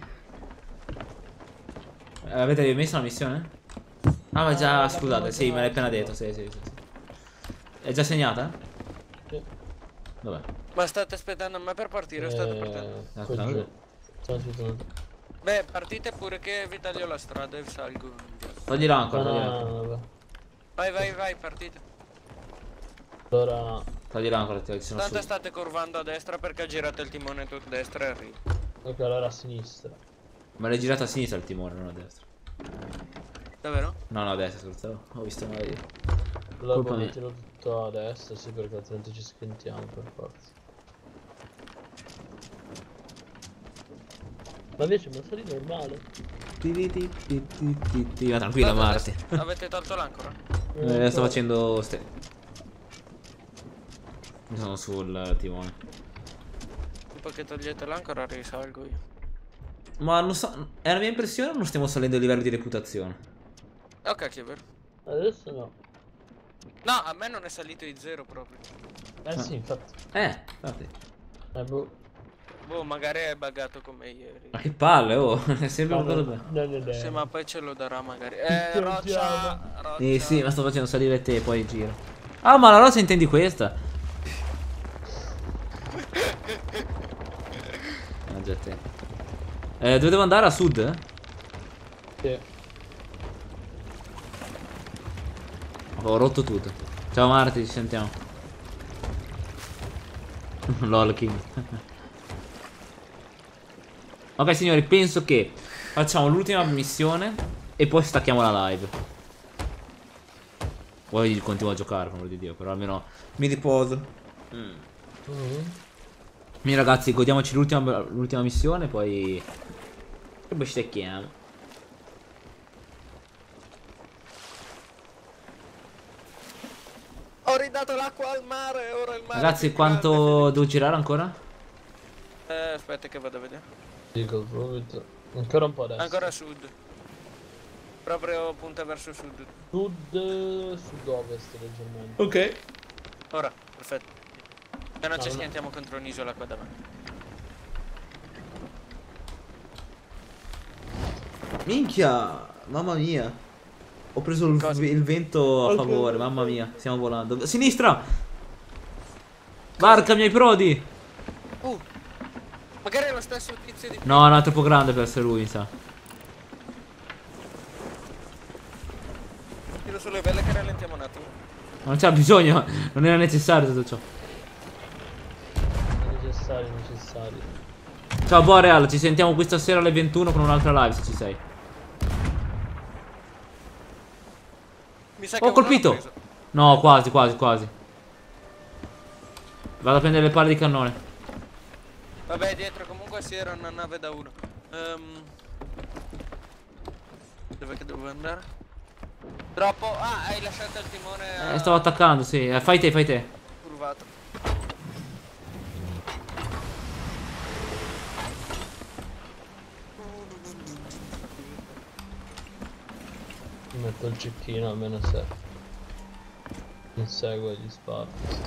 Eh, Avete messo la missione? Ah, ma già, Ah, scusate, l'abbiamo sì, me l'hai appena già- detto, sì, sì, sì, sì. È già segnata? Sì. Dov'è? Ma state aspettando a me per partire o state Eh, partendo? Ah, qua claro. giù. Sto aspettando. Beh, partite pure che vi taglio la strada e salgo. Togli l'ancora, No, togli no, l'ancora. no, vabbè. Vai, vai, vai, partite. Allora... Togli l'ancora, ti sono su. Tanto state curvando a destra perché girate il timone tutto a destra e arrivo. Ok, allora a sinistra. Ma l'hai girato a sinistra il timone, non a destra. Davvero? No, no, a destra, scherzavo. Ho visto male io. Allora Colpa poi mia. metterlo tutto a destra, sì, perché altrimenti ci schiantiamo per forza. Ma invece mi sa di normale. Ti, ti, ti, ti, ti, ti, ti. Ma tranquilla, Tanto Marti. adesso- Avete tolto l'ancora? Eh, sto facendo ste. Mi sono sul timone. Dopo che togliete l'ancora risalgo io. Ma non so. È la mia impressione o non stiamo salendo il livello di reputazione? Ok, che è vero. Adesso no. No, a me non è salito di zero proprio. Eh sì, infatti. Eh, infatti. Eh boh. Boh, magari è buggato come ieri. Ma che palle, oh. È sempre un No, cosa no, bello. no, no, no. Sì, ma poi ce lo darà magari. Eh, Ti roccia, piangiamo. roccia. Eh sì, ma sto facendo salire te, poi giro. Ah, ma la rosa intendi questa? Mannaggia te. Eh, dove devo andare? A sud? Sì. Ho rotto tutto. Ciao Marti, ci sentiamo. Lol King. Ok signori, penso che facciamo l'ultima missione e poi stacchiamo la live. Poi continuo a giocare, per amor di Dio, però almeno mi riposo. Mm. Mm-hmm. Quindi ragazzi, godiamoci l'ultima l'ultima missione, poi e poi stacchiamo. Ho ridato l'acqua al mare, ora il mare. Ragazzi, è più quanto grande. devo girare ancora? Eh, aspetta che vado a vedere. Dico subito. Ancora un po' adesso. Ancora a sud. Proprio punta verso sud. Sud, sud-ovest leggermente. Ok. Ora, perfetto. E non No, ci no. schiantiamo contro un'isola qua davanti. Minchia, mamma mia. Ho preso il, Cosa? il vento a Ok. favore, mamma mia. Stiamo volando. A sinistra! Varcami ai prodi! Uh! Magari è lo stesso tizio di... No, no, è troppo grande per essere lui, mi sa. Tiro sulle vele che rallentiamo un attimo. Non c'era bisogno, non era necessario tutto ciò. Necessario, necessario. Ciao Boreal, ci sentiamo qui stasera alle ventuno con un'altra live se ci sei. Mi sa che Ho uno l'ho colpito! preso. No, quasi, quasi, quasi. Vado a prendere le palle di cannone. Vabbè, dietro comunque si era una nave da uno. Ehm... Dove che dovevo andare? Troppo... Ah, hai lasciato il timone a... Eh, stavo attaccando, sì. Eh, fai te, fai te. curvato. Mi metto il cecchino almeno se non segue gli spari.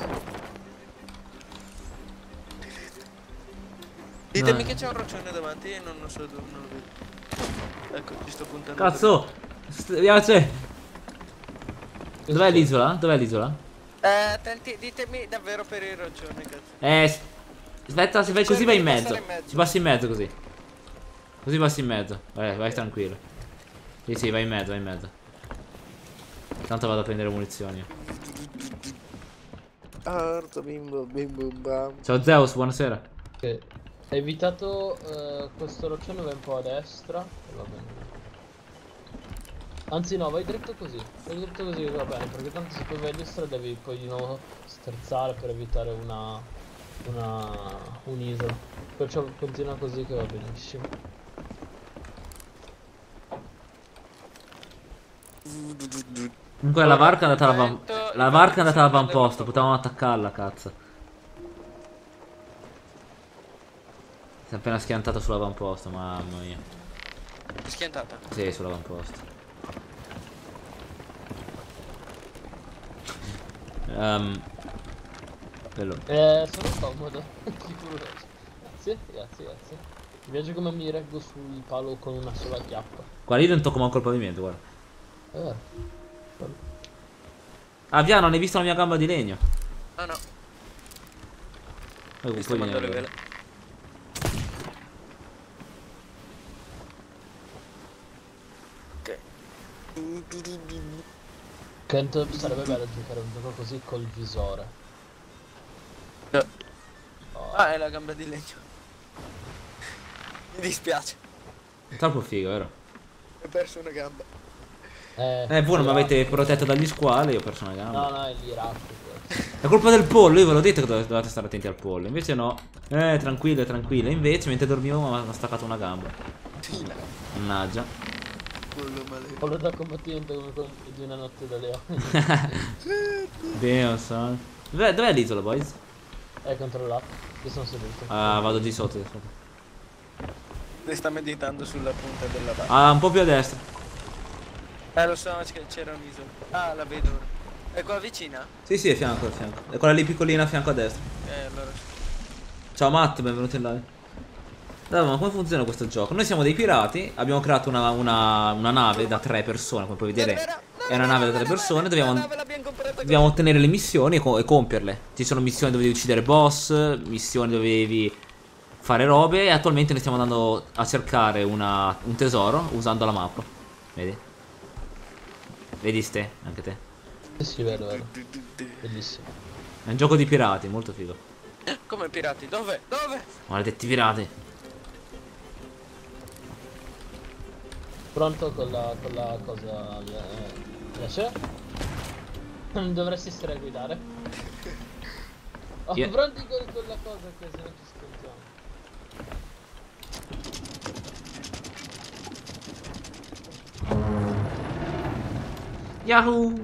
Ditemi No. che c'è un roccione davanti e non lo so dove, non lo vedo. Ecco, ti sto puntando. Cazzo! St- piace. Dov'è l'isola? Dov'è l'isola? Eh, tenti, ditemi davvero per il roccione, cazzo. Eh, s- aspetta, se fai così vai in Cerca di mezzo. passare in mezzo. Ci passi in mezzo così. Così passi in mezzo. Vai, vai tranquillo. Sì, sì, vai in mezzo, vai in mezzo. Tanto vado a prendere munizioni. Arto bimbo bimbo bam. Ciao Zeus, buonasera. Ok. Hai evitato eh, questo roccione, vai un po' a destra e va bene. Anzi no, vai dritto così. Vai dritto così va bene, perché tanto se poi vai a destra devi poi di nuovo sterzare per evitare una... una... un'isola. Perciò continua così che va benissimo. Comunque la varca è andata all'avan... Vento, La il varca è vento andata si all'avamposto, prende potevamo attaccarla, cazzo. Si è appena schiantato sull'avamposto, mamma mia. È schiantata. Sì, sull'avamposto. Ehm... Bello. Eh, sono comodo. Grazie, grazie, grazie. Mi piace come mi reggo sul palo con una sola chiappa. Guarda, io non tocco manco il pavimento, guarda. È vero. Ah, via, non hai visto la mia gamba di legno? Ah no, Eh, mi un sto po' di mandando le neve. vele. Ok. Kent, sarebbe bello giocare un gioco così col visore. Eh. Oh, Ah, è la gamba di legno. Mi dispiace, Troppo figo, vero? ho perso una gamba. eh, Eh, voi non mi l'Iraq. avete protetto dagli squali, io ho perso una gamba. No, no, è l'Iraq questo. È colpa del pollo, io ve l'ho detto che dove- dovete stare attenti al pollo. Invece no. Eh, tranquillo, tranquillo. Invece, mentre dormivo, mi ha staccato una gamba. Mannaggia. Quello male. Quello da combattimento come quello di una notte da leone. Damn, son. Dov'è, dov'è l'isola, boys? È controllato. Io sono seduto. Ah, vado di sotto. Di sotto. Lei sta meditando sulla punta della barca. Ah, un po' più a destra. Eh, lo so, che c'era un'isola. Ah, la vedo ora. È qua vicina? Sì, sì, è fianco, è fianco. È quella lì piccolina a fianco a destra. Eh, allora. Ciao Matt, benvenuto in live. Allora, ma come funziona questo gioco? Noi siamo dei pirati, abbiamo creato una, una, una nave da tre persone, come puoi vedere. È una nave da tre persone, dobbiamo, dobbiamo ottenere le missioni e, co- e compierle. Ci sono missioni dove devi uccidere boss, missioni dove devi fare robe. E attualmente noi stiamo andando a cercare una, un tesoro usando la mappa. Vedi? Vedi ste? Anche te. Sì, sì, vero, vero. Bellissimo. È un gioco di pirati, molto figo. Come pirati? Dove? Dove? Maledetti pirati. Pronto con la, con la cosa... Eh, piace? Non dovresti stare a guidare? Oh, Io- pronti con quella cosa che se non ci scontiamo. Yahoo!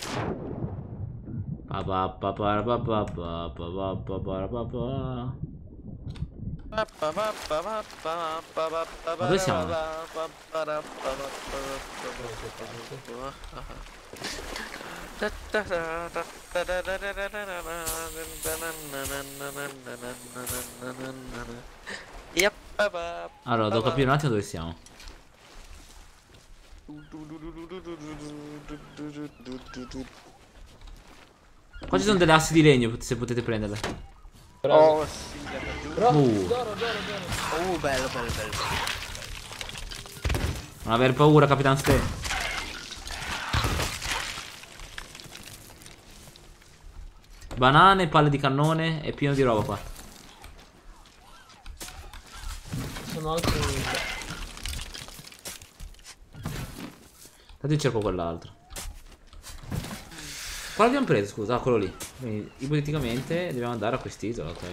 Pa pa pa pa pa pa pa pa pa pa pa pa. Ma dove siamo? Allora, devo capire un attimo dove siamo. Qua ci sono delle assi di legno, se potete prenderle. Oh sì, le per giù. Però, Uh. d'oro, d'oro, d'oro. Oh, bello, bello, bello. Non aver paura, Capitan Ste. Banane, palle di cannone e pieno di roba qua. Sono altri... Intanto io cerco quell'altro. Quale abbiamo preso, scusa? Ah, quello lì. Quindi, ipoteticamente dobbiamo andare a quest'isola, ok.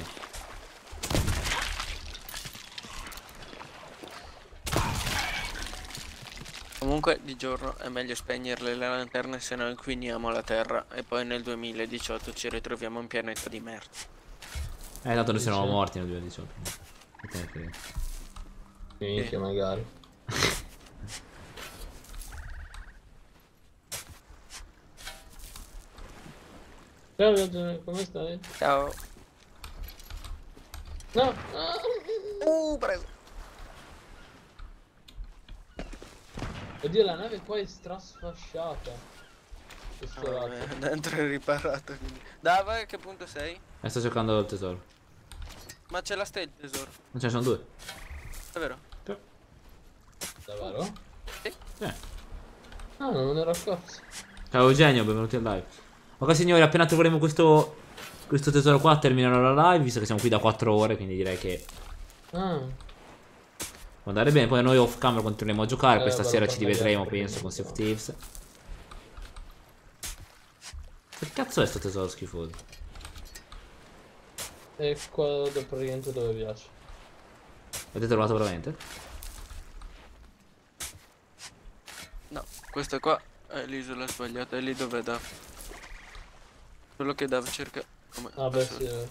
Comunque di giorno è meglio spegnerle le lanterne, se no inquiniamo la terra e poi nel duemiladiciotto ci ritroviamo un pianeta di merda. Eh, tanto noi siamo Dice? morti nel duemiladiciotto. Che te ne frega. Minchia, magari. Ciao, Giorgio, come stai? Ciao. No! Ah. Uh, preso. Oddio, la nave qua è strasfasciata. Questo Oh, lato. eh, dentro è riparato. Quindi. Dava, a che punto sei? E sto cercando il tesoro. Ma c'è la stage tesoro, Non ce ne sono due. davvero? Davvero? Sì. Eh. Ah, non me ne ero accorto. Ciao Eugenio, benvenuti al live. Ok signori, appena troveremo questo questo tesoro qua terminerò la live, visto che siamo qui da quattro ore, quindi direi che Ah. può andare bene. Poi noi off camera continueremo a giocare, Eh, questa bello, sera per ci me rivedremo, anche, penso, con Sea of Thieves. Che cazzo è sto tesoro schifoso? E qua del praticamente dove piace. Avete trovato veramente? No, questa qua è l'isola sbagliata, è lì dove Dav. Quello che Dav cerca. Come Ah beh sì. eh.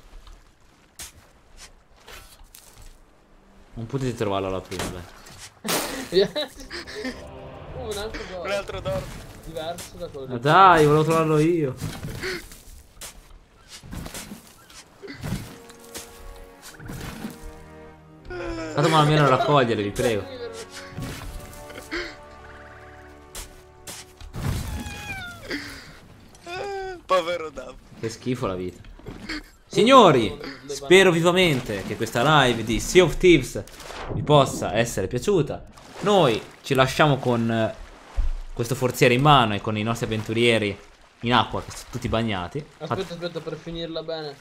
Non potete trovarlo alla prima, beh. uh, un altro d'oro. Un altro d'oro. Diverso da quello Ma di dai, volevo trovarlo io. Fatemelo almeno raccogliere, vi prego. Povero Dav. Che schifo la vita. Signori, spero vivamente che questa live di Sea of Thieves vi possa essere piaciuta. Noi ci lasciamo con eh, questo forziere in mano e con i nostri avventurieri in acqua che sono tutti bagnati. Aspetta, aspetta, per finirla bene.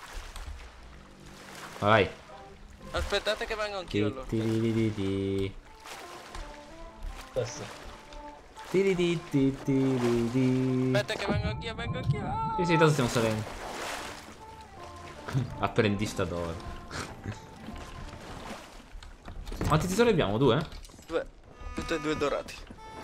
Vai. Aspettate che vengo anch'io Ti- allora. ti- di- di- di. Adesso. Ti- di- di- di- di- di- di. Aspetta che vengo anch'io, vengo anch'io. Ah! Sì, sì, tanto stiamo salendo. Apprendista d'oro. Quanti tesori abbiamo? Due? Due. Tutti e due dorati.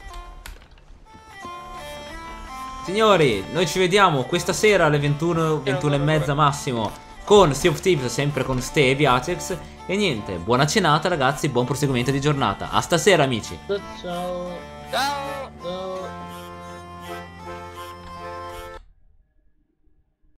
Signori, noi ci vediamo questa sera alle ventuno, ventuno e mezza massimo con Sea of Thieves, sempre con Ste e Viacex. E niente, buona cenata ragazzi, buon proseguimento di giornata. A stasera amici. Ciao. Ciao! Ciao.